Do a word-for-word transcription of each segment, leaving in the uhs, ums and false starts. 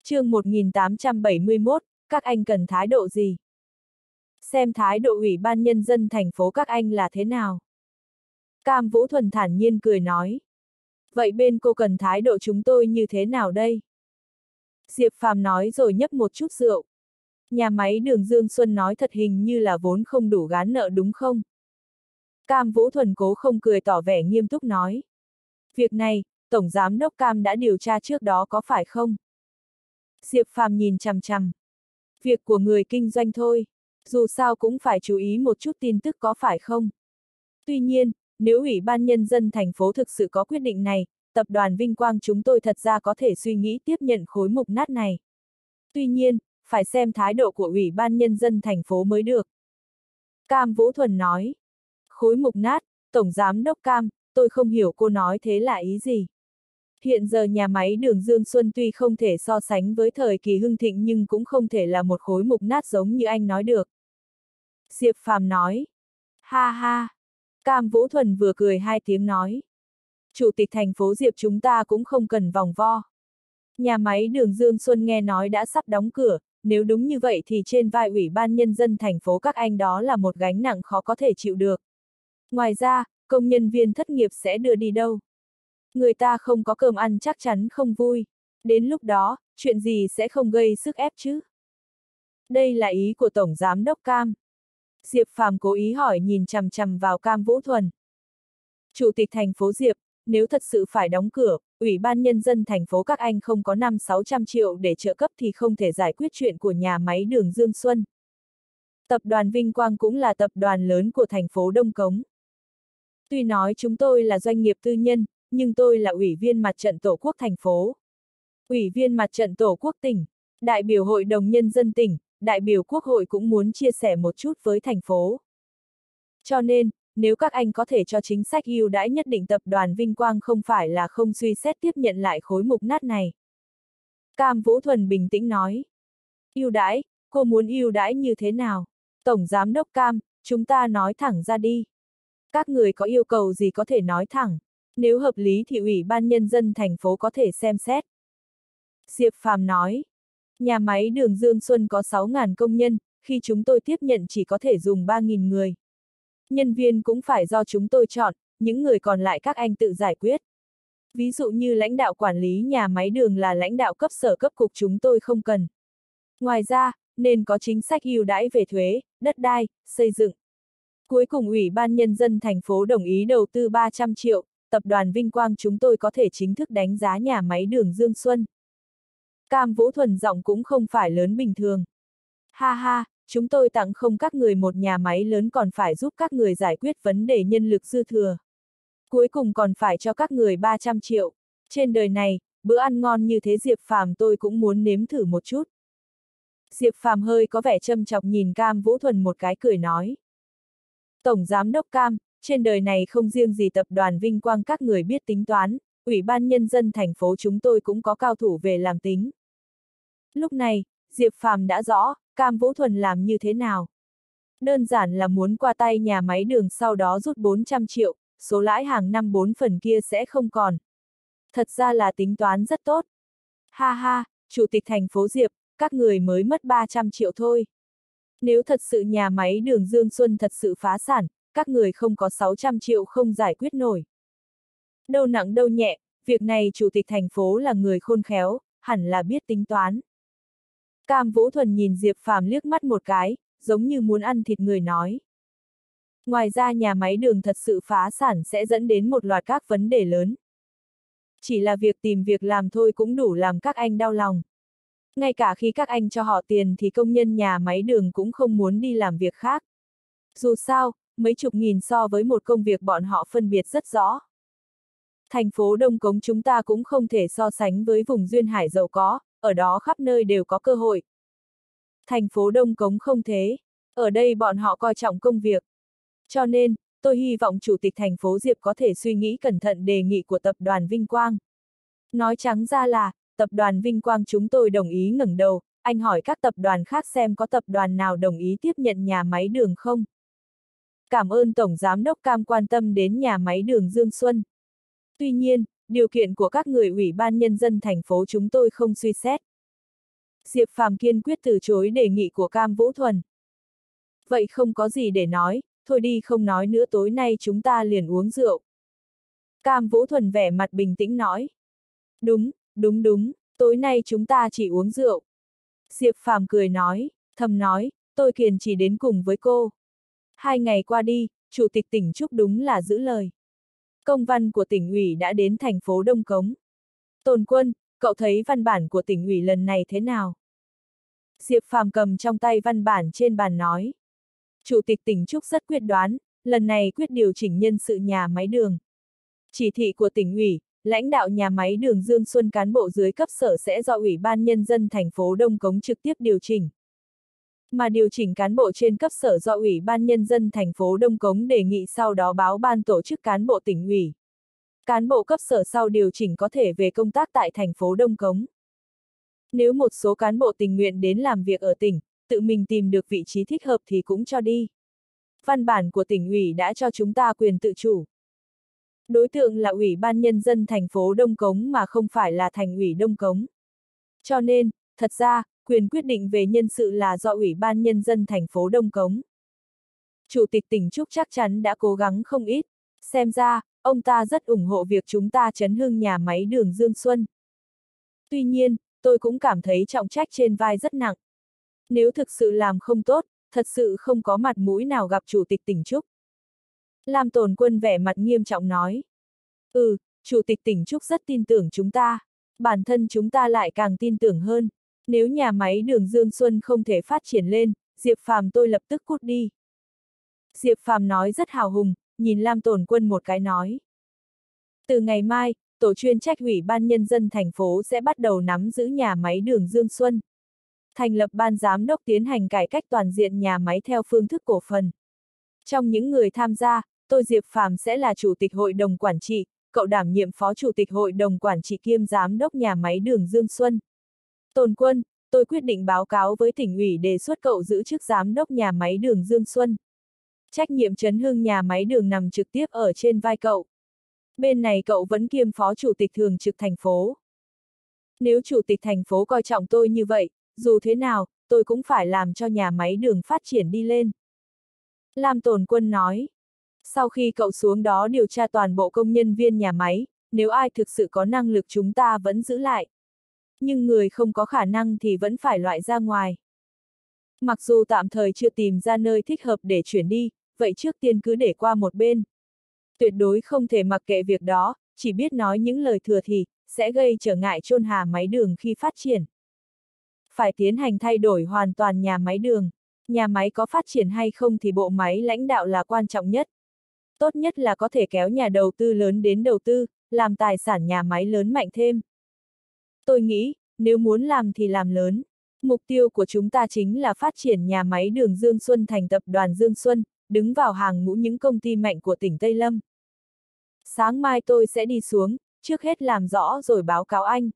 Chương một nghìn tám trăm bảy mươi mốt, các anh cần thái độ gì? Xem thái độ Ủy ban Nhân dân thành phố các anh là thế nào? Cam Vũ Thuần thản nhiên cười nói. Vậy bên cô cần thái độ chúng tôi như thế nào đây? Diệp Phàm nói rồi nhấp một chút rượu. Nhà máy đường Dương Xuân nói thật hình như là vốn không đủ gán nợ đúng không? Cam Vũ Thuần cố không cười tỏ vẻ nghiêm túc nói. Việc này, Tổng Giám đốc Cam đã điều tra trước đó có phải không? Diệp Phàm nhìn chằm chằm. Việc của người kinh doanh thôi, dù sao cũng phải chú ý một chút tin tức có phải không? Tuy nhiên, nếu Ủy ban Nhân dân thành phố thực sự có quyết định này, tập đoàn Vinh Quang chúng tôi thật ra có thể suy nghĩ tiếp nhận khối mục nát này. Tuy nhiên, phải xem thái độ của Ủy ban Nhân dân thành phố mới được. Cam Vũ Thuần nói. Khối mục nát, Tổng Giám đốc Cam, tôi không hiểu cô nói thế là ý gì. Hiện giờ nhà máy đường Dương Xuân tuy không thể so sánh với thời kỳ hưng thịnh nhưng cũng không thể là một khối mục nát giống như anh nói được. Diệp Phàm nói. Ha ha. Cam Vũ Thuần vừa cười hai tiếng nói. Chủ tịch thành phố Diệp chúng ta cũng không cần vòng vo. Nhà máy đường Dương Xuân nghe nói đã sắp đóng cửa, nếu đúng như vậy thì trên vai Ủy ban Nhân dân thành phố các anh đó là một gánh nặng khó có thể chịu được. Ngoài ra, công nhân viên thất nghiệp sẽ đưa đi đâu? Người ta không có cơm ăn chắc chắn không vui. Đến lúc đó, chuyện gì sẽ không gây sức ép chứ? Đây là ý của Tổng Giám đốc Cam. Diệp Phàm cố ý hỏi nhìn chằm chằm vào Cam Vũ Thuần. Chủ tịch thành phố Diệp, nếu thật sự phải đóng cửa, Ủy ban Nhân dân thành phố các anh không có năm sáu trăm triệu để trợ cấp thì không thể giải quyết chuyện của nhà máy đường Dương Xuân. Tập đoàn Vinh Quang cũng là tập đoàn lớn của thành phố Đông Cống. Tuy nói chúng tôi là doanh nghiệp tư nhân, nhưng tôi là Ủy viên Mặt trận Tổ quốc thành phố, Ủy viên Mặt trận Tổ quốc tỉnh, đại biểu Hội đồng Nhân dân tỉnh, đại biểu Quốc hội cũng muốn chia sẻ một chút với thành phố. Cho nên, nếu các anh có thể cho chính sách ưu đãi nhất định tập đoàn Vinh Quang không phải là không suy xét tiếp nhận lại khối mục nát này. Cam Vũ Thuần bình tĩnh nói. Ưu đãi, cô muốn ưu đãi như thế nào? Tổng Giám đốc Cam, chúng ta nói thẳng ra đi. Các người có yêu cầu gì có thể nói thẳng. Nếu hợp lý thì Ủy ban Nhân dân thành phố có thể xem xét. Diệp Phàm nói. Nhà máy đường Dương Xuân có sáu nghìn công nhân, khi chúng tôi tiếp nhận chỉ có thể dùng ba nghìn người. Nhân viên cũng phải do chúng tôi chọn, những người còn lại các anh tự giải quyết. Ví dụ như lãnh đạo quản lý nhà máy đường là lãnh đạo cấp sở cấp cục chúng tôi không cần. Ngoài ra, nên có chính sách ưu đãi về thuế, đất đai, xây dựng. Cuối cùng Ủy ban Nhân dân thành phố đồng ý đầu tư ba trăm triệu, tập đoàn Vinh Quang chúng tôi có thể chính thức đánh giá nhà máy đường Dương Xuân. Cam Vũ Thuần giọng cũng không phải lớn bình thường. Ha ha, chúng tôi tặng không các người một nhà máy lớn còn phải giúp các người giải quyết vấn đề nhân lực dư thừa. Cuối cùng còn phải cho các người ba trăm triệu. Trên đời này, bữa ăn ngon như thế Diệp Phàm tôi cũng muốn nếm thử một chút. Diệp Phàm hơi có vẻ châm chọc nhìn Cam Vũ Thuần một cái cười nói. Tổng Giám đốc Cam, trên đời này không riêng gì tập đoàn Vinh Quang các người biết tính toán, Ủy ban Nhân dân thành phố chúng tôi cũng có cao thủ về làm tính. Lúc này, Diệp Phàm đã rõ, Cam Vũ Thuần làm như thế nào. Đơn giản là muốn qua tay nhà máy đường sau đó rút bốn trăm triệu, số lãi hàng năm bốn phần kia sẽ không còn. Thật ra là tính toán rất tốt. Ha ha, Chủ tịch thành phố Diệp, các người mới mất ba trăm triệu thôi. Nếu thật sự nhà máy đường Dương Xuân thật sự phá sản, các người không có sáu trăm triệu không giải quyết nổi. Đâu nặng đâu nhẹ, việc này Chủ tịch thành phố là người khôn khéo, hẳn là biết tính toán. Cam Vũ Thuần nhìn Diệp Phàm liếc mắt một cái, giống như muốn ăn thịt người nói. Ngoài ra nhà máy đường thật sự phá sản sẽ dẫn đến một loạt các vấn đề lớn. Chỉ là việc tìm việc làm thôi cũng đủ làm các anh đau lòng. Ngay cả khi các anh cho họ tiền thì công nhân nhà máy đường cũng không muốn đi làm việc khác. Dù sao, mấy chục nghìn so với một công việc bọn họ phân biệt rất rõ. Thành phố Đông Cống chúng ta cũng không thể so sánh với vùng duyên hải giàu có, ở đó khắp nơi đều có cơ hội. Thành phố Đông Cống không thế, ở đây bọn họ coi trọng công việc. Cho nên, tôi hy vọng Chủ tịch thành phố Diệp có thể suy nghĩ cẩn thận đề nghị của tập đoàn Vinh Quang. Nói trắng ra là, tập đoàn Vinh Quang chúng tôi đồng ý ngẩng đầu, anh hỏi các tập đoàn khác xem có tập đoàn nào đồng ý tiếp nhận nhà máy đường không? Cảm ơn Tổng Giám đốc Cam quan tâm đến nhà máy đường Dương Xuân. Tuy nhiên, điều kiện của các người Ủy ban Nhân dân thành phố chúng tôi không suy xét. Diệp Phàm kiên quyết từ chối đề nghị của Cam Vũ Thuần. Vậy không có gì để nói, thôi đi không nói nữa, tối nay chúng ta liền uống rượu. Cam Vũ Thuần vẻ mặt bình tĩnh nói. Đúng, đúng đúng, tối nay chúng ta chỉ uống rượu. Diệp Phàm cười nói, thầm nói, tôi kiên chỉ đến cùng với cô. Hai ngày qua đi, Chủ tịch tỉnh Trúc đúng là giữ lời. Công văn của tỉnh ủy đã đến thành phố Đông Cống. Tôn Quân, cậu thấy văn bản của tỉnh ủy lần này thế nào? Diệp Phàm cầm trong tay văn bản trên bàn nói. Chủ tịch tỉnh Trúc rất quyết đoán, lần này quyết điều chỉnh nhân sự nhà máy đường. Chỉ thị của tỉnh ủy, lãnh đạo nhà máy đường Dương Xuân cán bộ dưới cấp sở sẽ do Ủy ban Nhân dân thành phố Đông Cống trực tiếp điều chỉnh. Mà điều chỉnh cán bộ trên cấp sở do Ủy ban Nhân dân thành phố Đông Cống đề nghị sau đó báo ban tổ chức cán bộ tỉnh ủy. Cán bộ cấp sở sau điều chỉnh có thể về công tác tại thành phố Đông Cống. Nếu một số cán bộ tình nguyện đến làm việc ở tỉnh, tự mình tìm được vị trí thích hợp thì cũng cho đi. Văn bản của tỉnh ủy đã cho chúng ta quyền tự chủ. Đối tượng là Ủy ban Nhân dân thành phố Đông Cống mà không phải là thành ủy Đông Cống. Cho nên, thật ra, quyền quyết định về nhân sự là do Ủy ban Nhân dân thành phố Đông Cống. Chủ tịch tỉnh Trúc chắc chắn đã cố gắng không ít, xem ra, ông ta rất ủng hộ việc chúng ta chấn hưng nhà máy đường Dương Xuân. Tuy nhiên, tôi cũng cảm thấy trọng trách trên vai rất nặng. Nếu thực sự làm không tốt, thật sự không có mặt mũi nào gặp Chủ tịch tỉnh Trúc. Lam Tồn Quân vẻ mặt nghiêm trọng nói. Ừ, Chủ tịch tỉnh Trúc rất tin tưởng chúng ta. Bản thân chúng ta lại càng tin tưởng hơn. Nếu nhà máy đường Dương Xuân không thể phát triển lên, Diệp Phàm tôi lập tức cút đi. Diệp Phàm nói rất hào hùng, nhìn Lam Tồn Quân một cái nói. Từ ngày mai, tổ chuyên trách Ủy ban Nhân dân thành phố sẽ bắt đầu nắm giữ nhà máy đường Dương Xuân. Thành lập ban giám đốc tiến hành cải cách toàn diện nhà máy theo phương thức cổ phần. Trong những người tham gia, tôi Diệp Phàm sẽ là chủ tịch hội đồng quản trị, cậu đảm nhiệm phó chủ tịch hội đồng quản trị kiêm giám đốc nhà máy đường Dương Xuân. Tồn Quân, tôi quyết định báo cáo với tỉnh ủy đề xuất cậu giữ chức giám đốc nhà máy đường Dương Xuân. Trách nhiệm chấn hưng nhà máy đường nằm trực tiếp ở trên vai cậu. Bên này cậu vẫn kiêm phó chủ tịch thường trực thành phố. Nếu chủ tịch thành phố coi trọng tôi như vậy, dù thế nào, tôi cũng phải làm cho nhà máy đường phát triển đi lên. Lam Tồn Quân nói. Sau khi cậu xuống đó điều tra toàn bộ công nhân viên nhà máy, nếu ai thực sự có năng lực chúng ta vẫn giữ lại. Nhưng người không có khả năng thì vẫn phải loại ra ngoài. Mặc dù tạm thời chưa tìm ra nơi thích hợp để chuyển đi, vậy trước tiên cứ để qua một bên. Tuyệt đối không thể mặc kệ việc đó, chỉ biết nói những lời thừa thì, sẽ gây trở ngại chôn hà máy đường khi phát triển. Phải tiến hành thay đổi hoàn toàn nhà máy đường. Nhà máy có phát triển hay không thì bộ máy lãnh đạo là quan trọng nhất. Tốt nhất là có thể kéo nhà đầu tư lớn đến đầu tư, làm tài sản nhà máy lớn mạnh thêm. Tôi nghĩ, nếu muốn làm thì làm lớn. Mục tiêu của chúng ta chính là phát triển nhà máy đường Dương Xuân thành tập đoàn Dương Xuân, đứng vào hàng ngũ những công ty mạnh của tỉnh Tây Lâm. Sáng mai tôi sẽ đi xuống, trước hết làm rõ rồi báo cáo anh.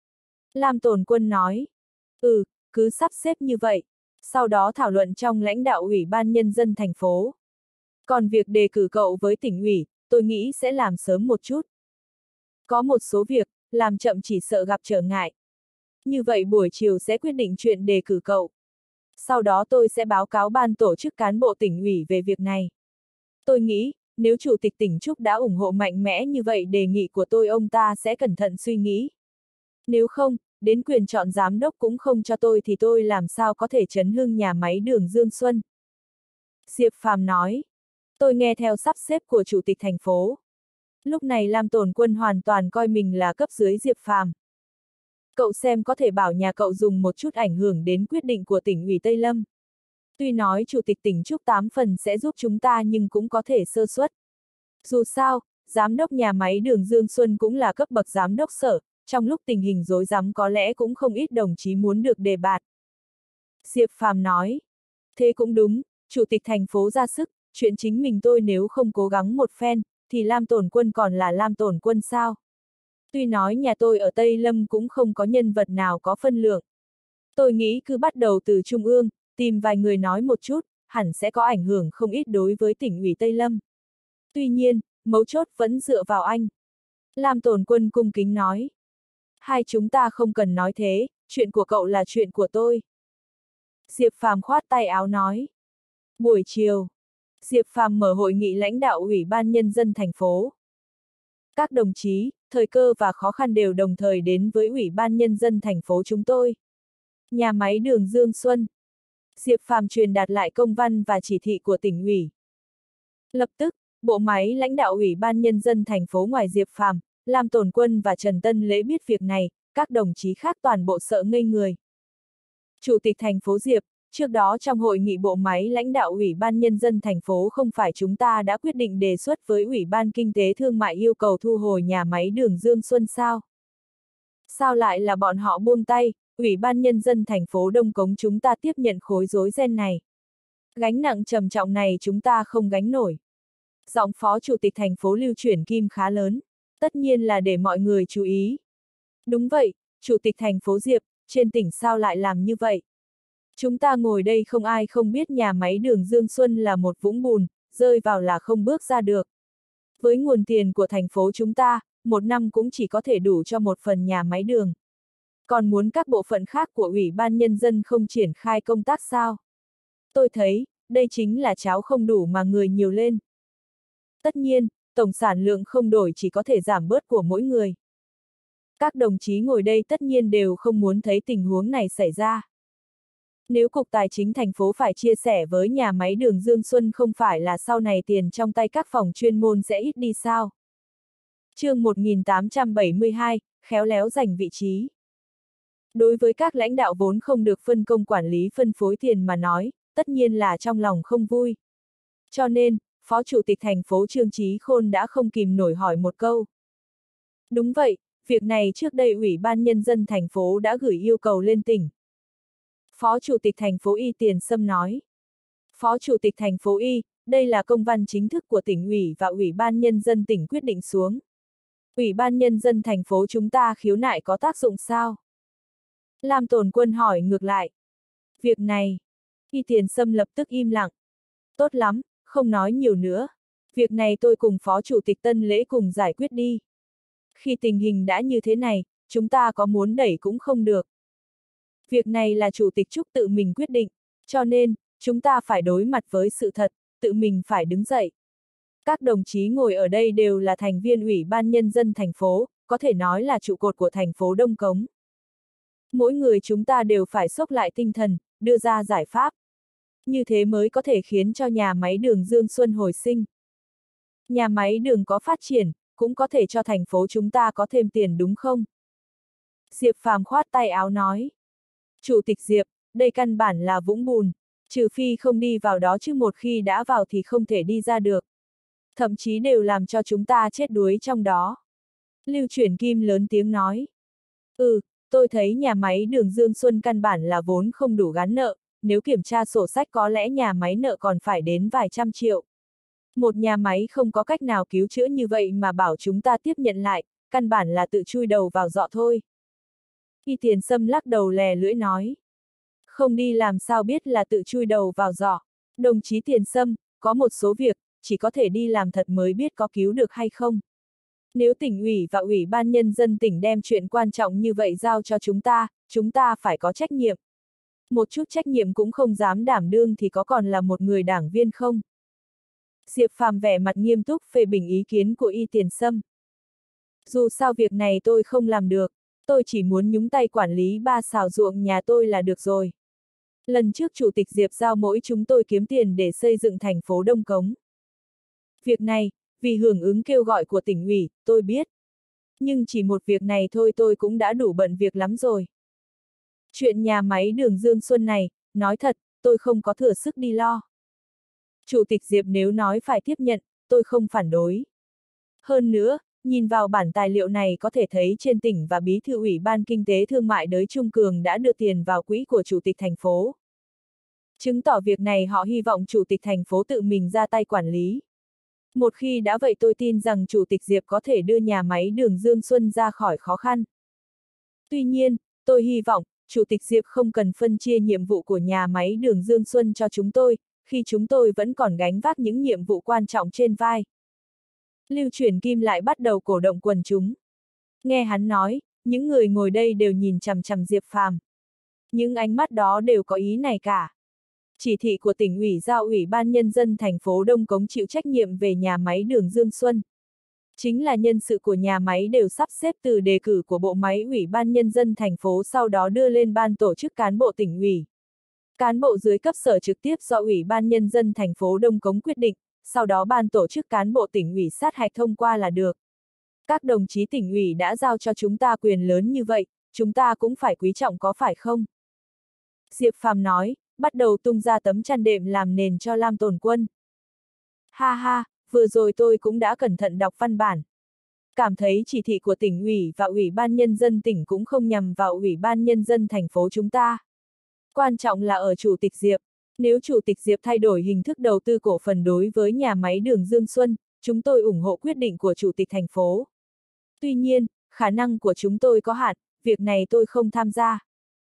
Lam Tồn Quân nói. Ừ, cứ sắp xếp như vậy. Sau đó thảo luận trong lãnh đạo Ủy ban Nhân dân thành phố. Còn việc đề cử cậu với tỉnh ủy, tôi nghĩ sẽ làm sớm một chút. Có một số việc, làm chậm chỉ sợ gặp trở ngại. Như vậy buổi chiều sẽ quyết định chuyện đề cử cậu. Sau đó tôi sẽ báo cáo ban tổ chức cán bộ tỉnh ủy về việc này. Tôi nghĩ, nếu Chủ tịch tỉnh Trúc đã ủng hộ mạnh mẽ như vậy đề nghị của tôi ông ta sẽ cẩn thận suy nghĩ. Nếu không, đến quyền chọn giám đốc cũng không cho tôi thì tôi làm sao có thể chấn hưng nhà máy đường Dương Xuân. Diệp Phàm nói. Tôi nghe theo sắp xếp của Chủ tịch thành phố. Lúc này Lam Tồn Quân hoàn toàn coi mình là cấp dưới Diệp Phàm. Cậu xem có thể bảo nhà cậu dùng một chút ảnh hưởng đến quyết định của tỉnh ủy Tây Lâm. Tuy nói Chủ tịch tỉnh Trúc tám phần sẽ giúp chúng ta nhưng cũng có thể sơ suất. Dù sao, giám đốc nhà máy đường Dương Xuân cũng là cấp bậc giám đốc sở, trong lúc tình hình rối rắm có lẽ cũng không ít đồng chí muốn được đề bạt. Diệp Phàm nói. Thế cũng đúng, Chủ tịch thành phố ra sức, chuyện chính mình tôi nếu không cố gắng một phen, thì Lam Tồn Quân còn là Lam Tồn Quân sao? Tuy nói nhà tôi ở Tây Lâm cũng không có nhân vật nào có phân lượng. Tôi nghĩ cứ bắt đầu từ Trung ương, tìm vài người nói một chút, hẳn sẽ có ảnh hưởng không ít đối với tỉnh ủy Tây Lâm. Tuy nhiên, mấu chốt vẫn dựa vào anh. Lam Tồn Quân cung kính nói. Hai chúng ta không cần nói thế, chuyện của cậu là chuyện của tôi. Diệp Phàm khoát tay áo nói. Buổi chiều, Diệp Phàm mở hội nghị lãnh đạo Ủy ban Nhân dân thành phố. Các đồng chí, thời cơ và khó khăn đều đồng thời đến với Ủy ban Nhân dân thành phố chúng tôi. Nhà máy đường Dương Xuân. Diệp Phàm truyền đạt lại công văn và chỉ thị của tỉnh ủy. Lập tức, bộ máy lãnh đạo Ủy ban Nhân dân thành phố ngoài Diệp Phàm, Lam Tồn Quân và Trần Tân Lễ biết việc này, các đồng chí khác toàn bộ sợ ngây người. Chủ tịch thành phố Diệp, trước đó trong hội nghị bộ máy lãnh đạo Ủy ban Nhân dân thành phố không phải chúng ta đã quyết định đề xuất với Ủy ban Kinh tế Thương mại yêu cầu thu hồi nhà máy đường Dương Xuân sao? Sao lại là bọn họ buông tay, Ủy ban Nhân dân thành phố Đông Cống chúng ta tiếp nhận khối rối ren này? Gánh nặng trầm trọng này chúng ta không gánh nổi. Giọng phó chủ tịch thành phố Lưu Chuyển Kim khá lớn, tất nhiên là để mọi người chú ý. Đúng vậy, chủ tịch thành phố Diệp, trên tỉnh sao lại làm như vậy? Chúng ta ngồi đây không ai không biết nhà máy đường Dương Xuân là một vũng bùn, rơi vào là không bước ra được. Với nguồn tiền của thành phố chúng ta, một năm cũng chỉ có thể đủ cho một phần nhà máy đường. Còn muốn các bộ phận khác của Ủy ban Nhân dân không triển khai công tác sao? Tôi thấy, đây chính là cháo không đủ mà người nhiều lên. Tất nhiên, tổng sản lượng không đổi chỉ có thể giảm bớt của mỗi người. Các đồng chí ngồi đây tất nhiên đều không muốn thấy tình huống này xảy ra. Nếu Cục Tài chính thành phố phải chia sẻ với nhà máy đường Dương Xuân không phải là sau này tiền trong tay các phòng chuyên môn sẽ ít đi sao? Chương một nghìn tám trăm bảy mươi hai, khéo léo giành vị trí. Đối với các lãnh đạo vốn không được phân công quản lý phân phối tiền mà nói, tất nhiên là trong lòng không vui. Cho nên, Phó Chủ tịch thành phố Trương Chí Khôn đã không kìm nổi hỏi một câu. Đúng vậy, việc này trước đây Ủy ban Nhân dân thành phố đã gửi yêu cầu lên tỉnh. Phó Chủ tịch thành phố Y Tiền Sâm nói. Phó Chủ tịch thành phố Y, đây là công văn chính thức của tỉnh ủy và Ủy ban Nhân dân tỉnh quyết định xuống. Ủy ban Nhân dân thành phố chúng ta khiếu nại có tác dụng sao? Lam Tồn Quân hỏi ngược lại. Việc này, Y Tiền Sâm lập tức im lặng. Tốt lắm, không nói nhiều nữa. Việc này tôi cùng Phó Chủ tịch Tân Lễ cùng giải quyết đi. Khi tình hình đã như thế này, chúng ta có muốn đẩy cũng không được. Việc này là Chủ tịch Trúc tự mình quyết định, cho nên, chúng ta phải đối mặt với sự thật, tự mình phải đứng dậy. Các đồng chí ngồi ở đây đều là thành viên Ủy ban Nhân dân thành phố, có thể nói là trụ cột của thành phố Đông Cống. Mỗi người chúng ta đều phải xốc lại tinh thần, đưa ra giải pháp. Như thế mới có thể khiến cho nhà máy đường Dương Xuân hồi sinh. Nhà máy đường có phát triển, cũng có thể cho thành phố chúng ta có thêm tiền đúng không? Diệp Phàm khoát tay áo nói. Chủ tịch Diệp, đây căn bản là vũng bùn, trừ phi không đi vào đó chứ một khi đã vào thì không thể đi ra được. Thậm chí đều làm cho chúng ta chết đuối trong đó. Lưu Chuyển Kim lớn tiếng nói. Ừ, tôi thấy nhà máy đường Dương Xuân căn bản là vốn không đủ gán nợ, nếu kiểm tra sổ sách có lẽ nhà máy nợ còn phải đến vài trăm triệu. Một nhà máy không có cách nào cứu chữa như vậy mà bảo chúng ta tiếp nhận lại, căn bản là tự chui đầu vào giọ thôi. Y Tiền Sâm lắc đầu lè lưỡi nói. Không đi làm sao biết là tự chui đầu vào giọ. Đồng chí Tiền Sâm, có một số việc, chỉ có thể đi làm thật mới biết có cứu được hay không. Nếu tỉnh ủy và Ủy ban Nhân dân tỉnh đem chuyện quan trọng như vậy giao cho chúng ta, chúng ta phải có trách nhiệm. Một chút trách nhiệm cũng không dám đảm đương thì có còn là một người đảng viên không? Diệp Phàm vẻ mặt nghiêm túc phê bình ý kiến của Y Tiền Sâm. Dù sao việc này tôi không làm được, tôi chỉ muốn nhúng tay quản lý ba xào ruộng nhà tôi là được rồi. Lần trước Chủ tịch Diệp giao mỗi chúng tôi kiếm tiền để xây dựng thành phố Đông Cống. Việc này, vì hưởng ứng kêu gọi của tỉnh ủy, tôi biết. Nhưng chỉ một việc này thôi tôi cũng đã đủ bận việc lắm rồi. Chuyện nhà máy đường Dương Xuân này, nói thật, tôi không có thừa sức đi lo. Chủ tịch Diệp nếu nói phải tiếp nhận, tôi không phản đối. Hơn nữa, nhìn vào bản tài liệu này có thể thấy trên tỉnh và Bí thư Ủy ban Kinh tế Thương mại Đới Trung Cường đã đưa tiền vào quỹ của Chủ tịch thành phố. Chứng tỏ việc này họ hy vọng Chủ tịch thành phố tự mình ra tay quản lý. Một khi đã vậy tôi tin rằng Chủ tịch Diệp có thể đưa nhà máy đường Dương Xuân ra khỏi khó khăn. Tuy nhiên, tôi hy vọng, Chủ tịch Diệp không cần phân chia nhiệm vụ của nhà máy đường Dương Xuân cho chúng tôi, khi chúng tôi vẫn còn gánh vác những nhiệm vụ quan trọng trên vai. Lưu Chuyển Kim lại bắt đầu cổ động quần chúng. Nghe hắn nói, Những người ngồi đây đều nhìn chằm chằm Diệp Phàm. Những ánh mắt đó đều có ý này cả. Chỉ thị của tỉnh ủy giao Ủy ban Nhân dân thành phố Đông Cống chịu trách nhiệm về nhà máy đường Dương Xuân. Chính là nhân sự của nhà máy đều sắp xếp từ đề cử của bộ máy Ủy ban Nhân dân thành phố, sau đó đưa lên ban tổ chức cán bộ tỉnh ủy. Cán bộ dưới cấp sở trực tiếp do Ủy ban Nhân dân thành phố Đông Cống quyết định, sau đó ban tổ chức cán bộ tỉnh ủy sát hạch thông qua là được. Các đồng chí tỉnh ủy đã giao cho chúng ta quyền lớn như vậy, chúng ta cũng phải quý trọng có phải không? Diệp Phàm nói, bắt đầu tung ra tấm chăn đệm làm nền cho Lam Tồn Quân. Ha ha, vừa rồi tôi cũng đã cẩn thận đọc văn bản. Cảm thấy chỉ thị của tỉnh ủy và Ủy ban Nhân dân tỉnh cũng không nhằm vào Ủy ban Nhân dân thành phố chúng ta. Quan trọng là ở Chủ tịch Diệp. Nếu Chủ tịch Diệp thay đổi hình thức đầu tư cổ phần đối với nhà máy đường Dương Xuân, chúng tôi ủng hộ quyết định của Chủ tịch thành phố. Tuy nhiên, khả năng của chúng tôi có hạn, việc này tôi không tham gia.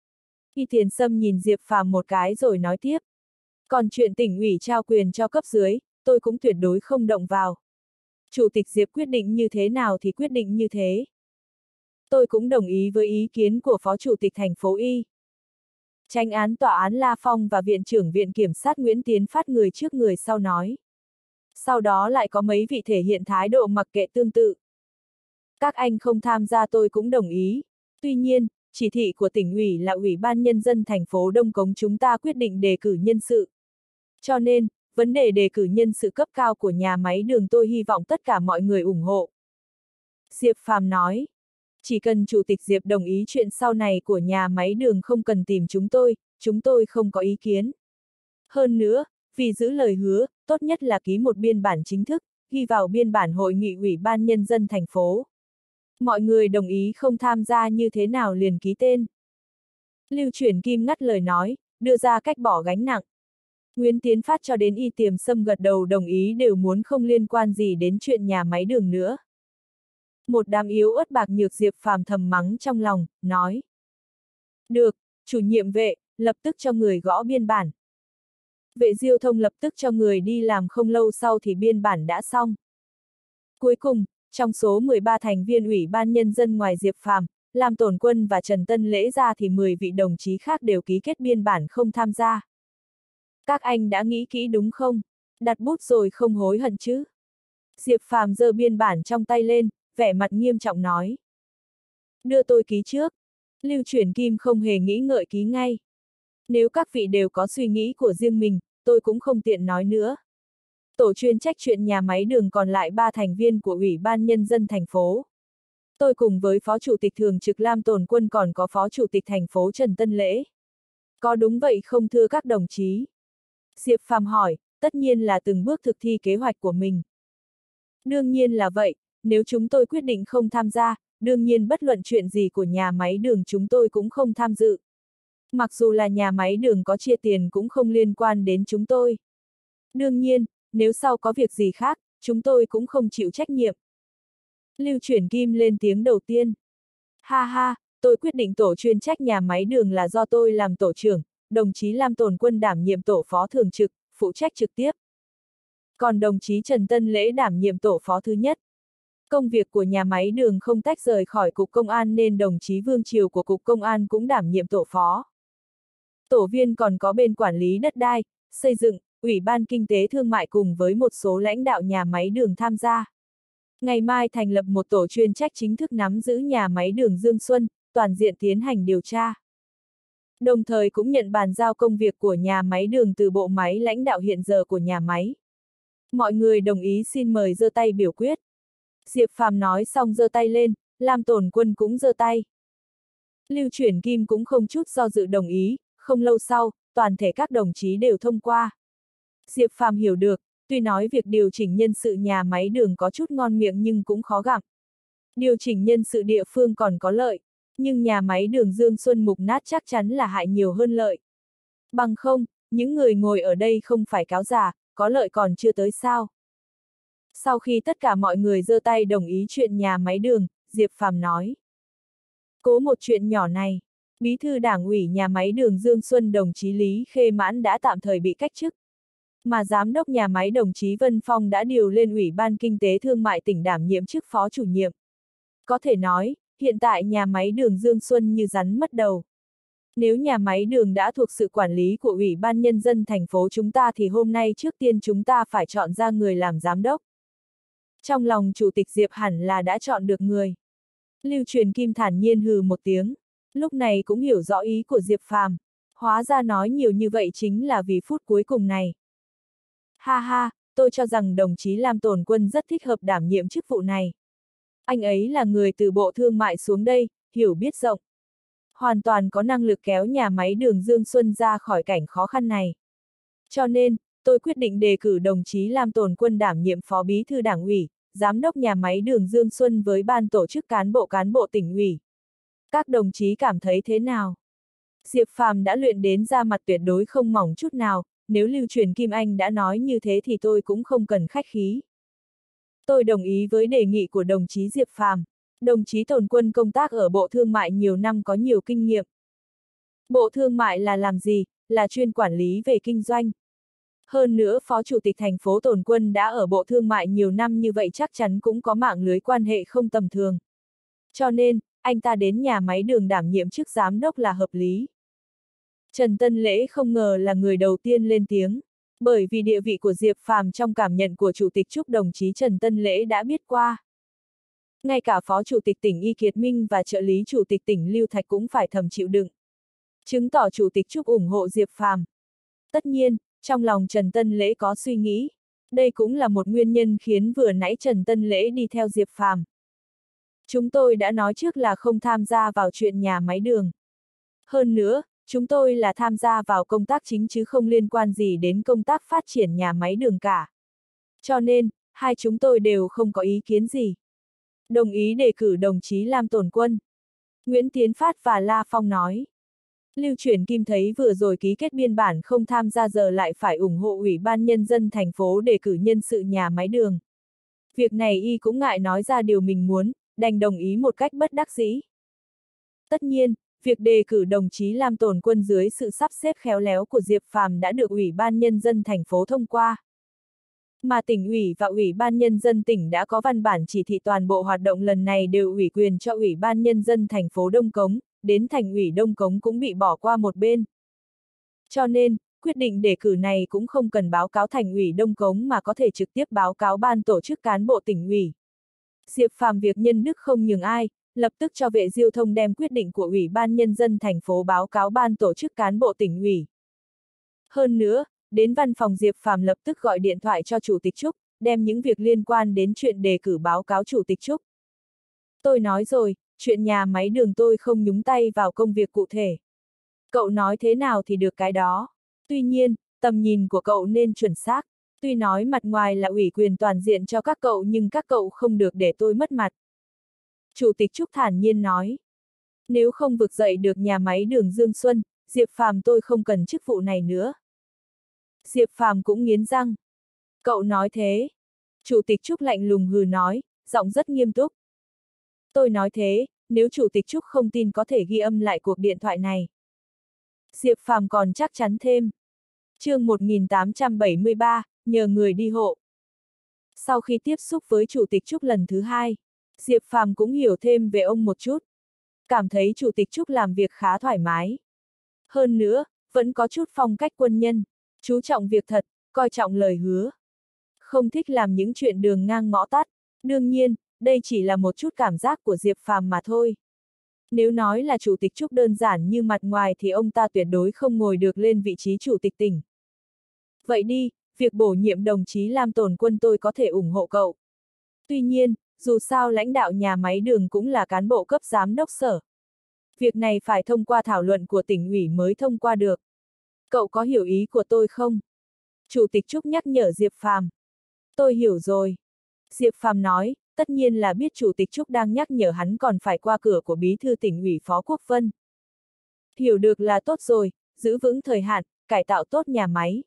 Y Thiền Sâm nhìn Diệp Phàm một cái rồi nói tiếp. Còn chuyện tỉnh ủy trao quyền cho cấp dưới, tôi cũng tuyệt đối không động vào. Chủ tịch Diệp quyết định như thế nào thì quyết định như thế. Tôi cũng đồng ý với ý kiến của Phó Chủ tịch thành phố Y. Chánh án tòa án La Phong và Viện trưởng Viện Kiểm sát Nguyễn Tiến Phát người trước người sau nói. Sau đó lại có mấy vị thể hiện thái độ mặc kệ tương tự. Các anh không tham gia tôi cũng đồng ý. Tuy nhiên, chỉ thị của tỉnh ủy là Ủy ban Nhân dân thành phố Đông Cống chúng ta quyết định đề cử nhân sự. Cho nên, vấn đề đề cử nhân sự cấp cao của nhà máy đường tôi hy vọng tất cả mọi người ủng hộ. Diệp Phàm nói, chỉ cần Chủ tịch Diệp đồng ý chuyện sau này của nhà máy đường không cần tìm chúng tôi, chúng tôi không có ý kiến. Hơn nữa, vì giữ lời hứa, tốt nhất là ký một biên bản chính thức, ghi vào biên bản hội nghị Ủy ban Nhân dân thành phố. Mọi người đồng ý không tham gia như thế nào liền ký tên. Lưu Chuyển Kim ngắt lời nói, đưa ra cách bỏ gánh nặng. Nguyễn Tiến Phát cho đến Y Tiềm Sâm gật đầu đồng ý đều muốn không liên quan gì đến chuyện nhà máy đường nữa. Một đám yếu ớt bạc nhược Diệp Phàm thầm mắng trong lòng, nói. Được, chủ nhiệm vệ, lập tức cho người gõ biên bản. Vệ Diêu Thông lập tức cho người đi làm, không lâu sau thì biên bản đã xong. Cuối cùng, trong số mười ba thành viên Ủy ban Nhân dân ngoài Diệp Phàm, Lam Tồn Quân và Trần Tân Lễ ra thì mười vị đồng chí khác đều ký kết biên bản không tham gia. Các anh đã nghĩ kỹ đúng không? Đặt bút rồi không hối hận chứ? Diệp Phàm giơ biên bản trong tay lên, vẻ mặt nghiêm trọng nói. Đưa tôi ký trước. Lưu Chuyển Kim không hề nghĩ ngợi ký ngay. Nếu các vị đều có suy nghĩ của riêng mình, tôi cũng không tiện nói nữa. Tổ chuyên trách chuyện nhà máy đường còn lại ba thành viên của Ủy ban Nhân dân thành phố. Tôi cùng với Phó Chủ tịch Thường trực Lam Tồn Quân còn có Phó Chủ tịch thành phố Trần Tân Lễ. Có đúng vậy không thưa các đồng chí? Diệp Phàm hỏi, tất nhiên là từng bước thực thi kế hoạch của mình. Đương nhiên là vậy, nếu chúng tôi quyết định không tham gia, đương nhiên bất luận chuyện gì của nhà máy đường chúng tôi cũng không tham dự. Mặc dù là nhà máy đường có chia tiền cũng không liên quan đến chúng tôi. Đương nhiên, nếu sau có việc gì khác, chúng tôi cũng không chịu trách nhiệm. Lưu Chuyển Kim lên tiếng đầu tiên. Ha ha, tôi quyết định tổ chuyên trách nhà máy đường là do tôi làm tổ trưởng, đồng chí Lam Tồn Quân đảm nhiệm tổ phó thường trực, phụ trách trực tiếp. Còn đồng chí Trần Tân Lễ đảm nhiệm tổ phó thứ nhất. Công việc của nhà máy đường không tách rời khỏi Cục Công an nên đồng chí Vương Triều của Cục Công an cũng đảm nhiệm tổ phó. Tổ viên còn có bên quản lý đất đai, xây dựng, Ủy ban Kinh tế Thương mại cùng với một số lãnh đạo nhà máy đường tham gia. Ngày mai thành lập một tổ chuyên trách chính thức nắm giữ nhà máy đường Dương Xuân, toàn diện tiến hành điều tra. Đồng thời cũng nhận bàn giao công việc của nhà máy đường từ bộ máy lãnh đạo hiện giờ của nhà máy. Mọi người đồng ý xin mời giơ tay biểu quyết. Diệp Phàm nói xong giơ tay lên, Lam Tồn Quân cũng giơ tay. Lưu Chuyển Kim cũng không chút do dự đồng ý, không lâu sau, toàn thể các đồng chí đều thông qua. Diệp Phàm hiểu được, tuy nói việc điều chỉnh nhân sự nhà máy đường có chút ngon miệng nhưng cũng khó gặp. Điều chỉnh nhân sự địa phương còn có lợi, nhưng nhà máy đường Dương Xuân mục nát chắc chắn là hại nhiều hơn lợi. Bằng không, những người ngồi ở đây không phải cáo già, có lợi còn chưa tới sao. Sau khi tất cả mọi người giơ tay đồng ý chuyện nhà máy đường, Diệp Phàm nói. Cố một chuyện nhỏ này, Bí thư Đảng ủy nhà máy đường Dương Xuân đồng chí Lý Khê Mãn đã tạm thời bị cách chức. Mà Giám đốc nhà máy đồng chí Vân Phong đã điều lên Ủy ban Kinh tế Thương mại tỉnh đảm nhiệm chức phó chủ nhiệm. Có thể nói, hiện tại nhà máy đường Dương Xuân như rắn mất đầu. Nếu nhà máy đường đã thuộc sự quản lý của Ủy ban Nhân dân thành phố chúng ta thì hôm nay trước tiên chúng ta phải chọn ra người làm giám đốc. Trong lòng Chủ tịch Diệp hẳn là đã chọn được người. Lưu Truyền Kim thản nhiên hừ một tiếng, lúc này cũng hiểu rõ ý của Diệp Phàm, hóa ra nói nhiều như vậy chính là vì phút cuối cùng này. Ha ha, tôi cho rằng đồng chí Lam Tồn Quân rất thích hợp đảm nhiệm chức vụ này. Anh ấy là người từ Bộ Thương mại xuống đây, hiểu biết rộng. Hoàn toàn có năng lực kéo nhà máy đường Dương Xuân ra khỏi cảnh khó khăn này. Cho nên, tôi quyết định đề cử đồng chí Lam Tồn Quân đảm nhiệm Phó Bí thư Đảng ủy, Giám đốc nhà máy đường Dương Xuân với ban tổ chức cán bộ cán bộ tỉnh ủy. Các đồng chí cảm thấy thế nào? Diệp Phàm đã luyện đến ra mặt tuyệt đối không mỏng chút nào, nếu Lưu Truyền Kim Anh đã nói như thế thì tôi cũng không cần khách khí. Tôi đồng ý với đề nghị của đồng chí Diệp Phàm. Đồng chí Tồn Quân công tác ở Bộ Thương mại nhiều năm có nhiều kinh nghiệm. Bộ Thương mại là làm gì? Là chuyên quản lý về kinh doanh. Hơn nữa Phó Chủ tịch thành phố Tồn Quân đã ở Bộ Thương mại nhiều năm như vậy chắc chắn cũng có mạng lưới quan hệ không tầm thường. Cho nên, anh ta đến nhà máy đường đảm nhiệm chức giám đốc là hợp lý. Trần Tân Lễ không ngờ là người đầu tiên lên tiếng, bởi vì địa vị của Diệp Phàm trong cảm nhận của Chủ tịch Trúc đồng chí Trần Tân Lễ đã biết qua. Ngay cả Phó Chủ tịch tỉnh Y Kiệt Minh và trợ lý Chủ tịch tỉnh Lưu Thạch cũng phải thầm chịu đựng. Chứng tỏ Chủ tịch Trúc ủng hộ Diệp Phàm. Tất nhiên, trong lòng Trần Tân Lễ có suy nghĩ. Đây cũng là một nguyên nhân khiến vừa nãy Trần Tân Lễ đi theo Diệp Phàm. Chúng tôi đã nói trước là không tham gia vào chuyện nhà máy đường. Hơn nữa, chúng tôi là tham gia vào công tác chính chứ không liên quan gì đến công tác phát triển nhà máy đường cả. Cho nên, hai chúng tôi đều không có ý kiến gì. Đồng ý đề cử đồng chí Lam Tồn Quân. Nguyễn Tiến Phát và La Phong nói. Lưu Truyền Kim thấy vừa rồi ký kết biên bản không tham gia giờ lại phải ủng hộ Ủy ban Nhân dân thành phố đề cử nhân sự nhà máy đường. Việc này y cũng ngại nói ra điều mình muốn, đành đồng ý một cách bất đắc dĩ. Tất nhiên, việc đề cử đồng chí Lam Tồn Quân dưới sự sắp xếp khéo léo của Diệp Phàm đã được Ủy ban Nhân dân thành phố thông qua. Mà tỉnh ủy và Ủy ban Nhân dân tỉnh đã có văn bản chỉ thị toàn bộ hoạt động lần này đều ủy quyền cho Ủy ban Nhân dân thành phố Đông Cống, đến thành ủy Đông Cống cũng bị bỏ qua một bên. Cho nên, quyết định đề cử này cũng không cần báo cáo thành ủy Đông Cống mà có thể trực tiếp báo cáo ban tổ chức cán bộ tỉnh ủy. Diệp Phàm việc nhân đức không nhường ai, lập tức cho Vệ Diêu Thông đem quyết định của Ủy ban Nhân dân thành phố báo cáo ban tổ chức cán bộ tỉnh ủy. Hơn nữa, đến văn phòng Diệp Phàm lập tức gọi điện thoại cho Chủ tịch Trúc, đem những việc liên quan đến chuyện đề cử báo cáo Chủ tịch Trúc. Tôi nói rồi, chuyện nhà máy đường tôi không nhúng tay vào công việc cụ thể. Cậu nói thế nào thì được cái đó. Tuy nhiên, tầm nhìn của cậu nên chuẩn xác. Tuy nói mặt ngoài là ủy quyền toàn diện cho các cậu nhưng các cậu không được để tôi mất mặt. Chủ tịch Trúc thản nhiên nói. Nếu không vực dậy được nhà máy đường Dương Xuân, Diệp Phàm tôi không cần chức vụ này nữa. Diệp Phàm cũng nghiến răng. Cậu nói thế. Chủ tịch Trúc lạnh lùng hừ nói, giọng rất nghiêm túc. Tôi nói thế, nếu Chủ tịch Trúc không tin có thể ghi âm lại cuộc điện thoại này. Diệp Phàm còn chắc chắn thêm. Chương một nghìn tám trăm bảy mươi ba, nhờ người đi hộ. Sau khi tiếp xúc với Chủ tịch Trúc lần thứ hai, Diệp Phàm cũng hiểu thêm về ông một chút. Cảm thấy Chủ tịch Trúc làm việc khá thoải mái. Hơn nữa, vẫn có chút phong cách quân nhân, chú trọng việc thật, coi trọng lời hứa. Không thích làm những chuyện đường ngang ngõ tắt. Đương nhiên, đây chỉ là một chút cảm giác của Diệp Phàm mà thôi. Nếu nói là Chủ tịch Trúc đơn giản như mặt ngoài thì ông ta tuyệt đối không ngồi được lên vị trí Chủ tịch tỉnh. Vậy đi, việc bổ nhiệm đồng chí Lam Tồn Quân tôi có thể ủng hộ cậu. Tuy nhiên, dù sao lãnh đạo nhà máy đường cũng là cán bộ cấp giám đốc sở. Việc này phải thông qua thảo luận của tỉnh ủy mới thông qua được. Cậu có hiểu ý của tôi không? Chủ tịch Trúc nhắc nhở Diệp Phàm. Tôi hiểu rồi. Diệp Phàm nói, tất nhiên là biết Chủ tịch Trúc đang nhắc nhở hắn còn phải qua cửa của Bí thư tỉnh ủy Phó Quốc Vân. Hiểu được là tốt rồi, giữ vững thời hạn, cải tạo tốt nhà máy.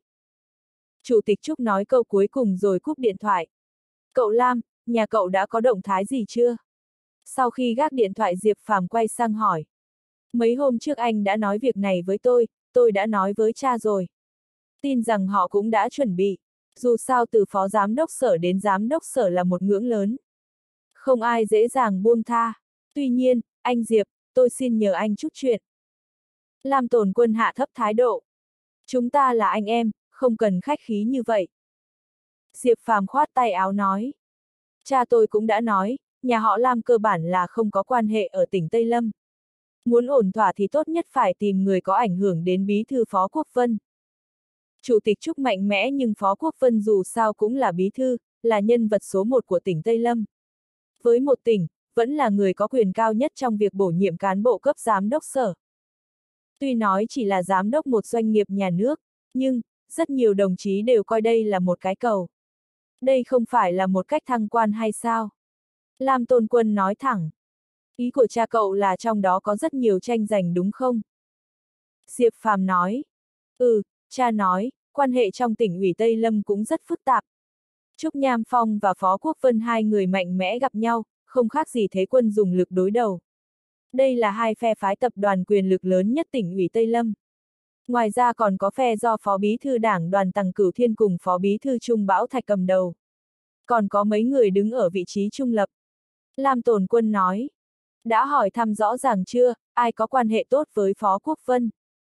Chủ tịch Trúc nói câu cuối cùng rồi cúp điện thoại. Cậu Lam, nhà cậu đã có động thái gì chưa? Sau khi gác điện thoại Diệp Phàm quay sang hỏi. Mấy hôm trước anh đã nói việc này với tôi, tôi đã nói với cha rồi. Tin rằng họ cũng đã chuẩn bị. Dù sao từ phó giám đốc sở đến giám đốc sở là một ngưỡng lớn. Không ai dễ dàng buông tha. Tuy nhiên, anh Diệp, tôi xin nhờ anh chút chuyện. Lam Tồn Quân hạ thấp thái độ. Chúng ta là anh em, không cần khách khí như vậy. Diệp Phàm khoát tay áo nói. Cha tôi cũng đã nói, nhà họ Lam cơ bản là không có quan hệ ở tỉnh Tây Lâm. Muốn ổn thỏa thì tốt nhất phải tìm người có ảnh hưởng đến bí thư Phó Quốc Vân. Chủ tịch Trúc mạnh mẽ nhưng Phó Quốc Vân dù sao cũng là bí thư, là nhân vật số một của tỉnh Tây Lâm. Với một tỉnh, vẫn là người có quyền cao nhất trong việc bổ nhiệm cán bộ cấp giám đốc sở. Tuy nói chỉ là giám đốc một doanh nghiệp nhà nước, nhưng, rất nhiều đồng chí đều coi đây là một cái cầu. Đây không phải là một cách thăng quan hay sao? Lam Tôn Quân nói thẳng. Ý của cha cậu là trong đó có rất nhiều tranh giành đúng không? Diệp Phàm nói. Ừ, cha nói, quan hệ trong tỉnh ủy Tây Lâm cũng rất phức tạp. Trúc Nham Phong và Phó Quốc Vân hai người mạnh mẽ gặp nhau, không khác gì thế quân dùng lực đối đầu. Đây là hai phe phái tập đoàn quyền lực lớn nhất tỉnh ủy Tây Lâm. Ngoài ra còn có phe do Phó Bí thư Đảng đoàn Tằng Cửu Thiên cùng Phó Bí thư Trung Bảo Thạch cầm đầu. Còn có mấy người đứng ở vị trí trung lập. Lam Tồn Quân nói. Đã hỏi thăm rõ ràng chưa, ai có quan hệ tốt với Phó Quốc Vân?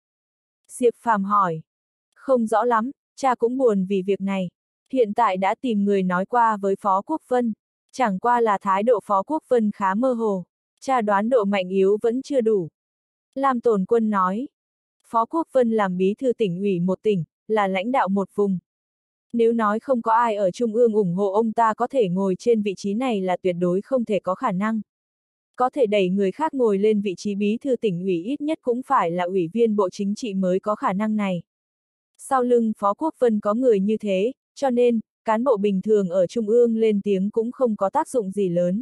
Diệp Phàm hỏi. Không rõ lắm, cha cũng buồn vì việc này. Hiện tại đã tìm người nói qua với Phó Quốc Vân. Chẳng qua là thái độ Phó Quốc Vân khá mơ hồ. Cha đoán độ mạnh yếu vẫn chưa đủ. Lam Tồn Quân nói. Phó Quốc Vân làm bí thư tỉnh ủy một tỉnh, là lãnh đạo một vùng. Nếu nói không có ai ở Trung ương ủng hộ ông ta có thể ngồi trên vị trí này là tuyệt đối không thể có khả năng. Có thể đẩy người khác ngồi lên vị trí bí thư tỉnh ủy ít nhất cũng phải là ủy viên Bộ Chính trị mới có khả năng này. Sau lưng Phó Quốc Vân có người như thế, cho nên, cán bộ bình thường ở Trung ương lên tiếng cũng không có tác dụng gì lớn.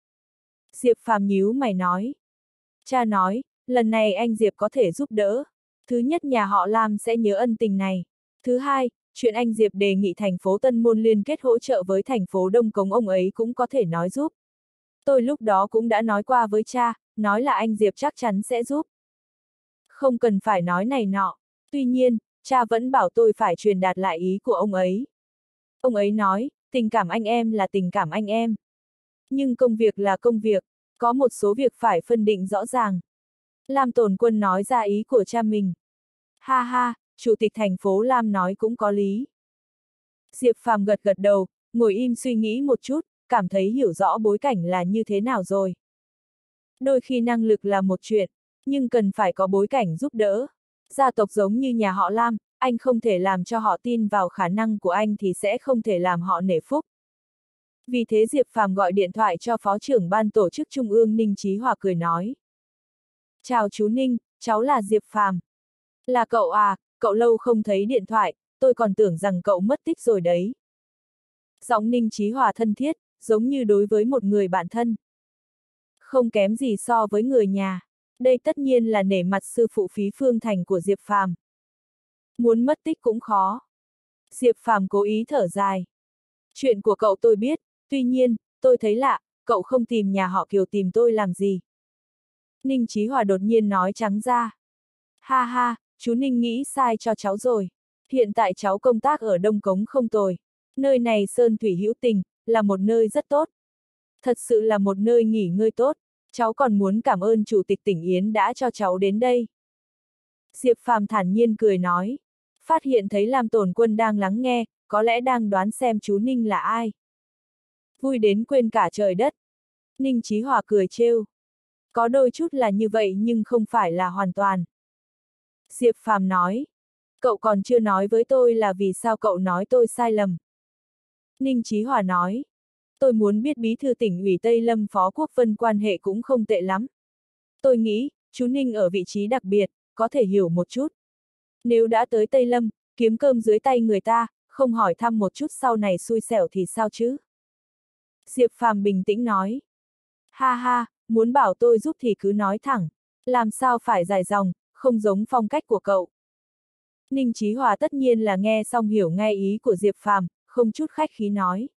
Diệp Phàm nhíu mày nói. Cha nói, lần này anh Diệp có thể giúp đỡ. Thứ nhất nhà họ Lam sẽ nhớ ân tình này. Thứ hai, chuyện anh Diệp đề nghị thành phố Tân Môn liên kết hỗ trợ với thành phố Đông Cống ông ấy cũng có thể nói giúp. Tôi lúc đó cũng đã nói qua với cha, nói là anh Diệp chắc chắn sẽ giúp. Không cần phải nói này nọ. Tuy nhiên, cha vẫn bảo tôi phải truyền đạt lại ý của ông ấy. Ông ấy nói, tình cảm anh em là tình cảm anh em. Nhưng công việc là công việc, có một số việc phải phân định rõ ràng. Lam Tồn Quân nói ra ý của cha mình. Ha ha, chủ tịch thành phố Lam nói cũng có lý. Diệp Phàm gật gật đầu, ngồi im suy nghĩ một chút, cảm thấy hiểu rõ bối cảnh là như thế nào rồi. Đôi khi năng lực là một chuyện, nhưng cần phải có bối cảnh giúp đỡ. Gia tộc giống như nhà họ Lam, anh không thể làm cho họ tin vào khả năng của anh thì sẽ không thể làm họ nể phúc. Vì thế Diệp Phàm gọi điện thoại cho Phó trưởng ban tổ chức Trung ương Ninh Chí Hòa cười nói. Chào chú Ninh, cháu là Diệp Phàm. Là cậu à, cậu lâu không thấy điện thoại, tôi còn tưởng rằng cậu mất tích rồi đấy. Giọng Ninh Chí Hòa thân thiết, giống như đối với một người bạn thân. Không kém gì so với người nhà. Đây tất nhiên là nể mặt sư phụ Phí Phương Thành của Diệp Phàm. Muốn mất tích cũng khó. Diệp Phàm cố ý thở dài. Chuyện của cậu tôi biết, tuy nhiên, tôi thấy lạ, cậu không tìm nhà họ Kiều tìm tôi làm gì. Ninh Chí Hòa đột nhiên nói trắng ra. Ha ha, chú Ninh nghĩ sai cho cháu rồi. Hiện tại cháu công tác ở Đông Cống không tồi. Nơi này sơn thủy hữu tình, là một nơi rất tốt. Thật sự là một nơi nghỉ ngơi tốt. Cháu còn muốn cảm ơn Chủ tịch tỉnh Yến đã cho cháu đến đây. Diệp Phàm thản nhiên cười nói. Phát hiện thấy Lam Tồn Quân đang lắng nghe, có lẽ đang đoán xem chú Ninh là ai. Vui đến quên cả trời đất. Ninh Chí Hòa cười trêu. Có đôi chút là như vậy nhưng không phải là hoàn toàn. Diệp Phàm nói. Cậu còn chưa nói với tôi là vì sao cậu nói tôi sai lầm. Ninh Chí Hòa nói. Tôi muốn biết bí thư tỉnh ủy Tây Lâm Phó Quốc Vân quan hệ cũng không tệ lắm. Tôi nghĩ, chú Ninh ở vị trí đặc biệt, có thể hiểu một chút. Nếu đã tới Tây Lâm, kiếm cơm dưới tay người ta, không hỏi thăm một chút sau này xui xẻo thì sao chứ? Diệp Phàm bình tĩnh nói. Ha ha, muốn bảo tôi giúp thì cứ nói thẳng. Làm sao phải dài dòng, không giống phong cách của cậu. Ninh Chí Hòa tất nhiên là nghe xong hiểu ngay ý của Diệp Phàm, không chút khách khí nói.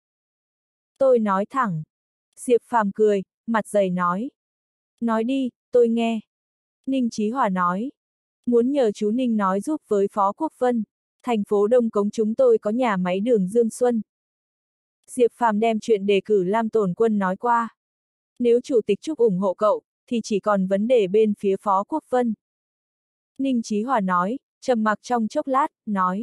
Tôi nói thẳng. Diệp Phàm cười, mặt dày nói. Nói đi, tôi nghe. Ninh Chí Hòa nói. Muốn nhờ chú Ninh nói giúp với Phó Quốc Vân. Thành phố Đông Cống chúng tôi có nhà máy đường Dương Xuân. Diệp Phàm đem chuyện đề cử Lam Tồn Quân nói qua. Nếu Chủ tịch Trúc ủng hộ cậu, thì chỉ còn vấn đề bên phía Phó Quốc Vân. Ninh Chí Hòa nói, trầm mặc trong chốc lát, nói.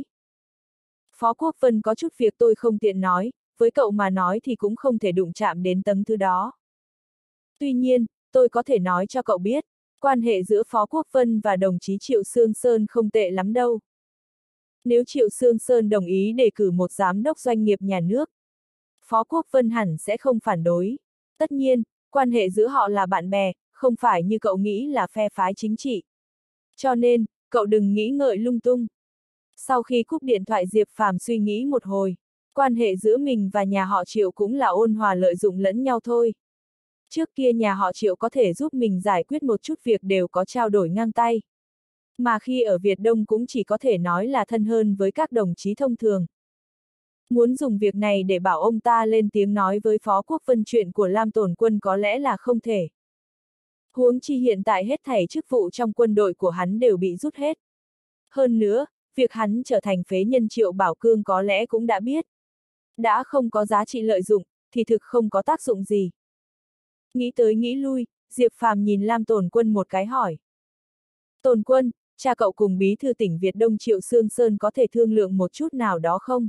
Phó Quốc Vân có chút việc tôi không tiện nói, với cậu mà nói thì cũng không thể đụng chạm đến tầng thứ đó. Tuy nhiên, tôi có thể nói cho cậu biết, quan hệ giữa Phó Quốc Vân và đồng chí Triệu Sương Sơn không tệ lắm đâu. Nếu Triệu Sương Sơn đồng ý đề cử một giám đốc doanh nghiệp nhà nước, Phó Quốc Vân hẳn sẽ không phản đối. Tất nhiên, quan hệ giữa họ là bạn bè, không phải như cậu nghĩ là phe phái chính trị. Cho nên, cậu đừng nghĩ ngợi lung tung. Sau khi cúp điện thoại, Diệp Phàm suy nghĩ một hồi, quan hệ giữa mình và nhà họ Triệu cũng là ôn hòa lợi dụng lẫn nhau thôi. Trước kia nhà họ Triệu có thể giúp mình giải quyết một chút việc đều có trao đổi ngang tay. Mà khi ở Việt Đông cũng chỉ có thể nói là thân hơn với các đồng chí thông thường. Muốn dùng việc này để bảo ông ta lên tiếng nói với Phó Quốc Vân chuyện của Lam Tổn Quân có lẽ là không thể. Huống chi hiện tại hết thảy chức vụ trong quân đội của hắn đều bị rút hết. Hơn nữa, việc hắn trở thành phế nhân Triệu Bảo Cương có lẽ cũng đã biết. Đã không có giá trị lợi dụng, thì thực không có tác dụng gì. Nghĩ tới nghĩ lui, Diệp Phàm nhìn Lam Tổn Quân một cái hỏi. Tổn Quân, cha cậu cùng bí thư tỉnh Việt Đông Triệu Sương Sơn có thể thương lượng một chút nào đó không?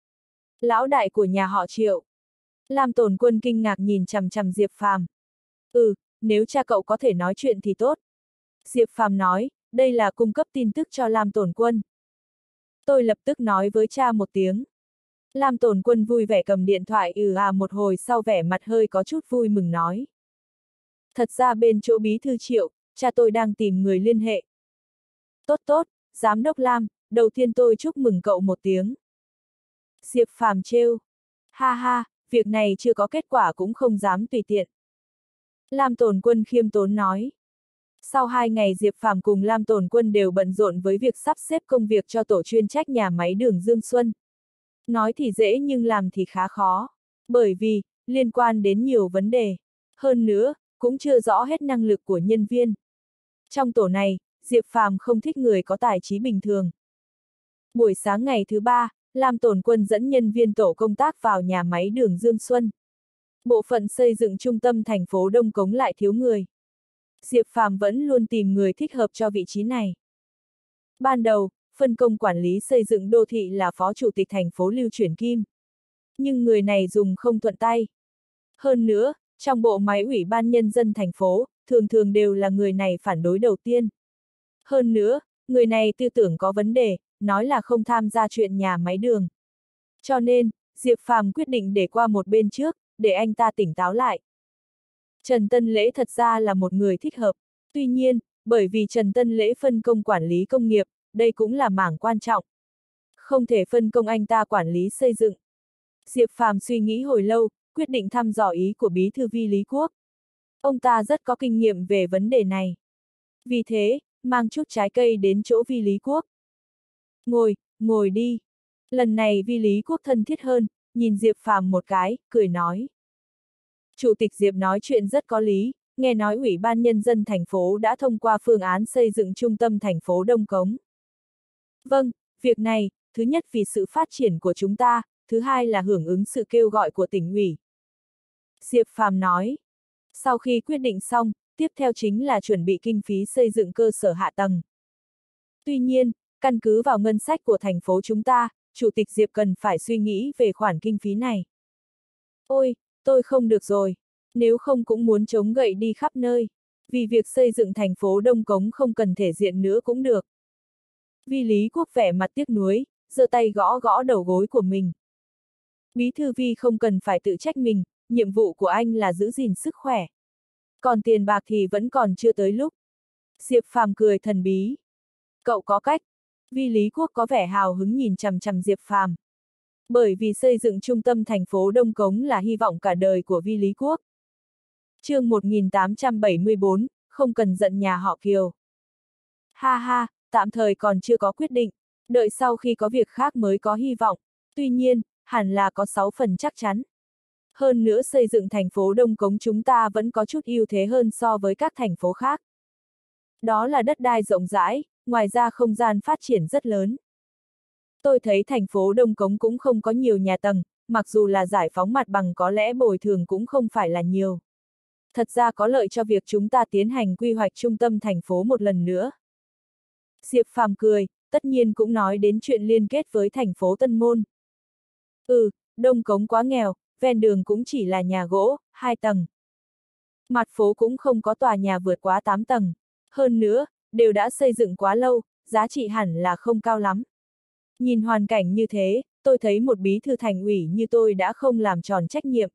Lão đại của nhà họ Triệu. Lam Tổn Quân kinh ngạc nhìn chằm chằm Diệp Phàm. Ừ, nếu cha cậu có thể nói chuyện thì tốt. Diệp Phàm nói, đây là cung cấp tin tức cho Lam Tổn Quân. Tôi lập tức nói với cha một tiếng. Lam Tổn Quân vui vẻ cầm điện thoại ừ à một hồi sau vẻ mặt hơi có chút vui mừng nói. Thật ra bên chỗ bí thư Triệu, cha tôi đang tìm người liên hệ. Tốt tốt, giám đốc Lam, đầu tiên tôi chúc mừng cậu một tiếng. Diệp Phàm trêu. Ha ha, việc này chưa có kết quả cũng không dám tùy tiện. Lam Tổn Quân khiêm tốn nói. Sau hai ngày Diệp Phàm cùng Lam Tổn Quân đều bận rộn với việc sắp xếp công việc cho tổ chuyên trách nhà máy đường Dương Xuân. Nói thì dễ nhưng làm thì khá khó. Bởi vì, liên quan đến nhiều vấn đề. Hơn nữa, cũng chưa rõ hết năng lực của nhân viên. Trong tổ này, Diệp Phàm không thích người có tài trí bình thường. Buổi sáng ngày thứ ba, Lam Tổn Quân dẫn nhân viên tổ công tác vào nhà máy đường Dương Xuân. Bộ phận xây dựng trung tâm thành phố Đông Cống lại thiếu người. Diệp Phàm vẫn luôn tìm người thích hợp cho vị trí này. Ban đầu, phân công quản lý xây dựng đô thị là Phó Chủ tịch thành phố Lưu Chuyển Kim. Nhưng người này dùng không thuận tay. Hơn nữa, trong bộ máy Ủy ban Nhân dân thành phố, thường thường đều là người này phản đối đầu tiên. Hơn nữa, người này tư tưởng có vấn đề, nói là không tham gia chuyện nhà máy đường. Cho nên, Diệp Phàm quyết định để qua một bên trước, để anh ta tỉnh táo lại. Trần Tân Lễ thật ra là một người thích hợp. Tuy nhiên, bởi vì Trần Tân Lễ phân công quản lý công nghiệp, đây cũng là mảng quan trọng. Không thể phân công anh ta quản lý xây dựng. Diệp Phàm suy nghĩ hồi lâu, quyết định thăm dò ý của bí thư Vi Lý Quốc. Ông ta rất có kinh nghiệm về vấn đề này. Vì thế, mang chút trái cây đến chỗ Vi Lý Quốc. Ngồi, ngồi đi. Lần này Vi Lý Quốc thân thiết hơn, nhìn Diệp Phàm một cái, cười nói. Chủ tịch Diệp nói chuyện rất có lý, nghe nói Ủy ban Nhân dân thành phố đã thông qua phương án xây dựng trung tâm thành phố Đông Cống. Vâng, việc này, thứ nhất vì sự phát triển của chúng ta, thứ hai là hưởng ứng sự kêu gọi của tỉnh ủy. Diệp Phàm nói. Sau khi quyết định xong, tiếp theo chính là chuẩn bị kinh phí xây dựng cơ sở hạ tầng. Tuy nhiên, căn cứ vào ngân sách của thành phố chúng ta, Chủ tịch Diệp cần phải suy nghĩ về khoản kinh phí này. Ôi, tôi không được rồi. Nếu không cũng muốn chống gậy đi khắp nơi. Vì việc xây dựng thành phố Đông Cống không cần thể diện nữa cũng được. Vi Lý Quốc vẻ mặt tiếc nuối, giơ tay gõ gõ đầu gối của mình. Bí thư Vi không cần phải tự trách mình, nhiệm vụ của anh là giữ gìn sức khỏe. Còn tiền bạc thì vẫn còn chưa tới lúc. Diệp Phàm cười thần bí. Cậu có cách. Vi Lý Quốc có vẻ hào hứng nhìn chằm chằm Diệp Phàm. Bởi vì xây dựng trung tâm thành phố Đông Cống là hy vọng cả đời của Vi Lý Quốc. Chương một nghìn tám trăm bảy mươi bốn, không cần giận nhà họ Kiều. Ha ha, tạm thời còn chưa có quyết định, đợi sau khi có việc khác mới có hy vọng, tuy nhiên, hẳn là có sáu phần chắc chắn. Hơn nữa xây dựng thành phố Đông Cống chúng ta vẫn có chút ưu thế hơn so với các thành phố khác. Đó là đất đai rộng rãi, ngoài ra không gian phát triển rất lớn. Tôi thấy thành phố Đông Cống cũng không có nhiều nhà tầng, mặc dù là giải phóng mặt bằng có lẽ bồi thường cũng không phải là nhiều. thật ra có lợi cho việc chúng ta tiến hành quy hoạch trung tâm thành phố một lần nữa. Diệp Phàm cười, tất nhiên cũng nói đến chuyện liên kết với thành phố Tân Môn. Ừ, Đông Cống quá nghèo, ven đường cũng chỉ là nhà gỗ, hai tầng. Mặt phố cũng không có tòa nhà vượt quá tám tầng. Hơn nữa, đều đã xây dựng quá lâu, giá trị hẳn là không cao lắm. Nhìn hoàn cảnh như thế, tôi thấy một bí thư thành ủy như tôi đã không làm tròn trách nhiệm.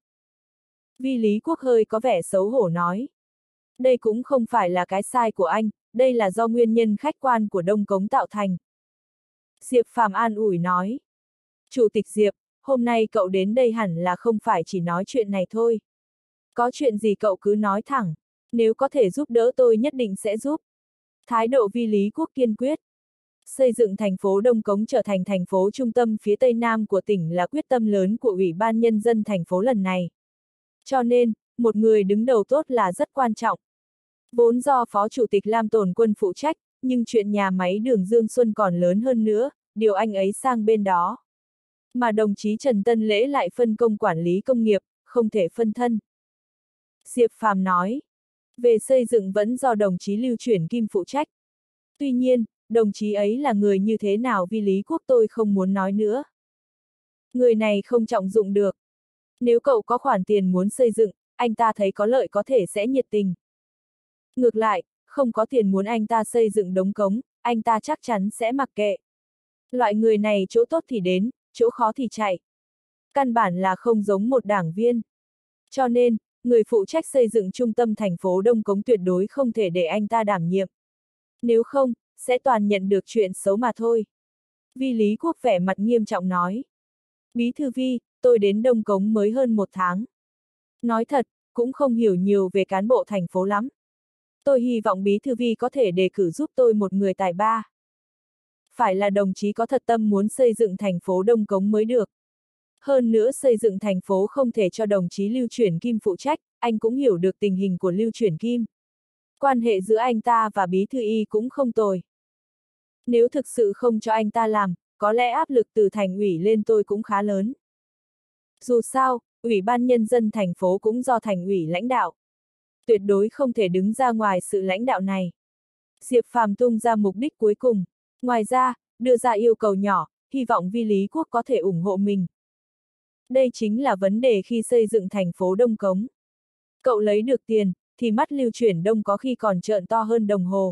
Vi Lý Quốc hơi có vẻ xấu hổ nói. Đây cũng không phải là cái sai của anh, đây là do nguyên nhân khách quan của Đông Cống tạo thành. Diệp Phàm an ủi nói. Chủ tịch Diệp, hôm nay cậu đến đây hẳn là không phải chỉ nói chuyện này thôi. Có chuyện gì cậu cứ nói thẳng, nếu có thể giúp đỡ tôi nhất định sẽ giúp. Thái độ Vi Lý Quốc kiên quyết. Xây dựng thành phố Đông Cống trở thành thành phố trung tâm phía Tây Nam của tỉnh là quyết tâm lớn của Ủy ban Nhân dân thành phố lần này. Cho nên, một người đứng đầu tốt là rất quan trọng. Vốn do Phó Chủ tịch Lam Tồn Quân phụ trách, nhưng chuyện nhà máy đường Dương Xuân còn lớn hơn nữa, điều anh ấy sang bên đó. Mà đồng chí Trần Tân Lễ lại phân công quản lý công nghiệp, không thể phân thân. Diệp Phàm nói, về xây dựng vẫn do đồng chí Lưu Chuyển Kim phụ trách. Tuy nhiên, đồng chí ấy là người như thế nào Vi Lý Quốc tôi không muốn nói nữa. Người này không trọng dụng được. Nếu cậu có khoản tiền muốn xây dựng, anh ta thấy có lợi có thể sẽ nhiệt tình. Ngược lại, không có tiền muốn anh ta xây dựng đống cống, anh ta chắc chắn sẽ mặc kệ. Loại người này chỗ tốt thì đến, chỗ khó thì chạy. Căn bản là không giống một đảng viên. Cho nên, người phụ trách xây dựng trung tâm thành phố Đông Cống tuyệt đối không thể để anh ta đảm nhiệm. Nếu không, sẽ toàn nhận được chuyện xấu mà thôi. Vi Lý Quốc vẻ mặt nghiêm trọng nói. Bí thư Vi, tôi đến Đông Cống mới hơn một tháng. Nói thật, cũng không hiểu nhiều về cán bộ thành phố lắm. Tôi hy vọng Bí thư Vi có thể đề cử giúp tôi một người tài ba. Phải là đồng chí có thật tâm muốn xây dựng thành phố Đông Cống mới được. Hơn nữa xây dựng thành phố không thể cho đồng chí Lưu Chuyển Kim phụ trách, anh cũng hiểu được tình hình của Lưu Chuyển Kim. Quan hệ giữa anh ta và Bí thư Y cũng không tồi. Nếu thực sự không cho anh ta làm, có lẽ áp lực từ thành ủy lên tôi cũng khá lớn. Dù sao, Ủy ban Nhân dân thành phố cũng do thành ủy lãnh đạo. Tuyệt đối không thể đứng ra ngoài sự lãnh đạo này. Diệp Phàm tung ra mục đích cuối cùng. Ngoài ra, đưa ra yêu cầu nhỏ, hy vọng Vi Lý Quốc có thể ủng hộ mình. Đây chính là vấn đề khi xây dựng thành phố Đông Cống. Cậu lấy được tiền, thì mắt Lưu Chuyển Đông có khi còn trợn to hơn đồng hồ.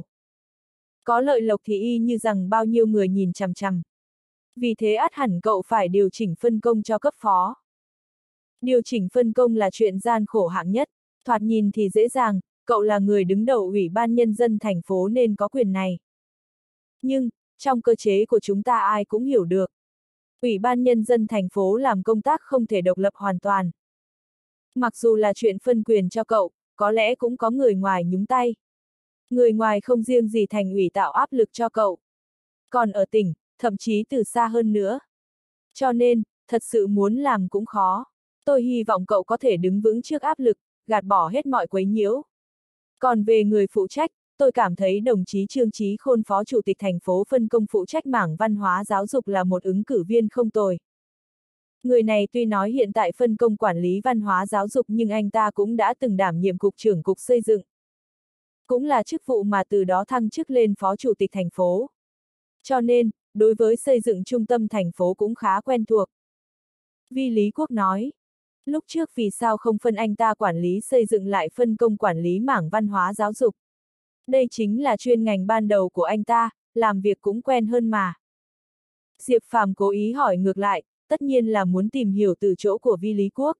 Có lợi lộc thì y như rằng bao nhiêu người nhìn chằm chằm. Vì thế ắt hẳn cậu phải điều chỉnh phân công cho cấp phó. Điều chỉnh phân công là chuyện gian khổ hạng nhất, thoạt nhìn thì dễ dàng, cậu là người đứng đầu Ủy ban Nhân dân thành phố nên có quyền này. Nhưng, trong cơ chế của chúng ta ai cũng hiểu được. Ủy ban Nhân dân thành phố làm công tác không thể độc lập hoàn toàn. Mặc dù là chuyện phân quyền cho cậu, có lẽ cũng có người ngoài nhúng tay. Người ngoài không riêng gì thành ủy tạo áp lực cho cậu. Còn ở tỉnh, thậm chí từ xa hơn nữa. Cho nên, thật sự muốn làm cũng khó. Tôi hy vọng cậu có thể đứng vững trước áp lực, gạt bỏ hết mọi quấy nhiễu. Còn về người phụ trách, tôi cảm thấy đồng chí Trương Chí Khôn Phó Chủ tịch thành phố phân công phụ trách mảng văn hóa giáo dục là một ứng cử viên không tồi. Người này tuy nói hiện tại phân công quản lý văn hóa giáo dục nhưng anh ta cũng đã từng đảm nhiệm cục trưởng cục xây dựng. Cũng là chức vụ mà từ đó thăng chức lên Phó Chủ tịch thành phố. Cho nên, đối với xây dựng trung tâm thành phố cũng khá quen thuộc. Vi Lý Quốc nói, lúc trước vì sao không phân anh ta quản lý xây dựng lại phân công quản lý mảng văn hóa giáo dục. Đây chính là chuyên ngành ban đầu của anh ta, làm việc cũng quen hơn mà. Diệp Phàm cố ý hỏi ngược lại, tất nhiên là muốn tìm hiểu từ chỗ của Vi Lý Quốc.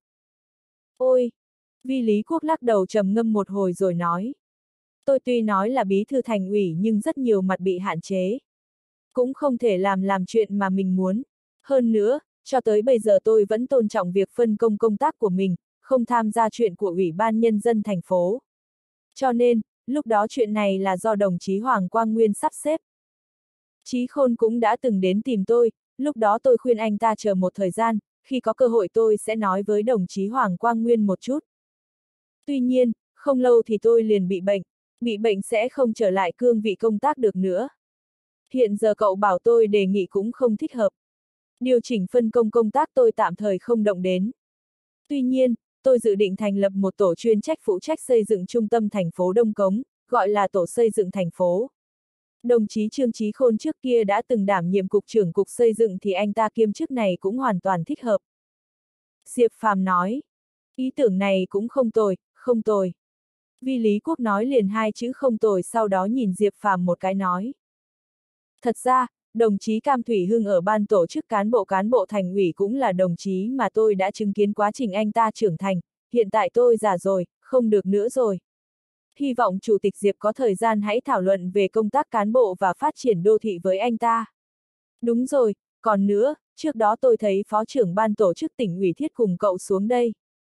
Ôi! Vi Lý Quốc lắc đầu trầm ngâm một hồi rồi nói. Tôi tuy nói là bí thư thành ủy nhưng rất nhiều mặt bị hạn chế. Cũng không thể làm làm chuyện mà mình muốn. Hơn nữa, cho tới bây giờ tôi vẫn tôn trọng việc phân công công tác của mình, không tham gia chuyện của Ủy ban Nhân dân thành phố. Cho nên, lúc đó chuyện này là do đồng chí Hoàng Quang Nguyên sắp xếp. Chí Khôn cũng đã từng đến tìm tôi, lúc đó tôi khuyên anh ta chờ một thời gian, khi có cơ hội tôi sẽ nói với đồng chí Hoàng Quang Nguyên một chút. Tuy nhiên, không lâu thì tôi liền bị bệnh, bị bệnh sẽ không trở lại cương vị công tác được nữa. Hiện giờ cậu bảo tôi đề nghị cũng không thích hợp. Điều chỉnh phân công công tác tôi tạm thời không động đến. Tuy nhiên, tôi dự định thành lập một tổ chuyên trách phụ trách xây dựng trung tâm thành phố Đông Cống, gọi là tổ xây dựng thành phố. Đồng chí Trương Chí Khôn trước kia đã từng đảm nhiệm cục trưởng cục xây dựng thì anh ta kiêm chức này cũng hoàn toàn thích hợp. Diệp Phàm nói, ý tưởng này cũng không tồi, không tồi. Vi Lý Quốc nói liền hai chữ không tồi, sau đó nhìn Diệp Phàm một cái nói. Thật ra, đồng chí Cam Thủy Hưng ở ban tổ chức cán bộ cán bộ thành ủy cũng là đồng chí mà tôi đã chứng kiến quá trình anh ta trưởng thành, hiện tại tôi già rồi, không được nữa rồi. Hy vọng Chủ tịch Diệp có thời gian hãy thảo luận về công tác cán bộ và phát triển đô thị với anh ta. Đúng rồi, còn nữa, trước đó tôi thấy phó trưởng ban tổ chức tỉnh ủy Thiết cùng cậu xuống đây.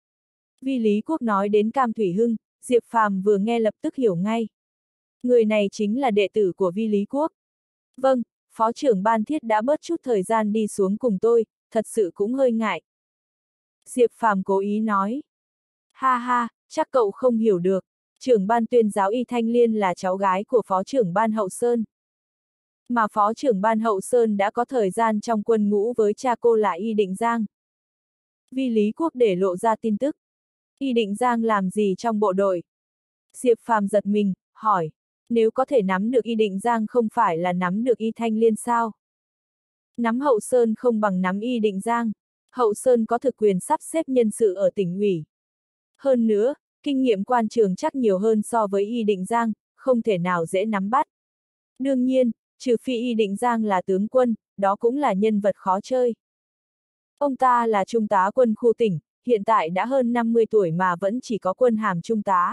Vi Lý Quốc nói đến Cam Thủy Hưng, Diệp Phàm vừa nghe lập tức hiểu ngay. Người này chính là đệ tử của Vi Lý Quốc. Vâng, phó trưởng ban Thiết đã bớt chút thời gian đi xuống cùng tôi, thật sự cũng hơi ngại. Diệp Phàm cố ý nói. Ha ha, chắc cậu không hiểu được. Trưởng ban tuyên giáo Y Thanh Liên là cháu gái của phó trưởng ban Hậu Sơn. Mà phó trưởng ban Hậu Sơn đã có thời gian trong quân ngũ với cha cô là Y Định Giang. Vi Lý Quốc để lộ ra tin tức. Y Định Giang làm gì trong bộ đội? Diệp Phàm giật mình, hỏi. Nếu có thể nắm được Y Định Giang không phải là nắm được Y Thanh Liên sao? Nắm Hậu Sơn không bằng nắm Y Định Giang. Hậu Sơn có thực quyền sắp xếp nhân sự ở tỉnh ủy. Hơn nữa, kinh nghiệm quan trường chắc nhiều hơn so với Y Định Giang, không thể nào dễ nắm bắt. Đương nhiên, trừ phi Y Định Giang là tướng quân, đó cũng là nhân vật khó chơi. Ông ta là trung tá quân khu tỉnh, hiện tại đã hơn năm mươi tuổi mà vẫn chỉ có quân hàm trung tá.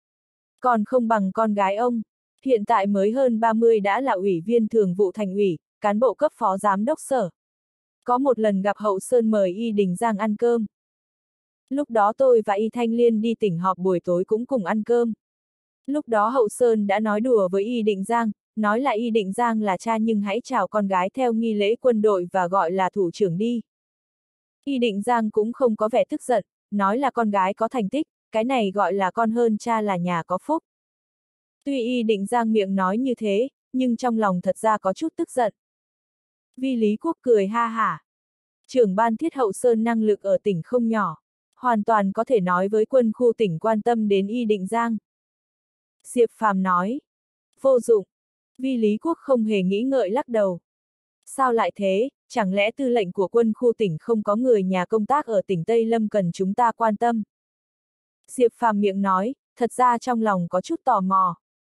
Còn không bằng con gái ông, hiện tại mới hơn ba mươi đã là ủy viên thường vụ thành ủy, cán bộ cấp phó giám đốc sở. Có một lần gặp Hậu Sơn mời Y Định Giang ăn cơm. Lúc đó tôi và Y Thanh Liên đi tỉnh họp buổi tối cũng cùng ăn cơm. Lúc đó Hậu Sơn đã nói đùa với Y Định Giang, nói là Y Định Giang là cha nhưng hãy chào con gái theo nghi lễ quân đội và gọi là thủ trưởng đi. Y Định Giang cũng không có vẻ tức giận, nói là con gái có thành tích, cái này gọi là con hơn cha là nhà có phúc. Tuy Y Định Giang miệng nói như thế, nhưng trong lòng thật ra có chút tức giận. Vi Lý Quốc cười ha hả. Trưởng ban Thiết Hậu Sơn năng lực ở tỉnh không nhỏ, hoàn toàn có thể nói với quân khu tỉnh quan tâm đến Y Định Giang. Diệp Phàm nói. Vô dụng. Vi Lý Quốc không hề nghĩ ngợi lắc đầu. Sao lại thế, chẳng lẽ tư lệnh của quân khu tỉnh không có người nhà công tác ở tỉnh Tây Lâm cần chúng ta quan tâm? Diệp Phàm miệng nói, thật ra trong lòng có chút tò mò.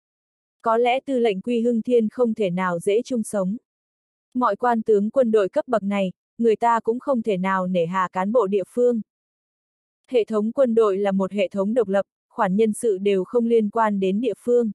Có lẽ tư lệnh Quy Hưng Thiên không thể nào dễ chung sống. Mọi quan tướng quân đội cấp bậc này, người ta cũng không thể nào nể hà cán bộ địa phương. Hệ thống quân đội là một hệ thống độc lập, khoản nhân sự đều không liên quan đến địa phương.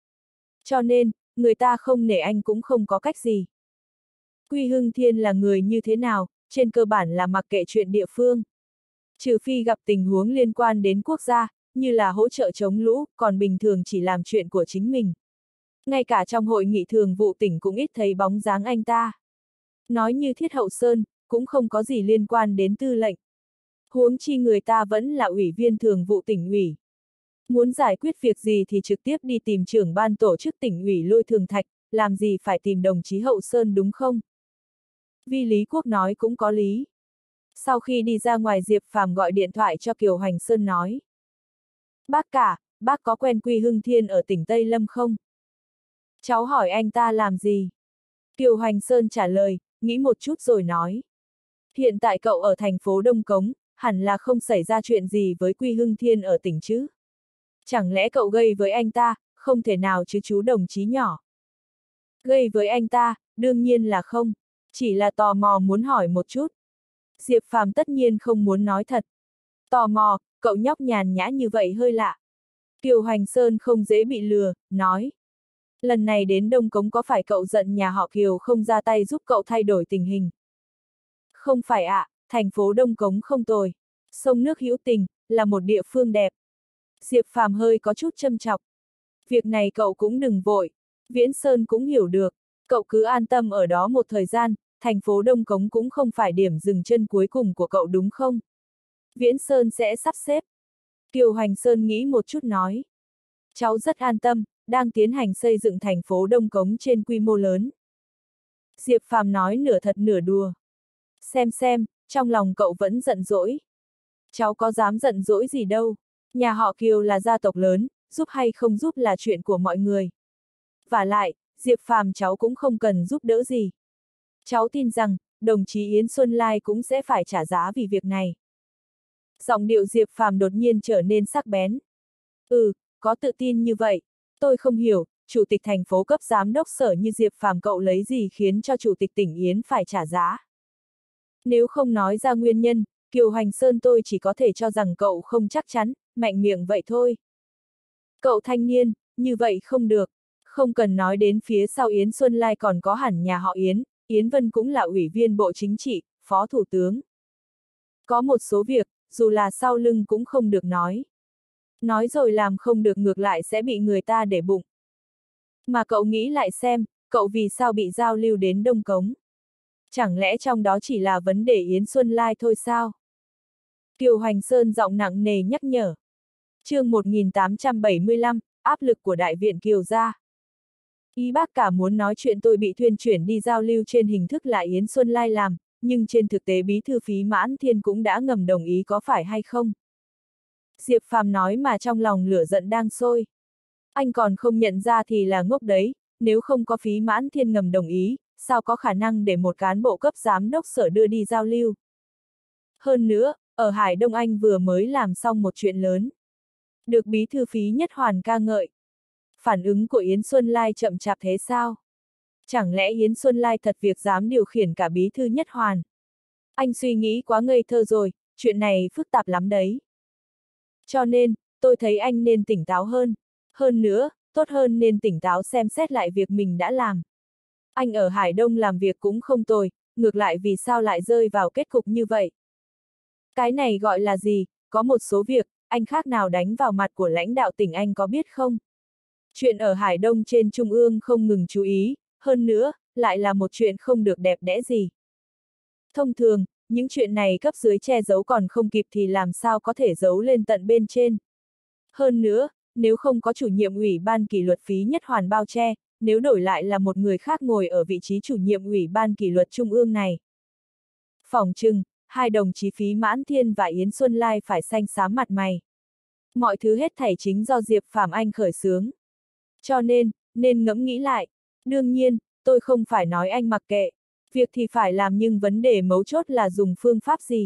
Cho nên, người ta không nể anh cũng không có cách gì. Quy Hưng Thiên là người như thế nào, trên cơ bản là mặc kệ chuyện địa phương. Trừ phi gặp tình huống liên quan đến quốc gia, như là hỗ trợ chống lũ, còn bình thường chỉ làm chuyện của chính mình. Ngay cả trong hội nghị thường vụ tỉnh cũng ít thấy bóng dáng anh ta. Nói như Thiết Hậu Sơn, cũng không có gì liên quan đến tư lệnh. Huống chi người ta vẫn là ủy viên thường vụ tỉnh ủy. Muốn giải quyết việc gì thì trực tiếp đi tìm trưởng ban tổ chức tỉnh ủy Lôi Thường Thạch, làm gì phải tìm đồng chí Hậu Sơn đúng không? Vi Lý Quốc nói cũng có lý. Sau khi đi ra ngoài Diệp Phàm gọi điện thoại cho Kiều Hoành Sơn nói. Bác cả, bác có quen Quy Hưng Thiên ở tỉnh Tây Lâm không? Cháu hỏi anh ta làm gì? Kiều Hoành Sơn trả lời, nghĩ một chút rồi nói. Hiện tại cậu ở thành phố Đông Cống, hẳn là không xảy ra chuyện gì với Quy Hưng Thiên ở tỉnh chứ? Chẳng lẽ cậu gây với anh ta, không thể nào chứ chú đồng chí nhỏ? Gây với anh ta, đương nhiên là không, chỉ là tò mò muốn hỏi một chút. Diệp Phàm tất nhiên không muốn nói thật. Tò mò, cậu nhóc nhàn nhã như vậy hơi lạ. Kiều Hoành Sơn không dễ bị lừa, nói. Lần này đến Đông Cống có phải cậu giận nhà họ Kiều không ra tay giúp cậu thay đổi tình hình? Không phải ạ, à, thành phố Đông Cống không tồi. Sông nước hữu tình, là một địa phương đẹp. Diệp Phàm hơi có chút châm chọc. Việc này cậu cũng đừng vội. Viễn Sơn cũng hiểu được. Cậu cứ an tâm ở đó một thời gian, thành phố Đông Cống cũng không phải điểm dừng chân cuối cùng của cậu đúng không? Viễn Sơn sẽ sắp xếp. Kiều Hoành Sơn nghĩ một chút nói. Cháu rất an tâm, đang tiến hành xây dựng thành phố Đông Cống trên quy mô lớn. Diệp Phàm nói nửa thật nửa đùa. Xem xem, trong lòng cậu vẫn giận dỗi. Cháu có dám giận dỗi gì đâu. Nhà họ Kiều là gia tộc lớn, giúp hay không giúp là chuyện của mọi người. Vả lại, Diệp Phàm cháu cũng không cần giúp đỡ gì. Cháu tin rằng, đồng chí Yến Xuân Lai cũng sẽ phải trả giá vì việc này. Giọng điệu Diệp Phàm đột nhiên trở nên sắc bén. Ừ, có tự tin như vậy. Tôi không hiểu, chủ tịch thành phố cấp giám đốc sở như Diệp Phàm cậu lấy gì khiến cho chủ tịch tỉnh Yến phải trả giá. Nếu không nói ra nguyên nhân, Kiều Hoành Sơn tôi chỉ có thể cho rằng cậu không chắc chắn, mạnh miệng vậy thôi. Cậu thanh niên, như vậy không được. Không cần nói đến phía sau Yến Xuân Lai còn có hẳn nhà họ Yến, Yến Vân cũng là ủy viên Bộ Chính trị, Phó Thủ tướng. Có một số việc, dù là sau lưng cũng không được nói. Nói rồi làm không được ngược lại sẽ bị người ta để bụng. Mà cậu nghĩ lại xem, cậu vì sao bị giao lưu đến Đông Cống? Chẳng lẽ trong đó chỉ là vấn đề Yến Xuân Lai thôi sao? Kiều Hoành Sơn giọng nặng nề nhắc nhở. Chương một nghìn tám trăm bảy mươi lăm, áp lực của Đại viện Kiều gia. Ý bác cả muốn nói chuyện tôi bị thuyên chuyển đi giao lưu trên hình thức là Yến Xuân Lai làm, nhưng trên thực tế bí thư Phí Mãn Thiên cũng đã ngầm đồng ý có phải hay không? Diệp Phàm nói mà trong lòng lửa giận đang sôi. Anh còn không nhận ra thì là ngốc đấy, nếu không có Phí Mãn Thiên ngầm đồng ý, sao có khả năng để một cán bộ cấp giám đốc sở đưa đi giao lưu? Hơn nữa, ở Hải Đông Anh vừa mới làm xong một chuyện lớn. Được bí thư Phí Nhất Hoàn ca ngợi. Phản ứng của Yến Xuân Lai chậm chạp thế sao? Chẳng lẽ Yến Xuân Lai thật việc dám điều khiển cả bí thư Nhất Hoàn? Anh suy nghĩ quá ngây thơ rồi, chuyện này phức tạp lắm đấy. Cho nên, tôi thấy anh nên tỉnh táo hơn. Hơn nữa, tốt hơn nên tỉnh táo xem xét lại việc mình đã làm. Anh ở Hải Đông làm việc cũng không tồi, ngược lại vì sao lại rơi vào kết cục như vậy? Cái này gọi là gì? Có một số việc, anh khác nào đánh vào mặt của lãnh đạo tỉnh anh có biết không? Chuyện ở Hải Đông trên Trung ương không ngừng chú ý, hơn nữa, lại là một chuyện không được đẹp đẽ gì. Thông thường, những chuyện này cấp dưới che giấu còn không kịp thì làm sao có thể giấu lên tận bên trên. Hơn nữa, nếu không có chủ nhiệm ủy ban kỷ luật Phí Nhất Hoàn bao che, nếu đổi lại là một người khác ngồi ở vị trí chủ nhiệm ủy ban kỷ luật Trung ương này. Phỏng chừng, hai đồng chí Phí Mãn Thiên và Yến Xuân Lai phải xanh xám mặt mày. Mọi thứ hết thảy chính do Diệp Phàm Anh khởi xướng. Cho nên, nên ngẫm nghĩ lại. Đương nhiên, tôi không phải nói anh mặc kệ. Việc thì phải làm nhưng vấn đề mấu chốt là dùng phương pháp gì.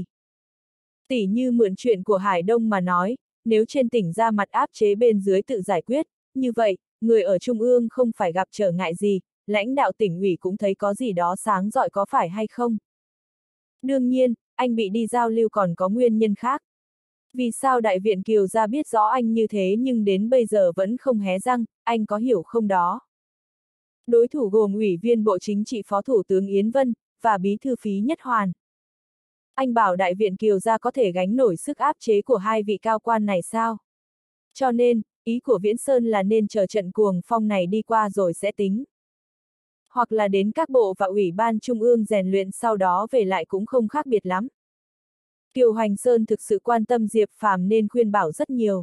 Tỉ như mượn chuyện của Hải Đông mà nói, nếu trên tỉnh ra mặt áp chế bên dưới tự giải quyết, như vậy, người ở Trung ương không phải gặp trở ngại gì, lãnh đạo tỉnh ủy cũng thấy có gì đó sáng rọi có phải hay không. Đương nhiên, anh bị đi giao lưu còn có nguyên nhân khác. Vì sao Đại viện Kiều gia biết rõ anh như thế nhưng đến bây giờ vẫn không hé răng, anh có hiểu không đó? Đối thủ gồm Ủy viên Bộ Chính trị Phó Thủ tướng Yến Vân, và Bí thư Phí Nhất Hoàn. Anh bảo Đại viện Kiều gia có thể gánh nổi sức áp chế của hai vị cao quan này sao? Cho nên, ý của Viễn Sơn là nên chờ trận cuồng phong này đi qua rồi sẽ tính. Hoặc là đến các bộ và ủy ban trung ương rèn luyện sau đó về lại cũng không khác biệt lắm. Kiều Hoành Sơn thực sự quan tâm Diệp Phàm nên khuyên bảo rất nhiều.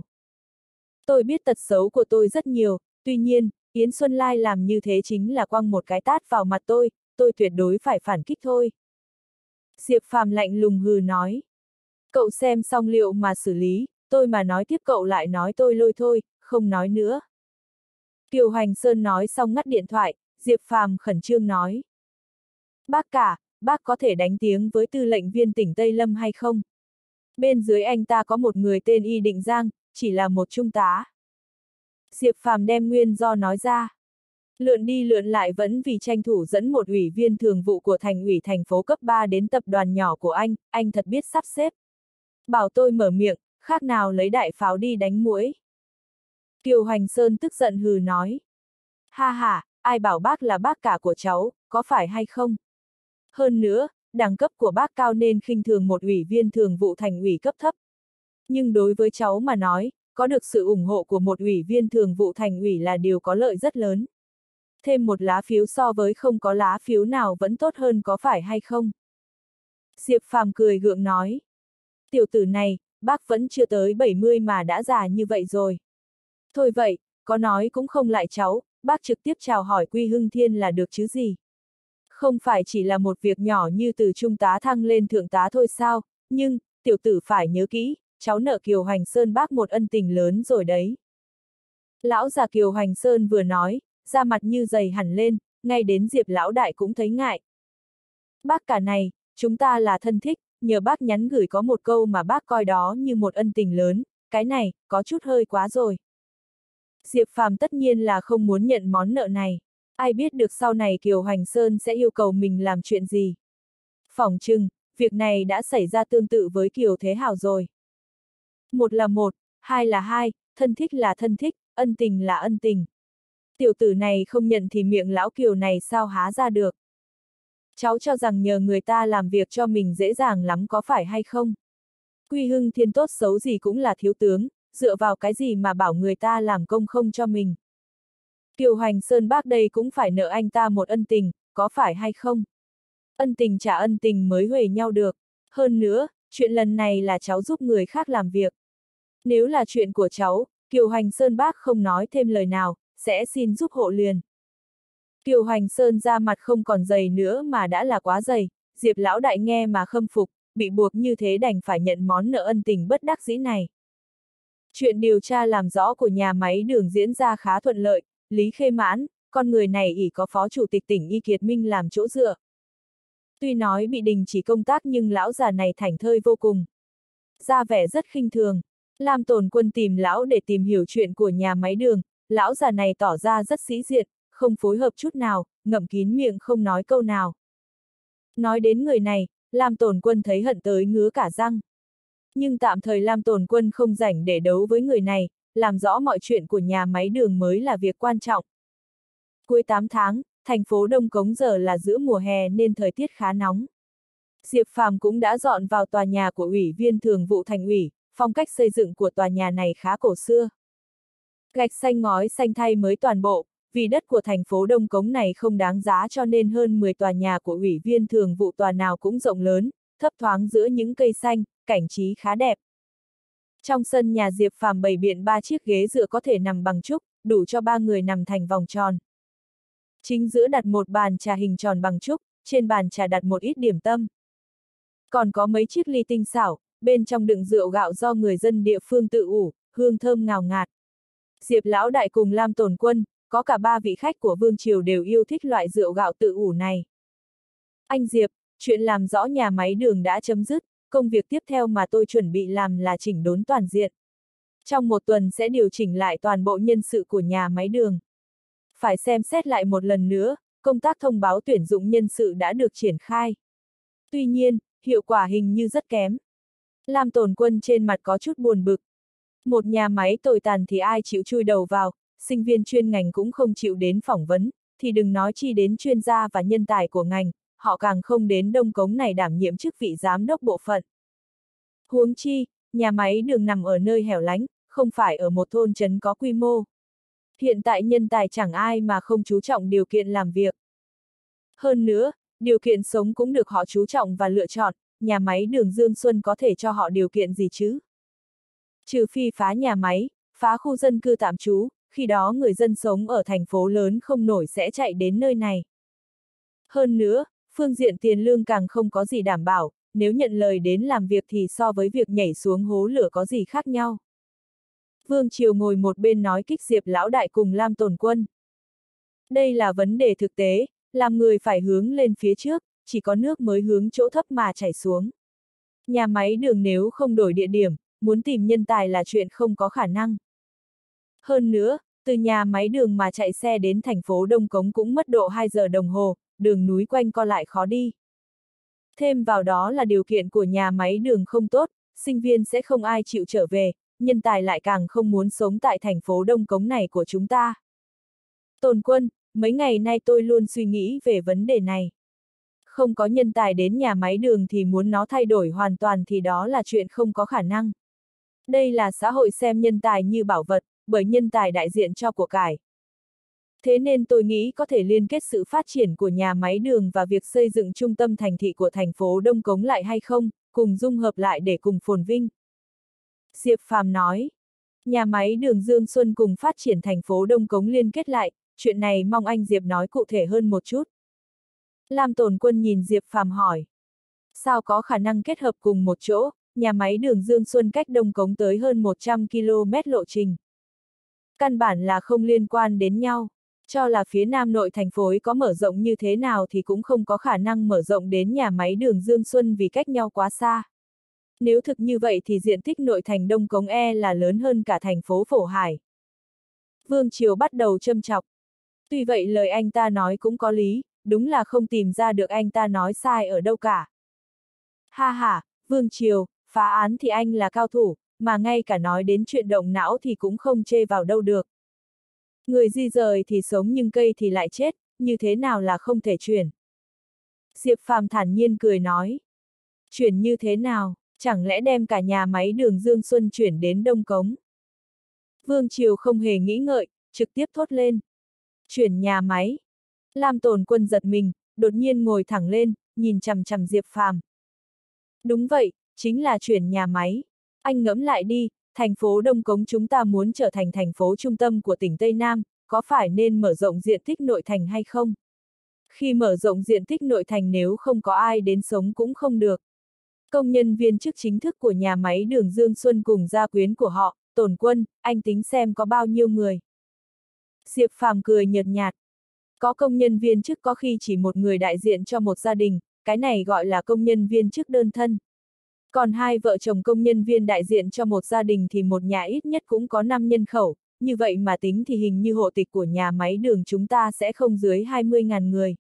Tôi biết tật xấu của tôi rất nhiều, tuy nhiên, Yến Xuân Lai làm như thế chính là quăng một cái tát vào mặt tôi, tôi tuyệt đối phải phản kích thôi. Diệp Phàm lạnh lùng hừ nói. Cậu xem xong liệu mà xử lý, tôi mà nói tiếp cậu lại nói tôi lôi thôi, không nói nữa. Kiều Hoành Sơn nói xong ngắt điện thoại, Diệp Phàm khẩn trương nói. Bác cả, bác có thể đánh tiếng với tư lệnh viên tỉnh Tây Lâm hay không? Bên dưới anh ta có một người tên Y Định Giang, chỉ là một trung tá. Diệp Phàm đem nguyên do nói ra. Lượn đi lượn lại vẫn vì tranh thủ dẫn một ủy viên thường vụ của thành ủy thành phố cấp ba đến tập đoàn nhỏ của anh, anh thật biết sắp xếp. Bảo tôi mở miệng, khác nào lấy đại pháo đi đánh muỗi. Kiều Hoành Sơn tức giận hừ nói. Ha ha, ai bảo bác là bác cả của cháu, có phải hay không? Hơn nữa, đẳng cấp của bác cao nên khinh thường một ủy viên thường vụ thành ủy cấp thấp. Nhưng đối với cháu mà nói, có được sự ủng hộ của một ủy viên thường vụ thành ủy là điều có lợi rất lớn. Thêm một lá phiếu so với không có lá phiếu nào vẫn tốt hơn có phải hay không? Diệp Phàm cười gượng nói. Tiểu tử này, bác vẫn chưa tới bảy mươi mà đã già như vậy rồi. Thôi vậy, có nói cũng không lại cháu, bác trực tiếp chào hỏi Quy Hưng Thiên là được chứ gì. Không phải chỉ là một việc nhỏ như từ trung tá thăng lên thượng tá thôi sao, nhưng, tiểu tử phải nhớ kỹ, cháu nợ Kiều Hoành Sơn bác một ân tình lớn rồi đấy. Lão già Kiều Hoành Sơn vừa nói, da mặt như dày hẳn lên, ngay đến Diệp lão đại cũng thấy ngại. Bác cả này, chúng ta là thân thích, nhờ bác nhắn gửi có một câu mà bác coi đó như một ân tình lớn, cái này, có chút hơi quá rồi. Diệp Phàm tất nhiên là không muốn nhận món nợ này. Ai biết được sau này Kiều Hoành Sơn sẽ yêu cầu mình làm chuyện gì. Phỏng chừng, việc này đã xảy ra tương tự với Kiều Thế Hào rồi. Một là một, hai là hai, thân thích là thân thích, ân tình là ân tình. Tiểu tử này không nhận thì miệng lão Kiều này sao há ra được. Cháu cho rằng nhờ người ta làm việc cho mình dễ dàng lắm có phải hay không? Quy Hưng Thiên tốt xấu gì cũng là thiếu tướng, dựa vào cái gì mà bảo người ta làm công không cho mình. Kiều Hoành Sơn bác đây cũng phải nợ anh ta một ân tình, có phải hay không? Ân tình trả ân tình mới huề nhau được. Hơn nữa, chuyện lần này là cháu giúp người khác làm việc. Nếu là chuyện của cháu, Kiều Hoành Sơn bác không nói thêm lời nào, sẽ xin giúp hộ liền. Kiều Hoành Sơn ra mặt không còn dày nữa mà đã là quá dày, Diệp lão đại nghe mà khâm phục, bị buộc như thế đành phải nhận món nợ ân tình bất đắc dĩ này. Chuyện điều tra làm rõ của nhà máy đường diễn ra khá thuận lợi, Lý Khê Mãn, con người này ỷ có phó chủ tịch tỉnh Y Kiệt Minh làm chỗ dựa. Tuy nói bị đình chỉ công tác nhưng lão già này thảnh thơi vô cùng. Ra vẻ rất khinh thường. Lam Tồn Quân tìm lão để tìm hiểu chuyện của nhà máy đường, lão già này tỏ ra rất sĩ diện, không phối hợp chút nào, ngậm kín miệng không nói câu nào. Nói đến người này, Lam Tồn Quân thấy hận tới ngứa cả răng. Nhưng tạm thời Lam Tồn Quân không rảnh để đấu với người này, làm rõ mọi chuyện của nhà máy đường mới là việc quan trọng. Cuối tám tháng, thành phố Đông Cống giờ là giữa mùa hè nên thời tiết khá nóng. Diệp Phàm cũng đã dọn vào tòa nhà của Ủy viên Thường vụ Thành ủy, phong cách xây dựng của tòa nhà này khá cổ xưa. Gạch xanh ngói xanh thay mới toàn bộ, vì đất của thành phố Đông Cống này không đáng giá cho nên hơn mười tòa nhà của Ủy viên Thường vụ tòa nào cũng rộng lớn, thấp thoáng giữa những cây xanh, cảnh trí khá đẹp. Trong sân nhà Diệp Phàm bày biện ba chiếc ghế dựa có thể nằm bằng trúc, đủ cho ba người nằm thành vòng tròn. Chính giữa đặt một bàn trà hình tròn bằng trúc, trên bàn trà đặt một ít điểm tâm. Còn có mấy chiếc ly tinh xảo, bên trong đựng rượu gạo do người dân địa phương tự ủ, hương thơm ngào ngạt. Diệp lão đại cùng Lam Tồn Quân, có cả ba vị khách của Vương Triều đều yêu thích loại rượu gạo tự ủ này. Anh Diệp, chuyện làm rõ nhà máy đường đã chấm dứt, công việc tiếp theo mà tôi chuẩn bị làm là chỉnh đốn toàn diện. Trong một tuần sẽ điều chỉnh lại toàn bộ nhân sự của nhà máy đường. Phải xem xét lại một lần nữa, công tác thông báo tuyển dụng nhân sự đã được triển khai. Tuy nhiên, hiệu quả hình như rất kém. Lam Tồn Quân trên mặt có chút buồn bực. Một nhà máy tồi tàn thì ai chịu chui đầu vào, sinh viên chuyên ngành cũng không chịu đến phỏng vấn, thì đừng nói chi đến chuyên gia và nhân tài của ngành, họ càng không đến Đông Cống này đảm nhiệm chức vị giám đốc bộ phận. Huống chi, nhà máy đường nằm ở nơi hẻo lánh, không phải ở một thôn trấn có quy mô. Hiện tại nhân tài chẳng ai mà không chú trọng điều kiện làm việc. Hơn nữa, điều kiện sống cũng được họ chú trọng và lựa chọn, nhà máy đường Dương Xuân có thể cho họ điều kiện gì chứ? Trừ phi phá nhà máy, phá khu dân cư tạm trú, khi đó người dân sống ở thành phố lớn không nổi sẽ chạy đến nơi này. Hơn nữa, phương diện tiền lương càng không có gì đảm bảo, nếu nhận lời đến làm việc thì so với việc nhảy xuống hố lửa có gì khác nhau. Vương Triều ngồi một bên nói kích Diệp lão đại cùng Lam Tồn Quân. Đây là vấn đề thực tế, làm người phải hướng lên phía trước, chỉ có nước mới hướng chỗ thấp mà chảy xuống. Nhà máy đường nếu không đổi địa điểm, muốn tìm nhân tài là chuyện không có khả năng. Hơn nữa, từ nhà máy đường mà chạy xe đến thành phố Đông Cống cũng mất độ hai giờ đồng hồ, đường núi quanh co lại khó đi. Thêm vào đó là điều kiện của nhà máy đường không tốt, sinh viên sẽ không ai chịu trở về, nhân tài lại càng không muốn sống tại thành phố Đông Cống này của chúng ta. Tồn Quân, mấy ngày nay tôi luôn suy nghĩ về vấn đề này. Không có nhân tài đến nhà máy đường thì muốn nó thay đổi hoàn toàn thì đó là chuyện không có khả năng. Đây là xã hội xem nhân tài như bảo vật, bởi nhân tài đại diện cho của cải. Thế nên tôi nghĩ có thể liên kết sự phát triển của nhà máy đường và việc xây dựng trung tâm thành thị của thành phố Đông Cống lại hay không, cùng dung hợp lại để cùng phồn vinh. Diệp Phàm nói, nhà máy đường Dương Xuân cùng phát triển thành phố Đông Cống liên kết lại, chuyện này mong anh Diệp nói cụ thể hơn một chút. Lam Tồn Quân nhìn Diệp Phàm hỏi, sao có khả năng kết hợp cùng một chỗ, nhà máy đường Dương Xuân cách Đông Cống tới hơn một trăm ki lô mét lộ trình. Căn bản là không liên quan đến nhau. Cho là phía Nam nội thành phối có mở rộng như thế nào thì cũng không có khả năng mở rộng đến nhà máy đường Dương Xuân vì cách nhau quá xa. Nếu thực như vậy thì diện tích nội thành Đông Cống e là lớn hơn cả thành phố Phổ Hải. Vương Triều bắt đầu châm chọc. Tuy vậy lời anh ta nói cũng có lý, đúng là không tìm ra được anh ta nói sai ở đâu cả. Ha ha, Vương Triều, phá án thì anh là cao thủ, mà ngay cả nói đến chuyện động não thì cũng không chê vào đâu được. Người di rời thì sống nhưng cây thì lại chết, như thế nào là không thể chuyển. Diệp Phàm thản nhiên cười nói. Chuyển như thế nào, chẳng lẽ đem cả nhà máy đường Dương Xuân chuyển đến Đông Cống? Vương Triều không hề nghĩ ngợi, trực tiếp thốt lên. Chuyển nhà máy. Lam Tồn Quân giật mình, đột nhiên ngồi thẳng lên, nhìn chằm chằm Diệp Phàm. Đúng vậy, chính là chuyển nhà máy. Anh ngẫm lại đi, thành phố Đông Cống chúng ta muốn trở thành thành phố trung tâm của tỉnh Tây Nam, có phải nên mở rộng diện tích nội thành hay không? Khi mở rộng diện tích nội thành nếu không có ai đến sống cũng không được. Công nhân viên chức chính thức của nhà máy đường Dương Xuân cùng gia quyến của họ, Tồn Quân, anh tính xem có bao nhiêu người. Diệp Phàm cười nhợt nhạt. Có công nhân viên chức có khi chỉ một người đại diện cho một gia đình, cái này gọi là công nhân viên chức đơn thân. Còn hai vợ chồng công nhân viên đại diện cho một gia đình thì một nhà ít nhất cũng có năm nhân khẩu, như vậy mà tính thì hình như hộ tịch của nhà máy đường chúng ta sẽ không dưới hai mươi nghìn người.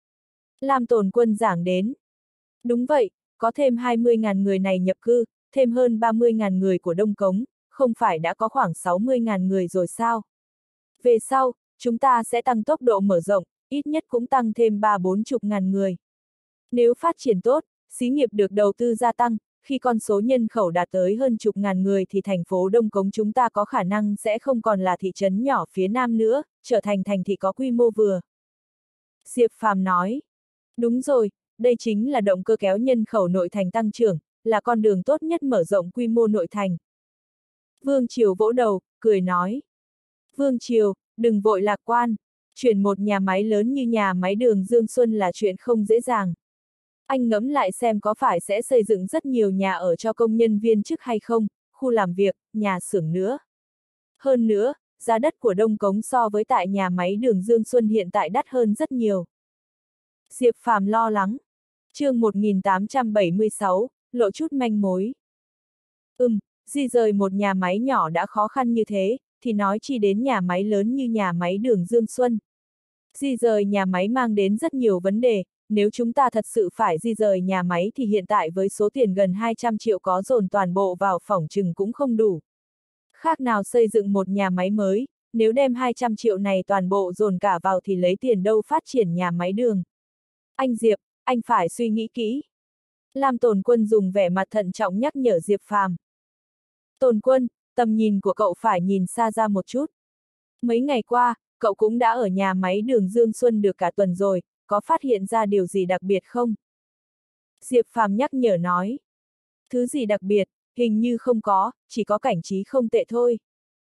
Lam Tồn Quân giảng đến. Đúng vậy, có thêm hai mươi nghìn người này nhập cư, thêm hơn ba mươi nghìn người của Đông Cống, không phải đã có khoảng sáu mươi nghìn người rồi sao? Về sau, chúng ta sẽ tăng tốc độ mở rộng, ít nhất cũng tăng thêm ba bốn chục ngàn người. Nếu phát triển tốt, xí nghiệp được đầu tư gia tăng, khi con số nhân khẩu đạt tới hơn chục ngàn người thì thành phố Đông Cống chúng ta có khả năng sẽ không còn là thị trấn nhỏ phía Nam nữa, trở thành thành thị có quy mô vừa. Diệp Phàm nói. Đúng rồi, đây chính là động cơ kéo nhân khẩu nội thành tăng trưởng, là con đường tốt nhất mở rộng quy mô nội thành. Vương Triều vỗ đầu, cười nói. Vương Triều, đừng vội lạc quan, chuyển một nhà máy lớn như nhà máy đường Dương Xuân là chuyện không dễ dàng. Anh ngẫm lại xem có phải sẽ xây dựng rất nhiều nhà ở cho công nhân viên chức hay không, khu làm việc, nhà xưởng nữa. Hơn nữa, giá đất của Đông Cống so với tại nhà máy đường Dương Xuân hiện tại đắt hơn rất nhiều. Diệp Phàm lo lắng. Chương một nghìn tám trăm bảy mươi sáu, lộ chút manh mối. Ừm, di rời một nhà máy nhỏ đã khó khăn như thế, thì nói chi đến nhà máy lớn như nhà máy đường Dương Xuân. Di rời nhà máy mang đến rất nhiều vấn đề, nếu chúng ta thật sự phải di rời nhà máy thì hiện tại với số tiền gần hai trăm triệu có dồn toàn bộ vào phỏng chừng cũng không đủ. Khác nào xây dựng một nhà máy mới, nếu đem hai trăm triệu này toàn bộ dồn cả vào thì lấy tiền đâu phát triển nhà máy đường. Anh Diệp, anh phải suy nghĩ kỹ. Lam Tồn Quân dùng vẻ mặt thận trọng nhắc nhở Diệp Phàm. Tồn Quân, tầm nhìn của cậu phải nhìn xa ra một chút. Mấy ngày qua, cậu cũng đã ở nhà máy đường Dương Xuân được cả tuần rồi, có phát hiện ra điều gì đặc biệt không? Diệp Phàm nhắc nhở nói. Thứ gì đặc biệt, hình như không có, chỉ có cảnh trí không tệ thôi.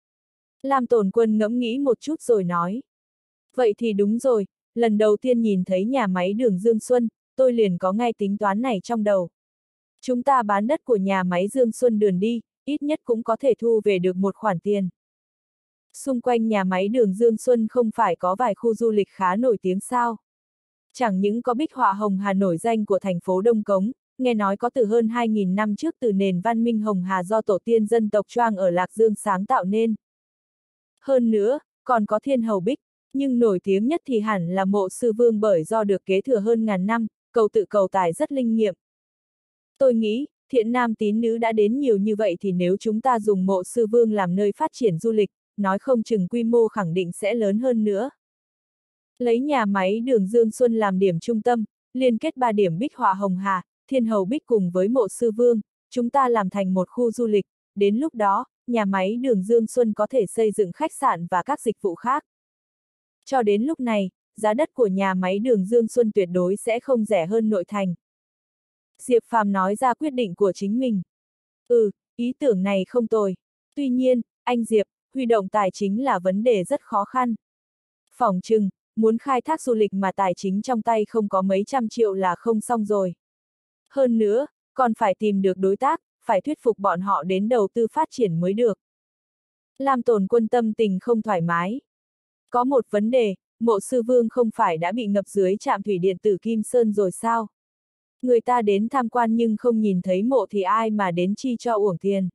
Lam Tồn Quân ngẫm nghĩ một chút rồi nói. Vậy thì đúng rồi, lần đầu tiên nhìn thấy nhà máy đường Dương Xuân, tôi liền có ngay tính toán này trong đầu. Chúng ta bán đất của nhà máy Dương Xuân Đường đi, ít nhất cũng có thể thu về được một khoản tiền. Xung quanh nhà máy đường Dương Xuân không phải có vài khu du lịch khá nổi tiếng sao? Chẳng những có bích họa Hồng Hà nổi danh của thành phố Đông Cống, nghe nói có từ hơn hai nghìn năm trước từ nền văn minh Hồng Hà do tổ tiên dân tộc Choang ở Lạc Dương sáng tạo nên. Hơn nữa, còn có Thiên Hầu Bích, nhưng nổi tiếng nhất thì hẳn là mộ sư vương bởi do được kế thừa hơn ngàn năm, cầu tự cầu tài rất linh nghiệm. Tôi nghĩ, thiện nam tín nữ đã đến nhiều như vậy thì nếu chúng ta dùng mộ sư vương làm nơi phát triển du lịch, nói không chừng quy mô khẳng định sẽ lớn hơn nữa. Lấy nhà máy đường Dương Xuân làm điểm trung tâm, liên kết ba điểm bích họa Hồng Hà, Thiên Hầu Bích cùng với mộ sư vương, chúng ta làm thành một khu du lịch, đến lúc đó, nhà máy đường Dương Xuân có thể xây dựng khách sạn và các dịch vụ khác. Cho đến lúc này, giá đất của nhà máy đường Dương Xuân tuyệt đối sẽ không rẻ hơn nội thành. Diệp Phàm nói ra quyết định của chính mình. Ừ, ý tưởng này không tồi. Tuy nhiên, anh Diệp, huy động tài chính là vấn đề rất khó khăn. Phỏng chừng, muốn khai thác du lịch mà tài chính trong tay không có mấy trăm triệu là không xong rồi. Hơn nữa, còn phải tìm được đối tác, phải thuyết phục bọn họ đến đầu tư phát triển mới được. Lam Tồn Quân tâm tình không thoải mái. Có một vấn đề, Mộ Sư Vương không phải đã bị ngập dưới trạm thủy điện Tử Kim Sơn rồi sao? Người ta đến tham quan nhưng không nhìn thấy mộ thì ai mà đến chi cho uổng tiền?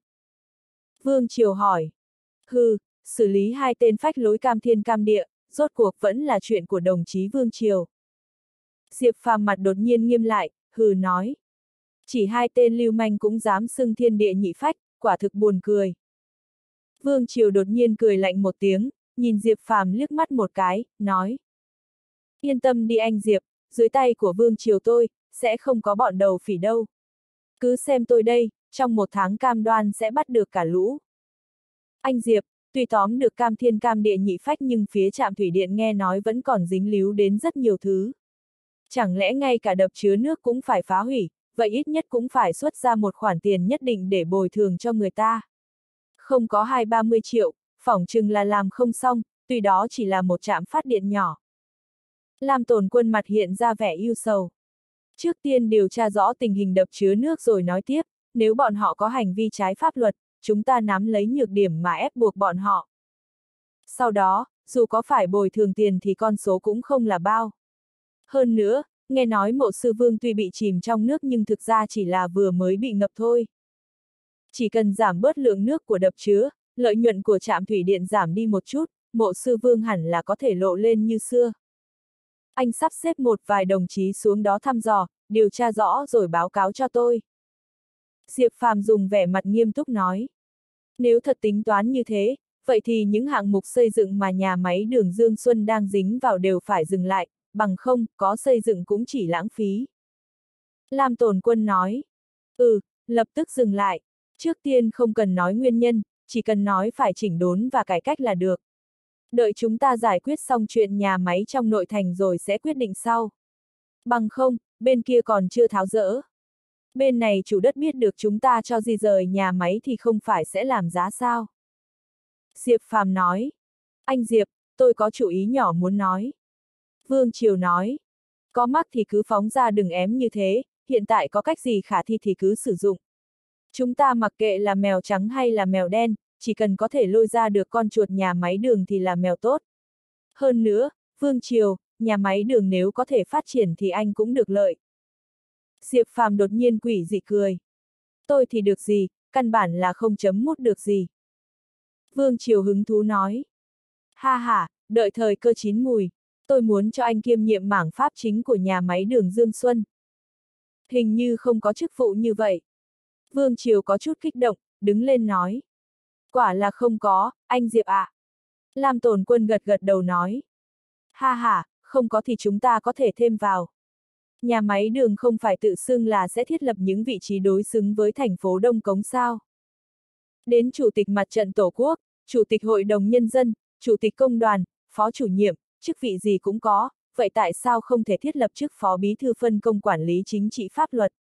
Vương Triều hỏi. Hừ, xử lý hai tên phách lối cam thiên cam địa, rốt cuộc vẫn là chuyện của đồng chí Vương Triều. Diệp Phàm mặt đột nhiên nghiêm lại, hừ nói. Chỉ hai tên lưu manh cũng dám xưng thiên địa nhị phách, quả thực buồn cười. Vương Triều đột nhiên cười lạnh một tiếng, nhìn Diệp Phàm liếc mắt một cái, nói. Yên tâm đi anh Diệp, dưới tay của Vương Triều tôi, sẽ không có bọn đầu phỉ đâu. Cứ xem tôi đây, trong một tháng cam đoan sẽ bắt được cả lũ. Anh Diệp, tuy tóm được cam thiên cam địa nhị phách nhưng phía trạm thủy điện nghe nói vẫn còn dính líu đến rất nhiều thứ. Chẳng lẽ ngay cả đập chứa nước cũng phải phá hủy, vậy ít nhất cũng phải xuất ra một khoản tiền nhất định để bồi thường cho người ta. Không có hai ba mươi triệu, phỏng chừng là làm không xong, tuy đó chỉ là một trạm phát điện nhỏ. Lam Tồn Quân mặt hiện ra vẻ ưu sầu. Trước tiên điều tra rõ tình hình đập chứa nước rồi nói tiếp, nếu bọn họ có hành vi trái pháp luật, chúng ta nắm lấy nhược điểm mà ép buộc bọn họ. Sau đó, dù có phải bồi thường tiền thì con số cũng không là bao. Hơn nữa, nghe nói Mộ Sư Vương tuy bị chìm trong nước nhưng thực ra chỉ là vừa mới bị ngập thôi. Chỉ cần giảm bớt lượng nước của đập chứa, lợi nhuận của trạm thủy điện giảm đi một chút, Mộ Sư Vương hẳn là có thể lộ lên như xưa. Anh sắp xếp một vài đồng chí xuống đó thăm dò, điều tra rõ rồi báo cáo cho tôi. Diệp Phàm dùng vẻ mặt nghiêm túc nói. Nếu thật tính toán như thế, vậy thì những hạng mục xây dựng mà nhà máy đường Dương Xuân đang dính vào đều phải dừng lại, bằng không, có xây dựng cũng chỉ lãng phí. Lam Tồn Quân nói. Ừ, lập tức dừng lại. Trước tiên không cần nói nguyên nhân, chỉ cần nói phải chỉnh đốn và cải cách là được. Đợi chúng ta giải quyết xong chuyện nhà máy trong nội thành rồi sẽ quyết định sau. Bằng không, bên kia còn chưa tháo dỡ. Bên này chủ đất biết được chúng ta cho di rời nhà máy thì không phải sẽ làm giá sao? Diệp Phàm nói. Anh Diệp, tôi có chủ ý nhỏ muốn nói. Vương Triều nói. Có mắc thì cứ phóng ra đừng ém như thế, hiện tại có cách gì khả thi thì cứ sử dụng. Chúng ta mặc kệ là mèo trắng hay là mèo đen, chỉ cần có thể lôi ra được con chuột nhà máy đường thì là mèo tốt. Hơn nữa, Vương Triều, nhà máy đường nếu có thể phát triển thì anh cũng được lợi. Diệp Phàm đột nhiên quỷ dị cười. Tôi thì được gì, căn bản là không chấm mút được gì. Vương Triều hứng thú nói. Ha ha, đợi thời cơ chín mùi, tôi muốn cho anh kiêm nhiệm mảng pháp chính của nhà máy đường Dương Xuân. Hình như không có chức vụ như vậy. Vương Triều có chút kích động, đứng lên nói. Quả là không có, anh Diệp ạ. À. Lam Tồn Quân gật gật đầu nói. Ha ha, không có thì chúng ta có thể thêm vào. Nhà máy đường không phải tự xưng là sẽ thiết lập những vị trí đối xứng với thành phố Đông Cống sao. Đến Chủ tịch Mặt trận Tổ quốc, Chủ tịch Hội đồng Nhân dân, Chủ tịch Công đoàn, Phó chủ nhiệm, chức vị gì cũng có, vậy tại sao không thể thiết lập chức Phó Bí thư phân công quản lý chính trị pháp luật?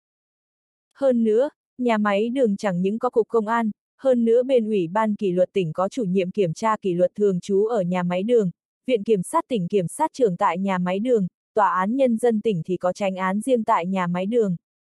Hơn nữa, nhà máy đường chẳng những có cục công an, hơn nữa bên Ủy ban kỷ luật tỉnh có chủ nhiệm kiểm tra kỷ luật thường trú ở nhà máy đường, Viện Kiểm sát tỉnh kiểm sát trưởng tại nhà máy đường, Tòa án Nhân dân tỉnh thì có chánh án riêng tại nhà máy đường.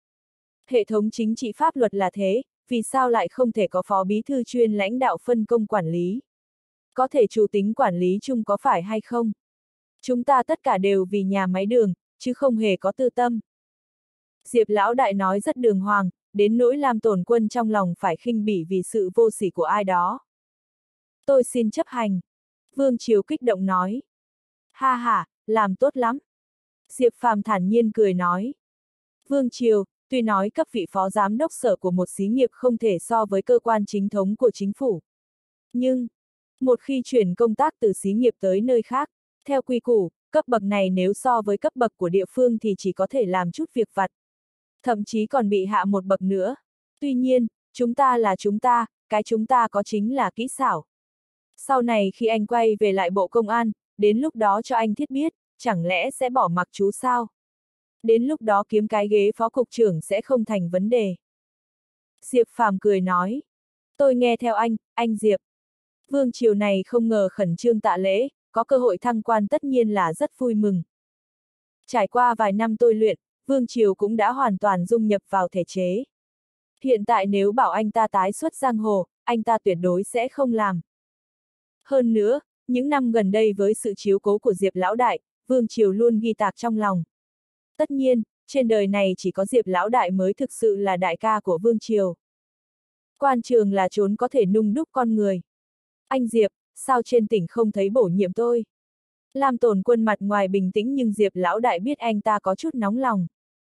Hệ thống chính trị pháp luật là thế, vì sao lại không thể có phó bí thư chuyên lãnh đạo phân công quản lý? Có thể chủ tính quản lý chung có phải hay không? Chúng ta tất cả đều vì nhà máy đường, chứ không hề có tư tâm. Diệp Lão Đại nói rất đường hoàng, đến nỗi Lam Tồn Quân trong lòng phải khinh bỉ vì sự vô sỉ của ai đó. Tôi xin chấp hành. Vương Triều kích động nói. Ha ha, làm tốt lắm. Diệp Phàm thản nhiên cười nói. Vương Triều, tuy nói cấp vị phó giám đốc sở của một xí nghiệp không thể so với cơ quan chính thống của chính phủ. Nhưng, một khi chuyển công tác từ xí nghiệp tới nơi khác, theo quy củ, cấp bậc này nếu so với cấp bậc của địa phương thì chỉ có thể làm chút việc vặt. Thậm chí còn bị hạ một bậc nữa. Tuy nhiên, chúng ta là chúng ta, cái chúng ta có chính là kỹ xảo. Sau này khi anh quay về lại Bộ Công an, đến lúc đó cho anh thiết biết, chẳng lẽ sẽ bỏ mặc chú sao? Đến lúc đó kiếm cái ghế phó cục trưởng sẽ không thành vấn đề. Diệp Phàm cười nói. Tôi nghe theo anh, anh Diệp. Vương Triều này không ngờ khẩn trương tạ lễ, có cơ hội thăng quan tất nhiên là rất vui mừng. Trải qua vài năm tôi luyện, Vương Triều cũng đã hoàn toàn dung nhập vào thể chế. Hiện tại nếu bảo anh ta tái xuất giang hồ, anh ta tuyệt đối sẽ không làm. Hơn nữa, những năm gần đây với sự chiếu cố của Diệp Lão Đại, Vương Triều luôn ghi tạc trong lòng. Tất nhiên, trên đời này chỉ có Diệp Lão Đại mới thực sự là đại ca của Vương Triều. Quan trường là chốn có thể nung đúc con người. Anh Diệp, sao trên tỉnh không thấy bổ nhiệm tôi? Lam Tồn Quân mặt ngoài bình tĩnh nhưng Diệp Lão Đại biết anh ta có chút nóng lòng.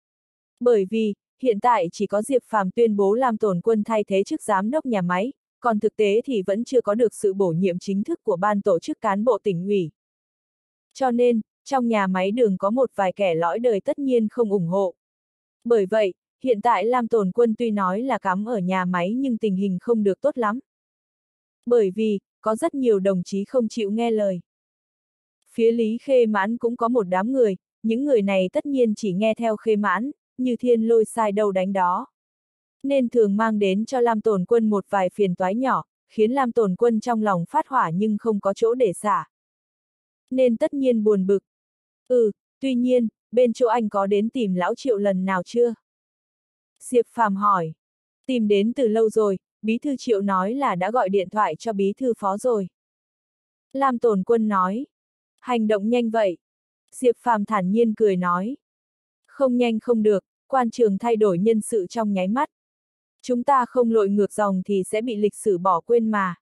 Bởi vì, hiện tại chỉ có Diệp Phàm tuyên bố Lam Tồn Quân thay thế chức giám đốc nhà máy, còn thực tế thì vẫn chưa có được sự bổ nhiệm chính thức của ban tổ chức cán bộ tỉnh ủy. Cho nên, trong nhà máy đường có một vài kẻ lõi đời tất nhiên không ủng hộ. Bởi vậy, hiện tại Lam Tồn Quân tuy nói là cắm ở nhà máy nhưng tình hình không được tốt lắm. Bởi vì, có rất nhiều đồng chí không chịu nghe lời. Phía Lý Khê Mãn cũng có một đám người, những người này tất nhiên chỉ nghe theo Khê Mãn, như thiên lôi sai đâu đánh đó. Nên thường mang đến cho Lam Tồn Quân một vài phiền toái nhỏ, khiến Lam Tồn Quân trong lòng phát hỏa nhưng không có chỗ để xả. Nên tất nhiên buồn bực. Ừ, tuy nhiên, bên chỗ anh có đến tìm Lão Triệu lần nào chưa? Diệp Phàm hỏi. Tìm đến từ lâu rồi, Bí thư Triệu nói là đã gọi điện thoại cho Bí thư Phó rồi. Lam Tồn Quân nói. Hành động nhanh vậy. Diệp Phàm thản nhiên cười nói. Không nhanh không được, quan trường thay đổi nhân sự trong nháy mắt. Chúng ta không lội ngược dòng thì sẽ bị lịch sử bỏ quên mà.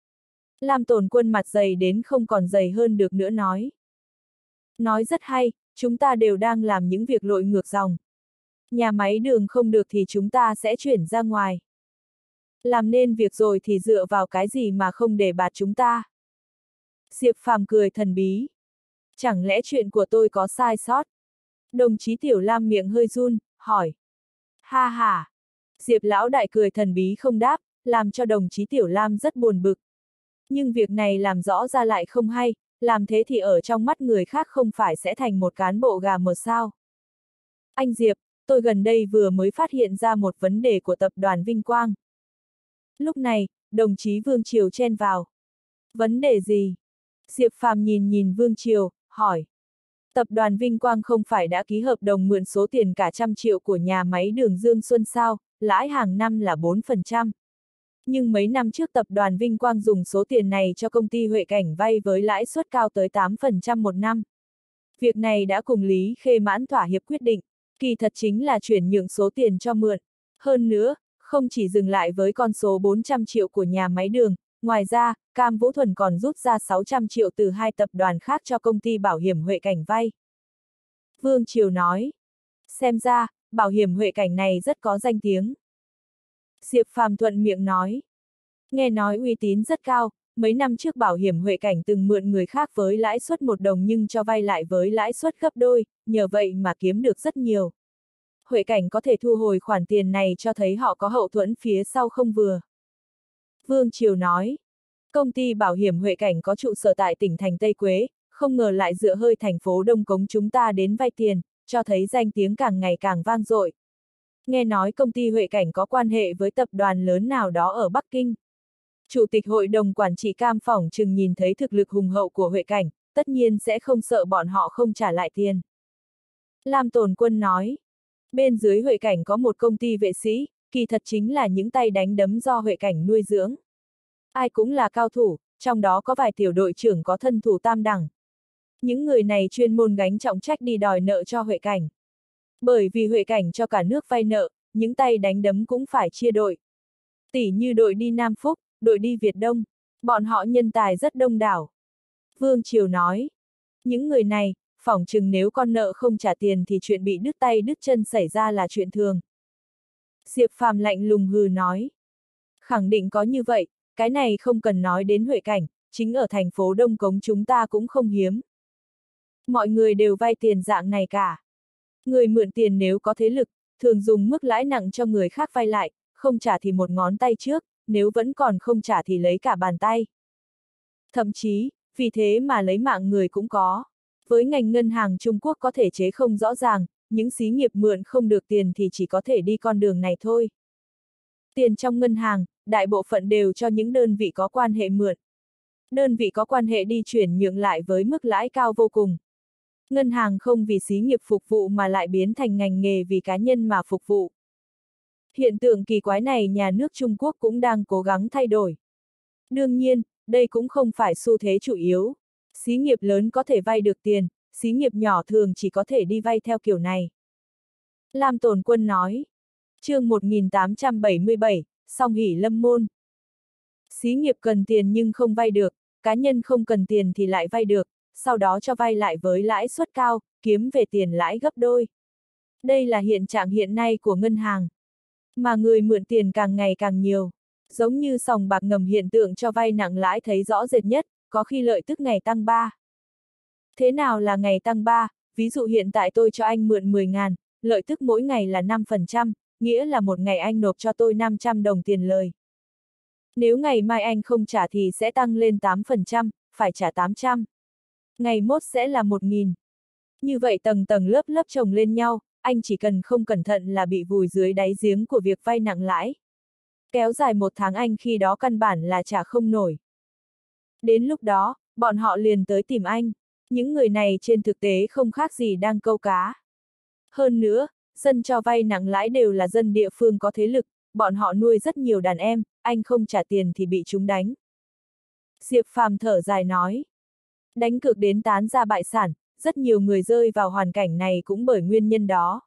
Lam Tồn Quân mặt dày đến không còn dày hơn được nữa nói. Nói rất hay, chúng ta đều đang làm những việc lội ngược dòng. Nhà máy đường không được thì chúng ta sẽ chuyển ra ngoài. Làm nên việc rồi thì dựa vào cái gì mà không để bạt chúng ta? Diệp Phàm cười thần bí. Chẳng lẽ chuyện của tôi có sai sót? Đồng chí Tiểu Lam miệng hơi run, hỏi. Ha ha! Diệp Lão Đại cười thần bí không đáp, làm cho đồng chí Tiểu Lam rất buồn bực. Nhưng việc này làm rõ ra lại không hay, làm thế thì ở trong mắt người khác không phải sẽ thành một cán bộ gà mờ sao. Anh Diệp, tôi gần đây vừa mới phát hiện ra một vấn đề của tập đoàn Vinh Quang. Lúc này, đồng chí Vương Triều chen vào. Vấn đề gì? Diệp Phàm nhìn nhìn Vương Triều, hỏi. Tập đoàn Vinh Quang không phải đã ký hợp đồng mượn số tiền cả trăm triệu của nhà máy đường Dương Xuân sao, lãi hàng năm là bốn phần trăm. Nhưng mấy năm trước tập đoàn Vinh Quang dùng số tiền này cho công ty Huệ Cảnh vay với lãi suất cao tới tám phần trăm một năm. Việc này đã cùng Lý Khê Mãn thỏa hiệp quyết định, kỳ thật chính là chuyển nhượng số tiền cho mượn. Hơn nữa, không chỉ dừng lại với con số bốn trăm triệu của nhà máy đường, ngoài ra, Cam Vũ Thuần còn rút ra sáu trăm triệu từ hai tập đoàn khác cho công ty bảo hiểm Huệ Cảnh vay. Vương Triều nói, xem ra, bảo hiểm Huệ Cảnh này rất có danh tiếng. Diệp Phàm thuận miệng nói, nghe nói uy tín rất cao, mấy năm trước bảo hiểm Huệ Cảnh từng mượn người khác với lãi suất một đồng nhưng cho vay lại với lãi suất gấp đôi, nhờ vậy mà kiếm được rất nhiều. Huệ Cảnh có thể thu hồi khoản tiền này cho thấy họ có hậu thuẫn phía sau không vừa. Vương Triều nói, công ty bảo hiểm Huệ Cảnh có trụ sở tại tỉnh thành Tây Quế, không ngờ lại dựa hơi thành phố Đông Cống chúng ta đến vay tiền, cho thấy danh tiếng càng ngày càng vang dội. Nghe nói công ty Huệ Cảnh có quan hệ với tập đoàn lớn nào đó ở Bắc Kinh. Chủ tịch hội đồng quản trị Cam phỏng chừng nhìn thấy thực lực hùng hậu của Huệ Cảnh, tất nhiên sẽ không sợ bọn họ không trả lại tiền. Lam Tồn Quân nói, bên dưới Huệ Cảnh có một công ty vệ sĩ, kỳ thật chính là những tay đánh đấm do Huệ Cảnh nuôi dưỡng. Ai cũng là cao thủ, trong đó có vài tiểu đội trưởng có thân thủ tam đẳng. Những người này chuyên môn gánh trọng trách đi đòi nợ cho Huệ Cảnh. Bởi vì Huệ Cảnh cho cả nước vay nợ, những tay đánh đấm cũng phải chia đội. Tỉ như đội đi Nam Phúc, đội đi Việt Đông, bọn họ nhân tài rất đông đảo. Vương Triều nói, những người này, phỏng chừng nếu con nợ không trả tiền thì chuyện bị đứt tay đứt chân xảy ra là chuyện thường. Diệp Phàm lạnh lùng hừ nói, khẳng định có như vậy, cái này không cần nói đến Huệ Cảnh, chính ở thành phố Đông Cống chúng ta cũng không hiếm. Mọi người đều vay tiền dạng này cả. Người mượn tiền nếu có thế lực, thường dùng mức lãi nặng cho người khác vay lại, không trả thì một ngón tay trước, nếu vẫn còn không trả thì lấy cả bàn tay. Thậm chí, vì thế mà lấy mạng người cũng có. Với ngành ngân hàng Trung Quốc có thể chế không rõ ràng, những xí nghiệp mượn không được tiền thì chỉ có thể đi con đường này thôi. Tiền trong ngân hàng, đại bộ phận đều cho những đơn vị có quan hệ mượn. Đơn vị có quan hệ đi chuyển nhượng lại với mức lãi cao vô cùng. Ngân hàng không vì xí nghiệp phục vụ mà lại biến thành ngành nghề vì cá nhân mà phục vụ. Hiện tượng kỳ quái này nhà nước Trung Quốc cũng đang cố gắng thay đổi. Đương nhiên, đây cũng không phải xu thế chủ yếu. Xí nghiệp lớn có thể vay được tiền, xí nghiệp nhỏ thường chỉ có thể đi vay theo kiểu này. Lam Tồn Quân nói. Chương một nghìn tám trăm bảy mươi bảy, Song Hỷ Lâm Môn. Xí nghiệp cần tiền nhưng không vay được, cá nhân không cần tiền thì lại vay được, sau đó cho vay lại với lãi suất cao, kiếm về tiền lãi gấp đôi. Đây là hiện trạng hiện nay của ngân hàng. Mà người mượn tiền càng ngày càng nhiều. Giống như sòng bạc ngầm hiện tượng cho vay nặng lãi thấy rõ rệt nhất, có khi lợi tức ngày tăng ba. Thế nào là ngày tăng ba? Ví dụ hiện tại tôi cho anh mượn mười ngàn, lợi tức mỗi ngày là năm phần trăm, nghĩa là một ngày anh nộp cho tôi năm trăm đồng tiền lời. Nếu ngày mai anh không trả thì sẽ tăng lên tám phần trăm, phải trả tám trăm. Ngày mốt sẽ là một nghìn. Như vậy tầng tầng lớp lớp chồng lên nhau, anh chỉ cần không cẩn thận là bị vùi dưới đáy giếng của việc vay nặng lãi. Kéo dài một tháng anh khi đó căn bản là trả không nổi. Đến lúc đó, bọn họ liền tới tìm anh. Những người này trên thực tế không khác gì đang câu cá. Hơn nữa, dân cho vay nặng lãi đều là dân địa phương có thế lực, bọn họ nuôi rất nhiều đàn em, anh không trả tiền thì bị chúng đánh. Diệp Phàm thở dài nói. Đánh cược đến tán ra bại sản, rất nhiều người rơi vào hoàn cảnh này cũng bởi nguyên nhân đó.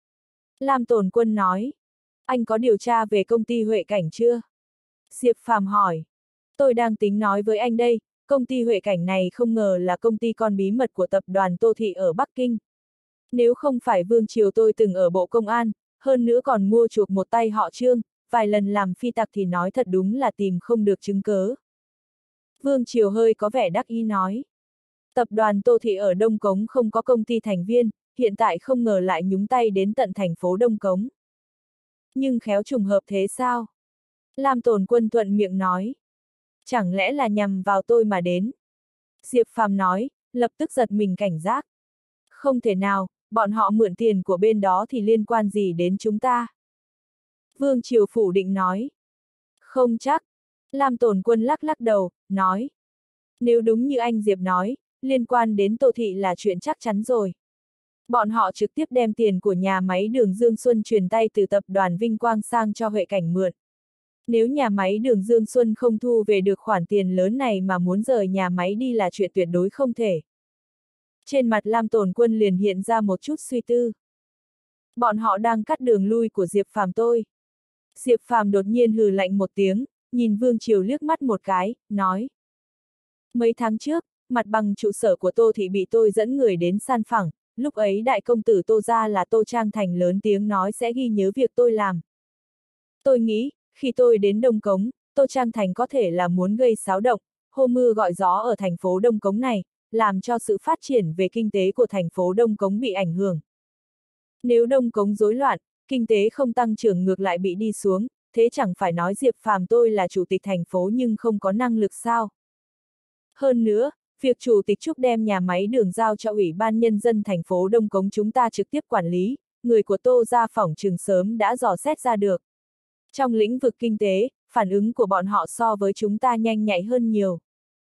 Lam Tồn Quân nói. Anh có điều tra về công ty Huệ Cảnh chưa? Diệp Phàm hỏi. Tôi đang tính nói với anh đây, công ty Huệ Cảnh này không ngờ là công ty con bí mật của tập đoàn Tô Thị ở Bắc Kinh. Nếu không phải Vương Triều tôi từng ở Bộ Công an, hơn nữa còn mua chuộc một tay họ Trương, vài lần làm phi tặc thì nói thật đúng là tìm không được chứng cớ. Vương Triều hơi có vẻ đắc ý nói. Tập đoàn Tô Thị ở Đông Cống không có công ty thành viên, hiện tại không ngờ lại nhúng tay đến tận thành phố Đông Cống. Nhưng khéo trùng hợp thế sao? Lam Tồn Quân thuận miệng nói. Chẳng lẽ là nhằm vào tôi mà đến? Diệp Phàm nói, lập tức giật mình cảnh giác. Không thể nào, bọn họ mượn tiền của bên đó thì liên quan gì đến chúng ta? Vương Triều phủ định nói. Không chắc. Lam Tồn Quân lắc lắc đầu, nói. Nếu đúng như anh Diệp nói, liên quan đến Tô Thị là chuyện chắc chắn rồi. Bọn họ trực tiếp đem tiền của nhà máy đường Dương Xuân truyền tay từ tập đoàn Vinh Quang sang cho Huệ Cảnh mượn. Nếu nhà máy đường Dương Xuân không thu về được khoản tiền lớn này mà muốn rời nhà máy đi là chuyện tuyệt đối không thể. Trên mặt Lam Tồn Quân liền hiện ra một chút suy tư. Bọn họ đang cắt đường lui của Diệp Phàm tôi. Diệp Phàm đột nhiên hừ lạnh một tiếng, nhìn Vương Triều liếc mắt một cái, nói. Mấy tháng trước, mặt bằng trụ sở của Tô Thị bị tôi dẫn người đến san phẳng, lúc ấy đại công tử Tô gia là Tô Trang Thành lớn tiếng nói sẽ ghi nhớ việc tôi làm. Tôi nghĩ, khi tôi đến Đông Cống, Tô Trang Thành có thể là muốn gây xáo động, hô mưa gọi gió ở thành phố Đông Cống này, làm cho sự phát triển về kinh tế của thành phố Đông Cống bị ảnh hưởng. Nếu Đông Cống rối loạn, kinh tế không tăng trưởng ngược lại bị đi xuống, thế chẳng phải nói Diệp Phàm tôi là chủ tịch thành phố nhưng không có năng lực sao? Hơn nữa, việc chủ tịch Trúc đem nhà máy đường giao cho Ủy ban Nhân dân thành phố Đông Cống chúng ta trực tiếp quản lý, người của Tô gia phỏng chừng sớm đã dò xét ra được. Trong lĩnh vực kinh tế, phản ứng của bọn họ so với chúng ta nhanh nhạy hơn nhiều.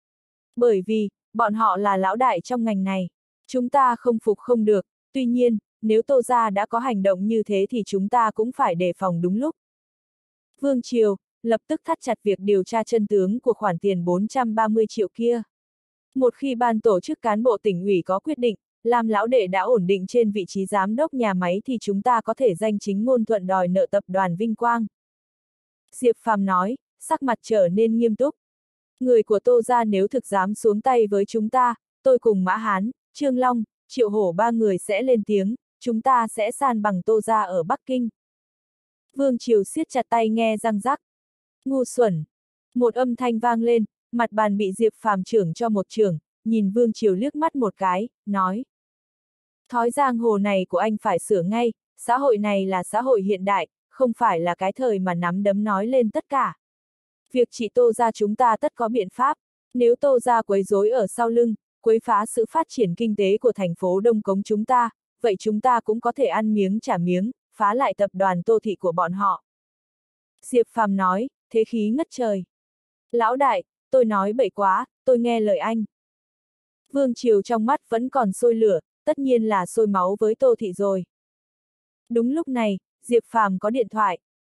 Bởi vì, bọn họ là lão đại trong ngành này. Chúng ta không phục không được, tuy nhiên, nếu Tô gia đã có hành động như thế thì chúng ta cũng phải đề phòng đúng lúc. Vương Triều, lập tức thắt chặt việc điều tra chân tướng của khoản tiền bốn trăm ba mươi triệu kia. Một khi ban tổ chức cán bộ tỉnh ủy có quyết định, làm lão đệ đã ổn định trên vị trí giám đốc nhà máy thì chúng ta có thể danh chính ngôn thuận đòi nợ tập đoàn Vinh Quang. Diệp Phàm nói, sắc mặt trở nên nghiêm túc. Người của Tô gia nếu thực dám xuống tay với chúng ta, tôi cùng Mã Hán, Trương Long, Triệu Hổ ba người sẽ lên tiếng, chúng ta sẽ san bằng Tô gia ở Bắc Kinh. Vương Triều siết chặt tay nghe răng rắc. Ngu xuẩn. Một âm thanh vang lên, mặt bàn bị Diệp Phàm chưởng cho một chưởng, nhìn Vương Triều liếc mắt một cái, nói. Thói giang hồ này của anh phải sửa ngay, xã hội này là xã hội hiện đại, không phải là cái thời mà nắm đấm nói lên tất cả. Việc trị Tô gia chúng ta tất có biện pháp, nếu Tô gia quấy rối ở sau lưng, quấy phá sự phát triển kinh tế của thành phố Đông Cống chúng ta, vậy chúng ta cũng có thể ăn miếng trả miếng, phá lại tập đoàn Tô Thị của bọn họ. Diệp Phàm nói, thế khí ngất trời. Lão đại, tôi nói bậy quá, tôi nghe lời anh. Vương Triều trong mắt vẫn còn sôi lửa, tất nhiên là sôi máu với Tô Thị rồi. Đúng lúc này, Diệp Phàm có điện thoại.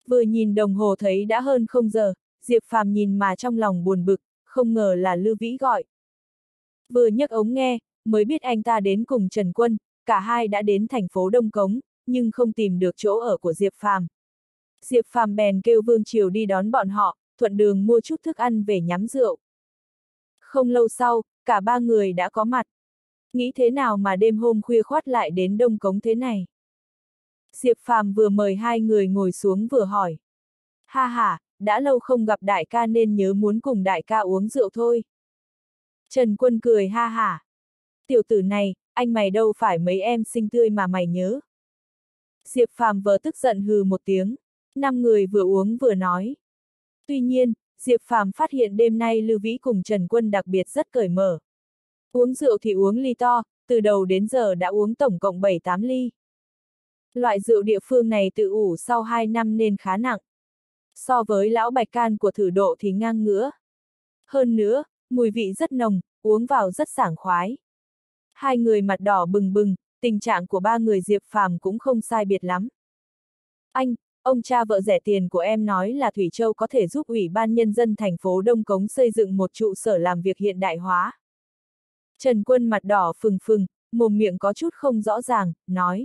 Vừa nhìn đồng hồ thấy đã hơn không giờ, Diệp Phàm nhìn mà trong lòng buồn bực, không ngờ là Lưu Vĩ gọi. Vừa nhấc ống nghe, mới biết anh ta đến cùng Trần Quân, cả hai đã đến thành phố Đông Cống, nhưng không tìm được chỗ ở của Diệp Phàm. Diệp Phàm bèn kêu Vương Triều đi đón bọn họ, thuận đường mua chút thức ăn về nhắm rượu. Không lâu sau, cả ba người đã có mặt. Nghĩ thế nào mà đêm hôm khuya khoắt lại đến Đông Cống thế này? Diệp Phàm vừa mời hai người ngồi xuống vừa hỏi. Ha ha, đã lâu không gặp đại ca nên nhớ muốn cùng đại ca uống rượu thôi. Trần Quân cười ha hả. Tiểu tử này, anh mày đâu phải mấy em xinh tươi mà mày nhớ. Diệp Phàm vờ tức giận hừ một tiếng. Năm người vừa uống vừa nói. Tuy nhiên, Diệp Phàm phát hiện đêm nay Lưu Vĩ cùng Trần Quân đặc biệt rất cởi mở. Uống rượu thì uống ly to, từ đầu đến giờ đã uống tổng cộng bảy tám ly. Loại rượu địa phương này tự ủ sau hai năm nên khá nặng. So với lão bạch can của thử độ thì ngang ngửa. Hơn nữa, mùi vị rất nồng, uống vào rất sảng khoái. Hai người mặt đỏ bừng bừng, tình trạng của ba người Diệp Phàm cũng không sai biệt lắm. Anh, ông cha vợ rẻ tiền của em nói là Thủy Châu có thể giúp Ủy ban Nhân dân thành phố Đông Cống xây dựng một trụ sở làm việc hiện đại hóa. Trần Quân mặt đỏ phừng phừng, mồm miệng có chút không rõ ràng, nói.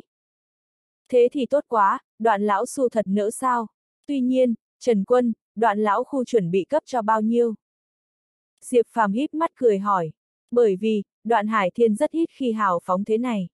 Thế thì tốt quá, Đoạn lão xu thật nỡ sao? Tuy nhiên, Trần Quân, Đoạn lão khu chuẩn bị cấp cho bao nhiêu? Diệp Phàm híp mắt cười hỏi. Bởi vì, Đoạn Hải Thiên rất ít khi hào phóng thế này.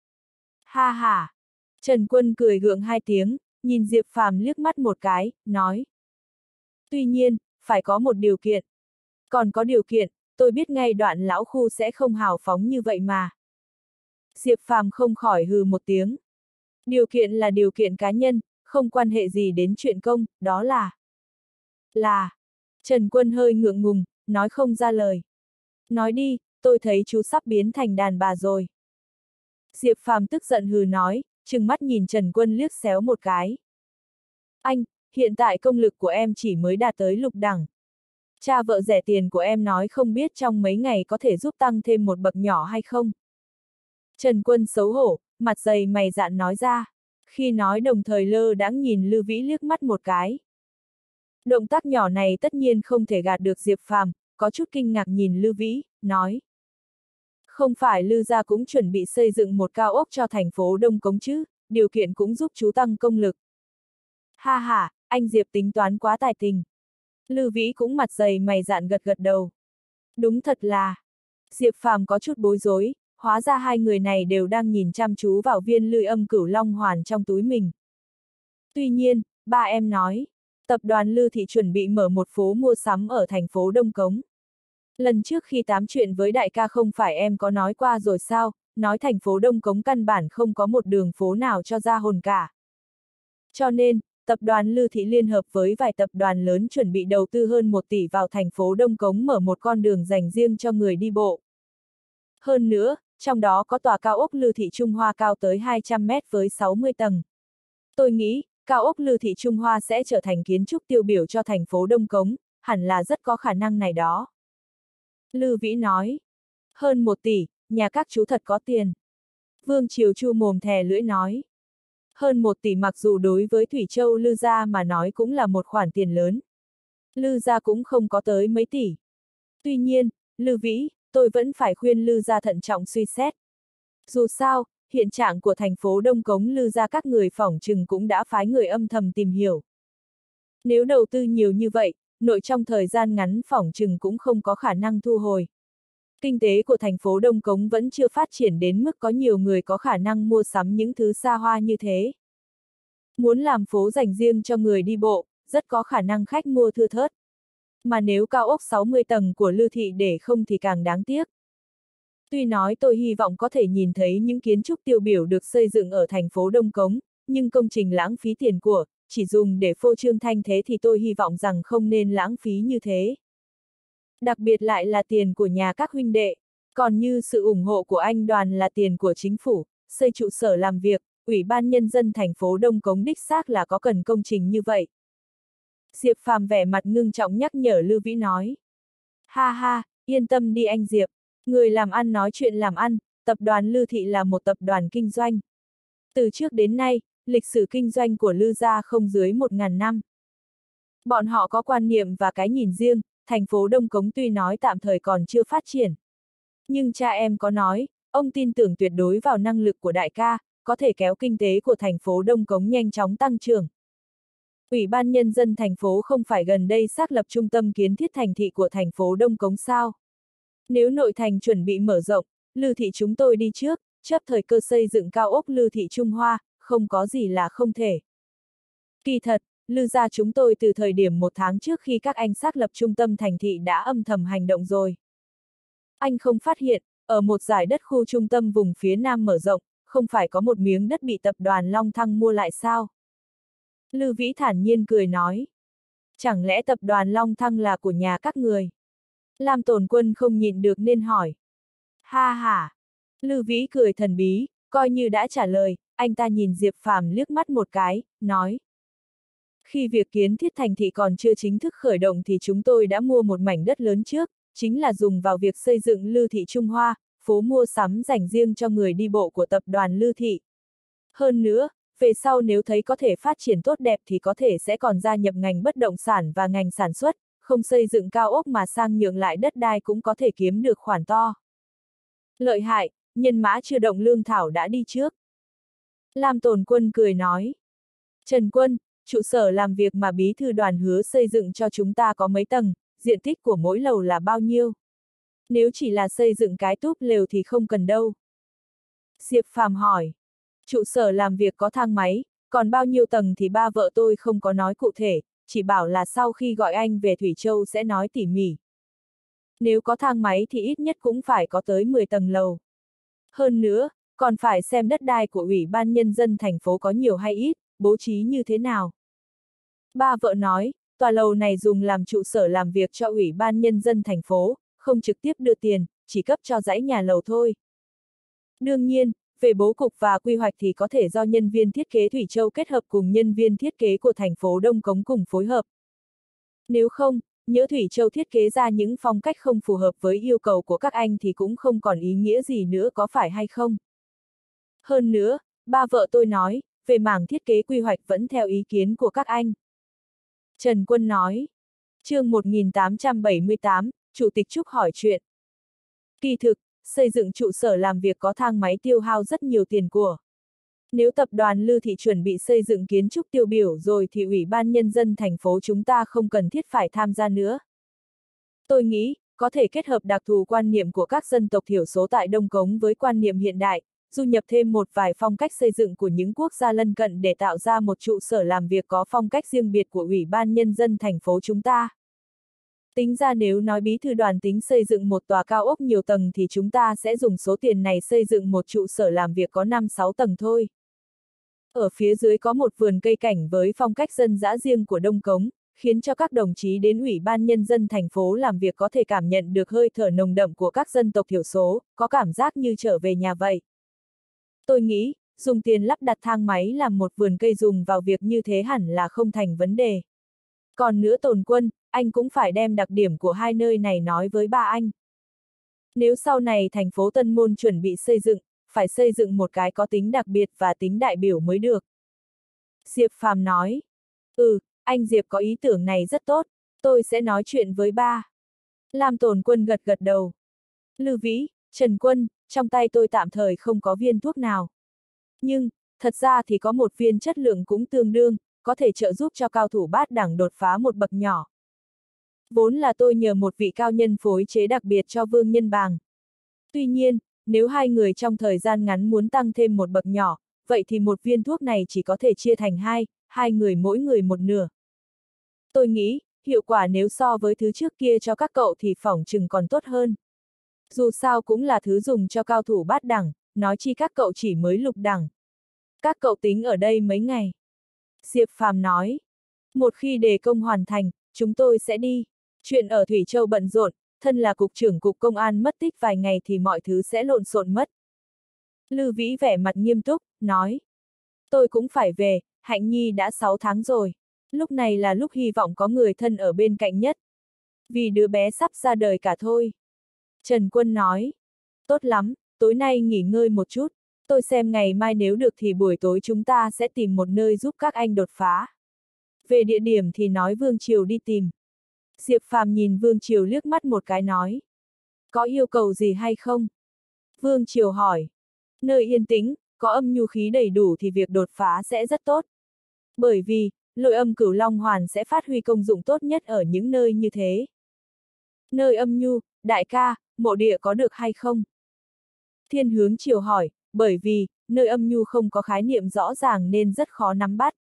Ha ha! Trần Quân cười gượng hai tiếng, nhìn Diệp Phàm liếc mắt một cái, nói. Tuy nhiên, phải có một điều kiện. Còn có điều kiện, tôi biết ngay Đoạn lão khu sẽ không hào phóng như vậy mà. Diệp Phàm không khỏi hừ một tiếng. Điều kiện là điều kiện cá nhân, không quan hệ gì đến chuyện công, đó là... Là... Trần Quân hơi ngượng ngùng, nói không ra lời. Nói đi, tôi thấy chú sắp biến thành đàn bà rồi. Diệp Phàm tức giận hừ nói, trừng mắt nhìn Trần Quân liếc xéo một cái. Anh, hiện tại công lực của em chỉ mới đạt tới lục đẳng. Cha vợ rẻ tiền của em nói không biết trong mấy ngày có thể giúp tăng thêm một bậc nhỏ hay không. Trần Quân xấu hổ, mặt dày mày dạn nói ra. Khi nói đồng thời lơ đãng nhìn Lưu Vĩ liếc mắt một cái. Động tác nhỏ này tất nhiên không thể gạt được Diệp Phàm, có chút kinh ngạc nhìn Lưu Vĩ, nói. Không phải Lưu gia cũng chuẩn bị xây dựng một cao ốc cho thành phố Đông Cống chứ, điều kiện cũng giúp chú tăng công lực. Ha ha, anh Diệp tính toán quá tài tình. Lưu Vĩ cũng mặt dày mày dạn gật gật đầu. Đúng thật là. Diệp Phàm có chút bối rối, hóa ra hai người này đều đang nhìn chăm chú vào viên lư âm cửu long hoàn trong túi mình. Tuy nhiên, ba em nói, tập đoàn Lư Thị chuẩn bị mở một phố mua sắm ở thành phố Đông Cống. Lần trước khi tám chuyện với đại ca không phải em có nói qua rồi sao, nói thành phố Đông Cống căn bản không có một đường phố nào cho ra hồn cả. Cho nên, tập đoàn Lư Thị liên hợp với vài tập đoàn lớn chuẩn bị đầu tư hơn một tỷ vào thành phố Đông Cống mở một con đường dành riêng cho người đi bộ. Hơn nữa, trong đó có tòa cao ốc Lư Thị Trung Hoa cao tới hai trăm mét với sáu mươi tầng. Tôi nghĩ, cao ốc Lư Thị Trung Hoa sẽ trở thành kiến trúc tiêu biểu cho thành phố Đông Cống, hẳn là rất có khả năng này đó. Lư Vĩ nói, hơn một tỷ, nhà các chú thật có tiền. Vương Triều chu mồm thè lưỡi nói, hơn một tỷ mặc dù đối với Thủy Châu Lư gia mà nói cũng là một khoản tiền lớn. Lư gia cũng không có tới mấy tỷ. Tuy nhiên, Lư Vĩ, tôi vẫn phải khuyên Lư gia thận trọng suy xét. Dù sao, hiện trạng của thành phố Đông Cống Lư gia các người phỏng chừng cũng đã phái người âm thầm tìm hiểu. Nếu đầu tư nhiều như vậy, nội trong thời gian ngắn phỏng chừng cũng không có khả năng thu hồi. Kinh tế của thành phố Đông Cống vẫn chưa phát triển đến mức có nhiều người có khả năng mua sắm những thứ xa hoa như thế. Muốn làm phố dành riêng cho người đi bộ, rất có khả năng khách mua thưa thớt. Mà nếu cao ốc sáu mươi tầng của Lư Thị để không thì càng đáng tiếc. Tuy nói tôi hy vọng có thể nhìn thấy những kiến trúc tiêu biểu được xây dựng ở thành phố Đông Cống, nhưng công trình lãng phí tiền của, chỉ dùng để phô trương thanh thế thì tôi hy vọng rằng không nên lãng phí như thế. Đặc biệt lại là tiền của nhà các huynh đệ, còn như sự ủng hộ của anh Đoàn là tiền của chính phủ, xây trụ sở làm việc, Ủy ban Nhân dân thành phố Đông Cống đích xác là có cần công trình như vậy. Diệp Phàm vẻ mặt ngưng trọng nhắc nhở Lưu Vĩ nói. Ha ha, yên tâm đi anh Diệp, người làm ăn nói chuyện làm ăn, tập đoàn Lư Thị là một tập đoàn kinh doanh. Từ trước đến nay, lịch sử kinh doanh của Lư gia không dưới một ngàn năm. Bọn họ có quan niệm và cái nhìn riêng, thành phố Đông Cống tuy nói tạm thời còn chưa phát triển. Nhưng cha em có nói, ông tin tưởng tuyệt đối vào năng lực của đại ca, có thể kéo kinh tế của thành phố Đông Cống nhanh chóng tăng trưởng. Ủy ban Nhân dân thành phố không phải gần đây xác lập trung tâm kiến thiết thành thị của thành phố Đông Cống sao? Nếu nội thành chuẩn bị mở rộng, Lư thị chúng tôi đi trước, chấp thời cơ xây dựng cao ốc Lư thị Trung Hoa, không có gì là không thể. Kỳ thật, Lư gia chúng tôi từ thời điểm một tháng trước khi các anh xác lập trung tâm thành thị đã âm thầm hành động rồi. Anh không phát hiện, ở một giải đất khu trung tâm vùng phía Nam mở rộng, không phải có một miếng đất bị tập đoàn Long Thăng mua lại sao? Lư Vĩ thản nhiên cười nói. Chẳng lẽ tập đoàn Long Thăng là của nhà các người? Lam Tồn Quân không nhịn được nên hỏi. Ha ha! Lư Vĩ cười thần bí, coi như đã trả lời, anh ta nhìn Diệp Phàm liếc mắt một cái, nói. Khi việc kiến thiết thành thị còn chưa chính thức khởi động thì chúng tôi đã mua một mảnh đất lớn trước, chính là dùng vào việc xây dựng Lư thị Trung Hoa, phố mua sắm dành riêng cho người đi bộ của tập đoàn Lư thị. Hơn nữa, về sau nếu thấy có thể phát triển tốt đẹp thì có thể sẽ còn gia nhập ngành bất động sản và ngành sản xuất, không xây dựng cao ốc mà sang nhượng lại đất đai cũng có thể kiếm được khoản to. Lợi hại, nhân mã chưa động lương thảo đã đi trước. Lam Tồn Quân cười nói. Trần Quân, trụ sở làm việc mà bí thư đoàn hứa xây dựng cho chúng ta có mấy tầng, diện tích của mỗi lầu là bao nhiêu? Nếu chỉ là xây dựng cái túp lều thì không cần đâu. Diệp Phàm hỏi. Trụ sở làm việc có thang máy, còn bao nhiêu tầng thì ba vợ tôi không có nói cụ thể, chỉ bảo là sau khi gọi anh về Thủy Châu sẽ nói tỉ mỉ. Nếu có thang máy thì ít nhất cũng phải có tới mười tầng lầu. Hơn nữa, còn phải xem đất đai của Ủy ban Nhân dân thành phố có nhiều hay ít, bố trí như thế nào. Ba vợ nói, tòa lầu này dùng làm trụ sở làm việc cho Ủy ban Nhân dân thành phố, không trực tiếp đưa tiền, chỉ cấp cho dãy nhà lầu thôi. Đương nhiên, về bố cục và quy hoạch thì có thể do nhân viên thiết kế Thủy Châu kết hợp cùng nhân viên thiết kế của thành phố Đông Cống cùng phối hợp. Nếu không, nhỡ Thủy Châu thiết kế ra những phong cách không phù hợp với yêu cầu của các anh thì cũng không còn ý nghĩa gì nữa, có phải hay không? Hơn nữa, ba vợ tôi nói, về mảng thiết kế quy hoạch vẫn theo ý kiến của các anh. Trần Quân nói. Chương một nghìn tám trăm bảy mươi tám, Chủ tịch Trúc hỏi chuyện. Kỳ thực, xây dựng trụ sở làm việc có thang máy tiêu hao rất nhiều tiền của. Nếu tập đoàn Lư thị chuẩn bị xây dựng kiến trúc tiêu biểu rồi thì Ủy ban Nhân dân thành phố chúng ta không cần thiết phải tham gia nữa. Tôi nghĩ, có thể kết hợp đặc thù quan niệm của các dân tộc thiểu số tại Đông Cống với quan niệm hiện đại, du nhập thêm một vài phong cách xây dựng của những quốc gia lân cận để tạo ra một trụ sở làm việc có phong cách riêng biệt của Ủy ban Nhân dân thành phố chúng ta. Tính ra nếu nói bí thư đoàn tính xây dựng một tòa cao ốc nhiều tầng thì chúng ta sẽ dùng số tiền này xây dựng một trụ sở làm việc có năm sáu tầng thôi. Ở phía dưới có một vườn cây cảnh với phong cách dân dã riêng của Đông Cống, khiến cho các đồng chí đến Ủy ban Nhân dân thành phố làm việc có thể cảm nhận được hơi thở nồng đậm của các dân tộc thiểu số, có cảm giác như trở về nhà vậy. Tôi nghĩ, dùng tiền lắp đặt thang máy làm một vườn cây dùng vào việc như thế hẳn là không thành vấn đề. Còn nữa Tồn Quân, anh cũng phải đem đặc điểm của hai nơi này nói với ba anh. Nếu sau này thành phố Tân Môn chuẩn bị xây dựng, phải xây dựng một cái có tính đặc biệt và tính đại biểu mới được. Diệp Phàm nói. Ừ, anh Diệp có ý tưởng này rất tốt, tôi sẽ nói chuyện với ba. Lam Tồn Quân gật gật đầu. Lư Vĩ, Trần Quân, trong tay tôi tạm thời không có viên thuốc nào. Nhưng, thật ra thì có một viên chất lượng cũng tương đương, có thể trợ giúp cho cao thủ bát đẳng đột phá một bậc nhỏ. Vốn là tôi nhờ một vị cao nhân phối chế đặc biệt cho Vương Nhân Bàng. Tuy nhiên, nếu hai người trong thời gian ngắn muốn tăng thêm một bậc nhỏ, vậy thì một viên thuốc này chỉ có thể chia thành hai, hai người mỗi người một nửa. Tôi nghĩ, hiệu quả nếu so với thứ trước kia cho các cậu thì phỏng chừng còn tốt hơn. Dù sao cũng là thứ dùng cho cao thủ bát đẳng, nói chi các cậu chỉ mới lục đẳng. Các cậu tính ở đây mấy ngày? Diệp Phàm nói. Một khi đề công hoàn thành, chúng tôi sẽ đi. Chuyện ở Thủy Châu bận rộn, thân là cục trưởng cục công an mất tích vài ngày thì mọi thứ sẽ lộn xộn mất. Lư Vĩ vẻ mặt nghiêm túc, nói. Tôi cũng phải về, Hạnh Nhi đã sáu tháng rồi. Lúc này là lúc hy vọng có người thân ở bên cạnh nhất. Vì đứa bé sắp ra đời cả thôi. Trần Quân nói. Tốt lắm, tối nay nghỉ ngơi một chút. Tôi xem ngày mai nếu được thì buổi tối chúng ta sẽ tìm một nơi giúp các anh đột phá. Về địa điểm thì nói Vương Triều đi tìm. Diệp Phàm nhìn Vương Triều liếc mắt một cái nói. Có yêu cầu gì hay không? Vương Triều hỏi. Nơi yên tĩnh, có âm nhu khí đầy đủ thì việc đột phá sẽ rất tốt. Bởi vì, lôi âm cửu long hoàn sẽ phát huy công dụng tốt nhất ở những nơi như thế. Nơi âm nhu, đại ca, mộ địa có được hay không? Thiên Hướng Triều hỏi, bởi vì, nơi âm nhu không có khái niệm rõ ràng nên rất khó nắm bắt.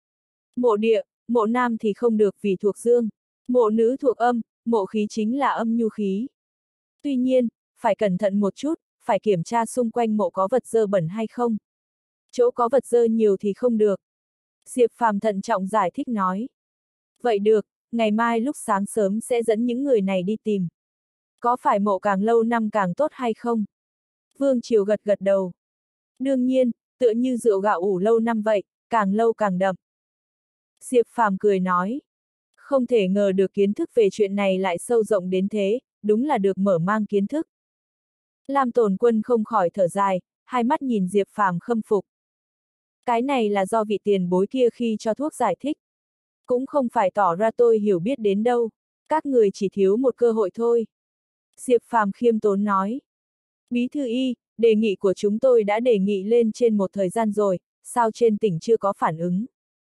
Mộ địa, mộ nam thì không được vì thuộc dương, mộ nữ thuộc âm, mộ khí chính là âm nhu khí. Tuy nhiên, phải cẩn thận một chút, phải kiểm tra xung quanh mộ có vật dơ bẩn hay không. Chỗ có vật dơ nhiều thì không được. Diệp Phàm thận trọng giải thích nói. Vậy được, ngày mai lúc sáng sớm sẽ dẫn những người này đi tìm. Có phải mộ càng lâu năm càng tốt hay không? Vương Triều gật gật đầu. Đương nhiên, tựa như rượu gạo ủ lâu năm vậy, càng lâu càng đậm. Diệp Phàm cười nói. Không thể ngờ được kiến thức về chuyện này lại sâu rộng đến thế, đúng là được mở mang kiến thức. Lam Tồn Quân không khỏi thở dài, hai mắt nhìn Diệp Phàm khâm phục. Cái này là do vị tiền bối kia khi cho thuốc giải thích. Cũng không phải tỏ ra tôi hiểu biết đến đâu, các người chỉ thiếu một cơ hội thôi. Diệp Phàm khiêm tốn nói. Bí thư Y, đề nghị của chúng tôi đã đề nghị lên trên một thời gian rồi, sao trên tỉnh chưa có phản ứng?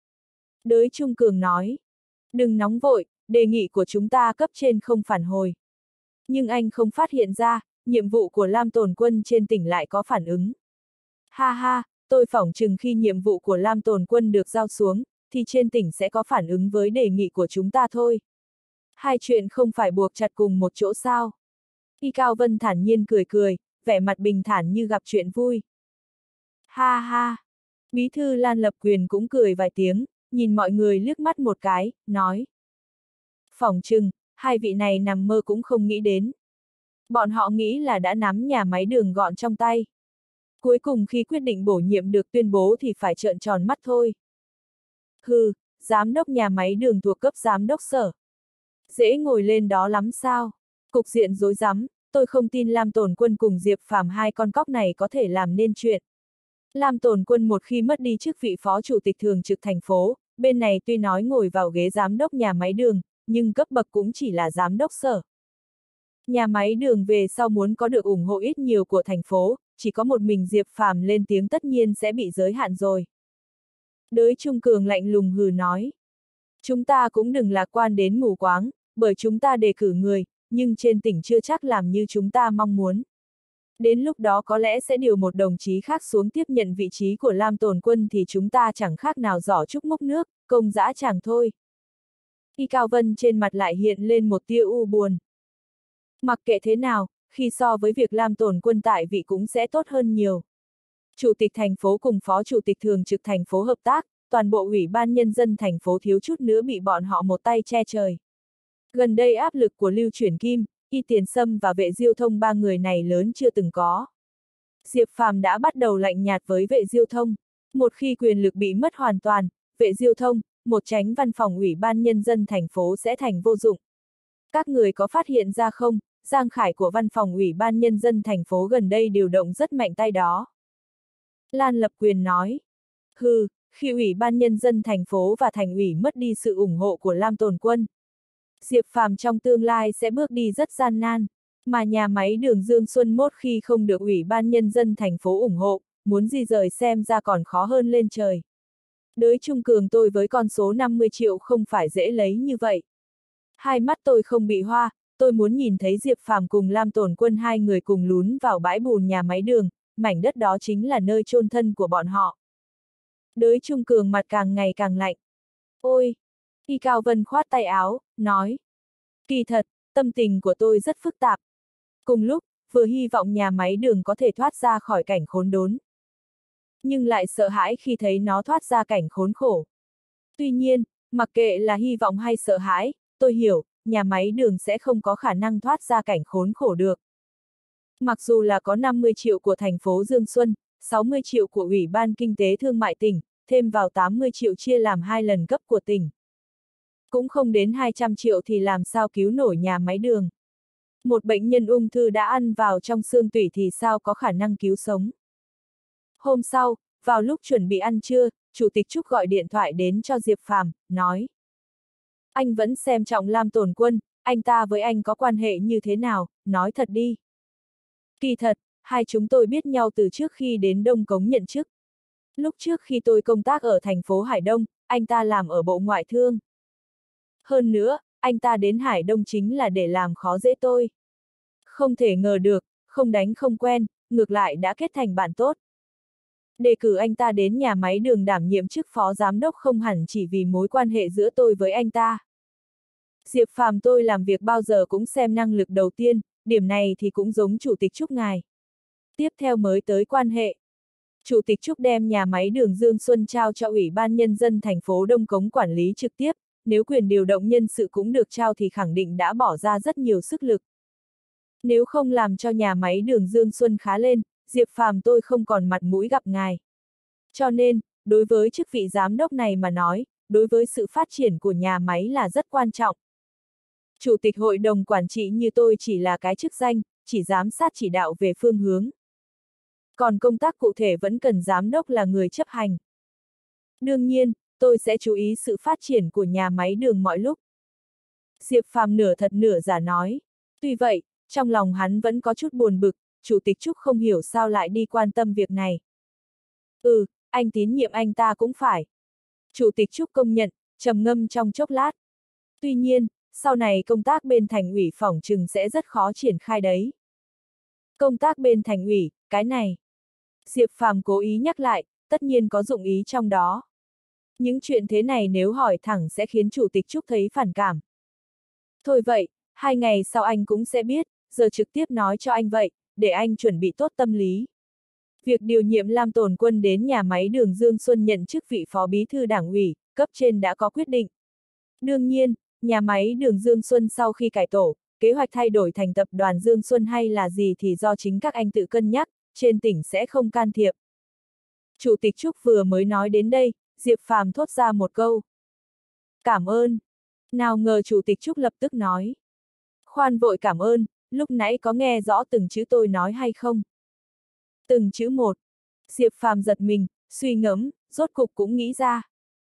Đới Trung Cường nói. Đừng nóng vội, đề nghị của chúng ta cấp trên không phản hồi. Nhưng anh không phát hiện ra, nhiệm vụ của Lam Tồn Quân trên tỉnh lại có phản ứng. Ha ha, tôi phỏng chừng khi nhiệm vụ của Lam Tồn Quân được giao xuống, thì trên tỉnh sẽ có phản ứng với đề nghị của chúng ta thôi. Hai chuyện không phải buộc chặt cùng một chỗ sao? Y Cao Vân thản nhiên cười cười, vẻ mặt bình thản như gặp chuyện vui. Ha ha! Bí thư Lan Lập Quyền cũng cười vài tiếng, nhìn mọi người liếc mắt một cái, nói. Phỏng chừng, hai vị này nằm mơ cũng không nghĩ đến. Bọn họ nghĩ là đã nắm nhà máy đường gọn trong tay. Cuối cùng khi quyết định bổ nhiệm được tuyên bố thì phải trợn tròn mắt thôi. Hừ, giám đốc nhà máy đường thuộc cấp giám đốc sở. Dễ ngồi lên đó lắm sao? Cục diện rối rắm, tôi không tin Lam Tồn Quân cùng Diệp Phàm hai con cóc này có thể làm nên chuyện. Lam Tồn Quân một khi mất đi chức vị phó chủ tịch thường trực thành phố, bên này tuy nói ngồi vào ghế giám đốc nhà máy đường, nhưng cấp bậc cũng chỉ là giám đốc sở. Nhà máy đường về sau muốn có được ủng hộ ít nhiều của thành phố, chỉ có một mình Diệp Phàm lên tiếng tất nhiên sẽ bị giới hạn rồi. Đới Trung Cường lạnh lùng hừ nói. Chúng ta cũng đừng lạc quan đến mù quáng, bởi chúng ta đề cử người, nhưng trên tỉnh chưa chắc làm như chúng ta mong muốn. Đến lúc đó có lẽ sẽ điều một đồng chí khác xuống tiếp nhận vị trí của Lam Tồn Quân thì chúng ta chẳng khác nào giỏ trúc múc nước, công dã chẳng thôi. Y Cao Vân trên mặt lại hiện lên một tia u buồn. Mặc kệ thế nào, khi so với việc Lam Tồn Quân tại vị cũng sẽ tốt hơn nhiều. Chủ tịch thành phố cùng phó chủ tịch thường trực thành phố hợp tác, toàn bộ ủy ban nhân dân thành phố thiếu chút nữa bị bọn họ một tay che trời. Gần đây áp lực của Lưu Chuyển Kim, Y Tiền Sâm và Vệ Diêu Thông ba người này lớn chưa từng có. Diệp Phàm đã bắt đầu lạnh nhạt với Vệ Diêu Thông. Một khi quyền lực bị mất hoàn toàn, Vệ Diêu Thông, một chánh văn phòng ủy ban nhân dân thành phố sẽ thành vô dụng. Các người có phát hiện ra không, Giang Khải của văn phòng ủy ban nhân dân thành phố gần đây điều động rất mạnh tay đó. Lan Lập Quyền nói. Hừ, khi ủy ban nhân dân thành phố và thành ủy mất đi sự ủng hộ của Lam Tồn Quân, Diệp Phàm trong tương lai sẽ bước đi rất gian nan, mà nhà máy đường Dương Xuân Mốt khi không được ủy ban nhân dân thành phố ủng hộ, muốn di rời xem ra còn khó hơn lên trời. Đới Trung Cường tôi với con số năm mươi triệu không phải dễ lấy như vậy. Hai mắt tôi không bị hoa, tôi muốn nhìn thấy Diệp Phàm cùng Lam Tồn Quân hai người cùng lún vào bãi bùn nhà máy đường, mảnh đất đó chính là nơi chôn thân của bọn họ. Đới Trung Cường mặt càng ngày càng lạnh. Ôi! Y Cao Vân khoát tay áo, nói. Kỳ thật, tâm tình của tôi rất phức tạp. Cùng lúc, vừa hy vọng nhà máy đường có thể thoát ra khỏi cảnh khốn đốn. Nhưng lại sợ hãi khi thấy nó thoát ra cảnh khốn khổ. Tuy nhiên, mặc kệ là hy vọng hay sợ hãi, tôi hiểu, nhà máy đường sẽ không có khả năng thoát ra cảnh khốn khổ được. Mặc dù là có năm mươi triệu của thành phố Dương Xuân, sáu mươi triệu của Ủy ban Kinh tế Thương mại tỉnh, thêm vào tám mươi triệu chia làm hai lần cấp của tỉnh. Cũng không đến hai trăm triệu thì làm sao cứu nổi nhà máy đường. Một bệnh nhân ung thư đã ăn vào trong xương tủy thì sao có khả năng cứu sống. Hôm sau, vào lúc chuẩn bị ăn trưa, Chủ tịch Trúc gọi điện thoại đến cho Diệp Phàm, nói. Anh vẫn xem trọng Lam Tồn Quân, anh ta với anh có quan hệ như thế nào, nói thật đi. Kỳ thật, hai chúng tôi biết nhau từ trước khi đến Đông Cống nhận chức. Lúc trước khi tôi công tác ở thành phố Hải Đông, anh ta làm ở Bộ Ngoại thương. Hơn nữa, anh ta đến Hải Đông chính là để làm khó dễ tôi. Không thể ngờ được, không đánh không quen, ngược lại đã kết thành bạn tốt. Đề cử anh ta đến nhà máy đường đảm nhiệm chức phó giám đốc không hẳn chỉ vì mối quan hệ giữa tôi với anh ta. Diệp Phàm tôi làm việc bao giờ cũng xem năng lực đầu tiên, điểm này thì cũng giống Chủ tịch Trúc ngài. Tiếp theo mới tới quan hệ. Chủ tịch Trúc đem nhà máy đường Dương Xuân trao cho Ủy ban Nhân dân thành phố Đông Cống quản lý trực tiếp, nếu quyền điều động nhân sự cũng được trao thì khẳng định đã bỏ ra rất nhiều sức lực. Nếu không làm cho nhà máy đường Dương Xuân khá lên, Diệp Phàm tôi không còn mặt mũi gặp ngài. Cho nên, đối với chức vị giám đốc này mà nói, đối với sự phát triển của nhà máy là rất quan trọng. Chủ tịch hội đồng quản trị như tôi chỉ là cái chức danh, chỉ giám sát chỉ đạo về phương hướng. Còn công tác cụ thể vẫn cần giám đốc là người chấp hành. Đương nhiên, tôi sẽ chú ý sự phát triển của nhà máy đường mọi lúc. Diệp Phàm nửa thật nửa giả nói. Tuy vậy, trong lòng hắn vẫn có chút buồn bực, Chủ tịch Trúc không hiểu sao lại đi quan tâm việc này. Ừ, anh tín nhiệm anh ta cũng phải. Chủ tịch Trúc công nhận, trầm ngâm trong chốc lát. Tuy nhiên, sau này công tác bên thành ủy phỏng chừng sẽ rất khó triển khai đấy. Công tác bên thành ủy, cái này. Diệp Phàm cố ý nhắc lại, tất nhiên có dụng ý trong đó. Những chuyện thế này nếu hỏi thẳng sẽ khiến Chủ tịch Trúc thấy phản cảm. Thôi vậy, hai ngày sau anh cũng sẽ biết, giờ trực tiếp nói cho anh vậy, để anh chuẩn bị tốt tâm lý. Việc điều nhiệm Lam Tồn Quân đến nhà máy đường Dương Xuân nhận chức vị phó bí thư đảng ủy, cấp trên đã có quyết định. Đương nhiên, nhà máy đường Dương Xuân sau khi cải tổ, kế hoạch thay đổi thành tập đoàn Dương Xuân hay là gì thì do chính các anh tự cân nhắc, trên tỉnh sẽ không can thiệp. Chủ tịch Trúc vừa mới nói đến đây, Diệp Phàm thốt ra một câu. Cảm ơn. Nào ngờ Chủ tịch Trúc lập tức nói. Khoan vội cảm ơn, lúc nãy có nghe rõ từng chữ tôi nói hay không? Từng chữ một. Diệp Phàm giật mình, suy ngẫm, rốt cục cũng nghĩ ra.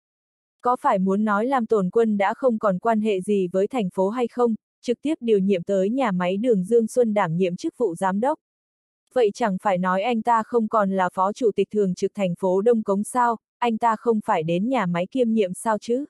Có phải muốn nói Lam Tồn Quân đã không còn quan hệ gì với thành phố hay không, trực tiếp điều nhiệm tới nhà máy đường Dương Xuân đảm nhiệm chức vụ giám đốc? Vậy chẳng phải nói anh ta không còn là phó chủ tịch thường trực thành phố Đông Cống sao, anh ta không phải đến nhà máy kiêm nhiệm sao chứ?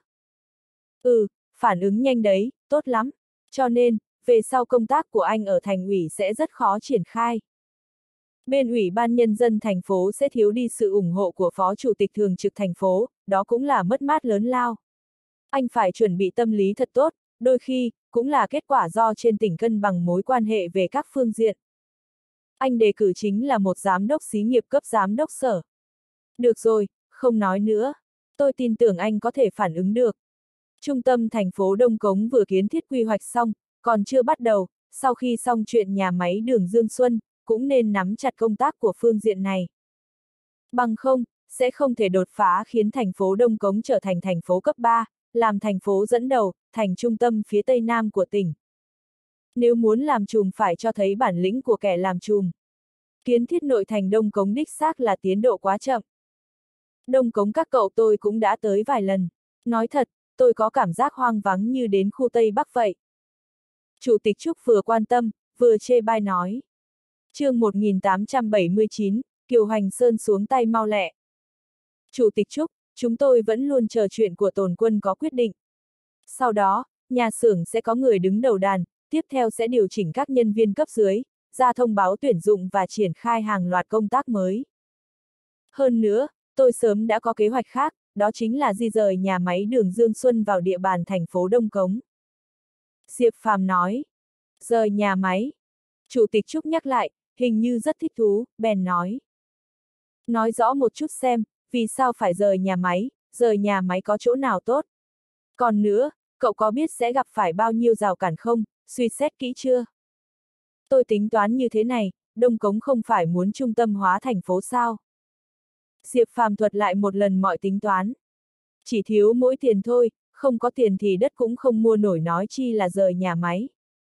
Ừ, phản ứng nhanh đấy, tốt lắm. Cho nên, về sau công tác của anh ở thành ủy sẽ rất khó triển khai. Bên Ủy ban Nhân dân thành phố sẽ thiếu đi sự ủng hộ của Phó Chủ tịch Thường trực thành phố, đó cũng là mất mát lớn lao. Anh phải chuẩn bị tâm lý thật tốt, đôi khi, cũng là kết quả do trên tỉnh cân bằng mối quan hệ về các phương diện. Anh đề cử chính là một giám đốc xí nghiệp cấp giám đốc sở. Được rồi, không nói nữa. Tôi tin tưởng anh có thể phản ứng được. Trung tâm thành phố Đông Cống vừa kiến thiết quy hoạch xong, còn chưa bắt đầu, sau khi xong chuyện nhà máy đường Dương Xuân, cũng nên nắm chặt công tác của phương diện này. Bằng không, sẽ không thể đột phá khiến thành phố Đông Cống trở thành thành phố cấp ba, làm thành phố dẫn đầu, thành trung tâm phía tây nam của tỉnh. Nếu muốn làm trùm phải cho thấy bản lĩnh của kẻ làm trùm. Kiến thiết nội thành Đông Cống đích xác là tiến độ quá chậm. Đông Cống các cậu tôi cũng đã tới vài lần. Nói thật, tôi có cảm giác hoang vắng như đến khu Tây Bắc vậy. Chủ tịch Trúc vừa quan tâm, vừa chê bai nói. Chương một nghìn tám trăm bảy mươi chín, Kiều Hoành Sơn xuống tay mau lẹ. Chủ tịch Trúc, chúng tôi vẫn luôn chờ chuyện của Tồn Quân có quyết định. Sau đó, nhà xưởng sẽ có người đứng đầu đàn, tiếp theo sẽ điều chỉnh các nhân viên cấp dưới, ra thông báo tuyển dụng và triển khai hàng loạt công tác mới. Hơn nữa, tôi sớm đã có kế hoạch khác, đó chính là di rời nhà máy đường Dương Xuân vào địa bàn thành phố Đông Cống. Diệp Phàm nói. Rời nhà máy. Chủ tịch Trúc nhắc lại, hình như rất thích thú, bèn nói. Nói rõ một chút xem, vì sao phải rời nhà máy, rời nhà máy có chỗ nào tốt. Còn nữa, cậu có biết sẽ gặp phải bao nhiêu rào cản không, suy xét kỹ chưa? Tôi tính toán như thế này, Đông Cống không phải muốn trung tâm hóa thành phố sao? Diệp Phàm thuật lại một lần mọi tính toán. Chỉ thiếu mỗi tiền thôi, không có tiền thì đất cũng không mua nổi nói chi là rời nhà máy.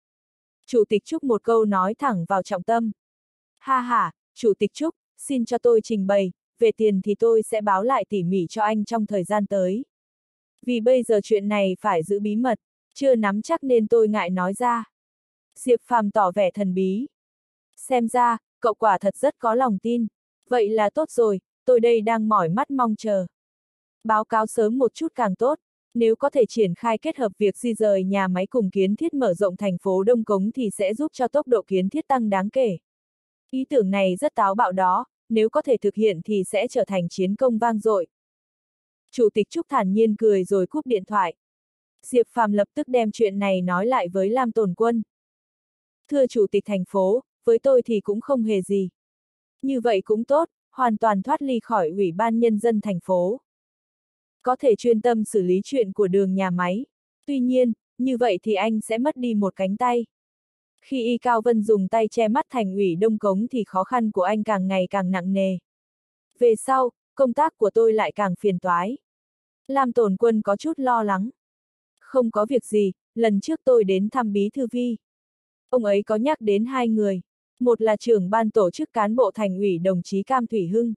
Chủ tịch Trúc một câu nói thẳng vào trọng tâm. Ha ha, Chủ tịch Trúc, xin cho tôi trình bày, về tiền thì tôi sẽ báo lại tỉ mỉ cho anh trong thời gian tới. Vì bây giờ chuyện này phải giữ bí mật, chưa nắm chắc nên tôi ngại nói ra. Diệp Phàm tỏ vẻ thần bí. Xem ra, cậu quả thật rất có lòng tin. Vậy là tốt rồi, tôi đây đang mỏi mắt mong chờ. Báo cáo sớm một chút càng tốt. Nếu có thể triển khai kết hợp việc di rời nhà máy cùng kiến thiết mở rộng thành phố Đông Cống thì sẽ giúp cho tốc độ kiến thiết tăng đáng kể. Ý tưởng này rất táo bạo đó, nếu có thể thực hiện thì sẽ trở thành chiến công vang dội. Chủ tịch Trúc thản nhiên cười rồi cúp điện thoại. Diệp Phàm lập tức đem chuyện này nói lại với Lam Tồn Quân. Thưa Chủ tịch thành phố, với tôi thì cũng không hề gì. Như vậy cũng tốt, hoàn toàn thoát ly khỏi Ủy ban Nhân dân thành phố. Có thể chuyên tâm xử lý chuyện của đường nhà máy. Tuy nhiên, như vậy thì anh sẽ mất đi một cánh tay. Khi Y Cao Vân dùng tay che mắt thành ủy Đông Cống thì khó khăn của anh càng ngày càng nặng nề. Về sau, công tác của tôi lại càng phiền toái. Lam Tồn Quân có chút lo lắng. Không có việc gì, lần trước tôi đến thăm Bí Thư Vi. Ông ấy có nhắc đến hai người. Một là trưởng ban tổ chức cán bộ thành ủy đồng chí Cam Thủy Hưng.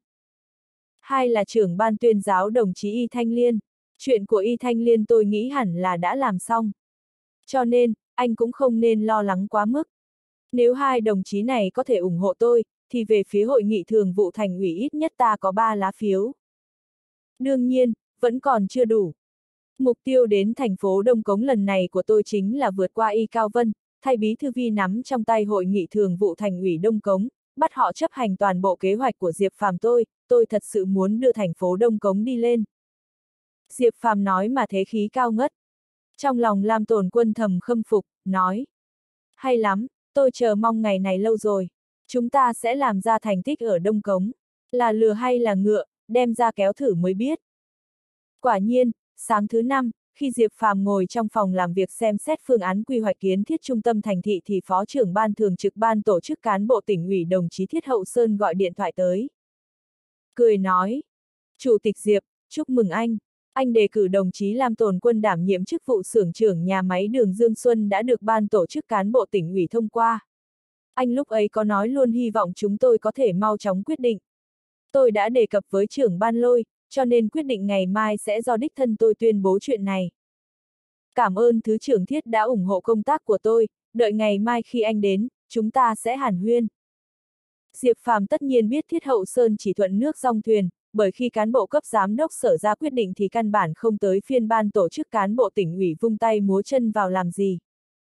Hai là trưởng ban tuyên giáo đồng chí Y Thanh Liên. Chuyện của Y Thanh Liên tôi nghĩ hẳn là đã làm xong. Cho nên, anh cũng không nên lo lắng quá mức. Nếu hai đồng chí này có thể ủng hộ tôi, thì về phía hội nghị thường vụ thành ủy ít nhất ta có ba lá phiếu. Đương nhiên, vẫn còn chưa đủ. Mục tiêu đến thành phố Đông Cống lần này của tôi chính là vượt qua Y Cao Vân, thay Bí Thư Vi nắm trong tay hội nghị thường vụ thành ủy Đông Cống, bắt họ chấp hành toàn bộ kế hoạch của Diệp Phàm tôi, tôi thật sự muốn đưa thành phố Đông Cống đi lên. Diệp Phàm nói mà thế khí cao ngất. Trong lòng Lam Tồn Quân thầm khâm phục, nói. Hay lắm, tôi chờ mong ngày này lâu rồi. Chúng ta sẽ làm ra thành tích ở Đông Cống. Là lừa hay là ngựa, đem ra kéo thử mới biết. Quả nhiên, sáng thứ năm, khi Diệp Phàm ngồi trong phòng làm việc xem xét phương án quy hoạch kiến thiết trung tâm thành thị thì Phó trưởng ban thường trực ban tổ chức cán bộ tỉnh ủy đồng chí Thiết Hậu Sơn gọi điện thoại tới. Cười nói, Chủ tịch Diệp, chúc mừng anh. Anh đề cử đồng chí Lam Tồn Quân đảm nhiệm chức vụ xưởng trưởng nhà máy đường Dương Xuân đã được ban tổ chức cán bộ tỉnh ủy thông qua. Anh lúc ấy có nói luôn hy vọng chúng tôi có thể mau chóng quyết định. Tôi đã đề cập với trưởng ban Lôi, cho nên quyết định ngày mai sẽ do đích thân tôi tuyên bố chuyện này. Cảm ơn Thứ trưởng Thiết đã ủng hộ công tác của tôi, đợi ngày mai khi anh đến, chúng ta sẽ hàn huyên. Diệp Phàm tất nhiên biết Thiết Hậu Sơn chỉ thuận nước dong thuyền, bởi khi cán bộ cấp giám đốc sở ra quyết định thì căn bản không tới phiên ban tổ chức cán bộ tỉnh ủy vung tay múa chân vào làm gì.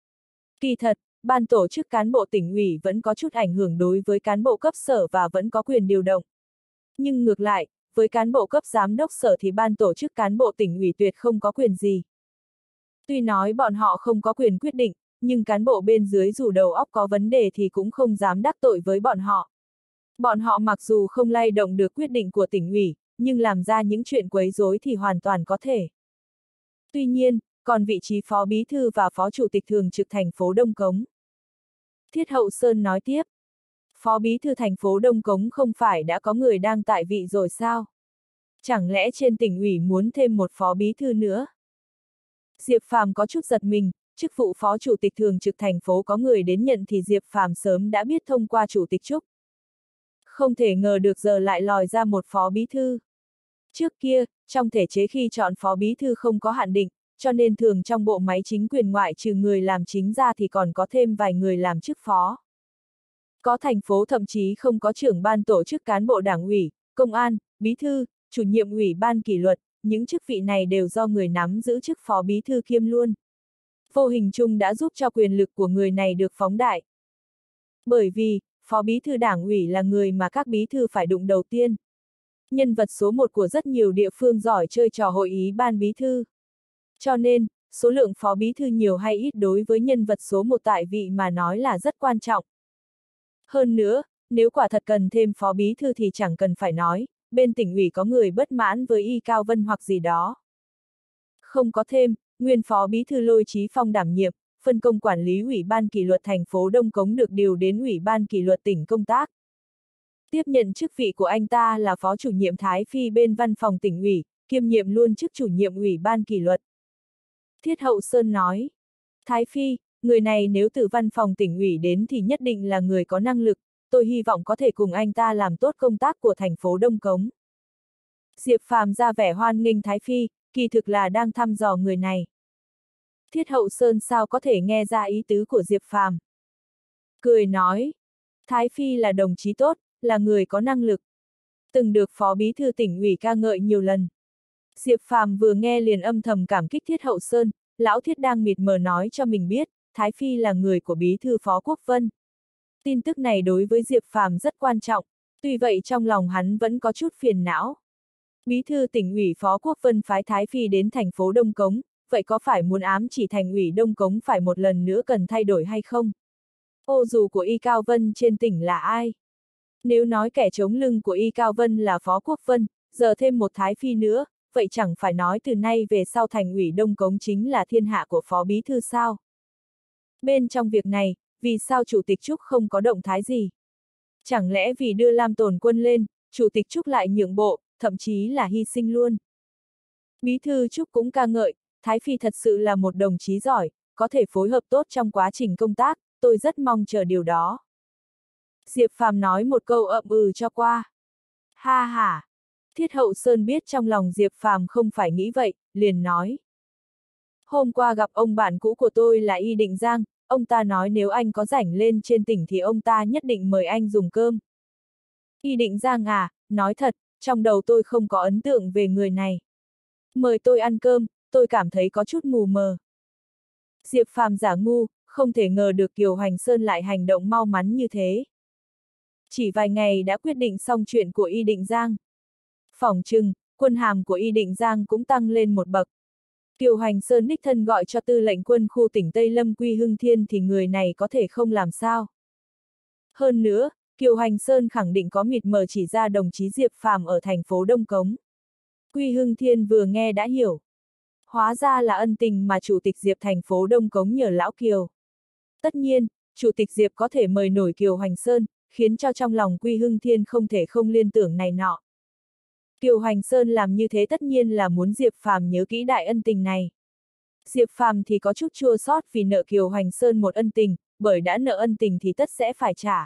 Kỳ thật, ban tổ chức cán bộ tỉnh ủy vẫn có chút ảnh hưởng đối với cán bộ cấp sở và vẫn có quyền điều động. Nhưng ngược lại, với cán bộ cấp giám đốc sở thì ban tổ chức cán bộ tỉnh ủy tuyệt không có quyền gì. Tuy nói bọn họ không có quyền quyết định, nhưng cán bộ bên dưới dù đầu óc có vấn đề thì cũng không dám đắc tội với bọn họ. Bọn họ mặc dù không lay động được quyết định của tỉnh ủy, nhưng làm ra những chuyện quấy rối thì hoàn toàn có thể. Tuy nhiên, còn vị trí phó bí thư và phó chủ tịch thường trực thành phố Đông Cống. Thiết Hậu Sơn nói tiếp. Phó bí thư thành phố Đông Cống không phải đã có người đang tại vị rồi sao? Chẳng lẽ trên tỉnh ủy muốn thêm một phó bí thư nữa? Diệp Phàm có chút giật mình, chức vụ phó chủ tịch thường trực thành phố có người đến nhận thì Diệp Phàm sớm đã biết thông qua chủ tịch Trúc. Không thể ngờ được giờ lại lòi ra một phó bí thư. Trước kia, trong thể chế khi chọn phó bí thư không có hạn định, cho nên thường trong bộ máy chính quyền ngoại trừ người làm chính ra thì còn có thêm vài người làm chức phó. Có thành phố thậm chí không có trưởng ban tổ chức cán bộ đảng ủy, công an, bí thư, chủ nhiệm ủy ban kỷ luật, những chức vị này đều do người nắm giữ chức phó bí thư kiêm luôn. Vô hình chung đã giúp cho quyền lực của người này được phóng đại. Bởi vì, phó bí thư đảng ủy là người mà các bí thư phải đụng đầu tiên. Nhân vật số một của rất nhiều địa phương giỏi chơi trò hội ý ban bí thư. Cho nên, số lượng phó bí thư nhiều hay ít đối với nhân vật số một tại vị mà nói là rất quan trọng. Hơn nữa, nếu quả thật cần thêm phó bí thư thì chẳng cần phải nói, bên tỉnh ủy có người bất mãn với Y Cao Vân hoặc gì đó. Không có thêm, nguyên phó bí thư Lôi Chí Phong đảm nhiệm, phân công quản lý ủy ban kỷ luật thành phố Đông Cống được điều đến ủy ban kỷ luật tỉnh công tác. Tiếp nhận chức vị của anh ta là phó chủ nhiệm Thái Phi bên văn phòng tỉnh ủy, kiêm nhiệm luôn chức chủ nhiệm ủy ban kỷ luật. Thiết Hậu Sơn nói, Thái Phi, người này nếu từ văn phòng tỉnh ủy đến thì nhất định là người có năng lực, tôi hy vọng có thể cùng anh ta làm tốt công tác của thành phố Đông Cống. Diệp Phàm ra vẻ hoan nghênh Thái Phi, kỳ thực là đang thăm dò người này. Thiết Hậu Sơn sao có thể nghe ra ý tứ của Diệp Phàm. Cười nói, Thái Phi là đồng chí tốt, là người có năng lực. Từng được Phó Bí thư tỉnh ủy ca ngợi nhiều lần. Diệp Phàm vừa nghe liền âm thầm cảm kích Thiết Hậu Sơn, lão Thiết đang mịt mờ nói cho mình biết, Thái Phi là người của Bí thư Phó Quốc Vân. Tin tức này đối với Diệp Phàm rất quan trọng, tuy vậy trong lòng hắn vẫn có chút phiền não. Bí thư tỉnh ủy Phó Quốc Vân phái Thái Phi đến thành phố Đông Cống, vậy có phải muốn ám chỉ thành ủy Đông Cống phải một lần nữa cần thay đổi hay không? Ô dù của Y Cao Vân trên tỉnh là ai? Nếu nói kẻ chống lưng của Y Cao Vân là Phó Quốc Vân, giờ thêm một Thái Phi nữa, vậy chẳng phải nói từ nay về sau thành ủy Đông Cống chính là thiên hạ của Phó Bí thư sao? Bên trong việc này, vì sao Chủ tịch Trúc không có động thái gì? Chẳng lẽ vì đưa Lam Tồn Quân lên, Chủ tịch Trúc lại nhượng bộ, thậm chí là hy sinh luôn? Bí thư Trúc cũng ca ngợi, Thái Phi thật sự là một đồng chí giỏi, có thể phối hợp tốt trong quá trình công tác, tôi rất mong chờ điều đó. Diệp Phàm nói một câu ậm ừ cho qua. Ha ha! Thiết Hậu Sơn biết trong lòng Diệp Phàm không phải nghĩ vậy, liền nói. Hôm qua gặp ông bạn cũ của tôi là Y Định Giang, ông ta nói nếu anh có rảnh lên trên tỉnh thì ông ta nhất định mời anh dùng cơm. Y Định Giang à, nói thật, trong đầu tôi không có ấn tượng về người này. Mời tôi ăn cơm, tôi cảm thấy có chút mù mờ. Diệp Phàm giả ngu, không thể ngờ được Kiều Hoành Sơn lại hành động mau mắn như thế. Chỉ vài ngày đã quyết định xong chuyện của Y Định Giang. Phỏng chừng, quân hàm của Y Định Giang cũng tăng lên một bậc. Kiều Hoành Sơn đích thân gọi cho tư lệnh quân khu tỉnh Tây Lâm Quy Hưng Thiên thì người này có thể không làm sao. Hơn nữa, Kiều Hoành Sơn khẳng định có mịt mờ chỉ ra đồng chí Diệp Phàm ở thành phố Đông Cống. Quy Hưng Thiên vừa nghe đã hiểu. Hóa ra là ân tình mà Chủ tịch Diệp thành phố Đông Cống nhờ lão Kiều. Tất nhiên, Chủ tịch Diệp có thể mời nổi Kiều Hoành Sơn, khiến cho trong lòng Quy Hưng Thiên không thể không liên tưởng này nọ. Kiều Hoành Sơn làm như thế tất nhiên là muốn Diệp Phàm nhớ kỹ đại ân tình này. Diệp Phàm thì có chút chua xót vì nợ Kiều Hoành Sơn một ân tình, bởi đã nợ ân tình thì tất sẽ phải trả.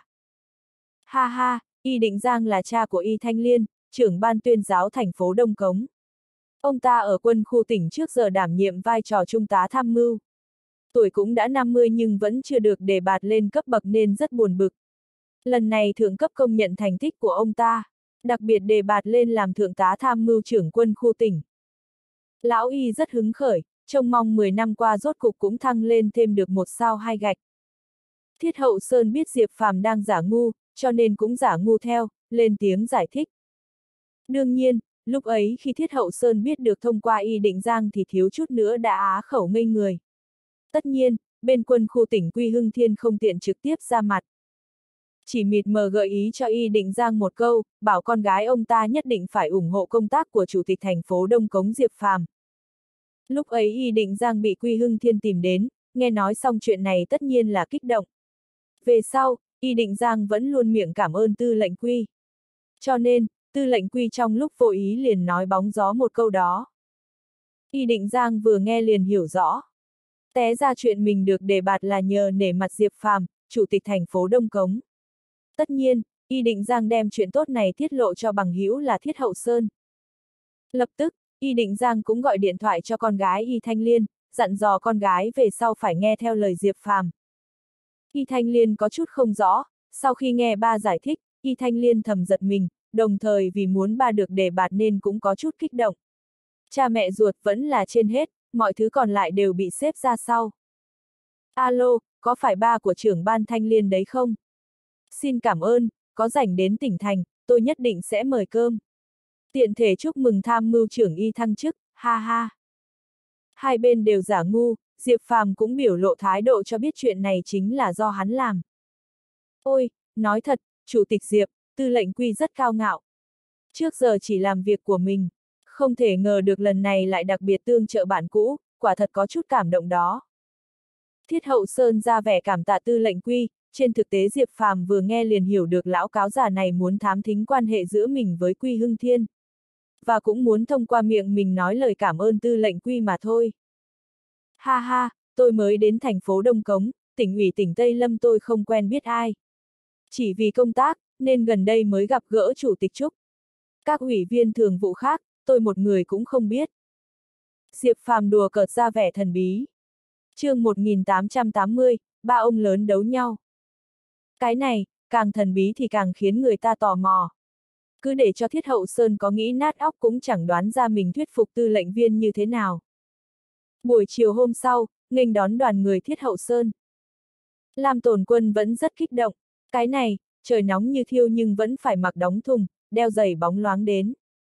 Ha ha, Y Định Giang là cha của Y Thanh Liên, trưởng ban tuyên giáo thành phố Đông Cống. Ông ta ở quân khu tỉnh trước giờ đảm nhiệm vai trò trung tá tham mưu. Tuổi cũng đã năm mươi nhưng vẫn chưa được đề bạt lên cấp bậc nên rất buồn bực. Lần này thượng cấp công nhận thành tích của ông ta, đặc biệt đề bạt lên làm thượng tá tham mưu trưởng quân khu tỉnh. Lão Y rất hứng khởi, trông mong mười năm qua rốt cục cũng thăng lên thêm được một sao hai gạch. Thiết Hậu Sơn biết Diệp Phàm đang giả ngu, cho nên cũng giả ngu theo, lên tiếng giải thích. Đương nhiên, lúc ấy khi Thiết Hậu Sơn biết được thông qua Y Định Giang thì thiếu chút nữa đã á khẩu ngây người. Tất nhiên, bên quân khu tỉnh Quy Hưng Thiên không tiện trực tiếp ra mặt. Chỉ mịt mờ gợi ý cho Y Định Giang một câu, bảo con gái ông ta nhất định phải ủng hộ công tác của Chủ tịch thành phố Đông Cống Diệp Phàm. Lúc ấy Y Định Giang bị Quy Hưng Thiên tìm đến, nghe nói xong chuyện này tất nhiên là kích động. Về sau, Y Định Giang vẫn luôn miệng cảm ơn tư lệnh Quy. Cho nên, tư lệnh Quy trong lúc vô ý liền nói bóng gió một câu đó. Y Định Giang vừa nghe liền hiểu rõ. Té ra chuyện mình được đề bạt là nhờ nể mặt Diệp Phàm, Chủ tịch thành phố Đông Cống. Tất nhiên, Y Định Giang đem chuyện tốt này tiết lộ cho bằng hữu là Thiết Hậu Sơn. Lập tức, Y Định Giang cũng gọi điện thoại cho con gái Y Thanh Liên, dặn dò con gái về sau phải nghe theo lời Diệp Phàm. Y Thanh Liên có chút không rõ, sau khi nghe ba giải thích, Y Thanh Liên thầm giật mình, đồng thời vì muốn ba được đề bạt nên cũng có chút kích động. Cha mẹ ruột vẫn là trên hết, mọi thứ còn lại đều bị xếp ra sau. Alo, có phải ba của trưởng ban Thanh Liên đấy không? Xin cảm ơn, có rảnh đến tỉnh thành, tôi nhất định sẽ mời cơm. Tiện thể chúc mừng tham mưu trưởng Y thăng chức, ha ha. Hai bên đều giả ngu, Diệp Phàm cũng biểu lộ thái độ cho biết chuyện này chính là do hắn làm. Ôi, nói thật, Chủ tịch Diệp, tư lệnh Quy rất cao ngạo. Trước giờ chỉ làm việc của mình, không thể ngờ được lần này lại đặc biệt tương trợ bạn cũ, quả thật có chút cảm động đó. Thiết Hậu Sơn ra vẻ cảm tạ tư lệnh Quy, trên thực tế Diệp Phàm vừa nghe liền hiểu được lão cáo già này muốn thám thính quan hệ giữa mình với Quy Hưng Thiên. Và cũng muốn thông qua miệng mình nói lời cảm ơn tư lệnh Quy mà thôi. Ha ha, tôi mới đến thành phố Đông Cống, tỉnh ủy tỉnh Tây Lâm tôi không quen biết ai. Chỉ vì công tác, nên gần đây mới gặp gỡ Chủ tịch Trúc. Các ủy viên thường vụ khác, tôi một người cũng không biết. Diệp Phàm đùa cợt ra vẻ thần bí. Chương một nghìn tám trăm tám mươi, ba ông lớn đấu nhau. Cái này, càng thần bí thì càng khiến người ta tò mò. Cứ để cho Thiết Hậu Sơn có nghĩ nát óc cũng chẳng đoán ra mình thuyết phục tư lệnh viên như thế nào. Buổi chiều hôm sau, nghênh đón đoàn người Thiết Hậu Sơn. Lam Tồn Quân vẫn rất kích động. Cái này, trời nóng như thiêu nhưng vẫn phải mặc đóng thùng, đeo giày bóng loáng đến.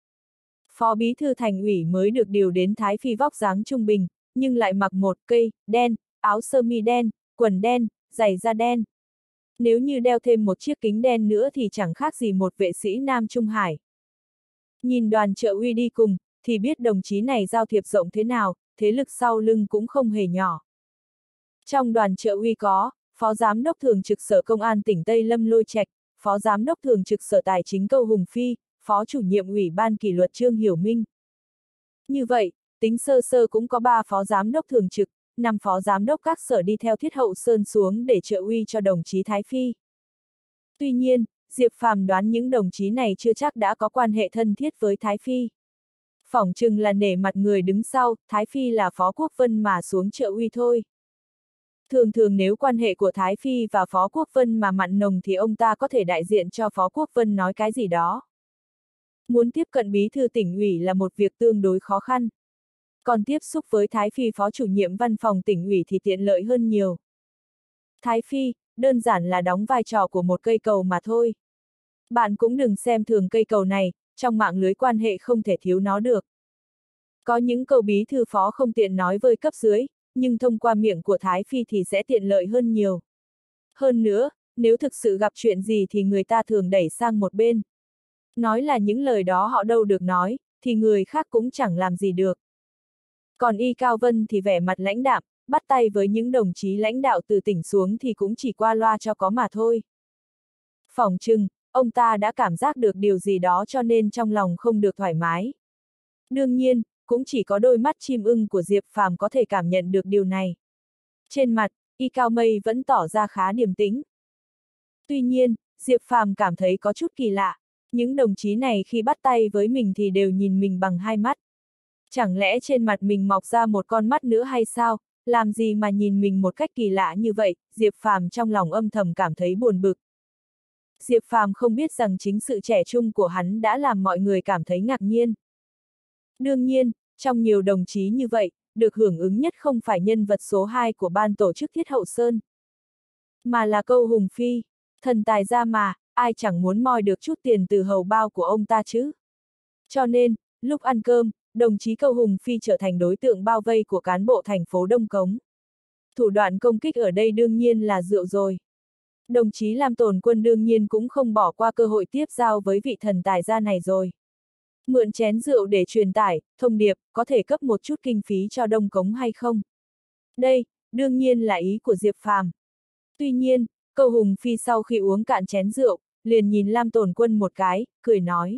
Phó bí thư thành ủy mới được điều đến Thái Phi vóc dáng trung bình, nhưng lại mặc một cây đen, áo sơ mi đen, quần đen, giày da đen. Nếu như đeo thêm một chiếc kính đen nữa thì chẳng khác gì một vệ sĩ Nam Trung Hải. Nhìn đoàn Trợ Uy đi cùng, thì biết đồng chí này giao thiệp rộng thế nào, thế lực sau lưng cũng không hề nhỏ. Trong đoàn Trợ Uy có Phó Giám đốc Thường trực Sở Công an tỉnh Tây Lâm Lôi Trạch, Phó Giám đốc Thường trực Sở Tài chính Câu Hùng Phi, Phó Chủ nhiệm Ủy ban Kỷ luật Trương Hiểu Minh. Như vậy, tính sơ sơ cũng có ba Phó Giám đốc Thường trực, năm Phó Giám đốc các sở đi theo Thiết Hậu Sơn xuống để trợ uy cho đồng chí Thái Phi. Tuy nhiên, Diệp Phàm đoán những đồng chí này chưa chắc đã có quan hệ thân thiết với Thái Phi. Phỏng chừng là nể mặt người đứng sau, Thái Phi là Phó Quốc Vân mà xuống trợ uy thôi. Thường thường nếu quan hệ của Thái Phi và Phó Quốc Vân mà mặn nồng thì ông ta có thể đại diện cho Phó Quốc Vân nói cái gì đó. Muốn tiếp cận bí thư tỉnh ủy là một việc tương đối khó khăn. Còn tiếp xúc với Thái Phi Phó Chủ nhiệm văn phòng tỉnh ủy thì tiện lợi hơn nhiều. Thái Phi, đơn giản là đóng vai trò của một cây cầu mà thôi. Bạn cũng đừng xem thường cây cầu này, trong mạng lưới quan hệ không thể thiếu nó được. Có những câu bí thư phó không tiện nói với cấp dưới, nhưng thông qua miệng của Thái Phi thì sẽ tiện lợi hơn nhiều. Hơn nữa, nếu thực sự gặp chuyện gì thì người ta thường đẩy sang một bên. Nói là những lời đó họ đâu được nói, thì người khác cũng chẳng làm gì được. Còn Y Cao Vân thì vẻ mặt lãnh đạm, bắt tay với những đồng chí lãnh đạo từ tỉnh xuống thì cũng chỉ qua loa cho có mà thôi. Phỏng chừng, ông ta đã cảm giác được điều gì đó cho nên trong lòng không được thoải mái. Đương nhiên, cũng chỉ có đôi mắt chim ưng của Diệp Phàm có thể cảm nhận được điều này. Trên mặt, Y Cao Mây vẫn tỏ ra khá điềm tĩnh. Tuy nhiên, Diệp Phàm cảm thấy có chút kỳ lạ. Những đồng chí này khi bắt tay với mình thì đều nhìn mình bằng hai mắt. Chẳng lẽ trên mặt mình mọc ra một con mắt nữa hay sao, làm gì mà nhìn mình một cách kỳ lạ như vậy, Diệp Phàm trong lòng âm thầm cảm thấy buồn bực. Diệp Phàm không biết rằng chính sự trẻ trung của hắn đã làm mọi người cảm thấy ngạc nhiên. Đương nhiên, trong nhiều đồng chí như vậy, được hưởng ứng nhất không phải nhân vật số hai của ban tổ chức Thiết Hậu Sơn, mà là Câu Hùng Phi, thần tài ra mà, ai chẳng muốn moi được chút tiền từ hầu bao của ông ta chứ. Cho nên, lúc ăn cơm, đồng chí Câu Hùng Phi trở thành đối tượng bao vây của cán bộ thành phố Đông Cống. Thủ đoạn công kích ở đây đương nhiên là rượu rồi. Đồng chí Lam Tồn Quân đương nhiên cũng không bỏ qua cơ hội tiếp giao với vị thần tài gia này rồi. Mượn chén rượu để truyền tải, thông điệp, có thể cấp một chút kinh phí cho Đông Cống hay không? Đây, đương nhiên là ý của Diệp Phàm. Tuy nhiên, Câu Hùng Phi sau khi uống cạn chén rượu, liền nhìn Lam Tồn Quân một cái, cười nói.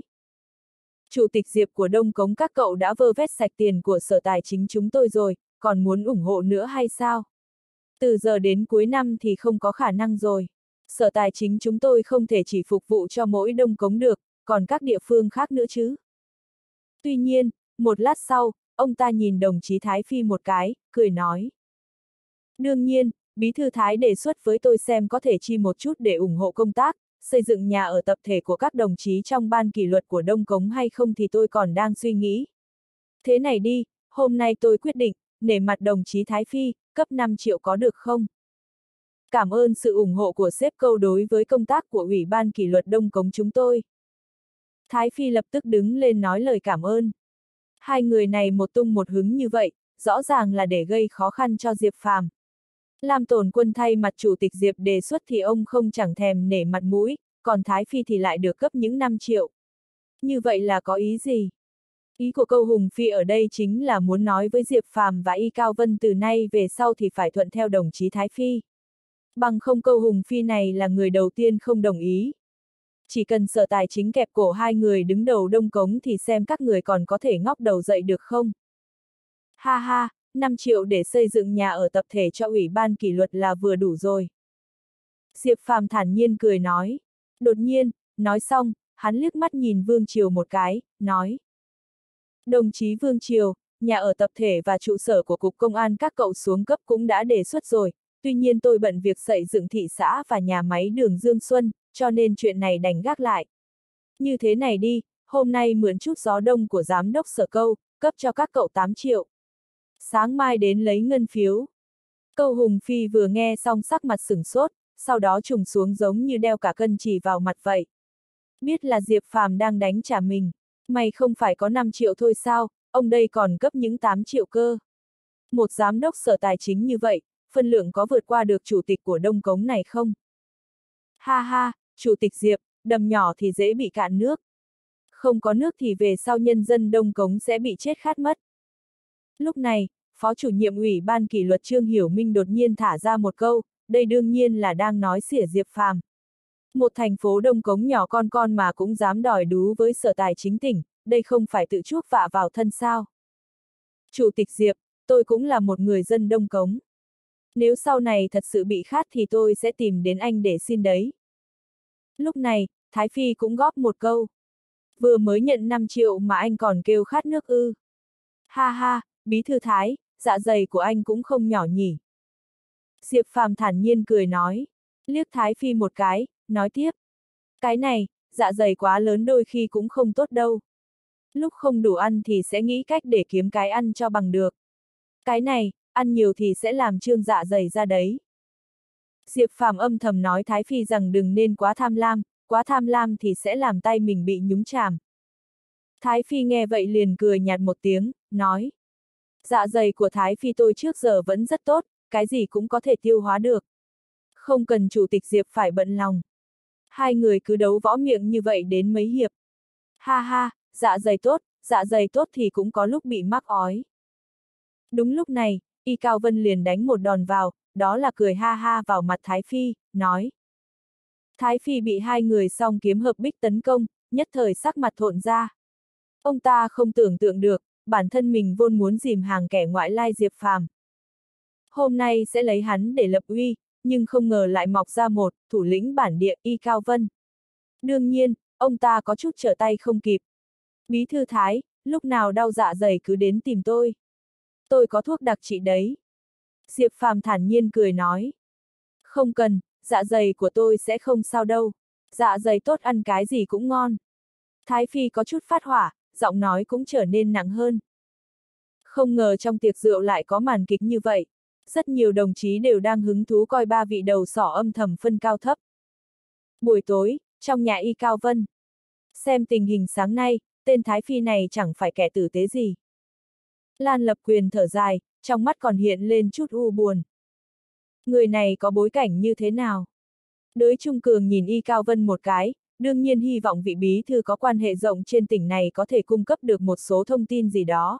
Chủ tịch Diệp của Đông Cống các cậu đã vơ vét sạch tiền của Sở Tài chính chúng tôi rồi, còn muốn ủng hộ nữa hay sao? Từ giờ đến cuối năm thì không có khả năng rồi. Sở Tài chính chúng tôi không thể chỉ phục vụ cho mỗi Đông Cống được, còn các địa phương khác nữa chứ. Tuy nhiên, một lát sau, ông ta nhìn đồng chí Thái Phi một cái, cười nói. Đương nhiên, Bí thư Thái đề xuất với tôi xem có thể chi một chút để ủng hộ công tác, xây dựng nhà ở tập thể của các đồng chí trong ban kỷ luật của Đông Cống hay không thì tôi còn đang suy nghĩ. Thế này đi, hôm nay tôi quyết định, nể mặt đồng chí Thái Phi, cấp năm triệu có được không? Cảm ơn sự ủng hộ của sếp Câu đối với công tác của Ủy ban kỷ luật Đông Cống chúng tôi. Thái Phi lập tức đứng lên nói lời cảm ơn. Hai người này một tung một hứng như vậy, rõ ràng là để gây khó khăn cho Diệp Phàm. Lam Tồn Quân thay mặt chủ tịch Diệp đề xuất thì ông không chẳng thèm nể mặt mũi, còn Thái Phi thì lại được cấp những năm triệu. Như vậy là có ý gì? Ý của Câu Hùng Phi ở đây chính là muốn nói với Diệp Phàm và Y Cao Vân từ nay về sau thì phải thuận theo đồng chí Thái Phi. Bằng không Câu Hùng Phi này là người đầu tiên không đồng ý. Chỉ cần Sở Tài chính kẹp cổ hai người đứng đầu Đông Cống thì xem các người còn có thể ngóc đầu dậy được không? Ha ha, năm triệu để xây dựng nhà ở tập thể cho Ủy ban kỷ luật là vừa đủ rồi. Diệp Phàm thản nhiên cười nói. Đột nhiên, nói xong, hắn liếc mắt nhìn Vương Triều một cái, nói. Đồng chí Vương Triều, nhà ở tập thể và trụ sở của Cục Công an các cậu xuống cấp cũng đã đề xuất rồi, tuy nhiên tôi bận việc xây dựng thị xã và nhà máy đường Dương Xuân, cho nên chuyện này đành gác lại. Như thế này đi, hôm nay mượn chút gió đông của giám đốc Sở Câu, cấp cho các cậu tám triệu. Sáng mai đến lấy ngân phiếu. Câu Hùng Phi vừa nghe xong sắc mặt sửng sốt, sau đó trùng xuống giống như đeo cả cân chỉ vào mặt vậy. Biết là Diệp Phàm đang đánh trả mình. Mày không phải có năm triệu thôi sao, ông đây còn cấp những tám triệu cơ. Một giám đốc sở tài chính như vậy, phân lượng có vượt qua được chủ tịch của Đông Cống này không? Ha ha, chủ tịch Diệp, đầm nhỏ thì dễ bị cạn nước. Không có nước thì về sau nhân dân Đông Cống sẽ bị chết khát mất. Lúc này, Phó chủ nhiệm Ủy ban kỷ luật Trương Hiểu Minh đột nhiên thả ra một câu, đây đương nhiên là đang nói xỉa Diệp Phàm. Một thành phố Đông Cống nhỏ con con mà cũng dám đòi đú với sở tài chính tỉnh, đây không phải tự chuốc vạ vào thân sao. Chủ tịch Diệp, tôi cũng là một người dân Đông Cống. Nếu sau này thật sự bị khát thì tôi sẽ tìm đến anh để xin đấy. Lúc này, Thái Phi cũng góp một câu. Vừa mới nhận năm triệu mà anh còn kêu khát nước ư. Ha ha, bí thư Thái, dạ dày của anh cũng không nhỏ nhỉ. Diệp Phàm thản nhiên cười nói, liếc Thái Phi một cái, nói tiếp. Cái này, dạ dày quá lớn đôi khi cũng không tốt đâu. Lúc không đủ ăn thì sẽ nghĩ cách để kiếm cái ăn cho bằng được. Cái này, ăn nhiều thì sẽ làm trương dạ dày ra đấy. Diệp Phàm âm thầm nói Thái Phi rằng đừng nên quá tham lam, quá tham lam thì sẽ làm tay mình bị nhúng chàm. Thái Phi nghe vậy liền cười nhạt một tiếng, nói. Dạ dày của Thái Phi tôi trước giờ vẫn rất tốt, cái gì cũng có thể tiêu hóa được. Không cần chủ tịch Diệp phải bận lòng. Hai người cứ đấu võ miệng như vậy đến mấy hiệp. Ha ha, dạ dày tốt, dạ dày tốt thì cũng có lúc bị mắc ói. Đúng lúc này, Y Cao Vân liền đánh một đòn vào, đó là cười ha ha vào mặt Thái Phi, nói. Thái Phi bị hai người song kiếm hợp bích tấn công, nhất thời sắc mặt thộn ra. Ông ta không tưởng tượng được, bản thân mình vốn muốn dìm hàng kẻ ngoại lai Diệp Phàm. Hôm nay sẽ lấy hắn để lập uy, nhưng không ngờ lại mọc ra một thủ lĩnh bản địa Y Cao Vân. Đương nhiên, ông ta có chút trở tay không kịp. Bí thư Thái, lúc nào đau dạ dày cứ đến tìm tôi. Tôi có thuốc đặc trị đấy. Diệp Phàm thản nhiên cười nói. Không cần, dạ dày của tôi sẽ không sao đâu. Dạ dày tốt ăn cái gì cũng ngon. Thái Phi có chút phát hỏa, giọng nói cũng trở nên nặng hơn. Không ngờ trong tiệc rượu lại có màn kịch như vậy. Rất nhiều đồng chí đều đang hứng thú coi ba vị đầu sỏ âm thầm phân cao thấp. Buổi tối, trong nhà Y Cao Vân. Xem tình hình sáng nay, tên Thái Phi này chẳng phải kẻ tử tế gì. Lan Lập Quyền thở dài, trong mắt còn hiện lên chút u buồn. Người này có bối cảnh như thế nào? Đới Trung Cường nhìn Y Cao Vân một cái, đương nhiên hy vọng vị bí thư có quan hệ rộng trên tỉnh này có thể cung cấp được một số thông tin gì đó.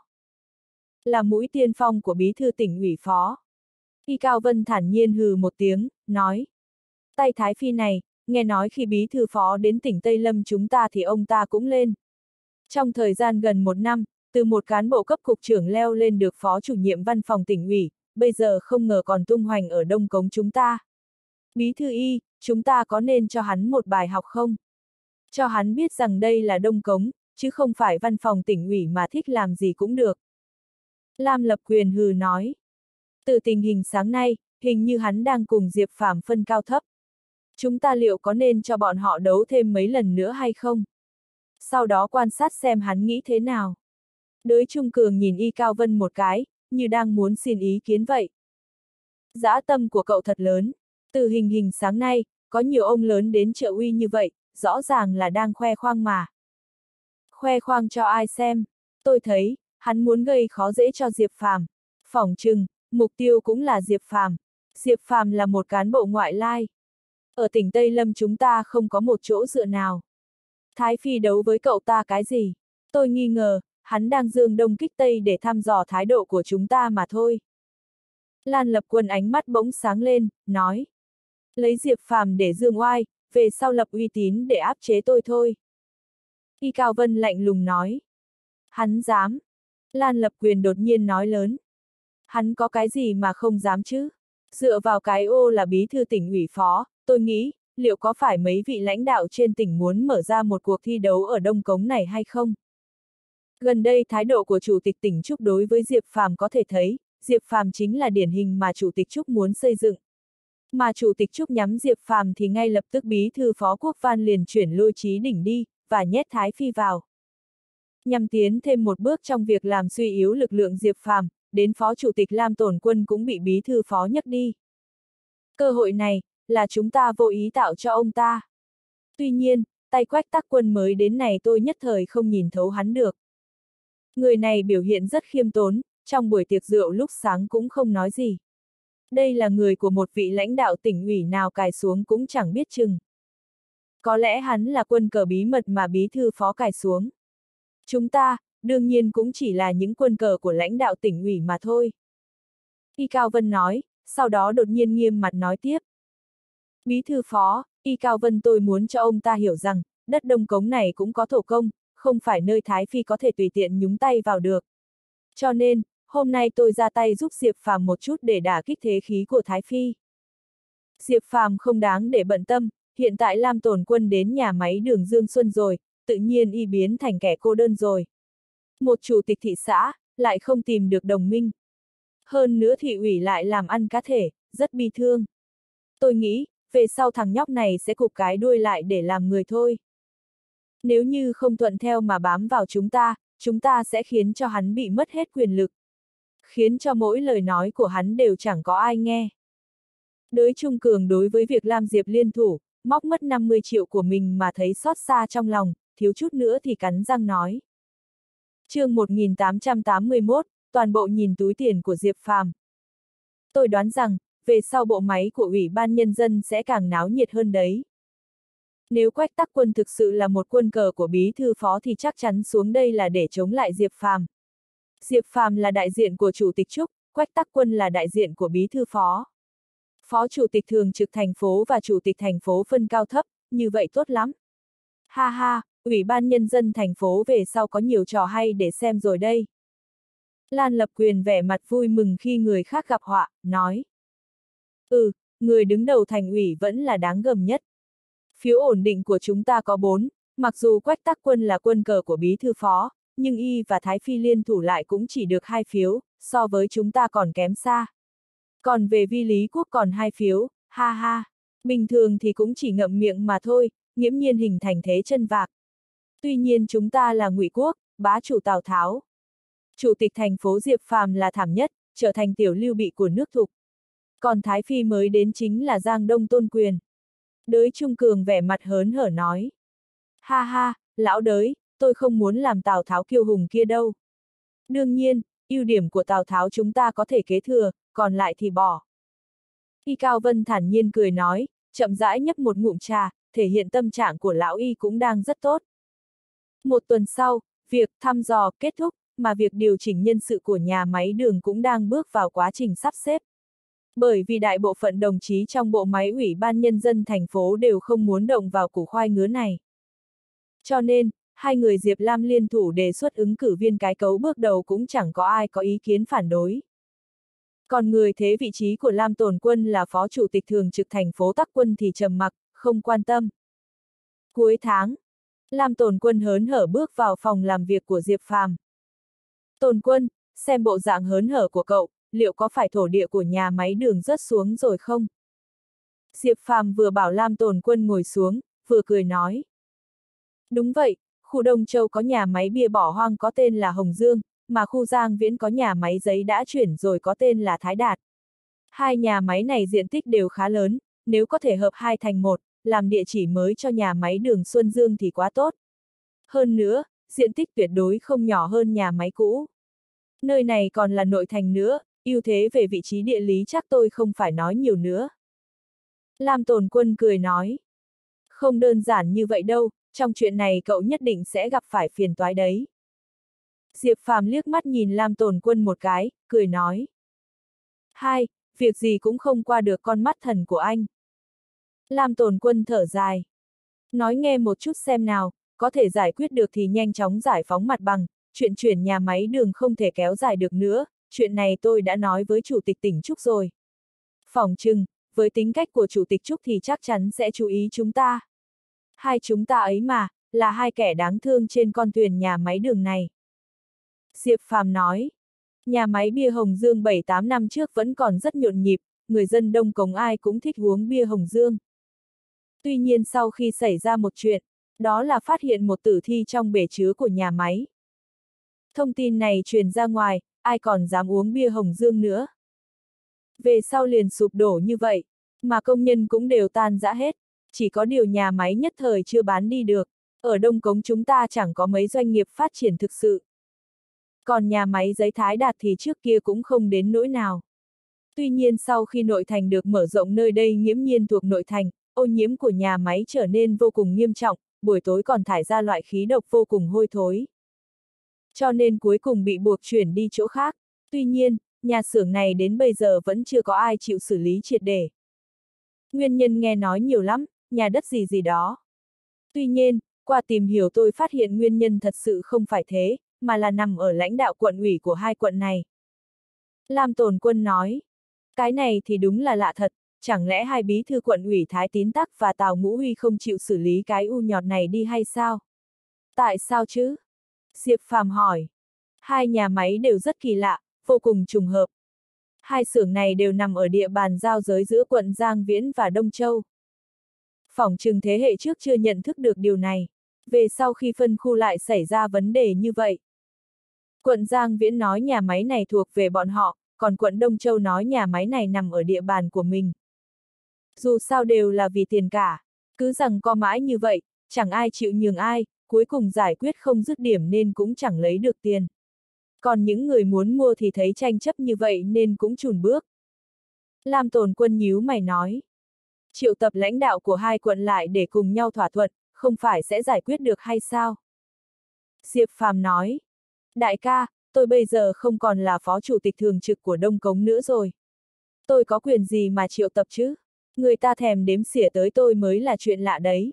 Là mũi tiên phong của bí thư tỉnh ủy phó. Y Cao Vân thản nhiên hừ một tiếng, nói. Tay Thái Phi này, nghe nói khi bí thư phó đến tỉnh Tây Lâm chúng ta thì ông ta cũng lên. Trong thời gian gần một năm, từ một cán bộ cấp cục trưởng leo lên được phó chủ nhiệm văn phòng tỉnh ủy, bây giờ không ngờ còn tung hoành ở Đông Cống chúng ta. Bí thư Y, chúng ta có nên cho hắn một bài học không? Cho hắn biết rằng đây là Đông Cống, chứ không phải văn phòng tỉnh ủy mà thích làm gì cũng được. Lam Lập Quyền hừ nói. Từ tình hình sáng nay, hình như hắn đang cùng Diệp Phàm phân cao thấp. Chúng ta liệu có nên cho bọn họ đấu thêm mấy lần nữa hay không? Sau đó quan sát xem hắn nghĩ thế nào. Đới Trung Cường nhìn Y Cao Vân một cái, như đang muốn xin ý kiến vậy. Dã tâm của cậu thật lớn. Từ hình hình sáng nay, có nhiều ông lớn đến trợ uy như vậy, rõ ràng là đang khoe khoang mà. Khoe khoang cho ai xem? Tôi thấy, hắn muốn gây khó dễ cho Diệp Phàm. Phỏng chừng, mục tiêu cũng là Diệp Phàm. Diệp Phàm là một cán bộ ngoại lai. Ở tỉnh Tây Lâm chúng ta không có một chỗ dựa nào. Thái Phi đấu với cậu ta cái gì? Tôi nghi ngờ, hắn đang dương đông kích tây để thăm dò thái độ của chúng ta mà thôi. Lan Lập Quân ánh mắt bỗng sáng lên, nói. Lấy Diệp Phàm để dương oai, về sau lập uy tín để áp chế tôi thôi. Y Cao Vân lạnh lùng nói. Hắn dám. Lan Lập Quyền đột nhiên nói lớn. Hắn có cái gì mà không dám chứ? Dựa vào cái ô là bí thư tỉnh ủy phó, tôi nghĩ, liệu có phải mấy vị lãnh đạo trên tỉnh muốn mở ra một cuộc thi đấu ở Đông Cống này hay không? Gần đây thái độ của Chủ tịch tỉnh Trúc đối với Diệp Phàm có thể thấy, Diệp Phàm chính là điển hình mà Chủ tịch Trúc muốn xây dựng. Mà Chủ tịch Trúc nhắm Diệp Phàm thì ngay lập tức bí thư Phó Quốc Văn liền chuyển Lôi Chí Đỉnh đi, và nhét Thái Phi vào. Nhằm tiến thêm một bước trong việc làm suy yếu lực lượng Diệp Phàm, đến Phó Chủ tịch Lam Tồn Quân cũng bị bí thư Phó nhấc đi. Cơ hội này, là chúng ta vô ý tạo cho ông ta. Tuy nhiên, tay Quách Tắc Quân mới đến này tôi nhất thời không nhìn thấu hắn được. Người này biểu hiện rất khiêm tốn, trong buổi tiệc rượu lúc sáng cũng không nói gì. Đây là người của một vị lãnh đạo tỉnh ủy nào cài xuống cũng chẳng biết chừng. Có lẽ hắn là quân cờ bí mật mà bí thư Phó cài xuống. Chúng ta, đương nhiên cũng chỉ là những quân cờ của lãnh đạo tỉnh ủy mà thôi. Y Cao Vân nói, sau đó đột nhiên nghiêm mặt nói tiếp. Bí thư Phó, Y Cao Vân tôi muốn cho ông ta hiểu rằng, đất Đông Cống này cũng có thổ công, không phải nơi Thái Phi có thể tùy tiện nhúng tay vào được. Cho nên, hôm nay tôi ra tay giúp Diệp Phàm một chút để đả kích thế khí của Thái Phi. Diệp Phàm không đáng để bận tâm, hiện tại Lam Tồn Quân đến nhà máy đường Dương Xuân rồi, tự nhiên y biến thành kẻ cô đơn rồi. Một chủ tịch thị xã, lại không tìm được đồng minh. Hơn nữa thị ủy lại làm ăn cá thể, rất bi thương. Tôi nghĩ, về sau thằng nhóc này sẽ cụp cái đuôi lại để làm người thôi. Nếu như không thuận theo mà bám vào chúng ta, chúng ta sẽ khiến cho hắn bị mất hết quyền lực. Khiến cho mỗi lời nói của hắn đều chẳng có ai nghe. Đới Trung Cường đối với việc Lam Diệp liên thủ, móc mất năm mươi triệu của mình mà thấy xót xa trong lòng, thiếu chút nữa thì cắn răng nói. Chương một nghìn tám trăm tám mươi mốt, toàn bộ nhìn túi tiền của Diệp Phàm. Tôi đoán rằng, về sau bộ máy của Ủy ban Nhân dân sẽ càng náo nhiệt hơn đấy. Nếu Quách Tắc Quân thực sự là một quân cờ của bí thư Phó thì chắc chắn xuống đây là để chống lại Diệp Phàm. Diệp Phàm là đại diện của Chủ tịch Trúc, Quách Tắc Quân là đại diện của bí thư Phó. Phó Chủ tịch thường trực thành phố và Chủ tịch thành phố phân cao thấp, như vậy tốt lắm. Ha ha, Ủy ban Nhân dân thành phố về sau có nhiều trò hay để xem rồi đây. Lan Lập Quyền vẻ mặt vui mừng khi người khác gặp họa, nói. Ừ, người đứng đầu thành ủy vẫn là đáng gờm nhất. Phiếu ổn định của chúng ta có bốn, mặc dù Quách Tắc Quân là quân cờ của bí thư Phó, nhưng y và Thái Phi liên thủ lại cũng chỉ được hai phiếu, so với chúng ta còn kém xa. Còn về Vi Lý Quốc còn hai phiếu, ha ha, bình thường thì cũng chỉ ngậm miệng mà thôi, nghiễm nhiên hình thành thế chân vạc. Tuy nhiên chúng ta là Ngụy Quốc, bá chủ Tào Tháo. Chủ tịch thành phố Diệp Phàm là thảm nhất, trở thành tiểu lưu bị của nước Thục. Còn Thái Phi mới đến chính là Giang Đông Tôn Quyền. Đới Trung Cường vẻ mặt hớn hở nói. Ha ha, lão đới, tôi không muốn làm Tào Tháo kiêu hùng kia đâu. Đương nhiên, ưu điểm của Tào Tháo chúng ta có thể kế thừa, còn lại thì bỏ. Y Cao Vân thản nhiên cười nói, chậm rãi nhấp một ngụm trà, thể hiện tâm trạng của lão y cũng đang rất tốt. Một tuần sau, việc thăm dò kết thúc, mà việc điều chỉnh nhân sự của nhà máy đường cũng đang bước vào quá trình sắp xếp. Bởi vì đại bộ phận đồng chí trong bộ máy Ủy ban Nhân dân thành phố đều không muốn động vào củ khoai ngứa này. Cho nên, hai người Diệp Lam liên thủ đề xuất ứng cử viên cái cấu bước đầu cũng chẳng có ai có ý kiến phản đối. Còn người thế vị trí của Lam Tồn Quân là Phó Chủ tịch thường trực thành phố Tắc Quân thì trầm mặc, không quan tâm. Cuối tháng, Lam Tồn Quân hớn hở bước vào phòng làm việc của Diệp Phàm. Tồn Quân, xem bộ dạng hớn hở của cậu, liệu có phải thổ địa của nhà máy đường rớt xuống rồi không? Diệp Phàm vừa bảo Lam Tồn Quân ngồi xuống, vừa cười nói. Đúng vậy, khu Đông Châu có nhà máy bia bỏ hoang có tên là Hồng Dương, mà khu Giang Viễn có nhà máy giấy đã chuyển rồi có tên là Thái Đạt. Hai nhà máy này diện tích đều khá lớn, nếu có thể hợp hai thành một, làm địa chỉ mới cho nhà máy đường Xuân Dương thì quá tốt. Hơn nữa, diện tích tuyệt đối không nhỏ hơn nhà máy cũ. Nơi này còn là nội thành nữa, ưu thế về vị trí địa lý chắc tôi không phải nói nhiều nữa. Lam Tồn Quân cười nói. Không đơn giản như vậy đâu, trong chuyện này cậu nhất định sẽ gặp phải phiền toái đấy. Diệp Phàm liếc mắt nhìn Lam Tồn Quân một cái, cười nói. Hai, việc gì cũng không qua được con mắt thần của anh. Lam Tồn Quân thở dài. Nói nghe một chút xem nào, có thể giải quyết được thì nhanh chóng giải phóng mặt bằng, chuyện chuyển nhà máy đường không thể kéo dài được nữa, chuyện này tôi đã nói với Chủ tịch tỉnh Trúc rồi. Phỏng chừng, với tính cách của Chủ tịch Trúc thì chắc chắn sẽ chú ý chúng ta. Hai chúng ta ấy mà, là hai kẻ đáng thương trên con thuyền nhà máy đường này. Diệp Phàm nói, nhà máy bia Hồng Dương bảy tám năm trước vẫn còn rất nhộn nhịp, người dân Đông Cống ai cũng thích uống bia Hồng Dương. Tuy nhiên sau khi xảy ra một chuyện, đó là phát hiện một tử thi trong bể chứa của nhà máy. Thông tin này truyền ra ngoài, ai còn dám uống bia Hồng Dương nữa. Về sau liền sụp đổ như vậy, mà công nhân cũng đều tan rã hết, chỉ có điều nhà máy nhất thời chưa bán đi được, ở Đông Cống chúng ta chẳng có mấy doanh nghiệp phát triển thực sự. Còn nhà máy giấy Thái Đạt thì trước kia cũng không đến nỗi nào. Tuy nhiên sau khi nội thành được mở rộng nơi đây nghiễm nhiên thuộc nội thành, ô nhiễm của nhà máy trở nên vô cùng nghiêm trọng, buổi tối còn thải ra loại khí độc vô cùng hôi thối. Cho nên cuối cùng bị buộc chuyển đi chỗ khác. Tuy nhiên, nhà xưởng này đến bây giờ vẫn chưa có ai chịu xử lý triệt để. Nguyên nhân nghe nói nhiều lắm, nhà đất gì gì đó. Tuy nhiên, qua tìm hiểu tôi phát hiện nguyên nhân thật sự không phải thế, mà là nằm ở lãnh đạo quận ủy của hai quận này. Lam Tồn Quân nói, cái này thì đúng là lạ thật, chẳng lẽ hai bí thư quận ủy Thái Tín Tắc và Tào Ngũ Huy không chịu xử lý cái u nhọt này đi hay sao? Tại sao chứ? Diệp Phàm hỏi. Hai nhà máy đều rất kỳ lạ, vô cùng trùng hợp. Hai xưởng này đều nằm ở địa bàn giao giới giữa quận Giang Viễn và Đông Châu. Phỏng chừng thế hệ trước chưa nhận thức được điều này, về sau khi phân khu lại xảy ra vấn đề như vậy. Quận Giang Viễn nói nhà máy này thuộc về bọn họ, còn quận Đông Châu nói nhà máy này nằm ở địa bàn của mình. Dù sao đều là vì tiền cả, cứ rằng co mãi như vậy, chẳng ai chịu nhường ai, cuối cùng giải quyết không dứt điểm nên cũng chẳng lấy được tiền. Còn những người muốn mua thì thấy tranh chấp như vậy nên cũng chùn bước. Lam Tồn Quân nhíu mày nói. Triệu tập lãnh đạo của hai quận lại để cùng nhau thỏa thuận, không phải sẽ giải quyết được hay sao? Diệp Phàm nói. Đại ca, tôi bây giờ không còn là phó chủ tịch thường trực của Đông Cống nữa rồi. Tôi có quyền gì mà triệu tập chứ? Người ta thèm đếm xỉa tới tôi mới là chuyện lạ đấy.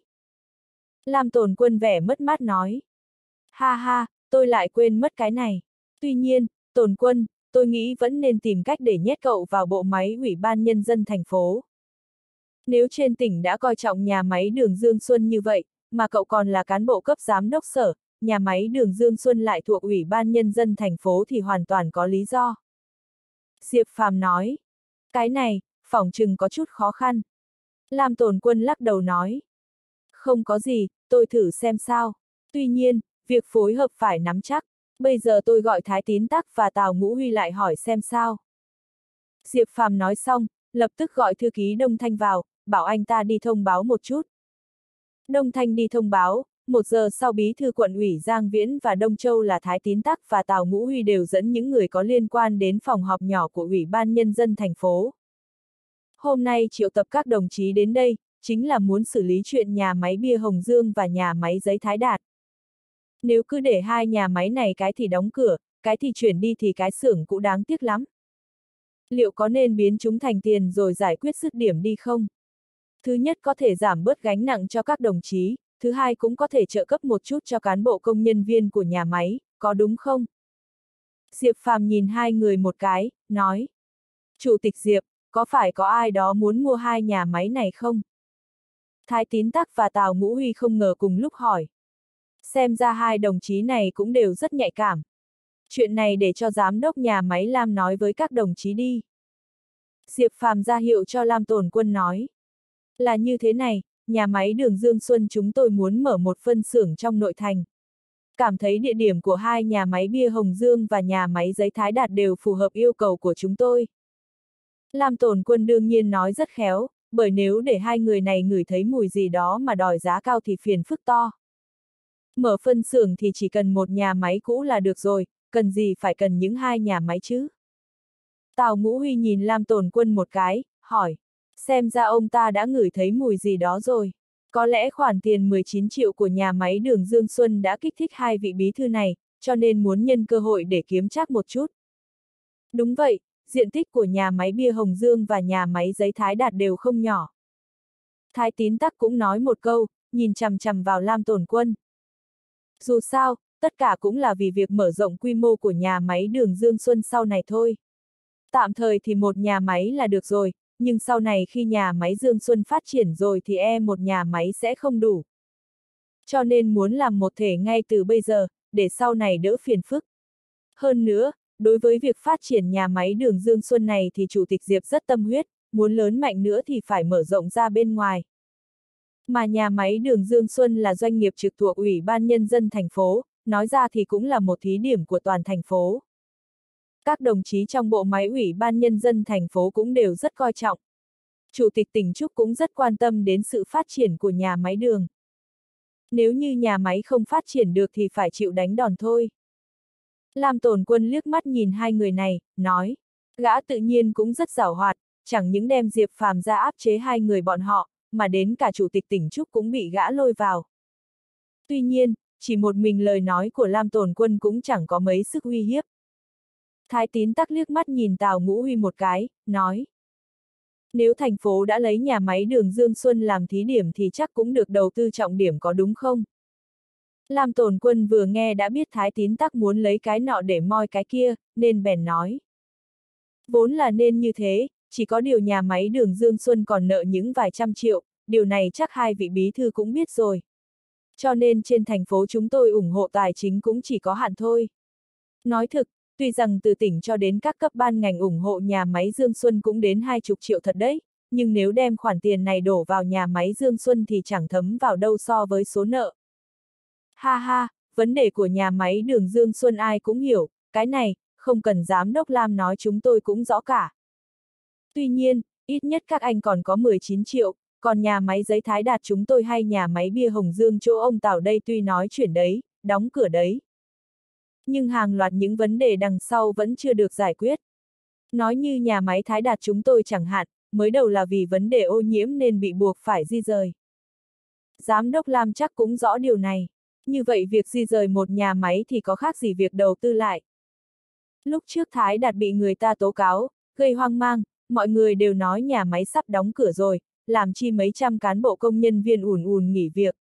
Lam Tồn Quân vẻ mất mát nói. Ha ha, tôi lại quên mất cái này. Tuy nhiên, Tồn Quân, tôi nghĩ vẫn nên tìm cách để nhét cậu vào bộ máy Ủy ban Nhân dân thành phố. Nếu trên tỉnh đã coi trọng nhà máy đường Dương Xuân như vậy, mà cậu còn là cán bộ cấp giám đốc sở, nhà máy đường Dương Xuân lại thuộc Ủy ban Nhân dân thành phố thì hoàn toàn có lý do. Diệp Phàm nói. Cái này, phỏng chừng có chút khó khăn. Lam Tồn Quân lắc đầu nói. Không có gì, tôi thử xem sao. Tuy nhiên, việc phối hợp phải nắm chắc. Bây giờ tôi gọi Thái Tín Tắc và Tào Ngũ Huy lại hỏi xem sao. Diệp Phàm nói xong, lập tức gọi thư ký Đông Thanh vào, bảo anh ta đi thông báo một chút. Đông Thanh đi thông báo, một giờ sau bí thư quận ủy Giang Viễn và Đông Châu là Thái Tín Tắc và Tào Ngũ Huy đều dẫn những người có liên quan đến phòng họp nhỏ của Ủy ban Nhân dân thành phố. Hôm nay triệu tập các đồng chí đến đây, chính là muốn xử lý chuyện nhà máy bia Hồng Dương và nhà máy giấy Thái Đạt. Nếu cứ để hai nhà máy này cái thì đóng cửa, cái thì chuyển đi thì cái xưởng cũng đáng tiếc lắm. Liệu có nên biến chúng thành tiền rồi giải quyết dứt điểm đi không? Thứ nhất có thể giảm bớt gánh nặng cho các đồng chí, thứ hai cũng có thể trợ cấp một chút cho cán bộ công nhân viên của nhà máy, có đúng không? Diệp Phàm nhìn hai người một cái, nói. Chủ tịch Diệp, có phải có ai đó muốn mua hai nhà máy này không? Thái Tín Tắc và Tào Ngũ Huy không ngờ cùng lúc hỏi. Xem ra hai đồng chí này cũng đều rất nhạy cảm. Chuyện này để cho giám đốc nhà máy Lam nói với các đồng chí đi. Diệp Phàm ra hiệu cho Lam Tồn Quân nói. Là như thế này, nhà máy đường Dương Xuân chúng tôi muốn mở một phân xưởng trong nội thành. Cảm thấy địa điểm của hai nhà máy bia Hồng Dương và nhà máy giấy Thái Đạt đều phù hợp yêu cầu của chúng tôi. Lam Tồn Quân đương nhiên nói rất khéo, bởi nếu để hai người này ngửi thấy mùi gì đó mà đòi giá cao thì phiền phức to. Mở phân xưởng thì chỉ cần một nhà máy cũ là được rồi, cần gì phải cần những hai nhà máy chứ? Tào Ngũ Huy nhìn Lam Tồn Quân một cái, hỏi. Xem ra ông ta đã ngửi thấy mùi gì đó rồi. Có lẽ khoản tiền mười chín triệu của nhà máy đường Dương Xuân đã kích thích hai vị bí thư này, cho nên muốn nhân cơ hội để kiếm trác một chút. Đúng vậy, diện tích của nhà máy bia Hồng Dương và nhà máy giấy Thái Đạt đều không nhỏ. Thái Tín Tắc cũng nói một câu, nhìn chằm chằm vào Lam Tồn Quân. Dù sao, tất cả cũng là vì việc mở rộng quy mô của nhà máy đường Dương Xuân sau này thôi. Tạm thời thì một nhà máy là được rồi, nhưng sau này khi nhà máy Dương Xuân phát triển rồi thì e một nhà máy sẽ không đủ. Cho nên muốn làm một thể ngay từ bây giờ, để sau này đỡ phiền phức. Hơn nữa, đối với việc phát triển nhà máy đường Dương Xuân này thì Chủ tịch Diệp rất tâm huyết, muốn lớn mạnh nữa thì phải mở rộng ra bên ngoài. Mà nhà máy đường Dương Xuân là doanh nghiệp trực thuộc Ủy ban Nhân dân thành phố, nói ra thì cũng là một thí điểm của toàn thành phố. Các đồng chí trong bộ máy Ủy ban Nhân dân thành phố cũng đều rất coi trọng. Chủ tịch tỉnh Trúc cũng rất quan tâm đến sự phát triển của nhà máy đường. Nếu như nhà máy không phát triển được thì phải chịu đánh đòn thôi. Lam Tồn Quân liếc mắt nhìn hai người này, nói, gã tự nhiên cũng rất giàu hoạt, chẳng những đem Diệp Phàm ra áp chế hai người bọn họ, mà đến cả Chủ tịch tỉnh Trúc cũng bị gã lôi vào. Tuy nhiên, chỉ một mình lời nói của Lam Tồn Quân cũng chẳng có mấy sức uy hiếp. Thái Tín Tắc liếc mắt nhìn Tào Ngũ Huy một cái, nói, nếu thành phố đã lấy nhà máy đường Dương Xuân làm thí điểm thì chắc cũng được đầu tư trọng điểm có đúng không? Lam Tồn Quân vừa nghe đã biết Thái Tín Tắc muốn lấy cái nọ để moi cái kia, nên bèn nói. Vốn là nên như thế, chỉ có điều nhà máy đường Dương Xuân còn nợ những vài trăm triệu, điều này chắc hai vị bí thư cũng biết rồi. Cho nên trên thành phố chúng tôi ủng hộ tài chính cũng chỉ có hạn thôi. Nói thực, tuy rằng từ tỉnh cho đến các cấp ban ngành ủng hộ nhà máy Dương Xuân cũng đến hai chục triệu thật đấy, nhưng nếu đem khoản tiền này đổ vào nhà máy Dương Xuân thì chẳng thấm vào đâu so với số nợ. Ha ha, vấn đề của nhà máy đường Dương Xuân ai cũng hiểu, cái này, không cần giám đốc Lam nói chúng tôi cũng rõ cả. Tuy nhiên, ít nhất các anh còn có mười chín triệu, còn nhà máy giấy Thái Đạt chúng tôi hay nhà máy bia Hồng Dương chỗ ông Tào đây tuy nói chuyển đấy, đóng cửa đấy. Nhưng hàng loạt những vấn đề đằng sau vẫn chưa được giải quyết. Nói như nhà máy Thái Đạt chúng tôi chẳng hạn, mới đầu là vì vấn đề ô nhiễm nên bị buộc phải di rời. Giám đốc Lam chắc cũng rõ điều này. Như vậy việc di rời một nhà máy thì có khác gì việc đầu tư lại. Lúc trước Thái Đạt bị người ta tố cáo, gây hoang mang, mọi người đều nói nhà máy sắp đóng cửa rồi, làm chi mấy trăm cán bộ công nhân viên ùn ùn nghỉ việc.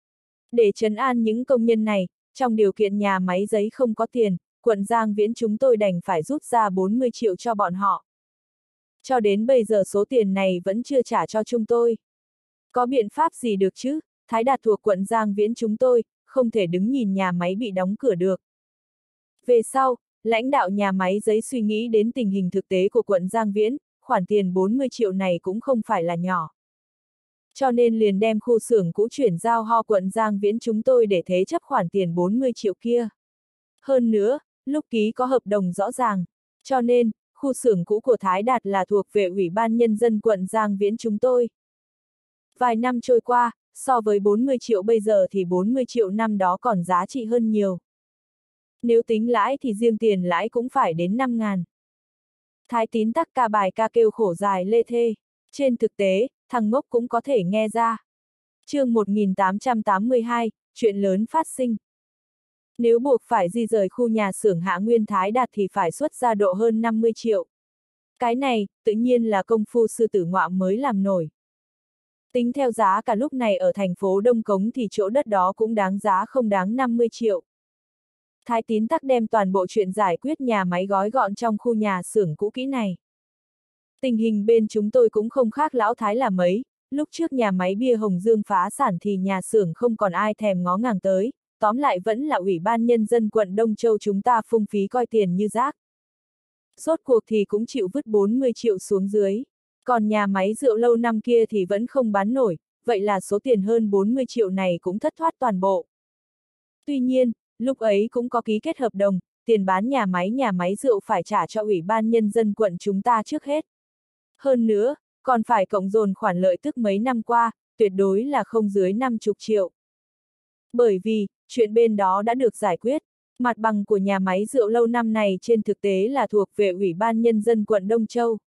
Để trấn an những công nhân này, trong điều kiện nhà máy giấy không có tiền, quận Giang Viễn chúng tôi đành phải rút ra bốn mươi triệu cho bọn họ. Cho đến bây giờ số tiền này vẫn chưa trả cho chúng tôi. Có biện pháp gì được chứ, Thái Đạt thuộc quận Giang Viễn chúng tôi, không thể đứng nhìn nhà máy bị đóng cửa được. Về sau, lãnh đạo nhà máy giấy suy nghĩ đến tình hình thực tế của quận Giang Viễn, khoản tiền bốn mươi triệu này cũng không phải là nhỏ. Cho nên liền đem khu xưởng cũ chuyển giao ho quận Giang Viễn chúng tôi để thế chấp khoản tiền bốn mươi triệu kia. Hơn nữa, lúc ký có hợp đồng rõ ràng, cho nên, khu xưởng cũ của Thái Đạt là thuộc về Ủy ban Nhân dân quận Giang Viễn chúng tôi. Vài năm trôi qua, so với bốn mươi triệu bây giờ thì bốn mươi triệu năm đó còn giá trị hơn nhiều. Nếu tính lãi thì riêng tiền lãi cũng phải đến năm ngàn. Thái Tín Tắc ca bài ca kêu khổ dài lê thê. Trên thực tế, thằng ngốc cũng có thể nghe ra. Chương một nghìn tám trăm tám mươi hai, chuyện lớn phát sinh. Nếu buộc phải di rời khu nhà xưởng Hạ Nguyên Thái Đạt thì phải xuất ra độ hơn năm mươi triệu. Cái này, tự nhiên là công phu sư tử ngoạm mới làm nổi. Tính theo giá cả lúc này ở thành phố Đông Cống thì chỗ đất đó cũng đáng giá không đáng năm mươi triệu. Thái Tín Tắc đem toàn bộ chuyện giải quyết nhà máy gói gọn trong khu nhà xưởng cũ kỹ này. Tình hình bên chúng tôi cũng không khác lão Thái là mấy, lúc trước nhà máy bia Hồng Dương phá sản thì nhà xưởng không còn ai thèm ngó ngàng tới, tóm lại vẫn là Ủy ban Nhân dân quận Đông Châu chúng ta phung phí coi tiền như rác. Rốt cuộc thì cũng chịu vứt bốn mươi triệu xuống dưới, còn nhà máy rượu lâu năm kia thì vẫn không bán nổi, vậy là số tiền hơn bốn mươi triệu này cũng thất thoát toàn bộ. Tuy nhiên, lúc ấy cũng có ký kết hợp đồng, tiền bán nhà máy nhà máy rượu phải trả cho Ủy ban Nhân dân quận chúng ta trước hết. Hơn nữa, còn phải cộng dồn khoản lợi tức mấy năm qua, tuyệt đối là không dưới năm mươi triệu. Bởi vì, chuyện bên đó đã được giải quyết, mặt bằng của nhà máy rượu lâu năm này trên thực tế là thuộc về Ủy ban Nhân dân quận Đông Châu.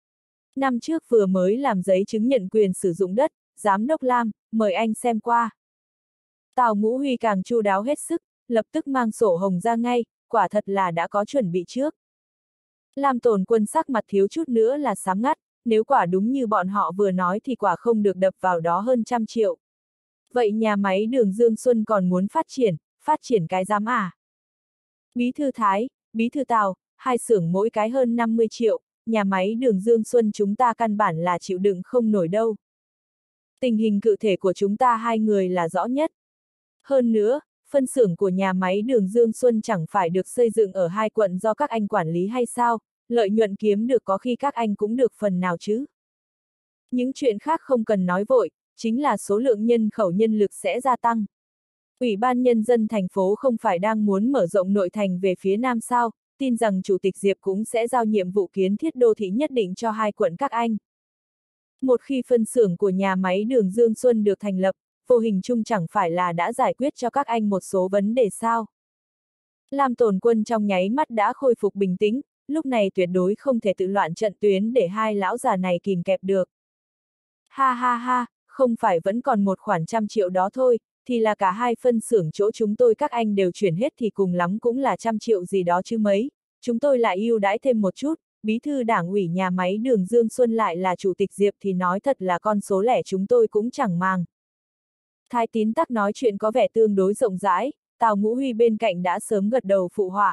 Năm trước vừa mới làm giấy chứng nhận quyền sử dụng đất, Giám đốc Lam, mời anh xem qua. Tào Ngũ Huy càng chu đáo hết sức, lập tức mang sổ hồng ra ngay, quả thật là đã có chuẩn bị trước. Lam Tồn Quân sắc mặt thiếu chút nữa là sám ngắt, nếu quả đúng như bọn họ vừa nói thì quả không được đập vào đó hơn trăm triệu. Vậy nhà máy đường Dương Xuân còn muốn phát triển, phát triển cái giám à? Bí thư Thái, bí thư Tào, hai xưởng mỗi cái hơn năm mươi triệu, nhà máy đường Dương Xuân chúng ta căn bản là chịu đựng không nổi đâu. Tình hình cụ thể của chúng ta hai người là rõ nhất. Hơn nữa, phân xưởng của nhà máy đường Dương Xuân chẳng phải được xây dựng ở hai quận do các anh quản lý hay sao, lợi nhuận kiếm được có khi các anh cũng được phần nào chứ. Những chuyện khác không cần nói vội, chính là số lượng nhân khẩu nhân lực sẽ gia tăng. Ủy ban Nhân dân thành phố không phải đang muốn mở rộng nội thành về phía Nam sao, tin rằng Chủ tịch Diệp cũng sẽ giao nhiệm vụ kiến thiết đô thị nhất định cho hai quận các anh. Một khi phân xưởng của nhà máy đường Dương Xuân được thành lập, vô hình chung chẳng phải là đã giải quyết cho các anh một số vấn đề sao. Lam Tồn Quân trong nháy mắt đã khôi phục bình tĩnh, lúc này tuyệt đối không thể tự loạn trận tuyến để hai lão già này kìm kẹp được. Ha ha ha, không phải vẫn còn một khoản trăm triệu đó thôi, thì là cả hai phân xưởng chỗ chúng tôi các anh đều chuyển hết thì cùng lắm cũng là trăm triệu gì đó chứ mấy, chúng tôi lại ưu đãi thêm một chút, bí thư đảng ủy nhà máy đường Dương Xuân lại là chủ tịch Diệp thì nói thật là con số lẻ chúng tôi cũng chẳng màng. Thái Tín Tắc nói chuyện có vẻ tương đối rộng rãi, Tào Ngũ Huy bên cạnh đã sớm gật đầu phụ họa.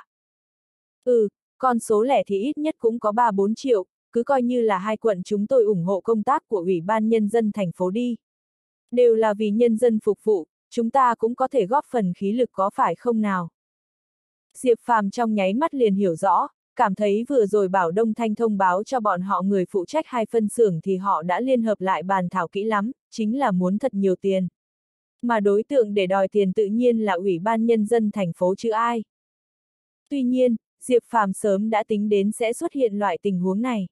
Ừ, con số lẻ thì ít nhất cũng có ba bốn triệu, cứ coi như là hai quận chúng tôi ủng hộ công tác của Ủy ban Nhân dân thành phố đi. Đều là vì nhân dân phục vụ, chúng ta cũng có thể góp phần khí lực có phải không nào? Diệp Phàm trong nháy mắt liền hiểu rõ, cảm thấy vừa rồi bảo Đông Thanh thông báo cho bọn họ người phụ trách hai phân xưởng thì họ đã liên hợp lại bàn thảo kỹ lắm, chính là muốn thật nhiều tiền. Mà đối tượng để đòi tiền tự nhiên là Ủy ban Nhân dân thành phố chứ ai. Tuy nhiên, Diệp Phàm sớm đã tính đến sẽ xuất hiện loại tình huống này.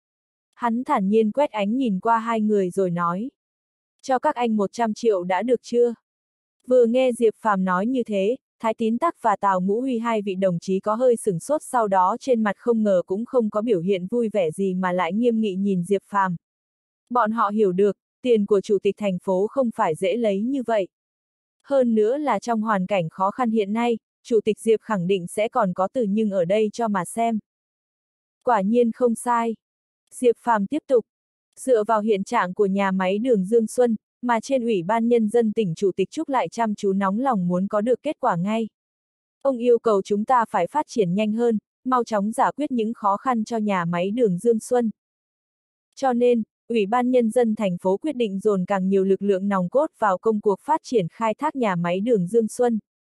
Hắn thản nhiên quét ánh nhìn qua hai người rồi nói. Cho các anh một trăm triệu đã được chưa? Vừa nghe Diệp Phàm nói như thế, Thái Tín Tắc và Tào Ngũ Huy hai vị đồng chí có hơi sửng sốt, sau đó trên mặt không ngờ cũng không có biểu hiện vui vẻ gì mà lại nghiêm nghị nhìn Diệp Phàm. Bọn họ hiểu được, tiền của chủ tịch thành phố không phải dễ lấy như vậy. Hơn nữa là trong hoàn cảnh khó khăn hiện nay, chủ tịch Diệp khẳng định sẽ còn có từ nhưng ở đây cho mà xem. Quả nhiên không sai. Diệp Phàm tiếp tục. Dựa vào hiện trạng của nhà máy đường Dương Xuân, mà trên Ủy ban Nhân dân tỉnh Chủ tịch Trúc lại chăm chú nóng lòng muốn có được kết quả ngay. Ông yêu cầu chúng ta phải phát triển nhanh hơn, mau chóng giải quyết những khó khăn cho nhà máy đường Dương Xuân. Cho nên, Ủy ban Nhân dân thành phố quyết định dồn càng nhiều lực lượng nòng cốt vào công cuộc phát triển khai thác nhà máy đường Dương Xuân.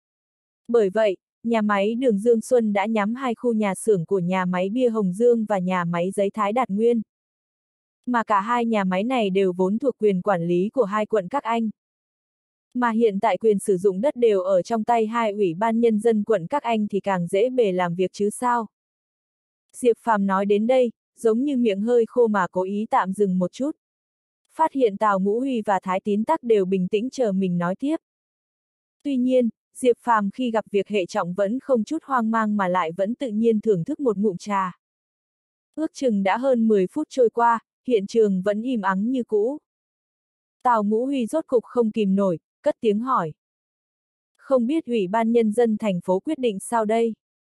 Bởi vậy, nhà máy đường Dương Xuân đã nhắm hai khu nhà xưởng của nhà máy bia Hồng Dương và nhà máy giấy Thái Đạt Nguyên. Mà cả hai nhà máy này đều vốn thuộc quyền quản lý của hai quận các anh. Mà hiện tại quyền sử dụng đất đều ở trong tay hai Ủy ban Nhân dân quận các anh thì càng dễ bề làm việc chứ sao. Diệp Phàm nói đến đây, giống như miệng hơi khô mà cố ý tạm dừng một chút. Phát hiện Tào Ngũ Huy và Thái Tín Tắc đều bình tĩnh chờ mình nói tiếp. Tuy nhiên, Diệp Phàm khi gặp việc hệ trọng vẫn không chút hoang mang mà lại vẫn tự nhiên thưởng thức một ngụm trà. Ước chừng đã hơn mười phút trôi qua, hiện trường vẫn im ắng như cũ. Tào Ngũ Huy rốt cục không kìm nổi, cất tiếng hỏi. Không biết Ủy ban Nhân dân thành phố quyết định sao đây?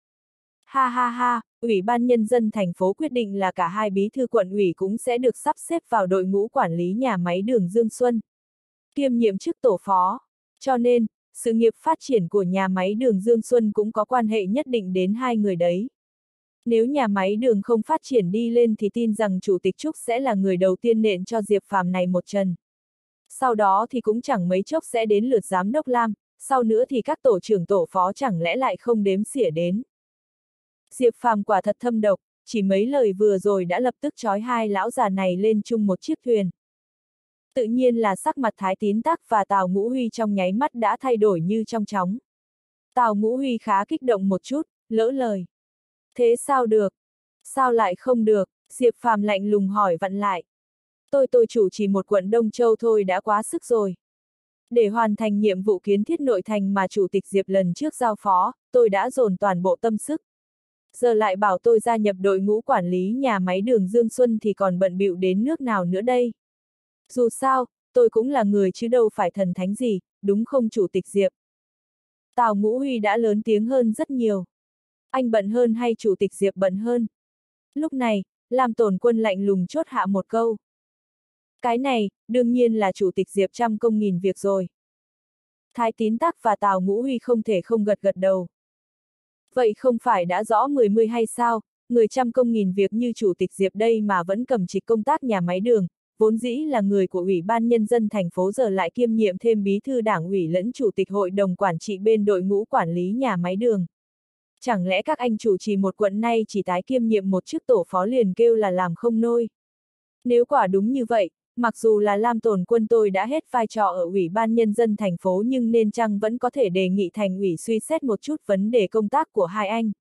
Ha ha ha, Ủy ban Nhân dân thành phố quyết định là cả hai bí thư quận ủy cũng sẽ được sắp xếp vào đội ngũ quản lý nhà máy đường Dương Xuân. Kiêm nhiệm chức tổ phó. Cho nên, sự nghiệp phát triển của nhà máy đường Dương Xuân cũng có quan hệ nhất định đến hai người đấy. Nếu nhà máy đường không phát triển đi lên thì tin rằng Chủ tịch Trúc sẽ là người đầu tiên nện cho Diệp Phàm này một chân. Sau đó thì cũng chẳng mấy chốc sẽ đến lượt giám đốc Lam, sau nữa thì các tổ trưởng tổ phó chẳng lẽ lại không đếm xỉa đến. Diệp Phàm quả thật thâm độc, chỉ mấy lời vừa rồi đã lập tức trói hai lão già này lên chung một chiếc thuyền. Tự nhiên là sắc mặt Thái Tín Tắc và Tào Ngũ Huy trong nháy mắt đã thay đổi như trong chóng. Tào Ngũ Huy khá kích động một chút, lỡ lời. Thế sao được? Sao lại không được? Diệp Phàm lạnh lùng hỏi vặn lại. Tôi tôi chủ chỉ một quận Đông Châu thôi đã quá sức rồi. Để hoàn thành nhiệm vụ kiến thiết nội thành mà Chủ tịch Diệp lần trước giao phó, tôi đã dồn toàn bộ tâm sức. Giờ lại bảo tôi gia nhập đội ngũ quản lý nhà máy đường Dương Xuân thì còn bận bịu đến nước nào nữa đây? Dù sao, tôi cũng là người chứ đâu phải thần thánh gì, đúng không Chủ tịch Diệp? Tào Ngũ Huy đã lớn tiếng hơn rất nhiều. Anh bận hơn hay Chủ tịch Diệp bận hơn? Lúc này, Lam Tồn Quân lạnh lùng chốt hạ một câu. Cái này, đương nhiên là Chủ tịch Diệp trăm công nghìn việc rồi. Thái Tín Tắc và Tào Ngũ Huy không thể không gật gật đầu. Vậy không phải đã rõ mười mươi hay sao, người trăm công nghìn việc như chủ tịch Diệp đây mà vẫn cầm trịch công tác nhà máy đường, vốn dĩ là người của Ủy ban Nhân dân thành phố giờ lại kiêm nhiệm thêm bí thư đảng ủy lẫn chủ tịch hội đồng quản trị bên đội ngũ quản lý nhà máy đường. Chẳng lẽ các anh chủ trì một quận nay chỉ tái kiêm nhiệm một chức tổ phó liền kêu là làm không nôi? Nếu quả đúng như vậy, mặc dù là Lam Tồn Quân tôi đã hết vai trò ở Ủy ban Nhân dân thành phố nhưng nên chăng vẫn có thể đề nghị thành ủy suy xét một chút vấn đề công tác của hai anh.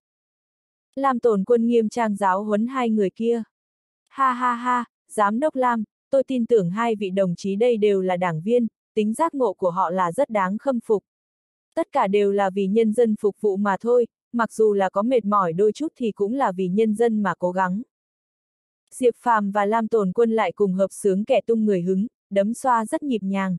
Lam Tồn Quân nghiêm trang giáo huấn hai người kia. Ha ha ha, Giám đốc Lam, tôi tin tưởng hai vị đồng chí đây đều là đảng viên, tính giác ngộ của họ là rất đáng khâm phục. Tất cả đều là vì nhân dân phục vụ mà thôi, mặc dù là có mệt mỏi đôi chút thì cũng là vì nhân dân mà cố gắng. Diệp Phàm và Lam Tồn Quân lại cùng hợp xướng kẻ tung người hứng, đấm xoa rất nhịp nhàng.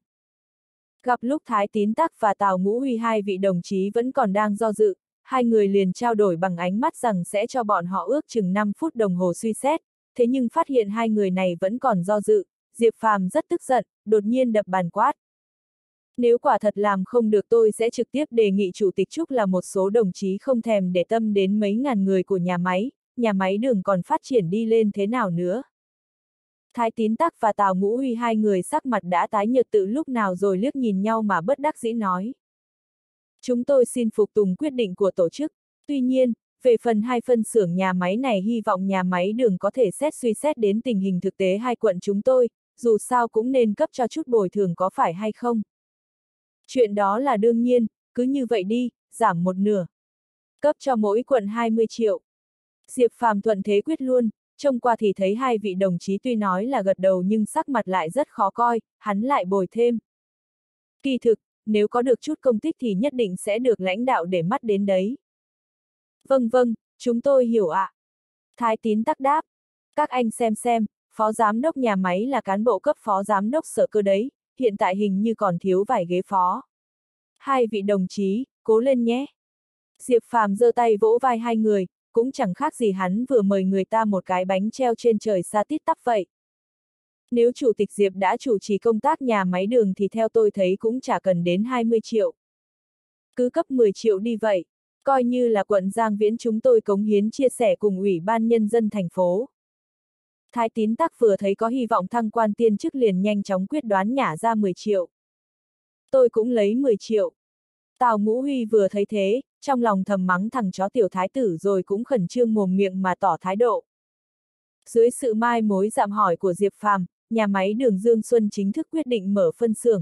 Gặp lúc Thái Tín Tắc và Tào Ngũ Huy hai vị đồng chí vẫn còn đang do dự, hai người liền trao đổi bằng ánh mắt rằng sẽ cho bọn họ ước chừng năm phút đồng hồ suy xét, thế nhưng phát hiện hai người này vẫn còn do dự, Diệp Phàm rất tức giận, đột nhiên đập bàn quát. Nếu quả thật làm không được tôi sẽ trực tiếp đề nghị Chủ tịch Trúc là một số đồng chí không thèm để tâm đến mấy ngàn người của nhà máy, nhà máy đường còn phát triển đi lên thế nào nữa. Thái Tín Tắc và Tào Ngũ Huy hai người sắc mặt đã tái nhợt từ lúc nào rồi liếc nhìn nhau mà bất đắc dĩ nói. Chúng tôi xin phục tùng quyết định của tổ chức, tuy nhiên, về phần hai phân xưởng nhà máy này hy vọng nhà máy đường có thể xét suy xét đến tình hình thực tế hai quận chúng tôi, dù sao cũng nên cấp cho chút bồi thường có phải hay không. Chuyện đó là đương nhiên, cứ như vậy đi, giảm một nửa. Cấp cho mỗi quận hai mươi triệu. Diệp Phàm thuận thế quyết luôn, trông qua thì thấy hai vị đồng chí tuy nói là gật đầu nhưng sắc mặt lại rất khó coi, hắn lại bồi thêm. Kỳ thực, nếu có được chút công tích thì nhất định sẽ được lãnh đạo để mắt đến đấy. Vâng vâng, chúng tôi hiểu ạ. À. Thái Tín Tắc đáp. Các anh xem xem, phó giám đốc nhà máy là cán bộ cấp phó giám đốc sở cơ đấy, hiện tại hình như còn thiếu vài ghế phó. Hai vị đồng chí, cố lên nhé. Diệp Phàm giơ tay vỗ vai hai người, cũng chẳng khác gì hắn vừa mời người ta một cái bánh treo trên trời xa tít tắp vậy. Nếu Chủ tịch Diệp đã chủ trì công tác nhà máy đường thì theo tôi thấy cũng chả cần đến hai mươi triệu. Cứ cấp mười triệu đi vậy, coi như là quận Giang Viễn chúng tôi cống hiến chia sẻ cùng Ủy ban Nhân dân thành phố. Thái Tín Tắc vừa thấy có hy vọng thăng quan tiên chức liền nhanh chóng quyết đoán nhả ra mười triệu. Tôi cũng lấy mười triệu. Tào Ngũ Huy vừa thấy thế, trong lòng thầm mắng thằng chó tiểu thái tử rồi cũng khẩn trương mồm miệng mà tỏ thái độ. Dưới sự mai mối dạm hỏi của Diệp Phàm, nhà máy đường Dương Xuân chính thức quyết định mở phân xưởng.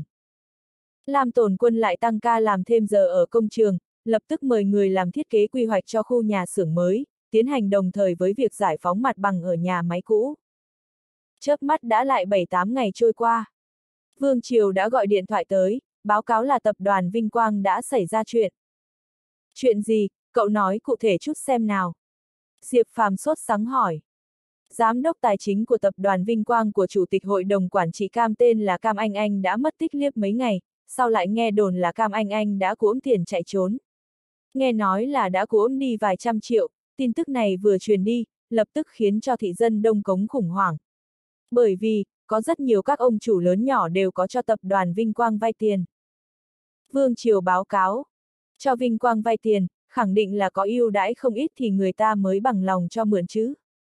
Lam Tồn Quân lại tăng ca làm thêm giờ ở công trường, lập tức mời người làm thiết kế quy hoạch cho khu nhà xưởng mới, tiến hành đồng thời với việc giải phóng mặt bằng ở nhà máy cũ. Chớp mắt đã lại bảy tám ngày trôi qua. Vương Triều đã gọi điện thoại tới, báo cáo là tập đoàn Vinh Quang đã xảy ra chuyện. Chuyện gì, cậu nói cụ thể chút xem nào. Diệp Phàm sốt sắng hỏi. Giám đốc tài chính của tập đoàn Vinh Quang của Chủ tịch Hội đồng Quản trị Cam tên là Cam Anh Anh đã mất tích liếp mấy ngày, sau lại nghe đồn là Cam Anh Anh đã cuỗm tiền chạy trốn. Nghe nói là đã cuỗm đi vài trăm triệu, tin tức này vừa truyền đi, lập tức khiến cho thị dân Đông Cống khủng hoảng. Bởi vì, có rất nhiều các ông chủ lớn nhỏ đều có cho tập đoàn Vinh Quang vay tiền. Vương Triều báo cáo, cho Vinh Quang vay tiền, khẳng định là có ưu đãi không ít thì người ta mới bằng lòng cho mượn chứ.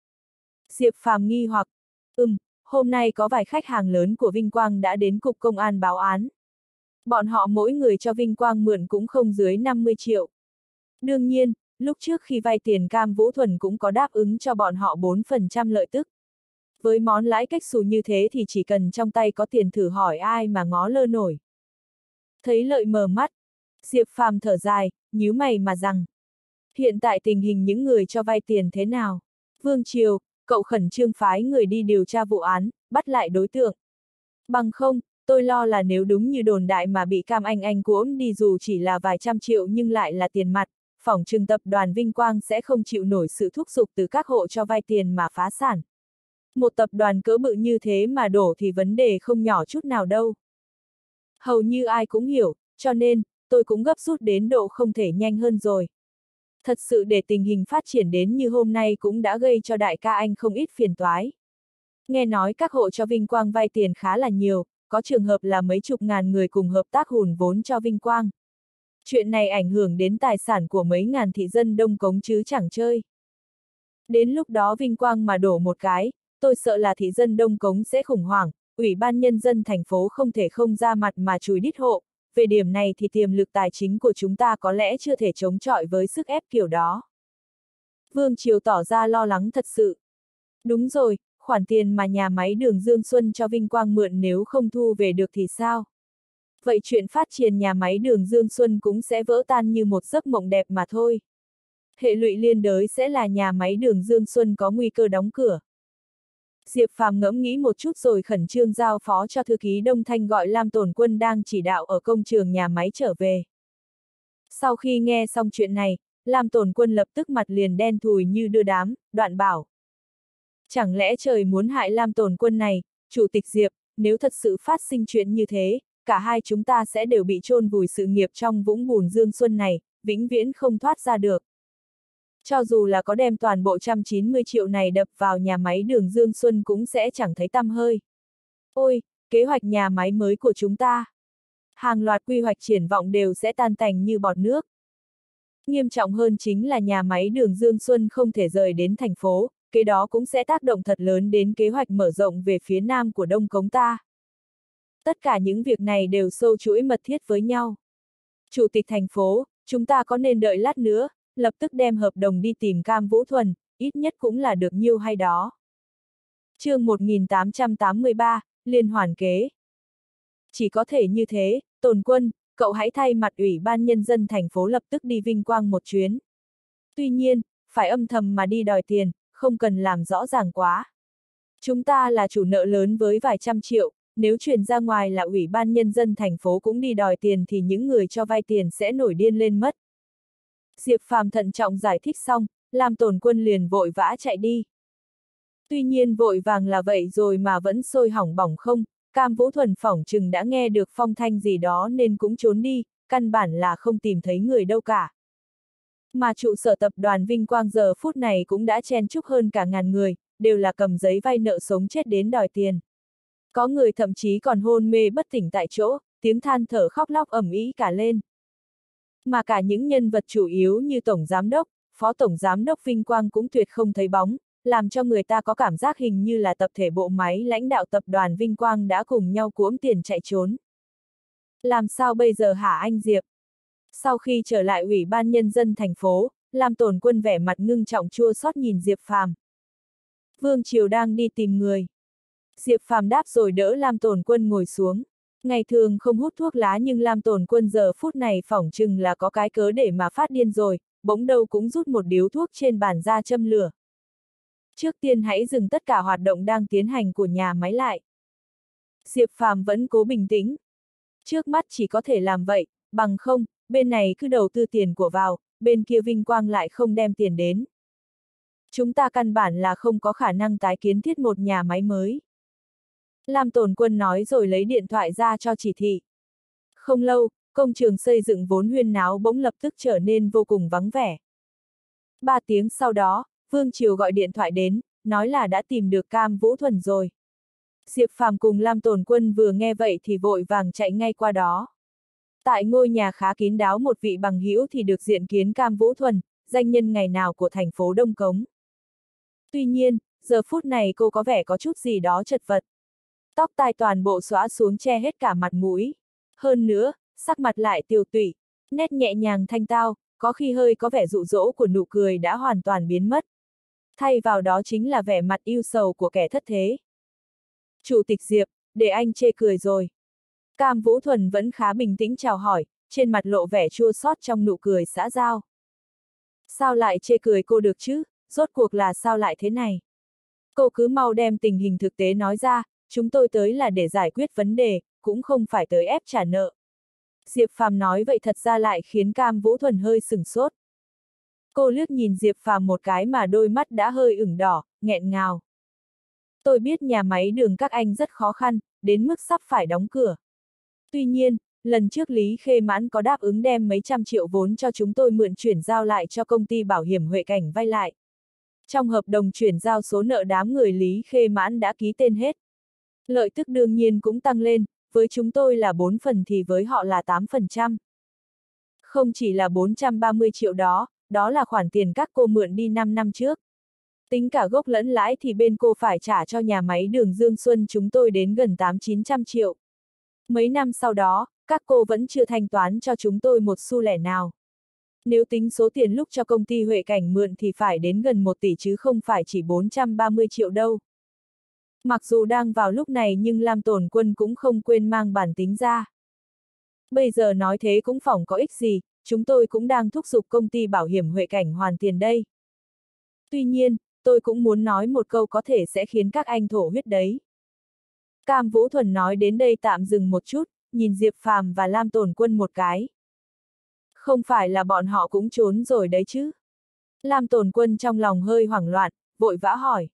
Diệp Phàm nghi hoặc, ừm, hôm nay có vài khách hàng lớn của Vinh Quang đã đến cục công an báo án. Bọn họ mỗi người cho Vinh Quang mượn cũng không dưới năm mươi triệu. Đương nhiên, lúc trước khi vay tiền Cam Vũ Thuần cũng có đáp ứng cho bọn họ bốn phần trăm lợi tức. Với món lãi cách xù như thế thì chỉ cần trong tay có tiền thử hỏi ai mà ngó lơ nổi. Thấy lợi mờ mắt, Diệp Phàm thở dài, nhíu mày mà rằng. Hiện tại tình hình những người cho vay tiền thế nào? Vương Triều, cậu khẩn trương phái người đi điều tra vụ án, bắt lại đối tượng. Bằng không, tôi lo là nếu đúng như đồn đại mà bị Cam Anh Anh cuỗm đi dù chỉ là vài trăm triệu nhưng lại là tiền mặt, phỏng chừng tập đoàn Vinh Quang sẽ không chịu nổi sự thúc giục từ các hộ cho vay tiền mà phá sản. Một tập đoàn cỡ bự như thế mà đổ thì vấn đề không nhỏ chút nào đâu. Hầu như ai cũng hiểu, cho nên, tôi cũng gấp rút đến độ không thể nhanh hơn rồi. Thật sự để tình hình phát triển đến như hôm nay cũng đã gây cho đại ca anh không ít phiền toái. Nghe nói các hộ cho Vinh Quang vay tiền khá là nhiều, có trường hợp là mấy chục ngàn người cùng hợp tác hùn vốn cho Vinh Quang. Chuyện này ảnh hưởng đến tài sản của mấy ngàn thị dân Đông Cống chứ chẳng chơi. Đến lúc đó vinh quang mà đổ một cái, tôi sợ là thị dân Đông Cống sẽ khủng hoảng, Ủy ban Nhân dân thành phố không thể không ra mặt mà chùi đít hộ, về điểm này thì tiềm lực tài chính của chúng ta có lẽ chưa thể chống chọi với sức ép kiểu đó. Vương Triều tỏ ra lo lắng thật sự. Đúng rồi, khoản tiền mà nhà máy đường Dương Xuân cho Vinh Quang mượn nếu không thu về được thì sao? Vậy chuyện phát triển nhà máy đường Dương Xuân cũng sẽ vỡ tan như một giấc mộng đẹp mà thôi. Hệ lụy liên đới sẽ là nhà máy đường Dương Xuân có nguy cơ đóng cửa. Diệp Phàm ngẫm nghĩ một chút rồi khẩn trương giao phó cho thư ký Đông Thanh gọi Lam Tồn Quân đang chỉ đạo ở công trường nhà máy trở về. Sau khi nghe xong chuyện này, Lam Tồn Quân lập tức mặt liền đen thùi như đưa đám, đoạn bảo. Chẳng lẽ trời muốn hại Lam Tồn Quân này, Chủ tịch Diệp, nếu thật sự phát sinh chuyện như thế, cả hai chúng ta sẽ đều bị chôn vùi sự nghiệp trong vũng bùn Dương Xuân này, vĩnh viễn không thoát ra được. Cho dù là có đem toàn bộ một trăm chín mươi triệu này đập vào nhà máy đường Dương Xuân cũng sẽ chẳng thấy tăm hơi. Ôi, kế hoạch nhà máy mới của chúng ta. Hàng loạt quy hoạch triển vọng đều sẽ tan tành như bọt nước. Nghiêm trọng hơn chính là nhà máy đường Dương Xuân không thể rời đến thành phố, cái đó cũng sẽ tác động thật lớn đến kế hoạch mở rộng về phía nam của Đông Cống ta. Tất cả những việc này đều sâu chuỗi mật thiết với nhau. Chủ tịch thành phố, chúng ta có nên đợi lát nữa, lập tức đem hợp đồng đi tìm Cam Vũ Thuần, ít nhất cũng là được nhiêu hay đó. Chương một nghìn tám trăm tám mươi ba, Liên hoàn kế. Chỉ có thể như thế, Tồn Quân, cậu hãy thay mặt Ủy ban Nhân dân thành phố lập tức đi Vinh Quang một chuyến. Tuy nhiên, phải âm thầm mà đi đòi tiền, không cần làm rõ ràng quá. Chúng ta là chủ nợ lớn với vài trăm triệu, nếu truyền ra ngoài là Ủy ban Nhân dân thành phố cũng đi đòi tiền thì những người cho vay tiền sẽ nổi điên lên mất. Diệp Phàm thận trọng giải thích xong, Lam Tồn Quân liền vội vã chạy đi. Tuy nhiên vội vàng là vậy rồi mà vẫn sôi hỏng bỏng không, Cam Vũ Thuần phỏng chừng đã nghe được phong thanh gì đó nên cũng trốn đi, căn bản là không tìm thấy người đâu cả. Mà trụ sở tập đoàn Vinh Quang giờ phút này cũng đã chen chúc hơn cả ngàn người, đều là cầm giấy vay nợ sống chết đến đòi tiền. Có người thậm chí còn hôn mê bất tỉnh tại chỗ, tiếng than thở khóc lóc ầm ĩ cả lên. Mà cả những nhân vật chủ yếu như Tổng Giám đốc, Phó Tổng Giám đốc Vinh Quang cũng tuyệt không thấy bóng, làm cho người ta có cảm giác hình như là tập thể bộ máy lãnh đạo tập đoàn Vinh Quang đã cùng nhau cuỗm tiền chạy trốn. Làm sao bây giờ hả anh Diệp? Sau khi trở lại Ủy ban Nhân dân thành phố, Lam Tồn Quân vẻ mặt ngưng trọng chua xót nhìn Diệp Phàm. Vương Triều đang đi tìm người. Diệp Phàm đáp rồi đỡ Lam Tồn Quân ngồi xuống. Ngày thường không hút thuốc lá nhưng Lam Tồn Quân giờ phút này phỏng chừng là có cái cớ để mà phát điên rồi, bỗng đâu cũng rút một điếu thuốc trên bàn ra châm lửa. Trước tiên hãy dừng tất cả hoạt động đang tiến hành của nhà máy lại. Diệp Phàm vẫn cố bình tĩnh. Trước mắt chỉ có thể làm vậy, bằng không, bên này cứ đầu tư tiền của vào, bên kia Vinh Quang lại không đem tiền đến. Chúng ta căn bản là không có khả năng tái kiến thiết một nhà máy mới. Lam Tồn Quân nói rồi lấy điện thoại ra cho chỉ thị. Không lâu, công trường xây dựng vốn huyên náo bỗng lập tức trở nên vô cùng vắng vẻ. Ba tiếng sau đó, Vương Triều gọi điện thoại đến, nói là đã tìm được Cam Vũ Thuần rồi. Diệp Phàm cùng Lam Tồn Quân vừa nghe vậy thì vội vàng chạy ngay qua đó. Tại ngôi nhà khá kín đáo một vị bằng hữu thì được diện kiến Cam Vũ Thuần, danh nhân ngày nào của thành phố Đông Cống. Tuy nhiên, giờ phút này cô có vẻ có chút gì đó chật vật. Tóc tai toàn bộ xõa xuống che hết cả mặt mũi. Hơn nữa, sắc mặt lại tiều tụy, nét nhẹ nhàng thanh tao, có khi hơi có vẻ dụ dỗ của nụ cười đã hoàn toàn biến mất. Thay vào đó chính là vẻ mặt yêu sầu của kẻ thất thế. Chủ tịch Diệp, để anh chê cười rồi. Cam Vũ Thuần vẫn khá bình tĩnh chào hỏi, trên mặt lộ vẻ chua xót trong nụ cười xã giao. Sao lại chê cười cô được chứ, rốt cuộc là sao lại thế này? Cô cứ mau đem tình hình thực tế nói ra, chúng tôi tới là để giải quyết vấn đề, cũng không phải tới ép trả nợ. Diệp Phàm nói vậy thật ra lại khiến Cam Vũ Thuần hơi sửng sốt. Cô liếc nhìn Diệp Phàm một cái mà đôi mắt đã hơi ửng đỏ, nghẹn ngào. Tôi biết nhà máy đường các anh rất khó khăn, đến mức sắp phải đóng cửa. Tuy nhiên, lần trước Lý Khê Mãn có đáp ứng đem mấy trăm triệu vốn cho chúng tôi mượn chuyển giao lại cho công ty bảo hiểm Huệ Cảnh vay lại. Trong hợp đồng chuyển giao số nợ đám người Lý Khê Mãn đã ký tên hết. Lợi tức đương nhiên cũng tăng lên, với chúng tôi là bốn phần thì với họ là tám phần trăm. Không chỉ là bốn trăm ba mươi triệu đó, đó là khoản tiền các cô mượn đi năm năm trước. Tính cả gốc lẫn lãi thì bên cô phải trả cho nhà máy đường Dương Xuân chúng tôi đến gần tám chín trăm triệu. Mấy năm sau đó, các cô vẫn chưa thanh toán cho chúng tôi một xu lẻ nào. Nếu tính số tiền lúc cho công ty Huệ Cảnh mượn thì phải đến gần một tỷ chứ không phải chỉ bốn trăm ba mươi triệu đâu. Mặc dù đang vào lúc này nhưng Lam Tồn Quân cũng không quên mang bản tính ra. Bây giờ nói thế cũng phỏng có ích gì, chúng tôi cũng đang thúc giục công ty bảo hiểm Huệ Cảnh hoàn tiền đây. Tuy nhiên, tôi cũng muốn nói một câu có thể sẽ khiến các anh thổ huyết đấy. Cam Vũ Thuần nói đến đây tạm dừng một chút, nhìn Diệp Phàm và Lam Tồn Quân một cái. Không phải là bọn họ cũng trốn rồi đấy chứ? Lam Tồn Quân trong lòng hơi hoảng loạn, vội vã hỏi.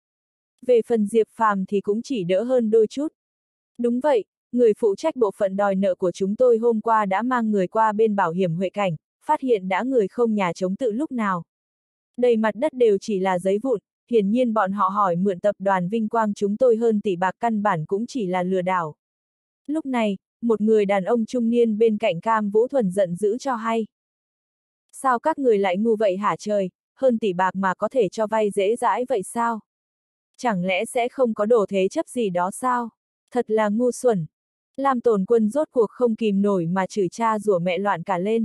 Về phần Diệp Phàm thì cũng chỉ đỡ hơn đôi chút. Đúng vậy, người phụ trách bộ phận đòi nợ của chúng tôi hôm qua đã mang người qua bên bảo hiểm Huệ Cảnh, phát hiện đã người không nhà chống tự lúc nào. Đầy mặt đất đều chỉ là giấy vụn, hiển nhiên bọn họ hỏi mượn tập đoàn Vinh Quang chúng tôi hơn tỷ bạc căn bản cũng chỉ là lừa đảo. Lúc này, một người đàn ông trung niên bên cạnh Cam Vũ Thuần giận dữ cho hay. Sao các người lại ngu vậy hả trời, hơn tỷ bạc mà có thể cho vay dễ dãi vậy sao? Chẳng lẽ sẽ không có đồ thế chấp gì đó sao? Thật là ngu xuẩn. Lam Tồn Quân rốt cuộc không kìm nổi mà chửi cha rủa mẹ loạn cả lên.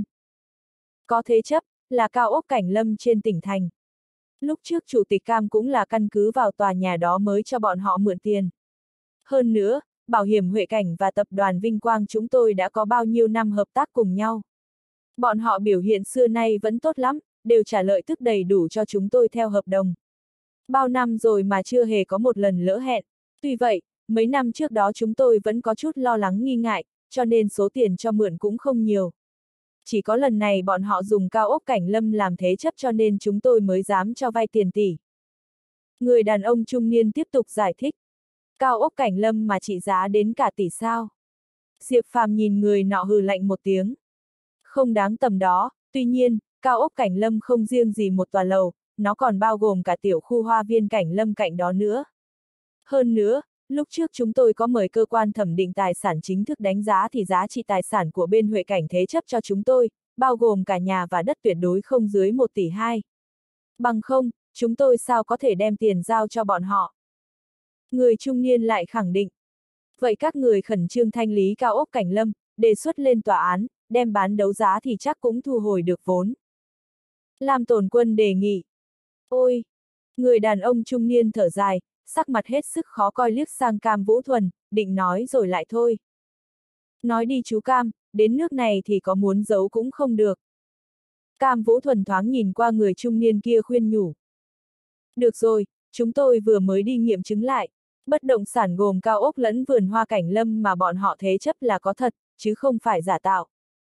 Có thế chấp, là cao ốc Cảnh Lâm trên tỉnh thành. Lúc trước chủ tịch Cam cũng là căn cứ vào tòa nhà đó mới cho bọn họ mượn tiền. Hơn nữa, bảo hiểm Huệ Cảnh và tập đoàn Vinh Quang chúng tôi đã có bao nhiêu năm hợp tác cùng nhau. Bọn họ biểu hiện xưa nay vẫn tốt lắm, đều trả lợi tức đầy đủ cho chúng tôi theo hợp đồng. Bao năm rồi mà chưa hề có một lần lỡ hẹn. Tuy vậy, mấy năm trước đó chúng tôi vẫn có chút lo lắng nghi ngại, cho nên số tiền cho mượn cũng không nhiều. Chỉ có lần này bọn họ dùng cao ốc Cảnh Lâm làm thế chấp cho nên chúng tôi mới dám cho vay tiền tỷ. Người đàn ông trung niên tiếp tục giải thích. Cao ốc Cảnh Lâm mà trị giá đến cả tỷ sao? Diệp Phàm nhìn người nọ hừ lạnh một tiếng. Không đáng tầm đó, tuy nhiên, cao ốc Cảnh Lâm không riêng gì một tòa lầu, nó còn bao gồm cả tiểu khu hoa viên Cảnh Lâm cạnh đó nữa. Hơn nữa, lúc trước chúng tôi có mời cơ quan thẩm định tài sản chính thức đánh giá thì giá trị tài sản của bên Huệ Cảnh thế chấp cho chúng tôi, bao gồm cả nhà và đất tuyệt đối không dưới một tỷ hai. Bằng không, chúng tôi sao có thể đem tiền giao cho bọn họ? Người trung niên lại khẳng định. Vậy các người khẩn trương thanh lý cao ốc Cảnh Lâm, đề xuất lên tòa án, đem bán đấu giá thì chắc cũng thu hồi được vốn. Lam Tồn Quân đề nghị. Ôi! Người đàn ông trung niên thở dài, sắc mặt hết sức khó coi liếc sang Cam Vũ Thuần, định nói rồi lại thôi. Nói đi chú Cam, đến nước này thì có muốn giấu cũng không được. Cam Vũ Thuần thoáng nhìn qua người trung niên kia khuyên nhủ. Được rồi, chúng tôi vừa mới đi nghiệm chứng lại. Bất động sản gồm cao ốc lẫn vườn hoa Cảnh Lâm mà bọn họ thế chấp là có thật, chứ không phải giả tạo.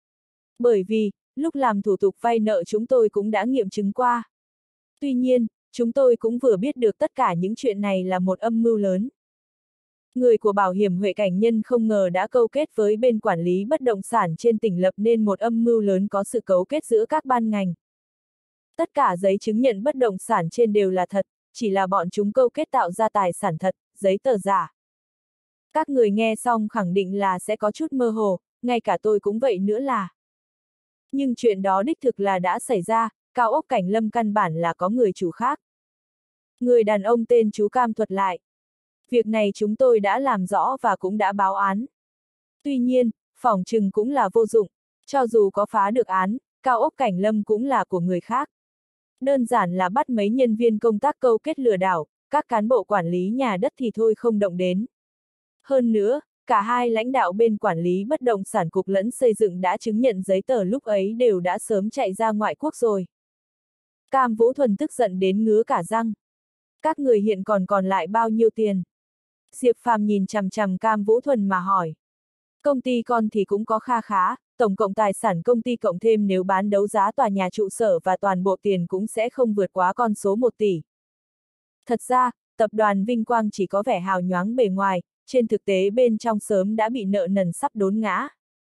Bởi vì, lúc làm thủ tục vay nợ chúng tôi cũng đã nghiệm chứng qua. Tuy nhiên, chúng tôi cũng vừa biết được tất cả những chuyện này là một âm mưu lớn. Người của bảo hiểm Huệ Cảnh Nhân không ngờ đã câu kết với bên quản lý bất động sản trên tỉnh lập nên một âm mưu lớn có sự cấu kết giữa các ban ngành. Tất cả giấy chứng nhận bất động sản trên đều là thật, chỉ là bọn chúng câu kết tạo ra tài sản thật, giấy tờ giả. Các người nghe xong khẳng định là sẽ có chút mơ hồ, ngay cả tôi cũng vậy nữa là. Nhưng chuyện đó đích thực là đã xảy ra, cao ốc Cảnh Lâm căn bản là có người chủ khác. Người đàn ông tên chú Cam thuật lại. Việc này chúng tôi đã làm rõ và cũng đã báo án. Tuy nhiên, phỏng chừng cũng là vô dụng, cho dù có phá được án, cao ốc Cảnh Lâm cũng là của người khác. Đơn giản là bắt mấy nhân viên công tác câu kết lừa đảo, các cán bộ quản lý nhà đất thì thôi không động đến. Hơn nữa, cả hai lãnh đạo bên quản lý bất động sản cục lẫn xây dựng đã chứng nhận giấy tờ lúc ấy đều đã sớm chạy ra ngoại quốc rồi. Cam Vũ Thuần tức giận đến ngứa cả răng. Các người hiện còn còn lại bao nhiêu tiền? Diệp Phàm nhìn chằm chằm Cam Vũ Thuần mà hỏi. Công ty con thì cũng có kha khá, tổng cộng tài sản công ty cộng thêm nếu bán đấu giá tòa nhà trụ sở và toàn bộ tiền cũng sẽ không vượt quá con số một tỷ. Thật ra, tập đoàn Vinh Quang chỉ có vẻ hào nhoáng bề ngoài, trên thực tế bên trong sớm đã bị nợ nần sắp đốn ngã.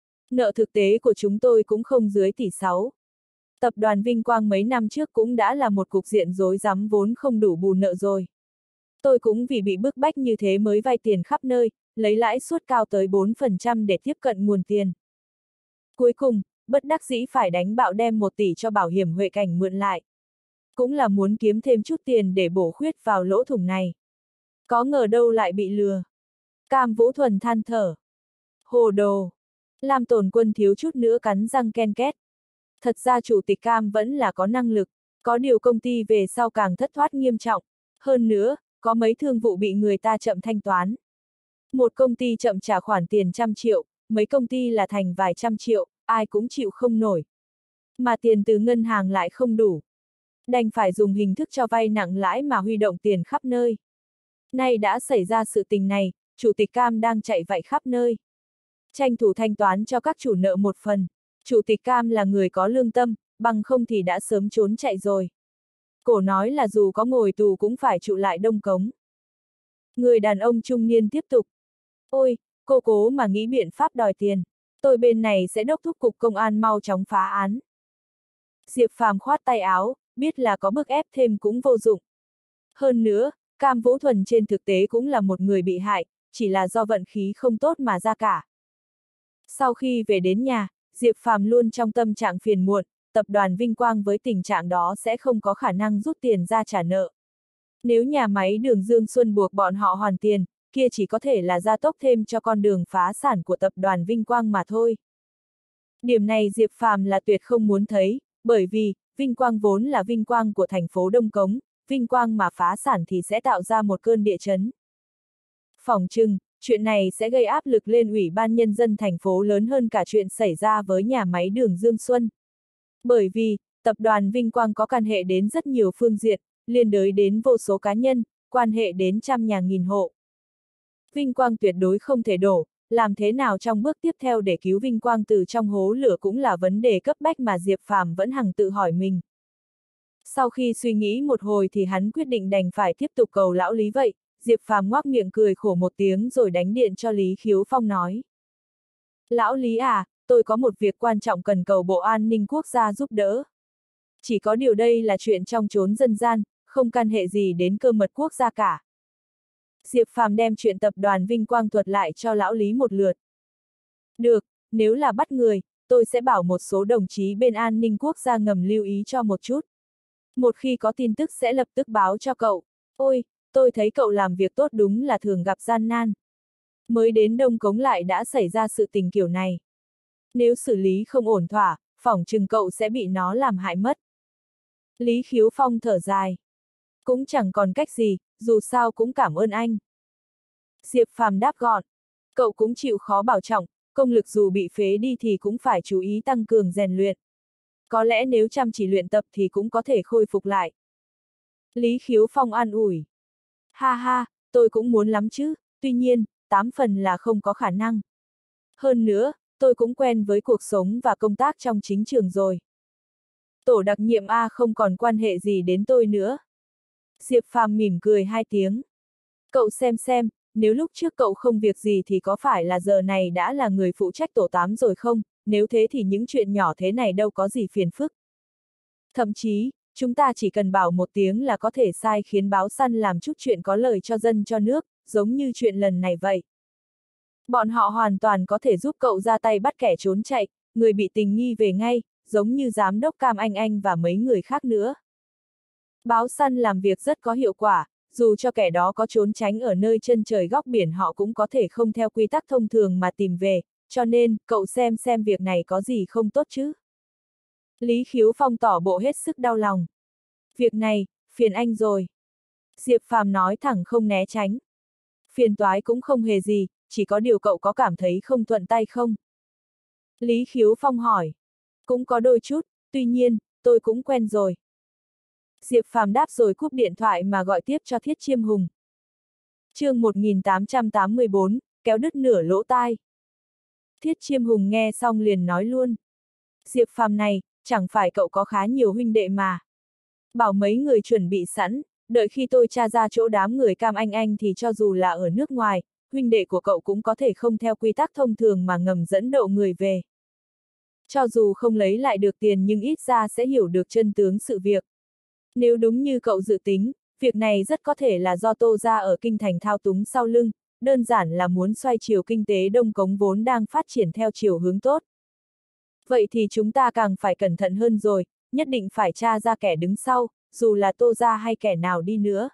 Nợ thực tế của chúng tôi cũng không dưới tỷ sáu. Tập đoàn Vinh Quang mấy năm trước cũng đã là một cục diện rối rắm vốn không đủ bù nợ rồi. Tôi cũng vì bị bức bách như thế mới vay tiền khắp nơi, lấy lãi suất cao tới bốn phần trăm để tiếp cận nguồn tiền. Cuối cùng, bất đắc dĩ phải đánh bạo đem một tỷ cho bảo hiểm Huệ Cảnh mượn lại. Cũng là muốn kiếm thêm chút tiền để bổ khuyết vào lỗ thủng này. Có ngờ đâu lại bị lừa. Cam Vũ Thuần than thở. Hồ đồ. Lam Tồn Quân thiếu chút nữa cắn răng ken két. Thật ra chủ tịch Cam vẫn là có năng lực, có điều công ty về sau càng thất thoát nghiêm trọng. Hơn nữa, có mấy thương vụ bị người ta chậm thanh toán. Một công ty chậm trả khoản tiền trăm triệu, mấy công ty là thành vài trăm triệu, ai cũng chịu không nổi. Mà tiền từ ngân hàng lại không đủ. Đành phải dùng hình thức cho vay nặng lãi mà huy động tiền khắp nơi. Nay đã xảy ra sự tình này, chủ tịch Cam đang chạy vạy khắp nơi. Tranh thủ thanh toán cho các chủ nợ một phần. Chủ tịch Cam là người có lương tâm, bằng không thì đã sớm trốn chạy rồi. Cổ nói là dù có ngồi tù cũng phải trụ lại Đông Cống. Người đàn ông trung niên tiếp tục. Ôi, cô cố mà nghĩ biện pháp đòi tiền. Tôi bên này sẽ đốc thúc cục công an mau chóng phá án. Diệp Phàm khoát tay áo, biết là có bức ép thêm cũng vô dụng. Hơn nữa, Cam Vũ Thuần trên thực tế cũng là một người bị hại, chỉ là do vận khí không tốt mà ra cả. Sau khi về đến nhà, Diệp Phàm luôn trong tâm trạng phiền muộn, tập đoàn Vinh Quang với tình trạng đó sẽ không có khả năng rút tiền ra trả nợ. Nếu nhà máy đường Dương Xuân buộc bọn họ hoàn tiền, kia chỉ có thể là gia tốc thêm cho con đường phá sản của tập đoàn Vinh Quang mà thôi. Điểm này Diệp Phàm là tuyệt không muốn thấy, bởi vì, Vinh Quang vốn là vinh quang của thành phố Đông Cống, Vinh Quang mà phá sản thì sẽ tạo ra một cơn địa chấn. Phỏng chừng, chuyện này sẽ gây áp lực lên Ủy ban Nhân dân thành phố lớn hơn cả chuyện xảy ra với nhà máy đường Dương Xuân. Bởi vì, tập đoàn Vinh Quang có can hệ đến rất nhiều phương diện, liên đới đến vô số cá nhân, quan hệ đến trăm nhà nghìn hộ. Vinh Quang tuyệt đối không thể đổ, làm thế nào trong bước tiếp theo để cứu Vinh Quang từ trong hố lửa cũng là vấn đề cấp bách mà Diệp Phàm vẫn hằng tự hỏi mình. Sau khi suy nghĩ một hồi thì hắn quyết định đành phải tiếp tục cầu lão Lý vậy, Diệp Phàm ngoác miệng cười khổ một tiếng rồi đánh điện cho Lý Khiếu Phong nói. Lão Lý à, tôi có một việc quan trọng cần cầu Bộ An ninh Quốc gia giúp đỡ. Chỉ có điều đây là chuyện trong chốn dân gian, không can hệ gì đến cơ mật quốc gia cả. Diệp Phàm đem chuyện tập đoàn Vinh Quang thuật lại cho lão Lý một lượt. Được, nếu là bắt người, tôi sẽ bảo một số đồng chí bên an ninh quốc gia ngầm lưu ý cho một chút. Một khi có tin tức sẽ lập tức báo cho cậu. Ôi, tôi thấy cậu làm việc tốt đúng là thường gặp gian nan. Mới đến Đông Cống lại đã xảy ra sự tình kiểu này. Nếu xử lý không ổn thỏa, phỏng chừng cậu sẽ bị nó làm hại mất. Lý Khiếu Phong thở dài. Cũng chẳng còn cách gì, dù sao cũng cảm ơn anh. Diệp Phàm đáp gọn. Cậu cũng chịu khó bảo trọng, công lực dù bị phế đi thì cũng phải chú ý tăng cường rèn luyện. Có lẽ nếu chăm chỉ luyện tập thì cũng có thể khôi phục lại. Lý Khiếu Phong an ủi. Ha ha, tôi cũng muốn lắm chứ, tuy nhiên, tám phần là không có khả năng. Hơn nữa, tôi cũng quen với cuộc sống và công tác trong chính trường rồi. Tổ đặc nhiệm A không còn quan hệ gì đến tôi nữa. Diệp Phàm mỉm cười hai tiếng. Cậu xem xem, nếu lúc trước cậu không việc gì thì có phải là giờ này đã là người phụ trách tổ tám rồi không, nếu thế thì những chuyện nhỏ thế này đâu có gì phiền phức. Thậm chí, chúng ta chỉ cần bảo một tiếng là có thể sai khiến báo săn làm chút chuyện có lợi cho dân cho nước, giống như chuyện lần này vậy. Bọn họ hoàn toàn có thể giúp cậu ra tay bắt kẻ trốn chạy, người bị tình nghi về ngay, giống như giám đốc Cam Anh Anh và mấy người khác nữa. Báo săn làm việc rất có hiệu quả, dù cho kẻ đó có trốn tránh ở nơi chân trời góc biển họ cũng có thể không theo quy tắc thông thường mà tìm về, cho nên, cậu xem xem việc này có gì không tốt chứ. Lý Khiếu Phong tỏ bộ hết sức đau lòng. Việc này, phiền anh rồi. Diệp Phàm nói thẳng không né tránh. Phiền toái cũng không hề gì, chỉ có điều cậu có cảm thấy không thuận tay không? Lý Khiếu Phong hỏi. Cũng có đôi chút, tuy nhiên, tôi cũng quen rồi. Diệp Phàm đáp rồi cúp điện thoại mà gọi tiếp cho Thiết Chiêm Hùng. Chương một nghìn tám trăm tám mươi bốn, kéo đứt nửa lỗ tai. Thiết Chiêm Hùng nghe xong liền nói luôn. Diệp Phàm này, chẳng phải cậu có khá nhiều huynh đệ mà. Bảo mấy người chuẩn bị sẵn, đợi khi tôi tra ra chỗ đám người Cam Anh Anh thì cho dù là ở nước ngoài, huynh đệ của cậu cũng có thể không theo quy tắc thông thường mà ngầm dẫn độ người về. Cho dù không lấy lại được tiền nhưng ít ra sẽ hiểu được chân tướng sự việc. Nếu đúng như cậu dự tính, việc này rất có thể là do Tô gia ở kinh thành thao túng sau lưng, đơn giản là muốn xoay chiều kinh tế Đông Cống vốn đang phát triển theo chiều hướng tốt. Vậy thì chúng ta càng phải cẩn thận hơn rồi, nhất định phải tra ra kẻ đứng sau, dù là Tô gia hay kẻ nào đi nữa.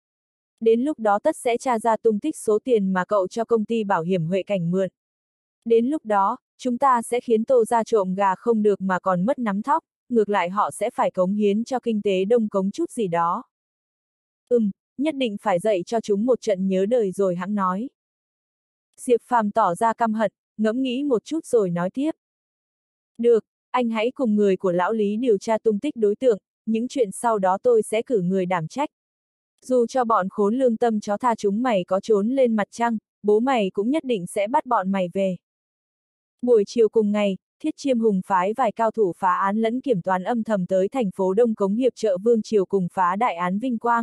Đến lúc đó tất sẽ tra ra tung tích số tiền mà cậu cho công ty bảo hiểm Huệ Cảnh mượn. Đến lúc đó, chúng ta sẽ khiến Tô gia trộm gà không được mà còn mất nắm thóc, ngược lại họ sẽ phải cống hiến cho kinh tế Đông Cống chút gì đó. Ừm, nhất định phải dạy cho chúng một trận nhớ đời rồi hẵng nói. Diệp Phàm tỏ ra căm hận, ngẫm nghĩ một chút rồi nói tiếp. Được, anh hãy cùng người của lão Lý điều tra tung tích đối tượng, những chuyện sau đó tôi sẽ cử người đảm trách. Dù cho bọn khốn lương tâm chó tha chúng mày có trốn lên mặt trăng, bố mày cũng nhất định sẽ bắt bọn mày về. Buổi chiều cùng ngày, Thiết Chiêm Hùng phái vài cao thủ phá án lẫn kiểm toán âm thầm tới thành phố Đông Cống hiệp trợ Vương Triều cùng phá đại án Vinh Quang.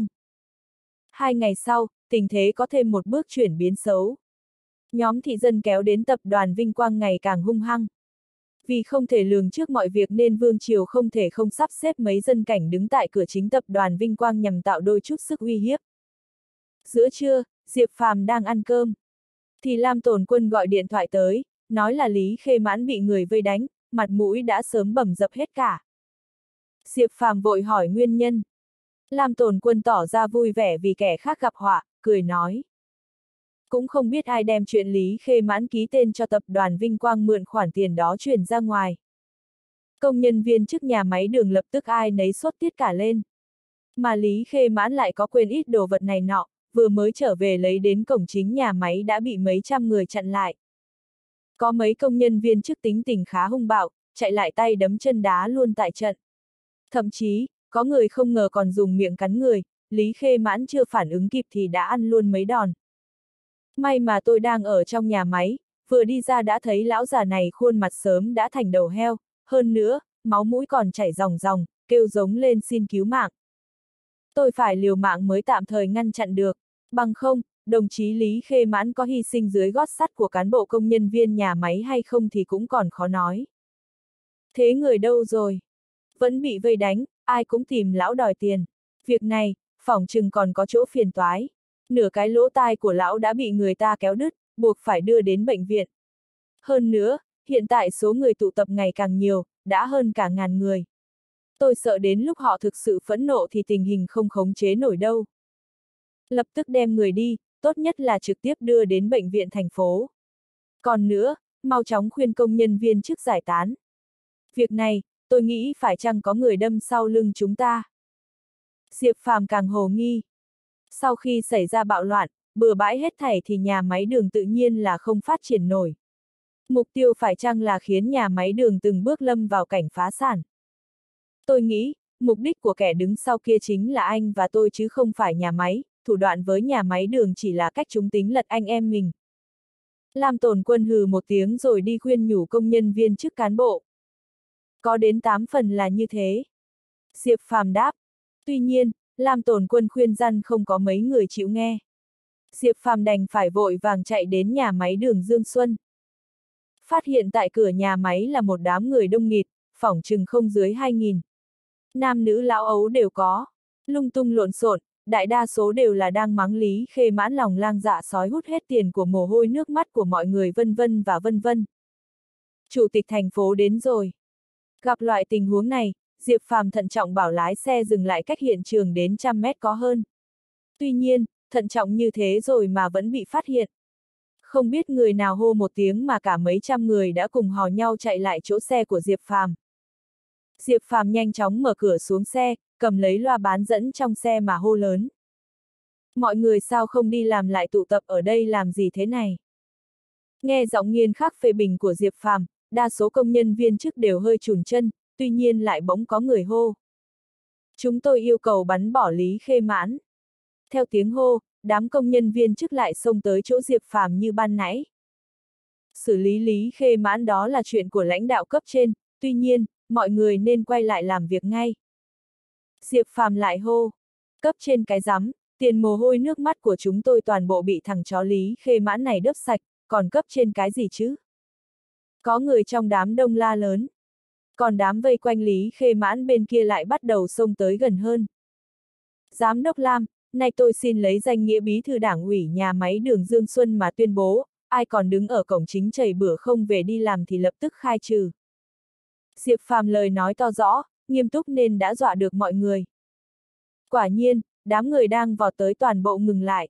Hai ngày sau, tình thế có thêm một bước chuyển biến xấu. Nhóm thị dân kéo đến tập đoàn Vinh Quang ngày càng hung hăng. Vì không thể lường trước mọi việc nên Vương Triều không thể không sắp xếp mấy dân cảnh đứng tại cửa chính tập đoàn Vinh Quang nhằm tạo đôi chút sức uy hiếp. Giữa trưa, Diệp Phàm đang ăn cơm. Thì Lam Tồn Quân gọi điện thoại tới, nói là Lý Khê Mãn bị người vây đánh, mặt mũi đã sớm bầm dập hết cả. Diệp Phàm vội hỏi nguyên nhân. Lam Tồn Quân tỏ ra vui vẻ vì kẻ khác gặp họa, cười nói. Cũng không biết ai đem chuyện Lý Khê Mãn ký tên cho tập đoàn Vinh Quang mượn khoản tiền đó chuyển ra ngoài. Công nhân viên chức nhà máy đường lập tức ai nấy sốt tiết cả lên. Mà Lý Khê Mãn lại có quên ít đồ vật này nọ, vừa mới trở về lấy đến cổng chính nhà máy đã bị mấy trăm người chặn lại. Có mấy công nhân viên chức tính tình khá hung bạo, chạy lại tay đấm chân đá luôn tại trận. Thậm chí, có người không ngờ còn dùng miệng cắn người, Lý Khê Mãn chưa phản ứng kịp thì đã ăn luôn mấy đòn. May mà tôi đang ở trong nhà máy, vừa đi ra đã thấy lão già này khuôn mặt sớm đã thành đầu heo, hơn nữa, máu mũi còn chảy ròng ròng, kêu giống lên xin cứu mạng. Tôi phải liều mạng mới tạm thời ngăn chặn được, bằng không, đồng chí Lý Khê Mãn có hy sinh dưới gót sắt của cán bộ công nhân viên nhà máy hay không thì cũng còn khó nói. Thế người đâu rồi? Vẫn bị vây đánh, ai cũng tìm lão đòi tiền. Việc này, phỏng chừng còn có chỗ phiền toái. Nửa cái lỗ tai của lão đã bị người ta kéo đứt, buộc phải đưa đến bệnh viện. Hơn nữa, hiện tại số người tụ tập ngày càng nhiều, đã hơn cả ngàn người. Tôi sợ đến lúc họ thực sự phẫn nộ thì tình hình không khống chế nổi đâu. Lập tức đem người đi, tốt nhất là trực tiếp đưa đến bệnh viện thành phố. Còn nữa, mau chóng khuyên công nhân viên chức giải tán. Việc này, tôi nghĩ phải chăng có người đâm sau lưng chúng ta. Diệp Phàm càng hồ nghi. Sau khi xảy ra bạo loạn, bừa bãi hết thảy thì nhà máy đường tự nhiên là không phát triển nổi. Mục tiêu phải chăng là khiến nhà máy đường từng bước lâm vào cảnh phá sản. Tôi nghĩ, mục đích của kẻ đứng sau kia chính là anh và tôi chứ không phải nhà máy, thủ đoạn với nhà máy đường chỉ là cách chúng tính lật anh em mình. Lam Tồn Quân hừ một tiếng rồi đi khuyên nhủ công nhân viên chức cán bộ. Có đến tám phần là như thế. Diệp Phàm đáp. Tuy nhiên, Lam Tồn Quân khuyên răn không có mấy người chịu nghe. Diệp Phàm đành phải vội vàng chạy đến nhà máy đường Dương Xuân. Phát hiện tại cửa nhà máy là một đám người đông nghịt, phỏng chừng không dưới hai nghìn. Nam nữ lão ấu đều có, lung tung lộn xộn, đại đa số đều là đang mắng Lý Khê Mãn lòng lang dạ sói hút hết tiền của mồ hôi nước mắt của mọi người vân vân và vân vân. Chủ tịch thành phố đến rồi. Gặp loại tình huống này, Diệp Phàm thận trọng bảo lái xe dừng lại cách hiện trường đến trăm mét có hơn. Tuy nhiên, thận trọng như thế rồi mà vẫn bị phát hiện. Không biết người nào hô một tiếng mà cả mấy trăm người đã cùng hò nhau chạy lại chỗ xe của Diệp Phàm. Diệp Phàm nhanh chóng mở cửa xuống xe, cầm lấy loa bán dẫn trong xe mà hô lớn. Mọi người sao không đi làm lại tụ tập ở đây làm gì thế này? Nghe giọng nghiêm khắc phê bình của Diệp Phàm, đa số công nhân viên chức đều hơi chùn chân, tuy nhiên lại bỗng có người hô. Chúng tôi yêu cầu bắn bỏ Lý Khê Mãn. Theo tiếng hô, đám công nhân viên chức lại xông tới chỗ Diệp Phàm như ban nãy. Xử lý Lý Khê Mãn đó là chuyện của lãnh đạo cấp trên, tuy nhiên, mọi người nên quay lại làm việc ngay. Diệp Phàm lại hô. Cấp trên cái rắm, tiền mồ hôi nước mắt của chúng tôi toàn bộ bị thằng chó Lý Khê Mãn này đớp sạch, còn cấp trên cái gì chứ? Có người trong đám đông la lớn. Còn đám vây quanh Lý Khê Mãn bên kia lại bắt đầu xông tới gần hơn. Giám đốc Lam, nay tôi xin lấy danh nghĩa bí thư đảng ủy nhà máy đường Dương Xuân mà tuyên bố, ai còn đứng ở cổng chính chảy bữa không về đi làm thì lập tức khai trừ. Diệp Phàm lời nói to rõ, nghiêm túc nên đã dọa được mọi người. Quả nhiên, đám người đang vọt tới toàn bộ ngừng lại.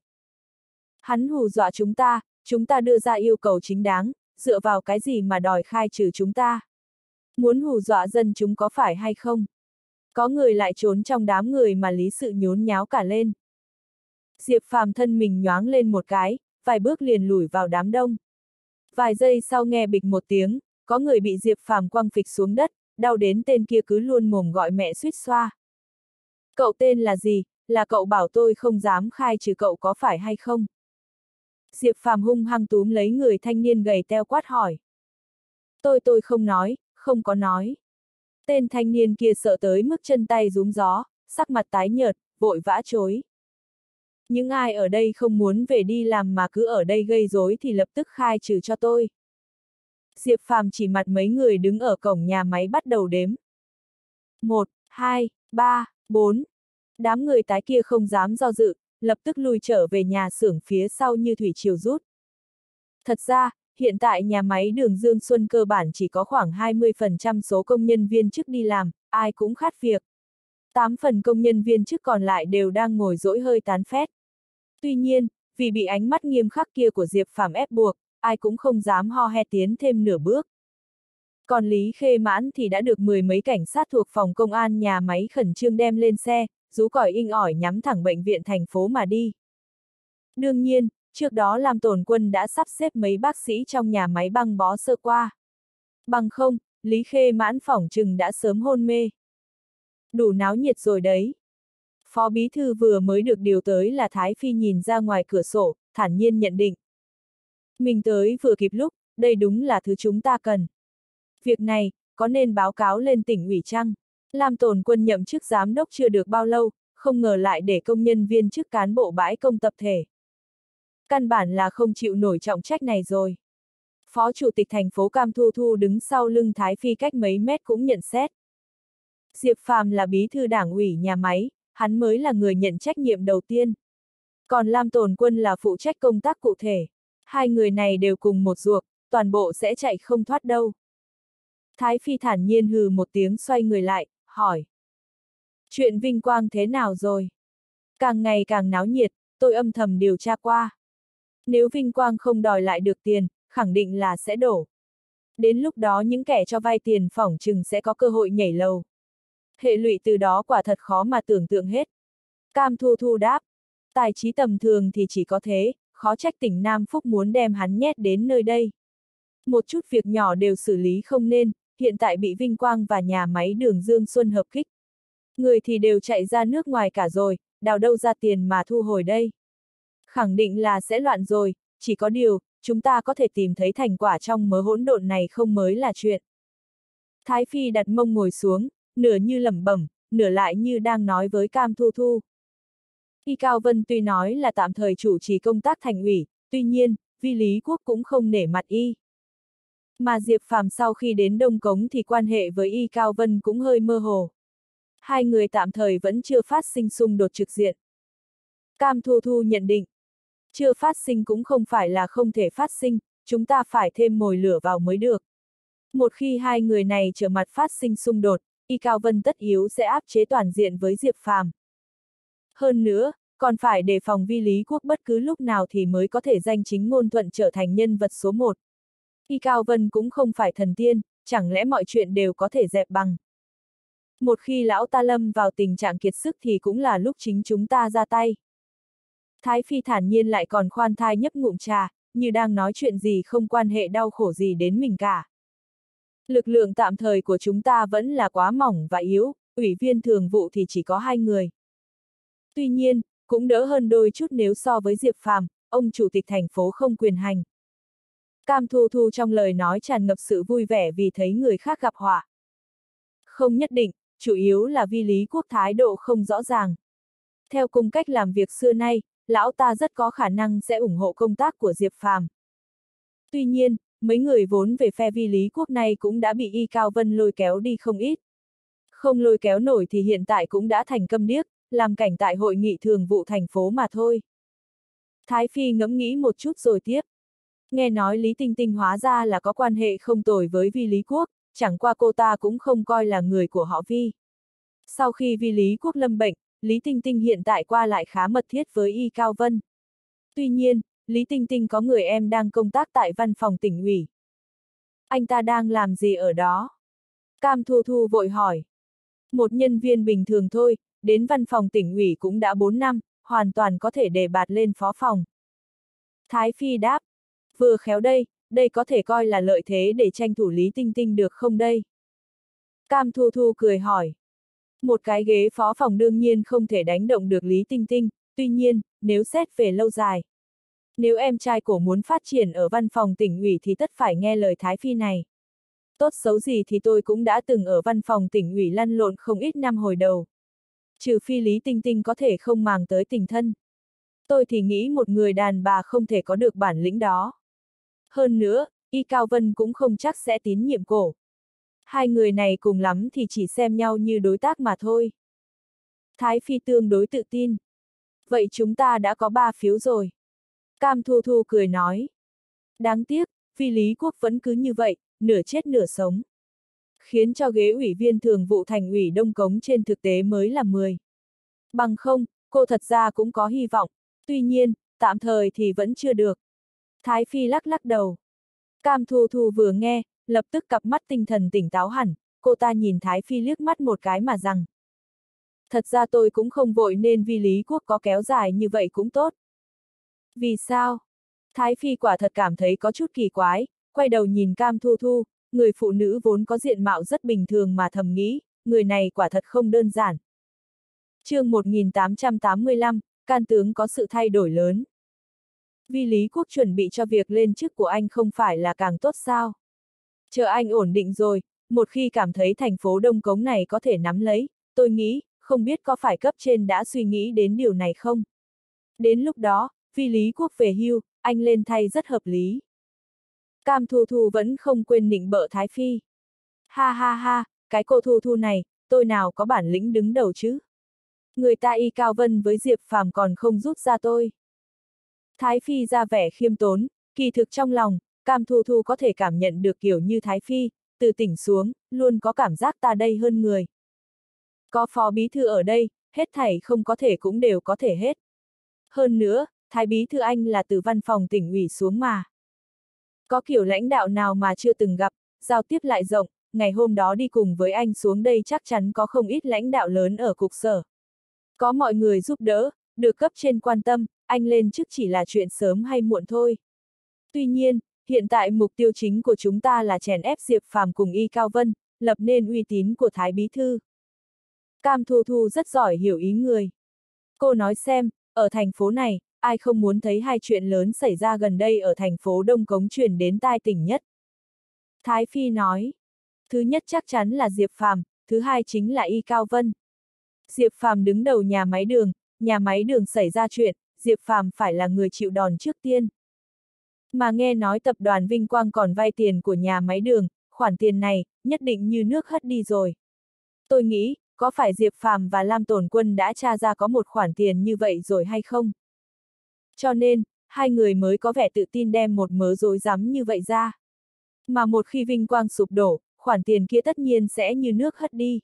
Hắn hù dọa chúng ta, chúng ta đưa ra yêu cầu chính đáng, dựa vào cái gì mà đòi khai trừ chúng ta? Muốn hù dọa dân chúng có phải hay không? Có người lại trốn trong đám người mà lý sự nhốn nháo cả lên. Diệp Phàm thân mình nhoáng lên một cái, vài bước liền lủi vào đám đông. Vài giây sau nghe bịch một tiếng, có người bị Diệp Phàm quăng phịch xuống đất, đau đến tên kia cứ luôn mồm gọi mẹ suýt xoa. Cậu tên là gì, là cậu bảo tôi không dám khai trừ cậu có phải hay không? Diệp Phàm hung hăng túm lấy người thanh niên gầy teo quát hỏi. Tôi tôi không nói, không có nói. Tên thanh niên kia sợ tới mức chân tay rúm gió, sắc mặt tái nhợt, vội vã chối. Những ai ở đây không muốn về đi làm mà cứ ở đây gây rối thì lập tức khai trừ cho tôi. Diệp Phàm chỉ mặt mấy người đứng ở cổng nhà máy bắt đầu đếm. Một, hai, ba, bốn. Đám người tái kia không dám do dự, lập tức lui trở về nhà xưởng phía sau như thủy triều rút. Thật ra, hiện tại nhà máy đường Dương Xuân cơ bản chỉ có khoảng hai mươi phần trăm số công nhân viên chức đi làm, ai cũng khát việc. tám phần công nhân viên chức còn lại đều đang ngồi dỗi hơi tán phét. Tuy nhiên, vì bị ánh mắt nghiêm khắc kia của Diệp Phàm ép buộc, ai cũng không dám ho he tiến thêm nửa bước. Còn Lý Khê Mãn thì đã được mười mấy cảnh sát thuộc phòng công an nhà máy khẩn trương đem lên xe, rú còi inh ỏi nhắm thẳng bệnh viện thành phố mà đi. Đương nhiên, trước đó Lam Tồn Quân đã sắp xếp mấy bác sĩ trong nhà máy băng bó sơ qua. Bằng không, Lý Khê Mãn phỏng chừng đã sớm hôn mê. Đủ náo nhiệt rồi đấy. Phó bí thư vừa mới được điều tới là Thái Phi nhìn ra ngoài cửa sổ, thản nhiên nhận định. Mình tới vừa kịp lúc, đây đúng là thứ chúng ta cần. Việc này, có nên báo cáo lên tỉnh ủy chăng? Lam Tồn Quân nhậm chức giám đốc chưa được bao lâu, không ngờ lại để công nhân viên chức cán bộ bãi công tập thể. Căn bản là không chịu nổi trọng trách này rồi. Phó Chủ tịch thành phố Cam Thu Thu đứng sau lưng Thái Phi cách mấy mét cũng nhận xét. Diệp Phàm là bí thư đảng ủy nhà máy, hắn mới là người nhận trách nhiệm đầu tiên. Còn Lam Tồn Quân là phụ trách công tác cụ thể. Hai người này đều cùng một ruột, toàn bộ sẽ chạy không thoát đâu. Thái Phi thản nhiên hừ một tiếng xoay người lại, hỏi. Chuyện Vinh Quang thế nào rồi? Càng ngày càng náo nhiệt, tôi âm thầm điều tra qua. Nếu Vinh Quang không đòi lại được tiền, khẳng định là sẽ đổ. Đến lúc đó những kẻ cho vay tiền phỏng chừng sẽ có cơ hội nhảy lầu. Hệ lụy từ đó quả thật khó mà tưởng tượng hết. Cam Thu Thu đáp. Tài trí tầm thường thì chỉ có thế, khó trách tỉnh Nam Phúc muốn đem hắn nhét đến nơi đây. Một chút việc nhỏ đều xử lý không nên, hiện tại bị Vinh Quang và nhà máy đường Dương Xuân hợp kích. Người thì đều chạy ra nước ngoài cả rồi, đào đâu ra tiền mà thu hồi đây. Khẳng định là sẽ loạn rồi, chỉ có điều, chúng ta có thể tìm thấy thành quả trong mớ hỗn độn này không mới là chuyện. Thái Phi đặt mông ngồi xuống, nửa như lẩm bẩm, nửa lại như đang nói với Cam Thu Thu. Y Cao Vân tuy nói là tạm thời chủ trì công tác thành ủy, tuy nhiên, Vi Lý Quốc cũng không nể mặt y. Mà Diệp Phàm sau khi đến Đông Cống thì quan hệ với Y Cao Vân cũng hơi mơ hồ. Hai người tạm thời vẫn chưa phát sinh xung đột trực diện. Cam Thu Thu nhận định. Chưa phát sinh cũng không phải là không thể phát sinh, chúng ta phải thêm mồi lửa vào mới được. Một khi hai người này trở mặt phát sinh xung đột, Y Cao Vân tất yếu sẽ áp chế toàn diện với Diệp Phàm. Hơn nữa, còn phải đề phòng Vi Lý Quốc bất cứ lúc nào thì mới có thể danh chính ngôn thuận trở thành nhân vật số một. Y Cao Vân cũng không phải thần tiên, chẳng lẽ mọi chuyện đều có thể dẹp bằng. Một khi lão ta lâm vào tình trạng kiệt sức thì cũng là lúc chính chúng ta ra tay. Thái Phi thản nhiên lại còn khoan thai nhấp ngụm trà, như đang nói chuyện gì không quan hệ đau khổ gì đến mình cả. Lực lượng tạm thời của chúng ta vẫn là quá mỏng và yếu, ủy viên thường vụ thì chỉ có hai người. Tuy nhiên, cũng đỡ hơn đôi chút nếu so với Diệp Phàm, ông chủ tịch thành phố không quyền hành. Cam Thu Thu trong lời nói tràn ngập sự vui vẻ vì thấy người khác gặp họa. Không nhất định, chủ yếu là Vi Lý Quốc thái độ không rõ ràng. Theo cung cách làm việc xưa nay, lão ta rất có khả năng sẽ ủng hộ công tác của Diệp Phàm. Tuy nhiên, mấy người vốn về phe Vi Lý Quốc này cũng đã bị Y Cao Vân lôi kéo đi không ít. Không lôi kéo nổi thì hiện tại cũng đã thành câm điếc, làm cảnh tại hội nghị thường vụ thành phố mà thôi. Thái Phi ngẫm nghĩ một chút rồi tiếp. Nghe nói Lý Tinh Tinh hóa ra là có quan hệ không tồi với Vi Lý Quốc, chẳng qua cô ta cũng không coi là người của họ Vi. Sau khi Vi Lý Quốc lâm bệnh, Lý Tinh Tinh hiện tại qua lại khá mật thiết với Y Cao Vân. Tuy nhiên, Lý Tinh Tinh có người em đang công tác tại văn phòng tỉnh ủy. Anh ta đang làm gì ở đó? Cam Thu Thu vội hỏi. Một nhân viên bình thường thôi, đến văn phòng tỉnh ủy cũng đã bốn năm, hoàn toàn có thể đề bạt lên phó phòng. Thái Phi đáp. Vừa khéo đây, đây có thể coi là lợi thế để tranh thủ Lý Tinh Tinh được không đây? Cam Thu Thu cười hỏi. Một cái ghế phó phòng đương nhiên không thể đánh động được Lý Tinh Tinh, tuy nhiên, nếu xét về lâu dài. Nếu em trai cổ muốn phát triển ở văn phòng tỉnh ủy thì tất phải nghe lời Thái Phi này. Tốt xấu gì thì tôi cũng đã từng ở văn phòng tỉnh ủy lăn lộn không ít năm hồi đầu. Trừ phi Lý Tinh Tinh có thể không màng tới tình thân. Tôi thì nghĩ một người đàn bà không thể có được bản lĩnh đó. Hơn nữa, Y Cao Vân cũng không chắc sẽ tín nhiệm cổ. Hai người này cùng lắm thì chỉ xem nhau như đối tác mà thôi. Thái Phi tương đối tự tin. Vậy chúng ta đã có ba phiếu rồi. Cam Thu Thu cười nói. Đáng tiếc, vì Lý Quốc vẫn cứ như vậy, nửa chết nửa sống. Khiến cho ghế ủy viên thường vụ thành ủy Đông Cống trên thực tế mới là mười. Bằng không, cô thật ra cũng có hy vọng, tuy nhiên, tạm thời thì vẫn chưa được. Thái Phi lắc lắc đầu. Cam Thu Thu vừa nghe, lập tức cặp mắt tinh thần tỉnh táo hẳn, cô ta nhìn Thái Phi liếc mắt một cái mà rằng. Thật ra tôi cũng không vội nên vì Lý Quốc có kéo dài như vậy cũng tốt. Vì sao? Thái Phi quả thật cảm thấy có chút kỳ quái, quay đầu nhìn Cam Thu Thu, người phụ nữ vốn có diện mạo rất bình thường mà thầm nghĩ, người này quả thật không đơn giản. Chương một nghìn tám trăm tám mươi lăm, can tướng có sự thay đổi lớn. Vì Lý Quốc chuẩn bị cho việc lên chức của anh không phải là càng tốt sao? Chờ anh ổn định rồi, một khi cảm thấy thành phố Đông Cống này có thể nắm lấy, tôi nghĩ, không biết có phải cấp trên đã suy nghĩ đến điều này không? Đến lúc đó, vì Lý Quốc về hưu, anh lên thay rất hợp lý. Cam Thu Thu vẫn không quên nịnh bợ Thái Phi. Ha ha ha, cái cô Thu Thu này, tôi nào có bản lĩnh đứng đầu chứ? Người ta Y Cao Vân với Diệp Phàm còn không rút ra tôi. Thái Phi ra vẻ khiêm tốn, kỳ thực trong lòng, Cam Thu Thu có thể cảm nhận được kiểu như Thái Phi, từ tỉnh xuống, luôn có cảm giác ta đây hơn người. Có phó bí thư ở đây, hết thảy không có thể cũng đều có thể hết. Hơn nữa, Thái bí thư anh là từ văn phòng tỉnh ủy xuống mà. Có kiểu lãnh đạo nào mà chưa từng gặp, giao tiếp lại rộng, ngày hôm đó đi cùng với anh xuống đây chắc chắn có không ít lãnh đạo lớn ở cục sở. Có mọi người giúp đỡ, được cấp trên quan tâm, anh lên chức chỉ là chuyện sớm hay muộn thôi. Tuy nhiên, hiện tại mục tiêu chính của chúng ta là chèn ép Diệp Phàm cùng Y Cao Vân, lập nên uy tín của Thái bí thư. Cam Thu Thu rất giỏi hiểu ý người. Cô nói xem, ở thành phố này, ai không muốn thấy hai chuyện lớn xảy ra gần đây ở thành phố Đông Cống truyền đến tai tỉnh nhất. Thái Phi nói, thứ nhất chắc chắn là Diệp Phàm, thứ hai chính là Y Cao Vân. Diệp Phàm đứng đầu nhà máy đường, nhà máy đường xảy ra chuyện, Diệp Phàm phải là người chịu đòn trước tiên. Mà nghe nói tập đoàn Vinh Quang còn vay tiền của nhà máy đường, khoản tiền này, nhất định như nước hất đi rồi. Tôi nghĩ, có phải Diệp Phàm và Lam Tồn Quân đã tra ra có một khoản tiền như vậy rồi hay không? Cho nên, hai người mới có vẻ tự tin đem một mớ rối rắm như vậy ra. Mà một khi Vinh Quang sụp đổ, khoản tiền kia tất nhiên sẽ như nước hất đi.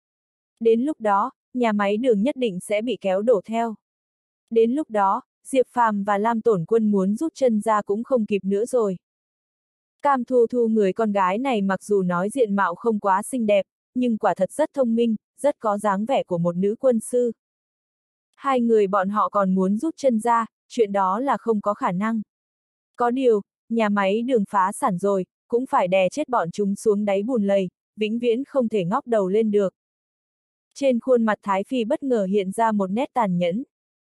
Đến lúc đó, nhà máy đường nhất định sẽ bị kéo đổ theo. Đến lúc đó, Diệp Phàm và Lam Tổn Quân muốn rút chân ra cũng không kịp nữa rồi. Cam Thu Thu người con gái này mặc dù nói diện mạo không quá xinh đẹp, nhưng quả thật rất thông minh, rất có dáng vẻ của một nữ quân sư. Hai người bọn họ còn muốn rút chân ra, chuyện đó là không có khả năng. Có điều, nhà máy đường phá sản rồi, cũng phải đè chết bọn chúng xuống đáy bùn lầy, vĩnh viễn không thể ngóc đầu lên được. Trên khuôn mặt Thái Phi bất ngờ hiện ra một nét tàn nhẫn.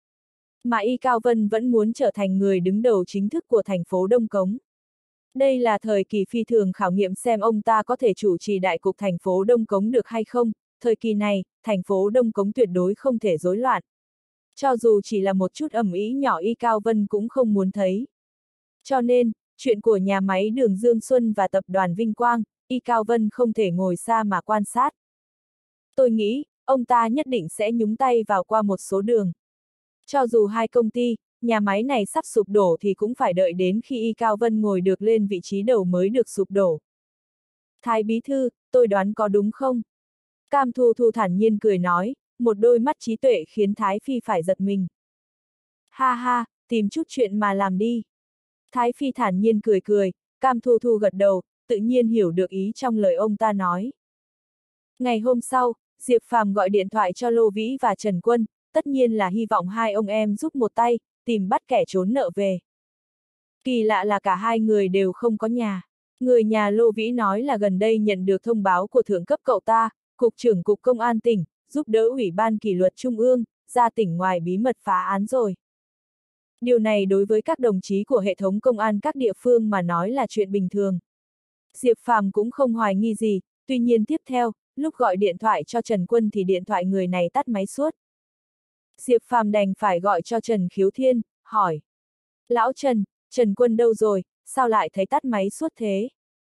Mà Y Cao Vân vẫn muốn trở thành người đứng đầu chính thức của thành phố Đông Cống. Đây là thời kỳ phi thường khảo nghiệm xem ông ta có thể chủ trì đại cục thành phố Đông Cống được hay không, thời kỳ này, thành phố Đông Cống tuyệt đối không thể rối loạn. Cho dù chỉ là một chút ầm ĩ nhỏ Y Cao Vân cũng không muốn thấy. Cho nên, chuyện của nhà máy đường Dương Xuân và tập đoàn Vinh Quang, Y Cao Vân không thể ngồi xa mà quan sát. Tôi nghĩ, ông ta nhất định sẽ nhúng tay vào qua một số đường. Cho dù hai công ty, nhà máy này sắp sụp đổ thì cũng phải đợi đến khi Y Cao Vân ngồi được lên vị trí đầu mới được sụp đổ. Thái bí thư, tôi đoán có đúng không? Cam Thu Thu thản nhiên cười nói, một đôi mắt trí tuệ khiến Thái Phi phải giật mình. Ha ha, tìm chút chuyện mà làm đi. Thái Phi thản nhiên cười cười, Cam Thu Thu gật đầu, tự nhiên hiểu được ý trong lời ông ta nói. Ngày hôm sau, Diệp Phàm gọi điện thoại cho Lô Vĩ và Trần Quân, tất nhiên là hy vọng hai ông em giúp một tay, tìm bắt kẻ trốn nợ về. Kỳ lạ là cả hai người đều không có nhà. Người nhà Lô Vĩ nói là gần đây nhận được thông báo của thượng cấp cậu ta, Cục trưởng Cục Công an tỉnh, giúp đỡ Ủy ban Kỷ luật Trung ương, ra tỉnh ngoài bí mật phá án rồi. Điều này đối với các đồng chí của hệ thống công an các địa phương mà nói là chuyện bình thường. Diệp Phàm cũng không hoài nghi gì, tuy nhiên tiếp theo, lúc gọi điện thoại cho Trần Quân thì điện thoại người này tắt máy suốt. Diệp Phàm đành phải gọi cho Trần Khiếu Thiên, hỏi. Lão Trần, Trần Quân đâu rồi, sao lại thấy tắt máy suốt thế?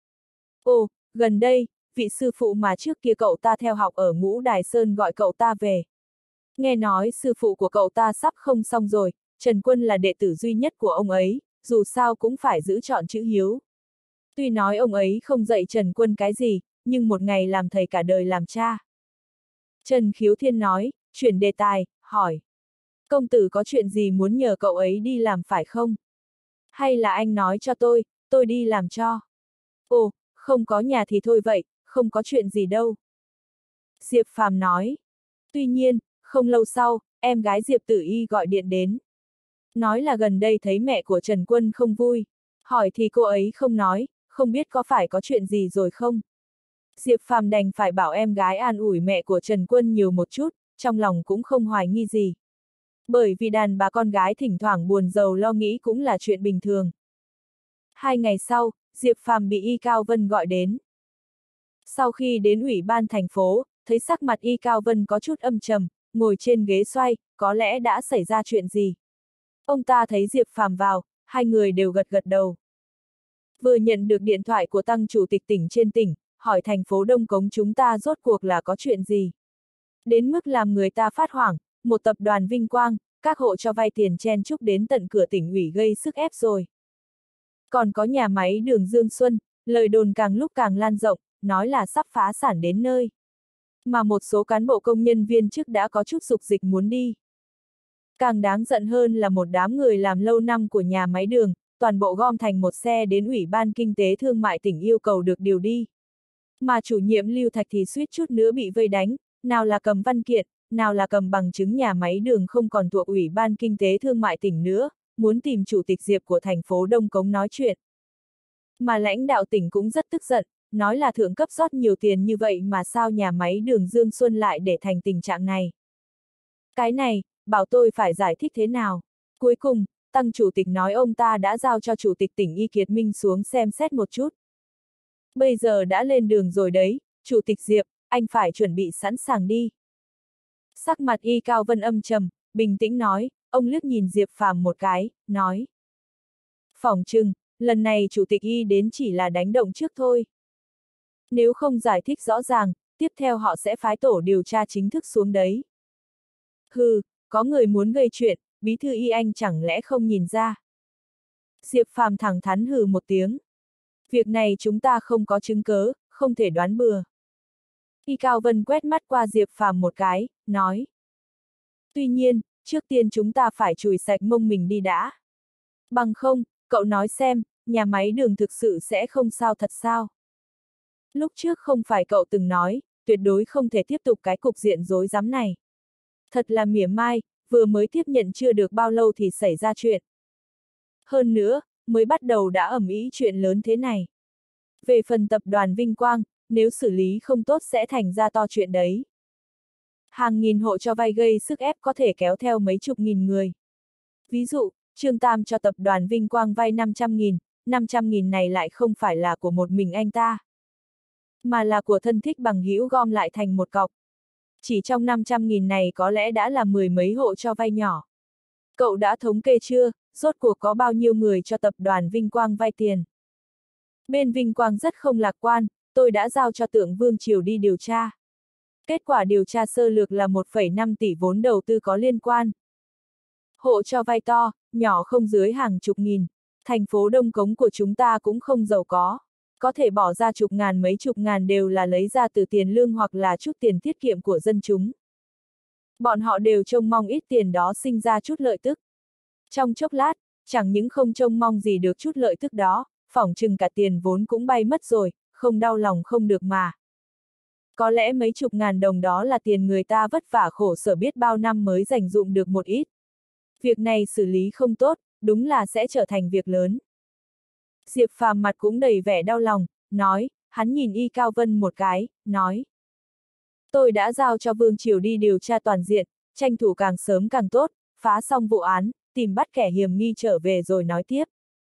Ồ, gần đây, vị sư phụ mà trước kia cậu ta theo học ở Ngũ Đài Sơn gọi cậu ta về. Nghe nói sư phụ của cậu ta sắp không xong rồi, Trần Quân là đệ tử duy nhất của ông ấy, dù sao cũng phải giữ trọn chữ hiếu. Tuy nói ông ấy không dạy Trần Quân cái gì, nhưng một ngày làm thầy cả đời làm cha. Trần Khiếu Thiên nói, chuyển đề tài, hỏi. Công tử có chuyện gì muốn nhờ cậu ấy đi làm phải không? Hay là anh nói cho tôi, tôi đi làm cho? Ồ, không có nhà thì thôi vậy, không có chuyện gì đâu. Diệp Phàm nói. Tuy nhiên, không lâu sau, em gái Diệp Tử Y gọi điện đến. Nói là gần đây thấy mẹ của Trần Quân không vui. Hỏi thì cô ấy không nói, không biết có phải có chuyện gì rồi không? Diệp Phàm đành phải bảo em gái an ủi mẹ của Trần Quân nhiều một chút, trong lòng cũng không hoài nghi gì. Bởi vì đàn bà con gái thỉnh thoảng buồn rầu lo nghĩ cũng là chuyện bình thường. Hai ngày sau, Diệp Phàm bị Y Cao Vân gọi đến. Sau khi đến ủy ban thành phố, thấy sắc mặt Y Cao Vân có chút âm trầm, ngồi trên ghế xoay, có lẽ đã xảy ra chuyện gì. Ông ta thấy Diệp Phàm vào, hai người đều gật gật đầu. Vừa nhận được điện thoại của Tăng chủ tịch tỉnh trên tỉnh, hỏi thành phố Đông Cống chúng ta rốt cuộc là có chuyện gì. Đến mức làm người ta phát hoảng, một tập đoàn vinh quang, các hộ cho vay tiền chen chúc đến tận cửa tỉnh ủy gây sức ép rồi. Còn có nhà máy đường Dương Xuân, lời đồn càng lúc càng lan rộng, nói là sắp phá sản đến nơi. Mà một số cán bộ công nhân viên chức đã có chút dục dịch muốn đi. Càng đáng giận hơn là một đám người làm lâu năm của nhà máy đường, toàn bộ gom thành một xe đến Ủy ban Kinh tế Thương mại tỉnh yêu cầu được điều đi. Mà chủ nhiệm Lưu Thạch thì suýt chút nữa bị vây đánh, nào là cầm văn kiện, nào là cầm bằng chứng nhà máy đường không còn thuộc Ủy ban Kinh tế Thương mại tỉnh nữa, muốn tìm chủ tịch Diệp của thành phố Đông Cống nói chuyện. Mà lãnh đạo tỉnh cũng rất tức giận, nói là thượng cấp rót nhiều tiền như vậy mà sao nhà máy đường Dương Xuân lại để thành tình trạng này. Cái này, bảo tôi phải giải thích thế nào. Cuối cùng, Tăng chủ tịch nói ông ta đã giao cho chủ tịch tỉnh Y Kiệt Minh xuống xem xét một chút. Bây giờ đã lên đường rồi đấy, chủ tịch Diệp, anh phải chuẩn bị sẵn sàng đi. Sắc mặt Y Cao Vân âm trầm, bình tĩnh nói, ông liếc nhìn Diệp Phàm một cái, nói. Phỏng chừng, lần này chủ tịch Y đến chỉ là đánh động trước thôi. Nếu không giải thích rõ ràng, tiếp theo họ sẽ phái tổ điều tra chính thức xuống đấy. Hừ, có người muốn gây chuyện, bí thư Y anh chẳng lẽ không nhìn ra. Diệp Phàm thẳng thắn hừ một tiếng. Việc này chúng ta không có chứng cớ, không thể đoán bừa. Y Cao Vân quét mắt qua Diệp Phàm một cái, nói. Tuy nhiên, trước tiên chúng ta phải chùi sạch mông mình đi đã. Bằng không, cậu nói xem, nhà máy đường thực sự sẽ không sao thật sao? Lúc trước không phải cậu từng nói, tuyệt đối không thể tiếp tục cái cục diện rối rắm này. Thật là mỉa mai, vừa mới tiếp nhận chưa được bao lâu thì xảy ra chuyện. Hơn nữa, mới bắt đầu đã ầm ĩ chuyện lớn thế này. Về phần tập đoàn Vinh Quang, nếu xử lý không tốt sẽ thành ra to chuyện đấy. Hàng nghìn hộ cho vay gây sức ép có thể kéo theo mấy chục nghìn người. Ví dụ, Trương Tam cho tập đoàn Vinh Quang vay năm trăm nghìn, năm trăm nghìn này lại không phải là của một mình anh ta, mà là của thân thích bằng hữu gom lại thành một cọc. Chỉ trong năm trăm nghìn này có lẽ đã là mười mấy hộ cho vay nhỏ. Cậu đã thống kê chưa, rốt cuộc có bao nhiêu người cho tập đoàn Vinh Quang vay tiền? Bên Vinh Quang rất không lạc quan, tôi đã giao cho Tượng Vương Triều đi điều tra. Kết quả điều tra sơ lược là một phẩy năm tỷ vốn đầu tư có liên quan. Hộ cho vay to, nhỏ không dưới hàng chục nghìn. Thành phố Đông Cống của chúng ta cũng không giàu có. Có thể bỏ ra chục ngàn mấy chục ngàn đều là lấy ra từ tiền lương hoặc là chút tiền tiết kiệm của dân chúng. Bọn họ đều trông mong ít tiền đó sinh ra chút lợi tức. Trong chốc lát, chẳng những không trông mong gì được chút lợi tức đó, phỏng chừng cả tiền vốn cũng bay mất rồi, không đau lòng không được mà. Có lẽ mấy chục ngàn đồng đó là tiền người ta vất vả khổ sở biết bao năm mới dành dụm được một ít. Việc này xử lý không tốt, đúng là sẽ trở thành việc lớn. Diệp Phàm mặt cũng đầy vẻ đau lòng, nói, hắn nhìn Y Cao Vân một cái, nói. Tôi đã giao cho Vương Triều đi điều tra toàn diện, tranh thủ càng sớm càng tốt, phá xong vụ án, tìm bắt kẻ hiểm nghi trở về rồi nói tiếp.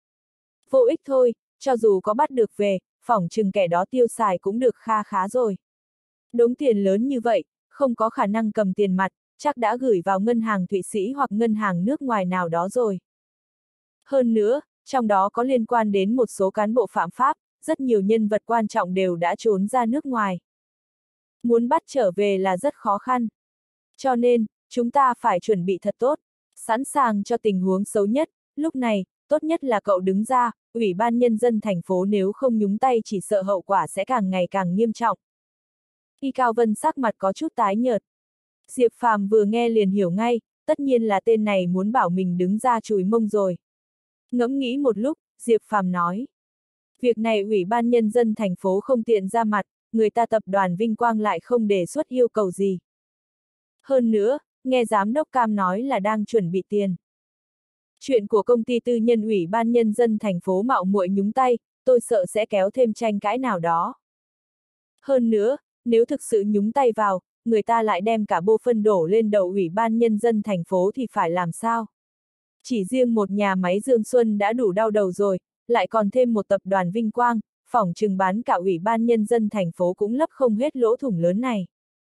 Vô ích thôi, cho dù có bắt được về, phỏng chừng kẻ đó tiêu xài cũng được kha khá rồi. Đống tiền lớn như vậy, không có khả năng cầm tiền mặt, chắc đã gửi vào ngân hàng Thụy Sĩ hoặc ngân hàng nước ngoài nào đó rồi. Hơn nữa, trong đó có liên quan đến một số cán bộ phạm pháp, rất nhiều nhân vật quan trọng đều đã trốn ra nước ngoài. Muốn bắt trở về là rất khó khăn. Cho nên, chúng ta phải chuẩn bị thật tốt, sẵn sàng cho tình huống xấu nhất, lúc này, tốt nhất là cậu đứng ra, Ủy ban Nhân dân thành phố nếu không nhúng tay chỉ sợ hậu quả sẽ càng ngày càng nghiêm trọng. Y Cao Vân sắc mặt có chút tái nhợt. Diệp Phàm vừa nghe liền hiểu ngay, tất nhiên là tên này muốn bảo mình đứng ra chùi mông rồi. Ngẫm nghĩ một lúc, Diệp Phàm nói. Việc này Ủy ban Nhân dân thành phố không tiện ra mặt, người ta tập đoàn Vinh Quang lại không đề xuất yêu cầu gì. Hơn nữa, nghe giám đốc Cam nói là đang chuẩn bị tiền. Chuyện của công ty tư nhân Ủy ban Nhân dân thành phố mạo muội nhúng tay, tôi sợ sẽ kéo thêm tranh cãi nào đó. Hơn nữa, nếu thực sự nhúng tay vào, người ta lại đem cả bô phân đổ lên đầu Ủy ban Nhân dân thành phố thì phải làm sao? Chỉ riêng một nhà máy Dương Xuân đã đủ đau đầu rồi, lại còn thêm một tập đoàn Vinh Quang, phỏng chừng bán cả Ủy ban Nhân dân thành phố cũng lấp không hết lỗ thủng lớn này.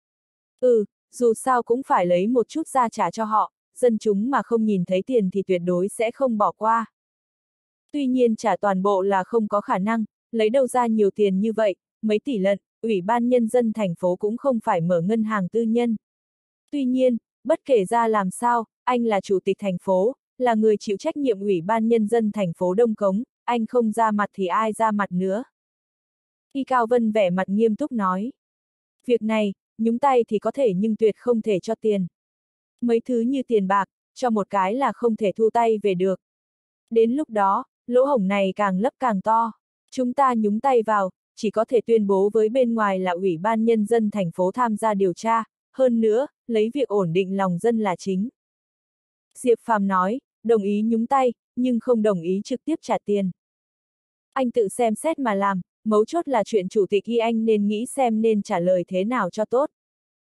Ừ, dù sao cũng phải lấy một chút ra trả cho họ, dân chúng mà không nhìn thấy tiền thì tuyệt đối sẽ không bỏ qua. Tuy nhiên trả toàn bộ là không có khả năng, lấy đâu ra nhiều tiền như vậy, mấy tỷ lận, Ủy ban Nhân dân thành phố cũng không phải mở ngân hàng tư nhân. Tuy nhiên, bất kể ra làm sao, anh là chủ tịch thành phố, là người chịu trách nhiệm Ủy ban Nhân dân thành phố Đông Cống, anh không ra mặt thì ai ra mặt nữa. Y Cao Vân vẻ mặt nghiêm túc nói. Việc này, nhúng tay thì có thể nhưng tuyệt không thể cho tiền. Mấy thứ như tiền bạc, cho một cái là không thể thu tay về được. Đến lúc đó, lỗ hổng này càng lấp càng to. Chúng ta nhúng tay vào, chỉ có thể tuyên bố với bên ngoài là Ủy ban Nhân dân thành phố tham gia điều tra, hơn nữa, lấy việc ổn định lòng dân là chính. Diệp Phàm nói, đồng ý nhúng tay, nhưng không đồng ý trực tiếp trả tiền. Anh tự xem xét mà làm, mấu chốt là chuyện chủ tịch Y anh nên nghĩ xem nên trả lời thế nào cho tốt.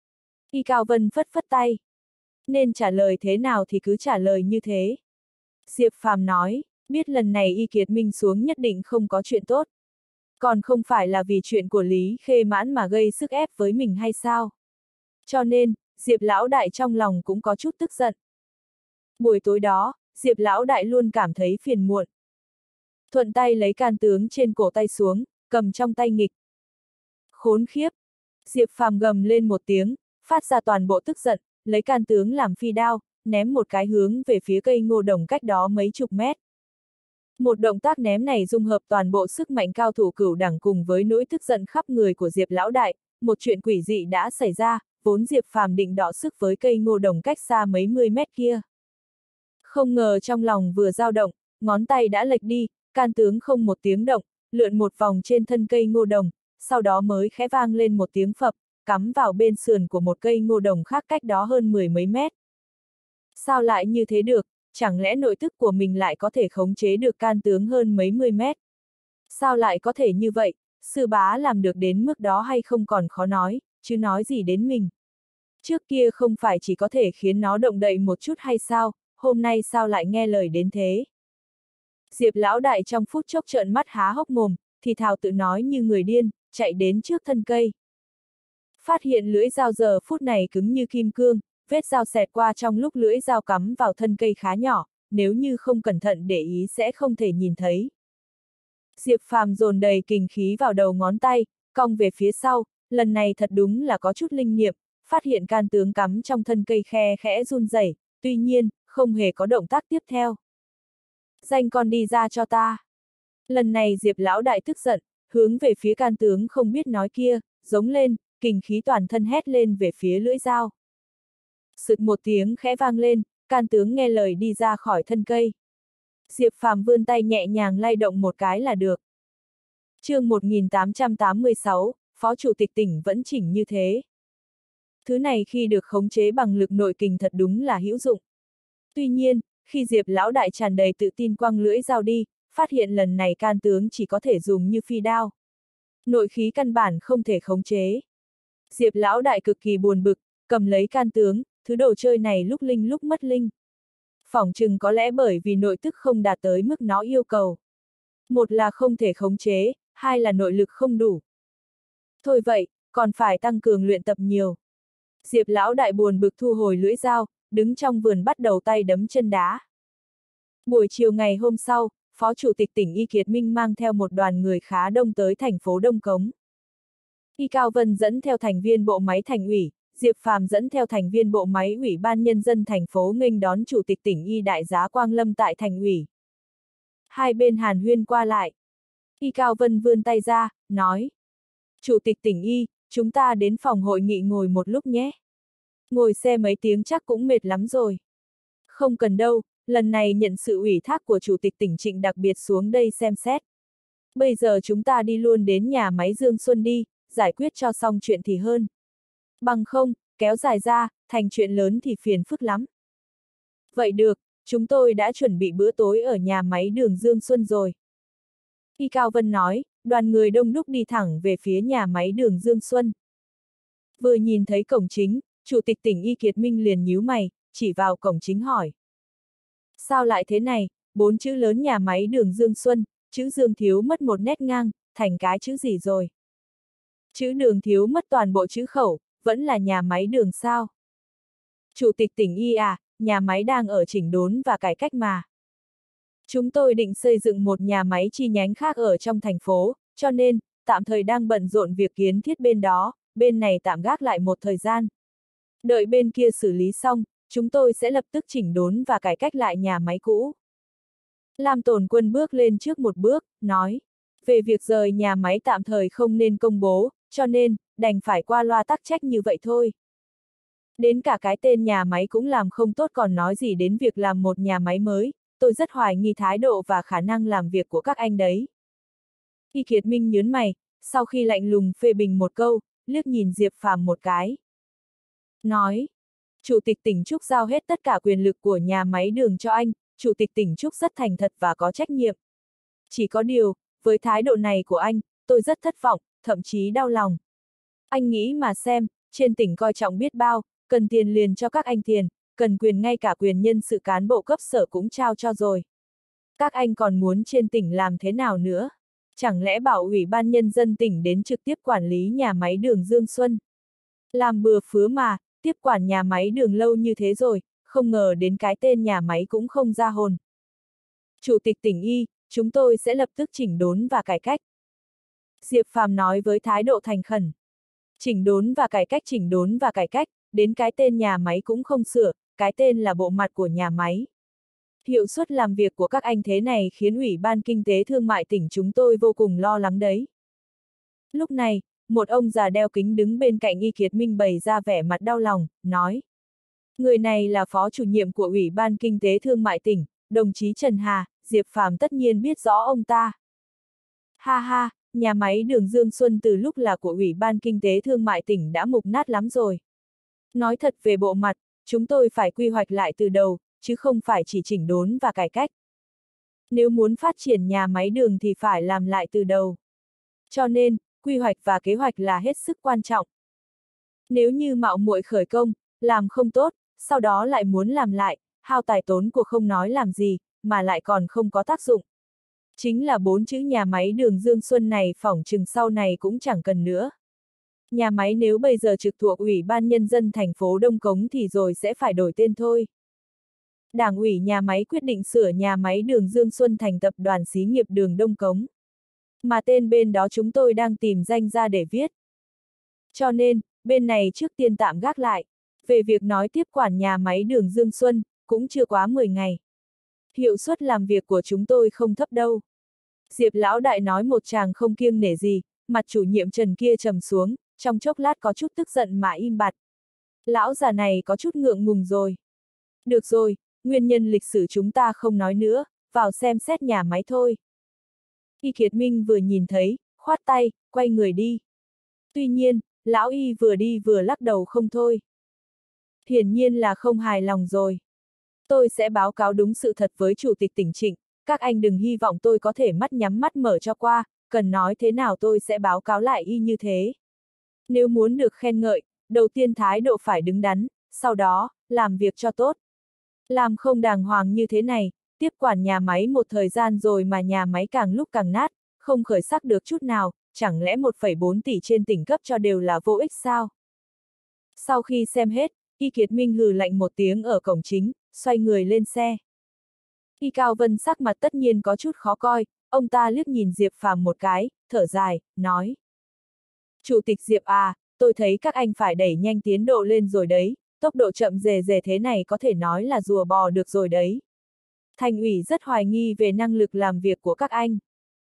Y Cao Vân phất phất tay. Nên trả lời thế nào thì cứ trả lời như thế. Diệp Phàm nói, biết lần này Y Kiệt Minh xuống nhất định không có chuyện tốt. Còn không phải là vì chuyện của Lý Khê Mãn mà gây sức ép với mình hay sao? Cho nên, Diệp Lão Đại trong lòng cũng có chút tức giận. Buổi tối đó, Diệp Lão Đại luôn cảm thấy phiền muộn. Thuận tay lấy can tướng trên cổ tay xuống, cầm trong tay nghịch. Khốn khiếp! Diệp Phàm gầm lên một tiếng, phát ra toàn bộ tức giận, lấy can tướng làm phi đao, ném một cái hướng về phía cây ngô đồng cách đó mấy chục mét. Một động tác ném này dung hợp toàn bộ sức mạnh cao thủ cửu đẳng cùng với nỗi tức giận khắp người của Diệp Lão Đại, một chuyện quỷ dị đã xảy ra, vốn Diệp Phàm định đọ sức với cây ngô đồng cách xa mấy mươi mét kia. Không ngờ trong lòng vừa dao động, ngón tay đã lệch đi, can tướng không một tiếng động, lượn một vòng trên thân cây ngô đồng, sau đó mới khẽ vang lên một tiếng phập, cắm vào bên sườn của một cây ngô đồng khác cách đó hơn mười mấy mét. Sao lại như thế được, chẳng lẽ nội tức của mình lại có thể khống chế được can tướng hơn mấy mươi mét? Sao lại có thể như vậy, sư bá làm được đến mức đó hay không còn khó nói, chứ nói gì đến mình. Trước kia không phải chỉ có thể khiến nó động đậy một chút hay sao, hôm nay sao lại nghe lời đến thế? Diệp Lão Đại trong phút chốc trợn mắt há hốc mồm, thì thào tự nói như người điên, chạy đến trước thân cây. Phát hiện lưỡi dao giờ phút này cứng như kim cương, vết dao xẹt qua trong lúc lưỡi dao cắm vào thân cây khá nhỏ, nếu như không cẩn thận để ý sẽ không thể nhìn thấy. Diệp Phàm dồn đầy kình khí vào đầu ngón tay, cong về phía sau, lần này thật đúng là có chút linh nghiệm, phát hiện can tướng cắm trong thân cây khe khẽ run rẩy, tuy nhiên, không hề có động tác tiếp theo. Danh con đi ra cho ta. Lần này Diệp Lão Đại tức giận, hướng về phía can tướng không biết nói kia, giống lên, kình khí toàn thân hét lên về phía lưỡi dao. Sực một tiếng khẽ vang lên, can tướng nghe lời đi ra khỏi thân cây. Diệp Phàm vươn tay nhẹ nhàng lay động một cái là được. chương một nghìn tám trăm tám mươi sáu, Phó Chủ tịch tỉnh vẫn chỉnh như thế. Thứ này khi được khống chế bằng lực nội kình thật đúng là hữu dụng. Tuy nhiên, khi Diệp lão đại tràn đầy tự tin quăng lưỡi dao đi, phát hiện lần này can tướng chỉ có thể dùng như phi đao. Nội khí căn bản không thể khống chế. Diệp lão đại cực kỳ buồn bực, cầm lấy can tướng, thứ đồ chơi này lúc linh lúc mất linh. Phỏng chừng có lẽ bởi vì nội tức không đạt tới mức nó yêu cầu. Một là không thể khống chế, hai là nội lực không đủ. Thôi vậy, còn phải tăng cường luyện tập nhiều. Diệp lão đại buồn bực thu hồi lưỡi dao, đứng trong vườn bắt đầu tay đấm chân đá. Buổi chiều ngày hôm sau, Phó Chủ tịch tỉnh Y Kiệt Minh mang theo một đoàn người khá đông tới thành phố Đông Cống. Y Cao Vân dẫn theo thành viên bộ máy thành ủy, Diệp Phàm dẫn theo thành viên bộ máy Ủy ban Nhân dân thành phố nghênh đón Chủ tịch tỉnh Y Đại giá Quang Lâm tại thành ủy. Hai bên hàn huyên qua lại. Y Cao Vân vươn tay ra, nói. Chủ tịch tỉnh Y, chúng ta đến phòng hội nghị ngồi một lúc nhé. Ngồi xe mấy tiếng chắc cũng mệt lắm rồi. Không cần đâu, lần này nhận sự ủy thác của Chủ tịch tỉnh Trịnh đặc biệt xuống đây xem xét. Bây giờ chúng ta đi luôn đến nhà máy Dương Xuân đi, giải quyết cho xong chuyện thì hơn. Bằng không, kéo dài ra, thành chuyện lớn thì phiền phức lắm. Vậy được, chúng tôi đã chuẩn bị bữa tối ở nhà máy đường Dương Xuân rồi. Y Cao Vân nói, đoàn người đông đúc đi thẳng về phía nhà máy đường Dương Xuân. Vừa nhìn thấy cổng chính, Chủ tịch tỉnh Y Kiệt Minh liền nhíu mày, chỉ vào cổng chính hỏi. Sao lại thế này, bốn chữ lớn nhà máy đường Dương Xuân, chữ Dương thiếu mất một nét ngang, thành cái chữ gì rồi? Chữ đường thiếu mất toàn bộ chữ khẩu, vẫn là nhà máy đường sao? Chủ tịch tỉnh Y à, nhà máy đang ở chỉnh đốn và cải cách mà. Chúng tôi định xây dựng một nhà máy chi nhánh khác ở trong thành phố, cho nên, tạm thời đang bận rộn việc kiến thiết bên đó, bên này tạm gác lại một thời gian. Đợi bên kia xử lý xong, chúng tôi sẽ lập tức chỉnh đốn và cải cách lại nhà máy cũ. Lam Tồn Quân bước lên trước một bước, nói, về việc rời nhà máy tạm thời không nên công bố, cho nên, đành phải qua loa tắc trách như vậy thôi. Đến cả cái tên nhà máy cũng làm không tốt còn nói gì đến việc làm một nhà máy mới, tôi rất hoài nghi thái độ và khả năng làm việc của các anh đấy. Y Kiệt Minh nhớn mày, sau khi lạnh lùng phê bình một câu, liếc nhìn Diệp Phàm một cái. Nói, Chủ tịch tỉnh Trúc giao hết tất cả quyền lực của nhà máy đường cho anh, Chủ tịch tỉnh Trúc rất thành thật và có trách nhiệm. Chỉ có điều, với thái độ này của anh, tôi rất thất vọng, thậm chí đau lòng. Anh nghĩ mà xem, trên tỉnh coi trọng biết bao, cần tiền liền cho các anh tiền, cần quyền ngay cả quyền nhân sự cán bộ cấp sở cũng trao cho rồi. Các anh còn muốn trên tỉnh làm thế nào nữa? Chẳng lẽ bảo Ủy ban Nhân dân tỉnh đến trực tiếp quản lý nhà máy đường Dương Xuân? Làm bừa phứa mà, tiếp quản nhà máy đường lâu như thế rồi, không ngờ đến cái tên nhà máy cũng không ra hồn. Chủ tịch tỉnh Y, chúng tôi sẽ lập tức chỉnh đốn và cải cách. Diệp Phàm nói với thái độ thành khẩn. Chỉnh đốn và cải cách chỉnh đốn và cải cách, đến cái tên nhà máy cũng không sửa, cái tên là bộ mặt của nhà máy. Hiệu suất làm việc của các anh thế này khiến Ủy ban Kinh tế Thương mại tỉnh chúng tôi vô cùng lo lắng đấy. Lúc này, một ông già đeo kính đứng bên cạnh Y Kiệt Minh bày ra vẻ mặt đau lòng, nói. Người này là phó chủ nhiệm của Ủy ban Kinh tế Thương mại tỉnh, đồng chí Trần Hà, Diệp Phàm tất nhiên biết rõ ông ta. Ha ha, nhà máy đường Dương Xuân từ lúc là của Ủy ban Kinh tế Thương mại tỉnh đã mục nát lắm rồi. Nói thật về bộ mặt, chúng tôi phải quy hoạch lại từ đầu, chứ không phải chỉ chỉnh đốn và cải cách. Nếu muốn phát triển nhà máy đường thì phải làm lại từ đầu. Cho nên, quy hoạch và kế hoạch là hết sức quan trọng. Nếu như mạo muội khởi công, làm không tốt, sau đó lại muốn làm lại, hao tài tốn của không nói làm gì, mà lại còn không có tác dụng. Chính là bốn chữ nhà máy đường Dương Xuân này phỏng chừng sau này cũng chẳng cần nữa. Nhà máy nếu bây giờ trực thuộc Ủy ban Nhân dân thành phố Đông Cống thì rồi sẽ phải đổi tên thôi. Đảng ủy nhà máy quyết định sửa nhà máy đường Dương Xuân thành tập đoàn xí nghiệp đường Đông Cống. Mà tên bên đó chúng tôi đang tìm danh ra để viết. Cho nên, bên này trước tiên tạm gác lại. Về việc nói tiếp quản nhà máy đường Dương Xuân, cũng chưa quá mười ngày. Hiệu suất làm việc của chúng tôi không thấp đâu. Diệp lão đại nói một chàng không kiêng nể gì, mặt chủ nhiệm Trần kia trầm xuống, trong chốc lát có chút tức giận mà im bặt. Lão già này có chút ngượng ngùng rồi. Được rồi, nguyên nhân lịch sử chúng ta không nói nữa, vào xem xét nhà máy thôi. Y Kiệt Minh vừa nhìn thấy, khoát tay, quay người đi. Tuy nhiên, lão Y vừa đi vừa lắc đầu không thôi. Hiển nhiên là không hài lòng rồi. Tôi sẽ báo cáo đúng sự thật với Chủ tịch tỉnh Trịnh, các anh đừng hy vọng tôi có thể mắt nhắm mắt mở cho qua, cần nói thế nào tôi sẽ báo cáo lại Y như thế. Nếu muốn được khen ngợi, đầu tiên thái độ phải đứng đắn, sau đó, làm việc cho tốt. Làm không đàng hoàng như thế này, tiếp quản nhà máy một thời gian rồi mà nhà máy càng lúc càng nát, không khởi sắc được chút nào, chẳng lẽ một phẩy bốn tỷ trên tỉnh cấp cho đều là vô ích sao? Sau khi xem hết, Y Kiệt Minh hừ lạnh một tiếng ở cổng chính, xoay người lên xe. Y Cao Vân sắc mặt tất nhiên có chút khó coi, ông ta liếc nhìn Diệp Phàm một cái, thở dài, nói. Chủ tịch Diệp à, tôi thấy các anh phải đẩy nhanh tiến độ lên rồi đấy, tốc độ chậm rề rề thế này có thể nói là rùa bò được rồi đấy. Thành ủy rất hoài nghi về năng lực làm việc của các anh.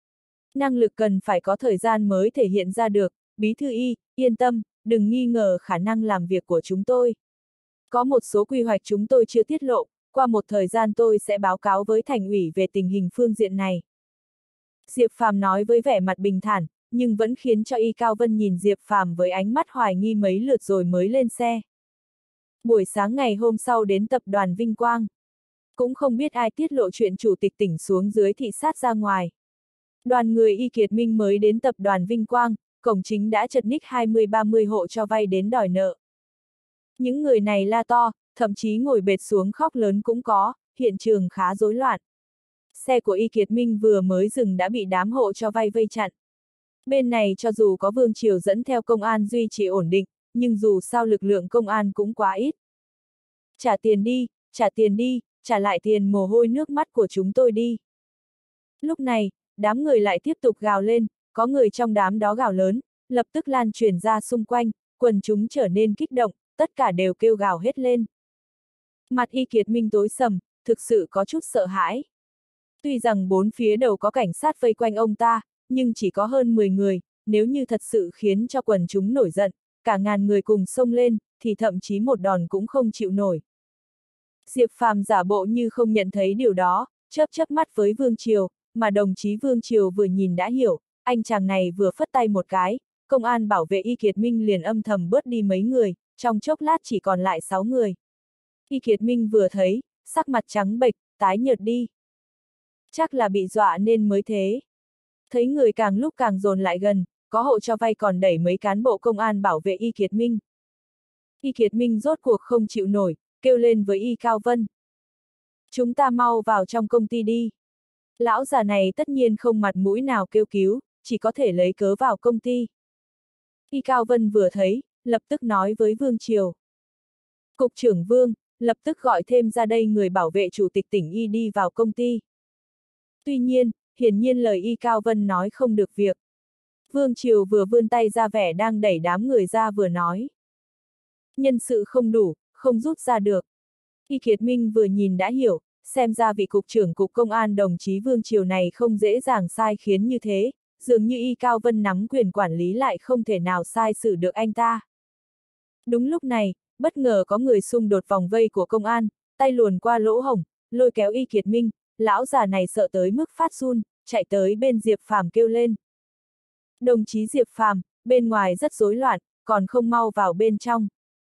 Năng lực cần phải có thời gian mới thể hiện ra được, Bí thư Y, yên tâm, đừng nghi ngờ khả năng làm việc của chúng tôi. Có một số quy hoạch chúng tôi chưa tiết lộ, qua một thời gian tôi sẽ báo cáo với thành ủy về tình hình phương diện này. Diệp Phàm nói với vẻ mặt bình thản, nhưng vẫn khiến cho Y Cao Vân nhìn Diệp Phàm với ánh mắt hoài nghi mấy lượt rồi mới lên xe. Buổi sáng ngày hôm sau đến tập đoàn Vinh Quang. Cũng không biết ai tiết lộ chuyện chủ tịch tỉnh xuống dưới thị sát ra ngoài. Đoàn người Y Kiệt Minh mới đến tập đoàn Vinh Quang, cổng chính đã chật ních hai mươi ba mươi hộ cho vay đến đòi nợ. Những người này la to, thậm chí ngồi bệt xuống khóc lớn cũng có, hiện trường khá rối loạn. Xe của Y Kiệt Minh vừa mới dừng đã bị đám hộ cho vay vây chặn. Bên này cho dù có Vương Triều dẫn theo công an duy trì ổn định, nhưng dù sao lực lượng công an cũng quá ít. Trả tiền đi, trả tiền đi, trả lại tiền mồ hôi nước mắt của chúng tôi đi. Lúc này, đám người lại tiếp tục gào lên, có người trong đám đó gào lớn, lập tức lan truyền ra xung quanh, quần chúng trở nên kích động, tất cả đều kêu gào hết lên. Mặt Y Kiệt Minh tối sầm, thực sự có chút sợ hãi. Tuy rằng bốn phía đầu có cảnh sát vây quanh ông ta, nhưng chỉ có hơn mười người, nếu như thật sự khiến cho quần chúng nổi giận, cả ngàn người cùng xông lên, thì thậm chí một đòn cũng không chịu nổi. Diệp Phàm giả bộ như không nhận thấy điều đó, chớp chớp mắt với Vương Triều, mà đồng chí Vương Triều vừa nhìn đã hiểu, anh chàng này vừa phất tay một cái, công an bảo vệ Y Kiệt Minh liền âm thầm bớt đi mấy người, trong chốc lát chỉ còn lại sáu người. Y Kiệt Minh vừa thấy, sắc mặt trắng bệch, tái nhợt đi. Chắc là bị dọa nên mới thế. Thấy người càng lúc càng dồn lại gần, có hộ cho vay còn đẩy mấy cán bộ công an bảo vệ Y Kiệt Minh. Y Kiệt Minh rốt cuộc không chịu nổi, kêu lên với Y Cao Vân. Chúng ta mau vào trong công ty đi. Lão già này tất nhiên không mặt mũi nào kêu cứu, chỉ có thể lấy cớ vào công ty. Y Cao Vân vừa thấy, lập tức nói với Vương Triều. Cục trưởng Vương, lập tức gọi thêm ra đây người bảo vệ chủ tịch tỉnh Y đi vào công ty. Tuy nhiên, hiển nhiên lời Y Cao Vân nói không được việc. Vương Triều vừa vươn tay ra vẻ đang đẩy đám người ra vừa nói. Nhân sự không đủ, không rút ra được. Y Kiệt Minh vừa nhìn đã hiểu, xem ra vị cục trưởng cục công an đồng chí Vương Triều này không dễ dàng sai khiến như thế, dường như Y Cao Vân nắm quyền quản lý lại không thể nào sai xử được anh ta. Đúng lúc này, bất ngờ có người xung đột vòng vây của công an, tay luồn qua lỗ hổng, lôi kéo Y Kiệt Minh, lão già này sợ tới mức phát run, chạy tới bên Diệp Phàm kêu lên. Đồng chí Diệp Phàm, bên ngoài rất rối loạn, còn không mau vào bên trong.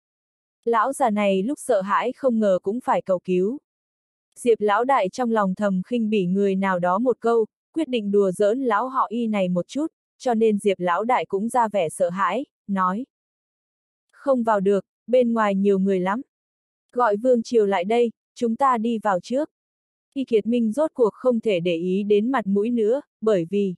Lão già này lúc sợ hãi không ngờ cũng phải cầu cứu. Diệp lão đại trong lòng thầm khinh bỉ người nào đó một câu, quyết định đùa giỡn lão họ Y này một chút, cho nên Diệp lão đại cũng ra vẻ sợ hãi, nói. Không vào được, bên ngoài nhiều người lắm. Gọi Vương Triều lại đây, chúng ta đi vào trước. Y Kiệt Minh rốt cuộc không thể để ý đến mặt mũi nữa, bởi vì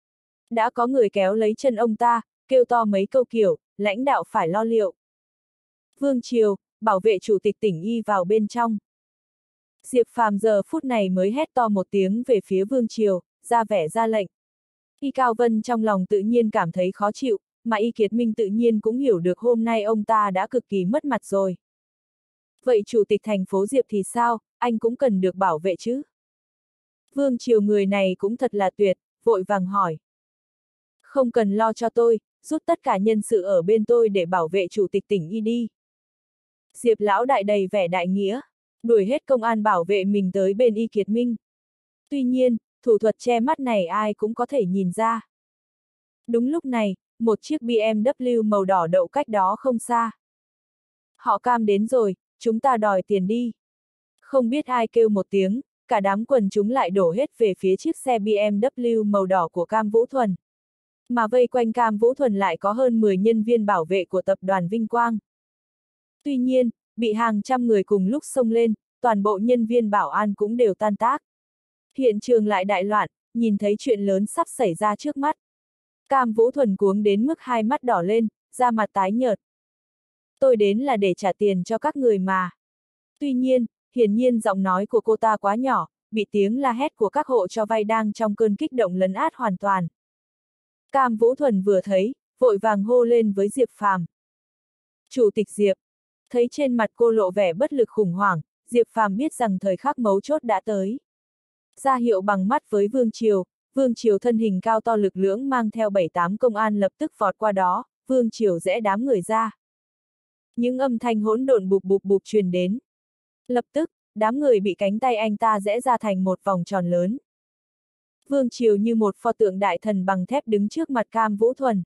đã có người kéo lấy chân ông ta, kêu to mấy câu kiểu, lãnh đạo phải lo liệu. Vương Triều, bảo vệ chủ tịch tỉnh Y vào bên trong. Diệp Phàm giờ phút này mới hét to một tiếng về phía Vương Triều, ra vẻ ra lệnh. Y Cao Vân trong lòng tự nhiên cảm thấy khó chịu, mà Y Kiệt Minh tự nhiên cũng hiểu được hôm nay ông ta đã cực kỳ mất mặt rồi. Vậy chủ tịch thành phố Diệp thì sao, anh cũng cần được bảo vệ chứ? Vương Triều người này cũng thật là tuyệt, vội vàng hỏi. Không cần lo cho tôi, rút tất cả nhân sự ở bên tôi để bảo vệ chủ tịch tỉnh Y đi. Diệp lão đại đầy vẻ đại nghĩa, đuổi hết công an bảo vệ mình tới bên Y Kiệt Minh. Tuy nhiên, thủ thuật che mắt này ai cũng có thể nhìn ra. Đúng lúc này, một chiếc B M W màu đỏ đậu cách đó không xa. Họ Cam đến rồi, chúng ta đòi tiền đi. Không biết ai kêu một tiếng, cả đám quần chúng lại đổ hết về phía chiếc xe B M W màu đỏ của Cam Vũ Thuần. Mà vây quanh Cam Vũ Thuần lại có hơn mười nhân viên bảo vệ của tập đoàn Vinh Quang. Tuy nhiên, bị hàng trăm người cùng lúc xông lên, toàn bộ nhân viên bảo an cũng đều tan tác. Hiện trường lại đại loạn, nhìn thấy chuyện lớn sắp xảy ra trước mắt. Cam Vũ Thuần cuống đến mức hai mắt đỏ lên, da mặt tái nhợt. Tôi đến là để trả tiền cho các người mà. Tuy nhiên, hiển nhiên giọng nói của cô ta quá nhỏ, bị tiếng la hét của các hộ cho vay đang trong cơn kích động lấn át hoàn toàn. Cam Vũ Thuần vừa thấy, vội vàng hô lên với Diệp Phàm. Chủ tịch Diệp. Thấy trên mặt cô lộ vẻ bất lực khủng hoảng, Diệp Phàm biết rằng thời khắc mấu chốt đã tới. Ra hiệu bằng mắt với Vương Triều, Vương Triều thân hình cao to lực lưỡng mang theo bảy tám công an lập tức vọt qua đó, Vương Triều rẽ đám người ra. Những âm thanh hỗn độn bụp bụp bụp truyền đến. Lập tức, đám người bị cánh tay anh ta rẽ ra thành một vòng tròn lớn. Vương Triều như một pho tượng đại thần bằng thép đứng trước mặt Cam Vũ Thuần.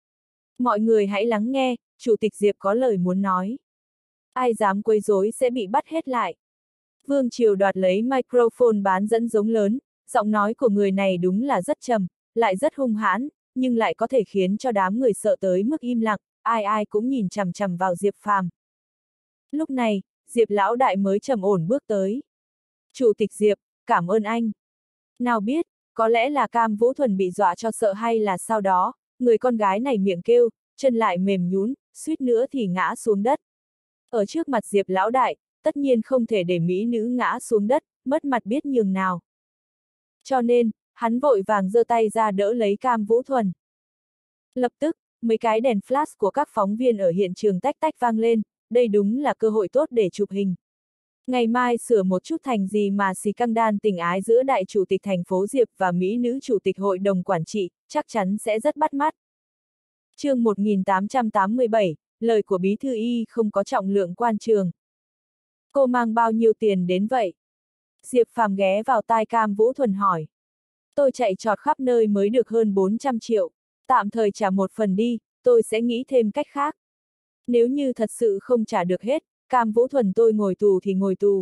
Mọi người hãy lắng nghe, Chủ tịch Diệp có lời muốn nói. Ai dám quấy rối sẽ bị bắt hết lại. Vương Triều đoạt lấy microphone bán dẫn giống lớn, giọng nói của người này đúng là rất trầm, lại rất hung hãn, nhưng lại có thể khiến cho đám người sợ tới mức im lặng, ai ai cũng nhìn chằm chằm vào Diệp Phàm. Lúc này, Diệp lão đại mới trầm ổn bước tới. Chủ tịch Diệp, cảm ơn anh. Nào biết, có lẽ là Cam Vũ Thuần bị dọa cho sợ hay là sau đó, người con gái này miệng kêu, chân lại mềm nhún, suýt nữa thì ngã xuống đất. Ở trước mặt Diệp lão đại, tất nhiên không thể để mỹ nữ ngã xuống đất, mất mặt biết nhường nào. Cho nên, hắn vội vàng giơ tay ra đỡ lấy Cam Vũ Thuần. Lập tức, mấy cái đèn flash của các phóng viên ở hiện trường tách tách vang lên, đây đúng là cơ hội tốt để chụp hình. Ngày mai sửa một chút thành gì mà xì căng đan tình ái giữa đại chủ tịch thành phố Diệp và mỹ nữ chủ tịch hội đồng quản trị, chắc chắn sẽ rất bắt mắt. Chương một nghìn tám trăm tám mươi bảy, lời của bí thư Y không có trọng lượng quan trường. Cô mang bao nhiêu tiền đến vậy? Diệp Phàm ghé vào tai Cam Vũ Thuần hỏi. Tôi chạy trọt khắp nơi mới được hơn bốn trăm triệu, tạm thời trả một phần đi, tôi sẽ nghĩ thêm cách khác. Nếu như thật sự không trả được hết, Cam Vũ Thuần tôi ngồi tù thì ngồi tù.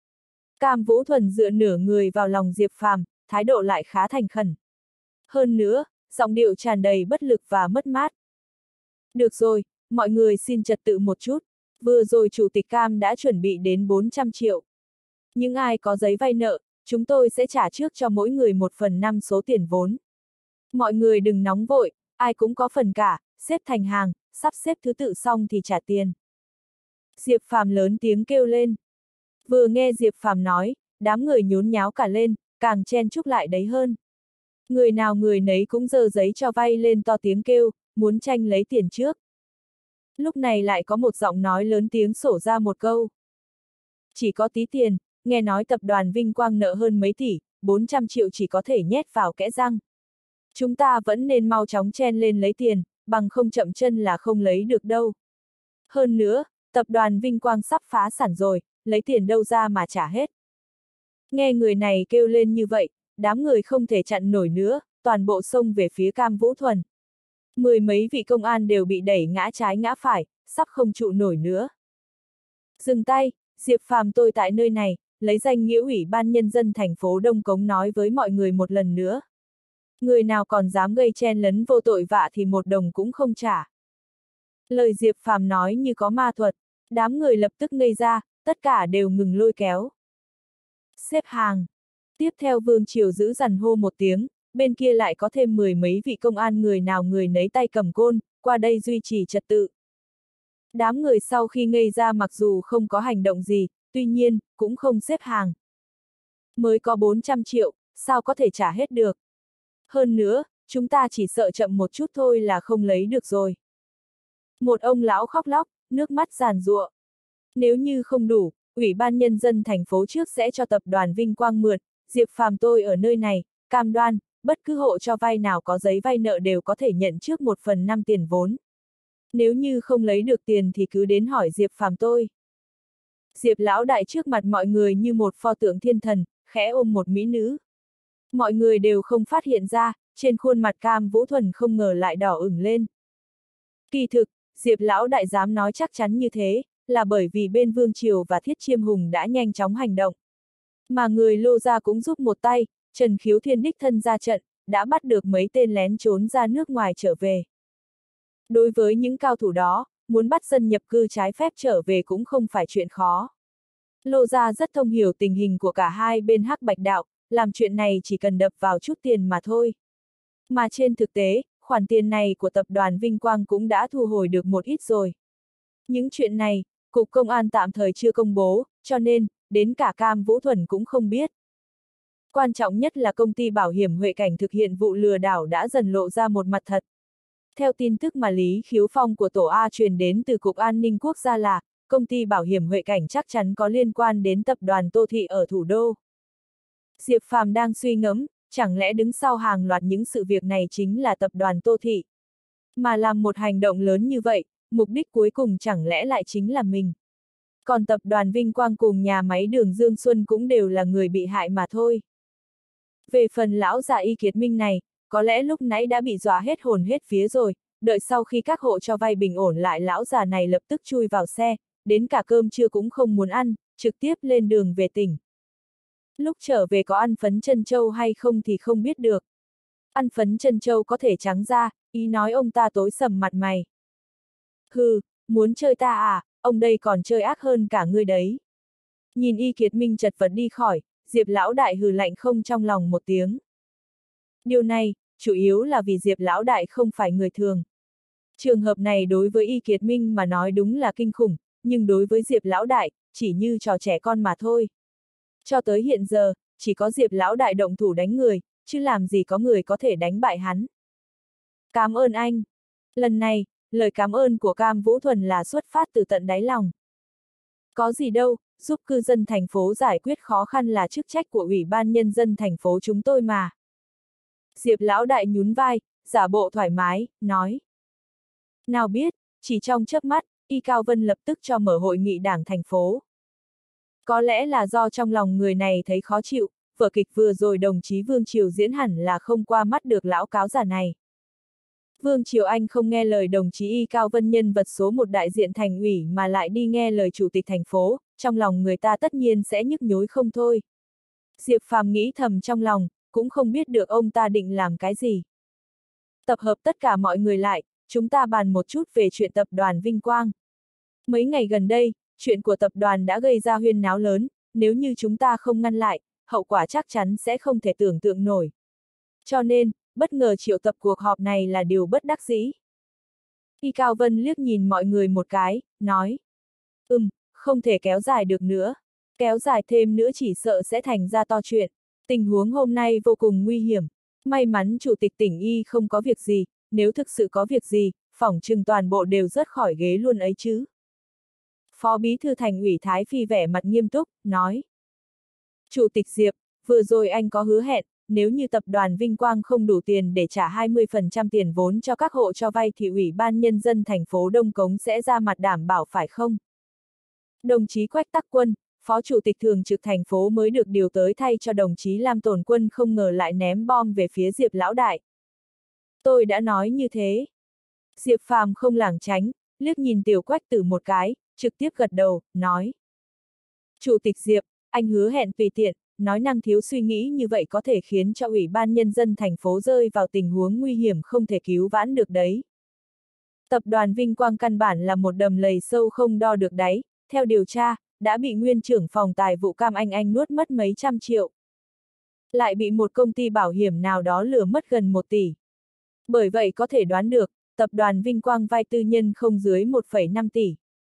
Cam Vũ Thuần dựa nửa người vào lòng Diệp Phàm, thái độ lại khá thành khẩn. Hơn nữa, giọng điệu tràn đầy bất lực và mất mát. Được rồi, mọi người xin trật tự một chút, vừa rồi chủ tịch Cam đã chuẩn bị đến bốn trăm triệu. Những ai có giấy vay nợ, chúng tôi sẽ trả trước cho mỗi người một phần năm số tiền vốn. Mọi người đừng nóng vội, ai cũng có phần cả, xếp thành hàng, sắp xếp thứ tự xong thì trả tiền. Diệp Phàm lớn tiếng kêu lên. Vừa nghe Diệp Phàm nói, đám người nhốn nháo cả lên, càng chen chúc lại đấy hơn. Người nào người nấy cũng giơ giấy cho vay lên to tiếng kêu, muốn tranh lấy tiền trước. Lúc này lại có một giọng nói lớn tiếng sổ ra một câu. Chỉ có tí tiền, nghe nói tập đoàn Vinh Quang nợ hơn mấy tỷ, bốn trăm triệu chỉ có thể nhét vào kẽ răng. Chúng ta vẫn nên mau chóng chen lên lấy tiền, bằng không chậm chân là không lấy được đâu. Hơn nữa, tập đoàn Vinh Quang sắp phá sản rồi, lấy tiền đâu ra mà trả hết. Nghe người này kêu lên như vậy, đám người không thể chặn nổi nữa, toàn bộ xông về phía Cam Vũ Thuần. Mười mấy vị công an đều bị đẩy ngã trái ngã phải, sắp không trụ nổi nữa. Dừng tay, Diệp Phàm tôi tại nơi này, lấy danh nghĩa Ủy ban Nhân dân thành phố Đông Cống nói với mọi người một lần nữa. Người nào còn dám gây chen lấn vô tội vạ thì một đồng cũng không trả. Lời Diệp Phàm nói như có ma thuật, đám người lập tức ngây ra, tất cả đều ngừng lôi kéo. Xếp hàng. Tiếp theo Vương Triều giữ dằn hô một tiếng, bên kia lại có thêm mười mấy vị công an người nào người nấy tay cầm côn, qua đây duy trì trật tự. Đám người sau khi ngây ra mặc dù không có hành động gì, tuy nhiên, cũng không xếp hàng. Mới có bốn trăm triệu, sao có thể trả hết được? Hơn nữa, chúng ta chỉ sợ chậm một chút thôi là không lấy được rồi. Một ông lão khóc lóc, nước mắt giàn giụa. Nếu như không đủ, Ủy ban Nhân dân thành phố trước sẽ cho tập đoàn Vinh Quang mượn, Diệp Phàm tôi ở nơi này, cam đoan, bất cứ hộ cho vay nào có giấy vay nợ đều có thể nhận trước một phần năm tiền vốn. Nếu như không lấy được tiền thì cứ đến hỏi Diệp Phàm tôi. Diệp lão đại trước mặt mọi người như một pho tượng thiên thần, khẽ ôm một mỹ nữ. Mọi người đều không phát hiện ra, trên khuôn mặt Cam Vũ Thuần không ngờ lại đỏ ửng lên. Kỳ thực, Diệp lão đại dám nói chắc chắn như thế, là bởi vì bên Vương Triều và Thiết Chiêm Hùng đã nhanh chóng hành động. Mà người Lô gia cũng giúp một tay, Trần Khiếu Thiên đích thân ra trận, đã bắt được mấy tên lén trốn ra nước ngoài trở về. Đối với những cao thủ đó, muốn bắt dân nhập cư trái phép trở về cũng không phải chuyện khó. Lô gia rất thông hiểu tình hình của cả hai bên Hắc Bạch đạo, làm chuyện này chỉ cần đập vào chút tiền mà thôi. Mà trên thực tế, khoản tiền này của tập đoàn Vinh Quang cũng đã thu hồi được một ít rồi. Những chuyện này, Cục Công an tạm thời chưa công bố, cho nên, đến cả Cam Vũ Thuần cũng không biết. Quan trọng nhất là công ty bảo hiểm Huệ Cảnh thực hiện vụ lừa đảo đã dần lộ ra một mặt thật. Theo tin tức mà Lý Khiếu Phong của Tổ A truyền đến từ Cục An ninh Quốc gia là, công ty bảo hiểm Huệ Cảnh chắc chắn có liên quan đến tập đoàn Tô Thị ở thủ đô. Diệp Phàm đang suy ngẫm, chẳng lẽ đứng sau hàng loạt những sự việc này chính là tập đoàn Tô Thị? Mà làm một hành động lớn như vậy, mục đích cuối cùng chẳng lẽ lại chính là mình? Còn tập đoàn Vinh Quang cùng nhà máy đường Dương Xuân cũng đều là người bị hại mà thôi. Về phần lão già Y Kiệt Minh này, có lẽ lúc nãy đã bị dọa hết hồn hết vía rồi, đợi sau khi các hộ cho vay bình ổn lại lão già này lập tức chui vào xe, đến cả cơm trưa cũng không muốn ăn, trực tiếp lên đường về tỉnh. Lúc trở về có ăn phấn chân châu hay không thì không biết được. Ăn phấn chân châu có thể trắng ra, ý nói ông ta tối sầm mặt mày. Hừ, muốn chơi ta à, ông đây còn chơi ác hơn cả ngươi đấy. Nhìn Y Kiệt Minh chật vật đi khỏi, Diệp lão đại hừ lạnh không trong lòng một tiếng. Điều này, chủ yếu là vì Diệp lão đại không phải người thường. Trường hợp này đối với Y Kiệt Minh mà nói đúng là kinh khủng, nhưng đối với Diệp lão đại, chỉ như trò trẻ con mà thôi. Cho tới hiện giờ, chỉ có Diệp lão đại động thủ đánh người, chứ làm gì có người có thể đánh bại hắn. Cảm ơn anh. Lần này, lời cảm ơn của Cam Vũ Thuần là xuất phát từ tận đáy lòng. Có gì đâu, giúp cư dân thành phố giải quyết khó khăn là chức trách của Ủy ban Nhân dân thành phố chúng tôi mà. Diệp lão đại nhún vai, giả bộ thoải mái, nói. Nào biết, chỉ trong chớp mắt, Y Cao Vân lập tức cho mở hội nghị đảng thành phố. Có lẽ là do trong lòng người này thấy khó chịu, vở kịch vừa rồi đồng chí Vương Triều diễn hẳn là không qua mắt được lão cáo già này. Vương Triều Anh không nghe lời đồng chí Y Cao Vân nhân vật số một đại diện thành ủy mà lại đi nghe lời chủ tịch thành phố, trong lòng người ta tất nhiên sẽ nhức nhối không thôi. Diệp Phàm nghĩ thầm trong lòng, cũng không biết được ông ta định làm cái gì. Tập hợp tất cả mọi người lại, chúng ta bàn một chút về chuyện tập đoàn Vinh Quang. Mấy ngày gần đây, chuyện của tập đoàn đã gây ra huyên náo lớn, nếu như chúng ta không ngăn lại, hậu quả chắc chắn sẽ không thể tưởng tượng nổi. Cho nên, bất ngờ triệu tập cuộc họp này là điều bất đắc dĩ. Y Cao Vân liếc nhìn mọi người một cái, nói. Ừm, không thể kéo dài được nữa. Kéo dài thêm nữa chỉ sợ sẽ thành ra to chuyện. Tình huống hôm nay vô cùng nguy hiểm. May mắn chủ tịch tỉnh Y không có việc gì, nếu thực sự có việc gì, phỏng chừng toàn bộ đều rớt khỏi ghế luôn ấy chứ. Phó Bí thư Thành ủy Thái Phi vẻ mặt nghiêm túc, nói. Chủ tịch Diệp, vừa rồi anh có hứa hẹn, nếu như tập đoàn Vinh Quang không đủ tiền để trả hai mươi phần trăm tiền vốn cho các hộ cho vay thì Ủy ban Nhân dân thành phố Đông Cống sẽ ra mặt đảm bảo phải không? Đồng chí Quách Tắc Quân, Phó Chủ tịch Thường trực thành phố mới được điều tới thay cho đồng chí Lam Tồn Quân không ngờ lại ném bom về phía Diệp lão đại. Tôi đã nói như thế. Diệp Phàm không lảng tránh, liếc nhìn Tiểu Quách Tử một cái, trực tiếp gật đầu, nói. Chủ tịch Diệp, anh hứa hẹn tùy tiện, nói năng thiếu suy nghĩ như vậy có thể khiến cho Ủy ban Nhân dân thành phố rơi vào tình huống nguy hiểm không thể cứu vãn được đấy. Tập đoàn Vinh Quang căn bản là một đầm lầy sâu không đo được đáy, theo điều tra, đã bị nguyên trưởng phòng tài vụ Cam Anh Anh nuốt mất mấy trăm triệu. Lại bị một công ty bảo hiểm nào đó lừa mất gần một tỷ. Bởi vậy có thể đoán được, tập đoàn Vinh Quang vay tư nhân không dưới một phẩy năm tỷ.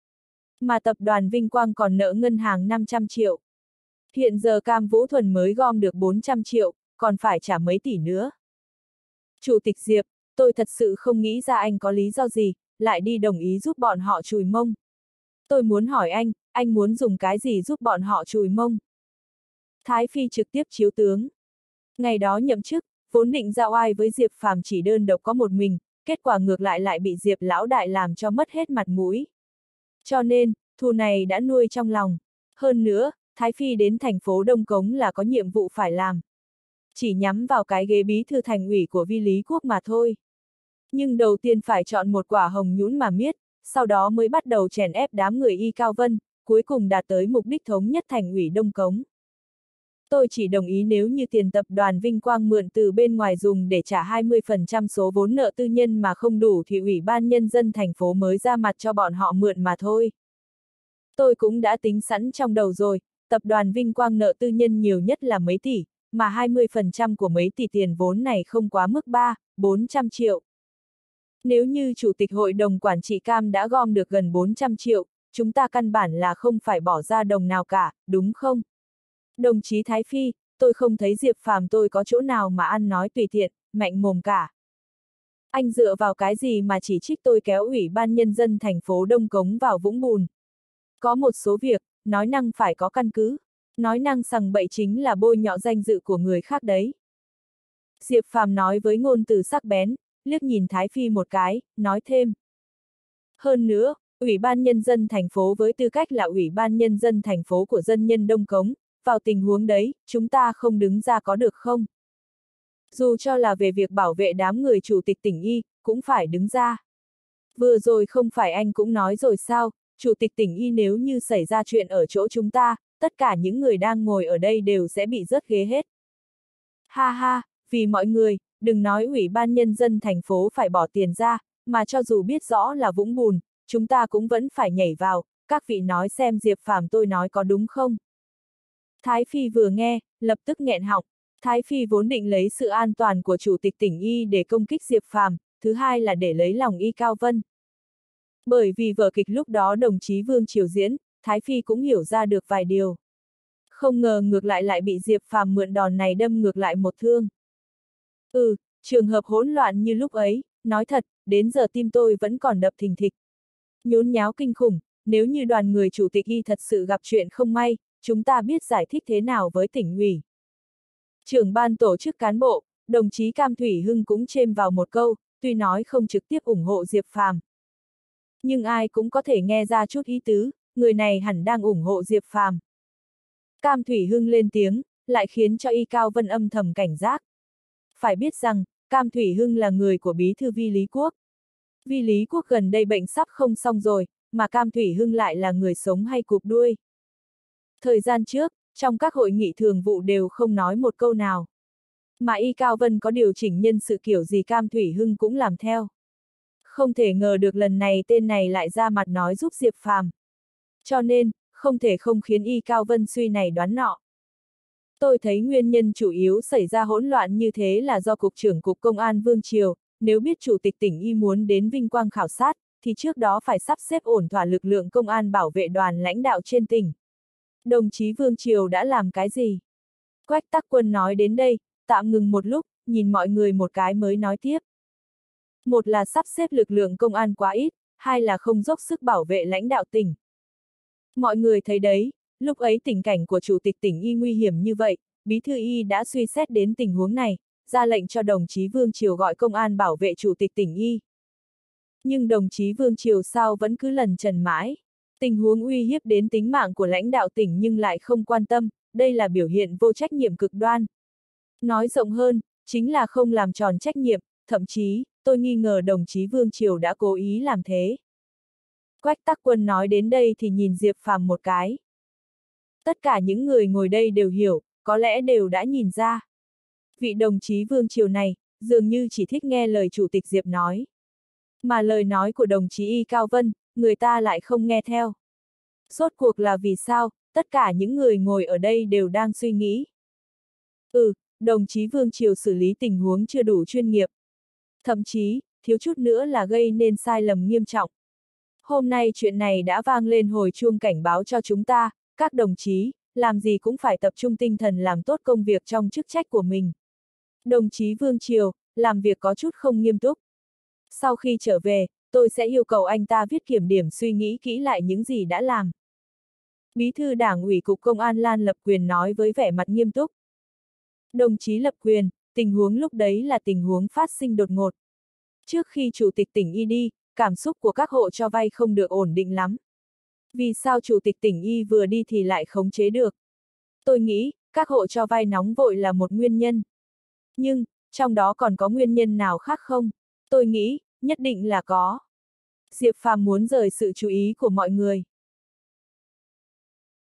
Mà tập đoàn Vinh Quang còn nợ ngân hàng năm trăm triệu. Hiện giờ Cam Vũ Thuần mới gom được bốn trăm triệu, còn phải trả mấy tỷ nữa. Chủ tịch Diệp, tôi thật sự không nghĩ ra anh có lý do gì, lại đi đồng ý giúp bọn họ chùi mông. Tôi muốn hỏi anh, anh muốn dùng cái gì giúp bọn họ chùi mông? Thái Phi trực tiếp chiếu tướng. Ngày đó nhậm chức, vốn định giao oai với Diệp Phàm chỉ đơn độc có một mình, kết quả ngược lại lại bị Diệp lão đại làm cho mất hết mặt mũi. Cho nên, thù này đã nuôi trong lòng. Hơn nữa, Thái Phi đến thành phố Đông Cống là có nhiệm vụ phải làm. Chỉ nhắm vào cái ghế bí thư thành ủy của Vi Lý Quốc mà thôi. Nhưng đầu tiên phải chọn một quả hồng nhũn mà miết, sau đó mới bắt đầu chèn ép đám người Y Cao Vân, cuối cùng đạt tới mục đích thống nhất thành ủy Đông Cống. Tôi chỉ đồng ý nếu như tiền tập đoàn Vinh Quang mượn từ bên ngoài dùng để trả hai mươi phần trăm số vốn nợ tư nhân mà không đủ thì Ủy ban Nhân dân thành phố mới ra mặt cho bọn họ mượn mà thôi. Tôi cũng đã tính sẵn trong đầu rồi, tập đoàn Vinh Quang nợ tư nhân nhiều nhất là mấy tỷ, mà hai mươi phần trăm của mấy tỷ tiền vốn này không quá mức ba, bốn trăm triệu. Nếu như Chủ tịch Hội đồng Quản trị Cam đã gom được gần bốn trăm triệu, chúng ta căn bản là không phải bỏ ra đồng nào cả, đúng không? Đồng chí Thái Phi, tôi không thấy Diệp Phàm tôi có chỗ nào mà ăn nói tùy tiện, mạnh mồm cả. Anh dựa vào cái gì mà chỉ trích tôi kéo Ủy ban Nhân dân thành phố Đông Cống vào vũng bùn? Có một số việc, nói năng phải có căn cứ. Nói năng sằng bậy chính là bôi nhọ danh dự của người khác đấy. Diệp Phàm nói với ngôn từ sắc bén, liếc nhìn Thái Phi một cái, nói thêm. Hơn nữa, Ủy ban Nhân dân thành phố với tư cách là Ủy ban Nhân dân thành phố của dân nhân Đông Cống, vào tình huống đấy, chúng ta không đứng ra có được không? Dù cho là về việc bảo vệ đám người chủ tịch tỉnh Y, cũng phải đứng ra. Vừa rồi không phải anh cũng nói rồi sao, chủ tịch tỉnh Y nếu như xảy ra chuyện ở chỗ chúng ta, tất cả những người đang ngồi ở đây đều sẽ bị rớt ghế hết. Ha ha, vì mọi người, đừng nói Ủy ban Nhân dân thành phố phải bỏ tiền ra, mà cho dù biết rõ là vũng bùn, chúng ta cũng vẫn phải nhảy vào, các vị nói xem Diệp Phàm tôi nói có đúng không? Thái Phi vừa nghe, lập tức nghẹn họng. Thái Phi vốn định lấy sự an toàn của chủ tịch tỉnh Y để công kích Diệp Phàm, thứ hai là để lấy lòng Y Cao Vân. Bởi vì vở kịch lúc đó đồng chí Vương Triều diễn, Thái Phi cũng hiểu ra được vài điều. Không ngờ ngược lại lại bị Diệp Phàm mượn đòn này đâm ngược lại một thương. Ừ, trường hợp hỗn loạn như lúc ấy, nói thật, đến giờ tim tôi vẫn còn đập thình thịch. Nhốn nháo kinh khủng, nếu như đoàn người chủ tịch Y thật sự gặp chuyện không may, chúng ta biết giải thích thế nào với tỉnh ủy. Trưởng ban tổ chức cán bộ, đồng chí Cam Thủy Hưng cũng chêm vào một câu, tuy nói không trực tiếp ủng hộ Diệp Phàm. Nhưng ai cũng có thể nghe ra chút ý tứ, người này hẳn đang ủng hộ Diệp Phàm. Cam Thủy Hưng lên tiếng, lại khiến cho Y Cao Vân âm thầm cảnh giác. Phải biết rằng, Cam Thủy Hưng là người của bí thư Vi Lý Quốc. Vi Lý Quốc gần đây bệnh sắp không xong rồi, mà Cam Thủy Hưng lại là người sống hay cụp đuôi. Thời gian trước, trong các hội nghị thường vụ đều không nói một câu nào. Mà Y Cao Vân có điều chỉnh nhân sự kiểu gì Cam Thủy Hưng cũng làm theo. Không thể ngờ được lần này tên này lại ra mặt nói giúp Diệp Phàm. Cho nên, không thể không khiến Y Cao Vân suy này đoán nọ. Tôi thấy nguyên nhân chủ yếu xảy ra hỗn loạn như thế là do Cục trưởng Cục Công an Vương Triều, nếu biết Chủ tịch tỉnh Y muốn đến Vinh Quang khảo sát, thì trước đó phải sắp xếp ổn thỏa lực lượng công an bảo vệ đoàn lãnh đạo trên tỉnh. Đồng chí Vương Triều đã làm cái gì? Quách Tắc Quân nói đến đây, tạm ngừng một lúc, nhìn mọi người một cái mới nói tiếp. Một là sắp xếp lực lượng công an quá ít, hai là không dốc sức bảo vệ lãnh đạo tỉnh. Mọi người thấy đấy, lúc ấy tình cảnh của Chủ tịch tỉnh Y nguy hiểm như vậy, Bí thư Y đã suy xét đến tình huống này, ra lệnh cho đồng chí Vương Triều gọi công an bảo vệ Chủ tịch tỉnh Y. Nhưng đồng chí Vương Triều sao vẫn cứ lẩn trần mãi. Tình huống uy hiếp đến tính mạng của lãnh đạo tỉnh nhưng lại không quan tâm, đây là biểu hiện vô trách nhiệm cực đoan. Nói rộng hơn, chính là không làm tròn trách nhiệm, thậm chí, tôi nghi ngờ đồng chí Vương Triều đã cố ý làm thế. Quách Tắc Quân nói đến đây thì nhìn Diệp Phàm một cái. Tất cả những người ngồi đây đều hiểu, có lẽ đều đã nhìn ra. Vị đồng chí Vương Triều này, dường như chỉ thích nghe lời Chủ tịch Diệp nói. Mà lời nói của đồng chí Y Cao Vân, người ta lại không nghe theo. Rốt cuộc là vì sao, tất cả những người ngồi ở đây đều đang suy nghĩ. Ừ, đồng chí Vương Triều xử lý tình huống chưa đủ chuyên nghiệp. Thậm chí, thiếu chút nữa là gây nên sai lầm nghiêm trọng. Hôm nay chuyện này đã vang lên hồi chuông cảnh báo cho chúng ta, các đồng chí, làm gì cũng phải tập trung tinh thần làm tốt công việc trong chức trách của mình. Đồng chí Vương Triều, làm việc có chút không nghiêm túc. Sau khi trở về, tôi sẽ yêu cầu anh ta viết kiểm điểm suy nghĩ kỹ lại những gì đã làm. Bí thư Đảng ủy Cục Công an Lan Lập Quyền nói với vẻ mặt nghiêm túc. Đồng chí Lập Quyền, tình huống lúc đấy là tình huống phát sinh đột ngột. Trước khi Chủ tịch tỉnh Y đi, cảm xúc của các hộ cho vay không được ổn định lắm. Vì sao chủ tịch tỉnh y vừa đi thì lại khống chế được? Tôi nghĩ, các hộ cho vay nóng vội là một nguyên nhân. Nhưng, trong đó còn có nguyên nhân nào khác không? Tôi nghĩ, nhất định là có. Diệp Phàm muốn rời sự chú ý của mọi người.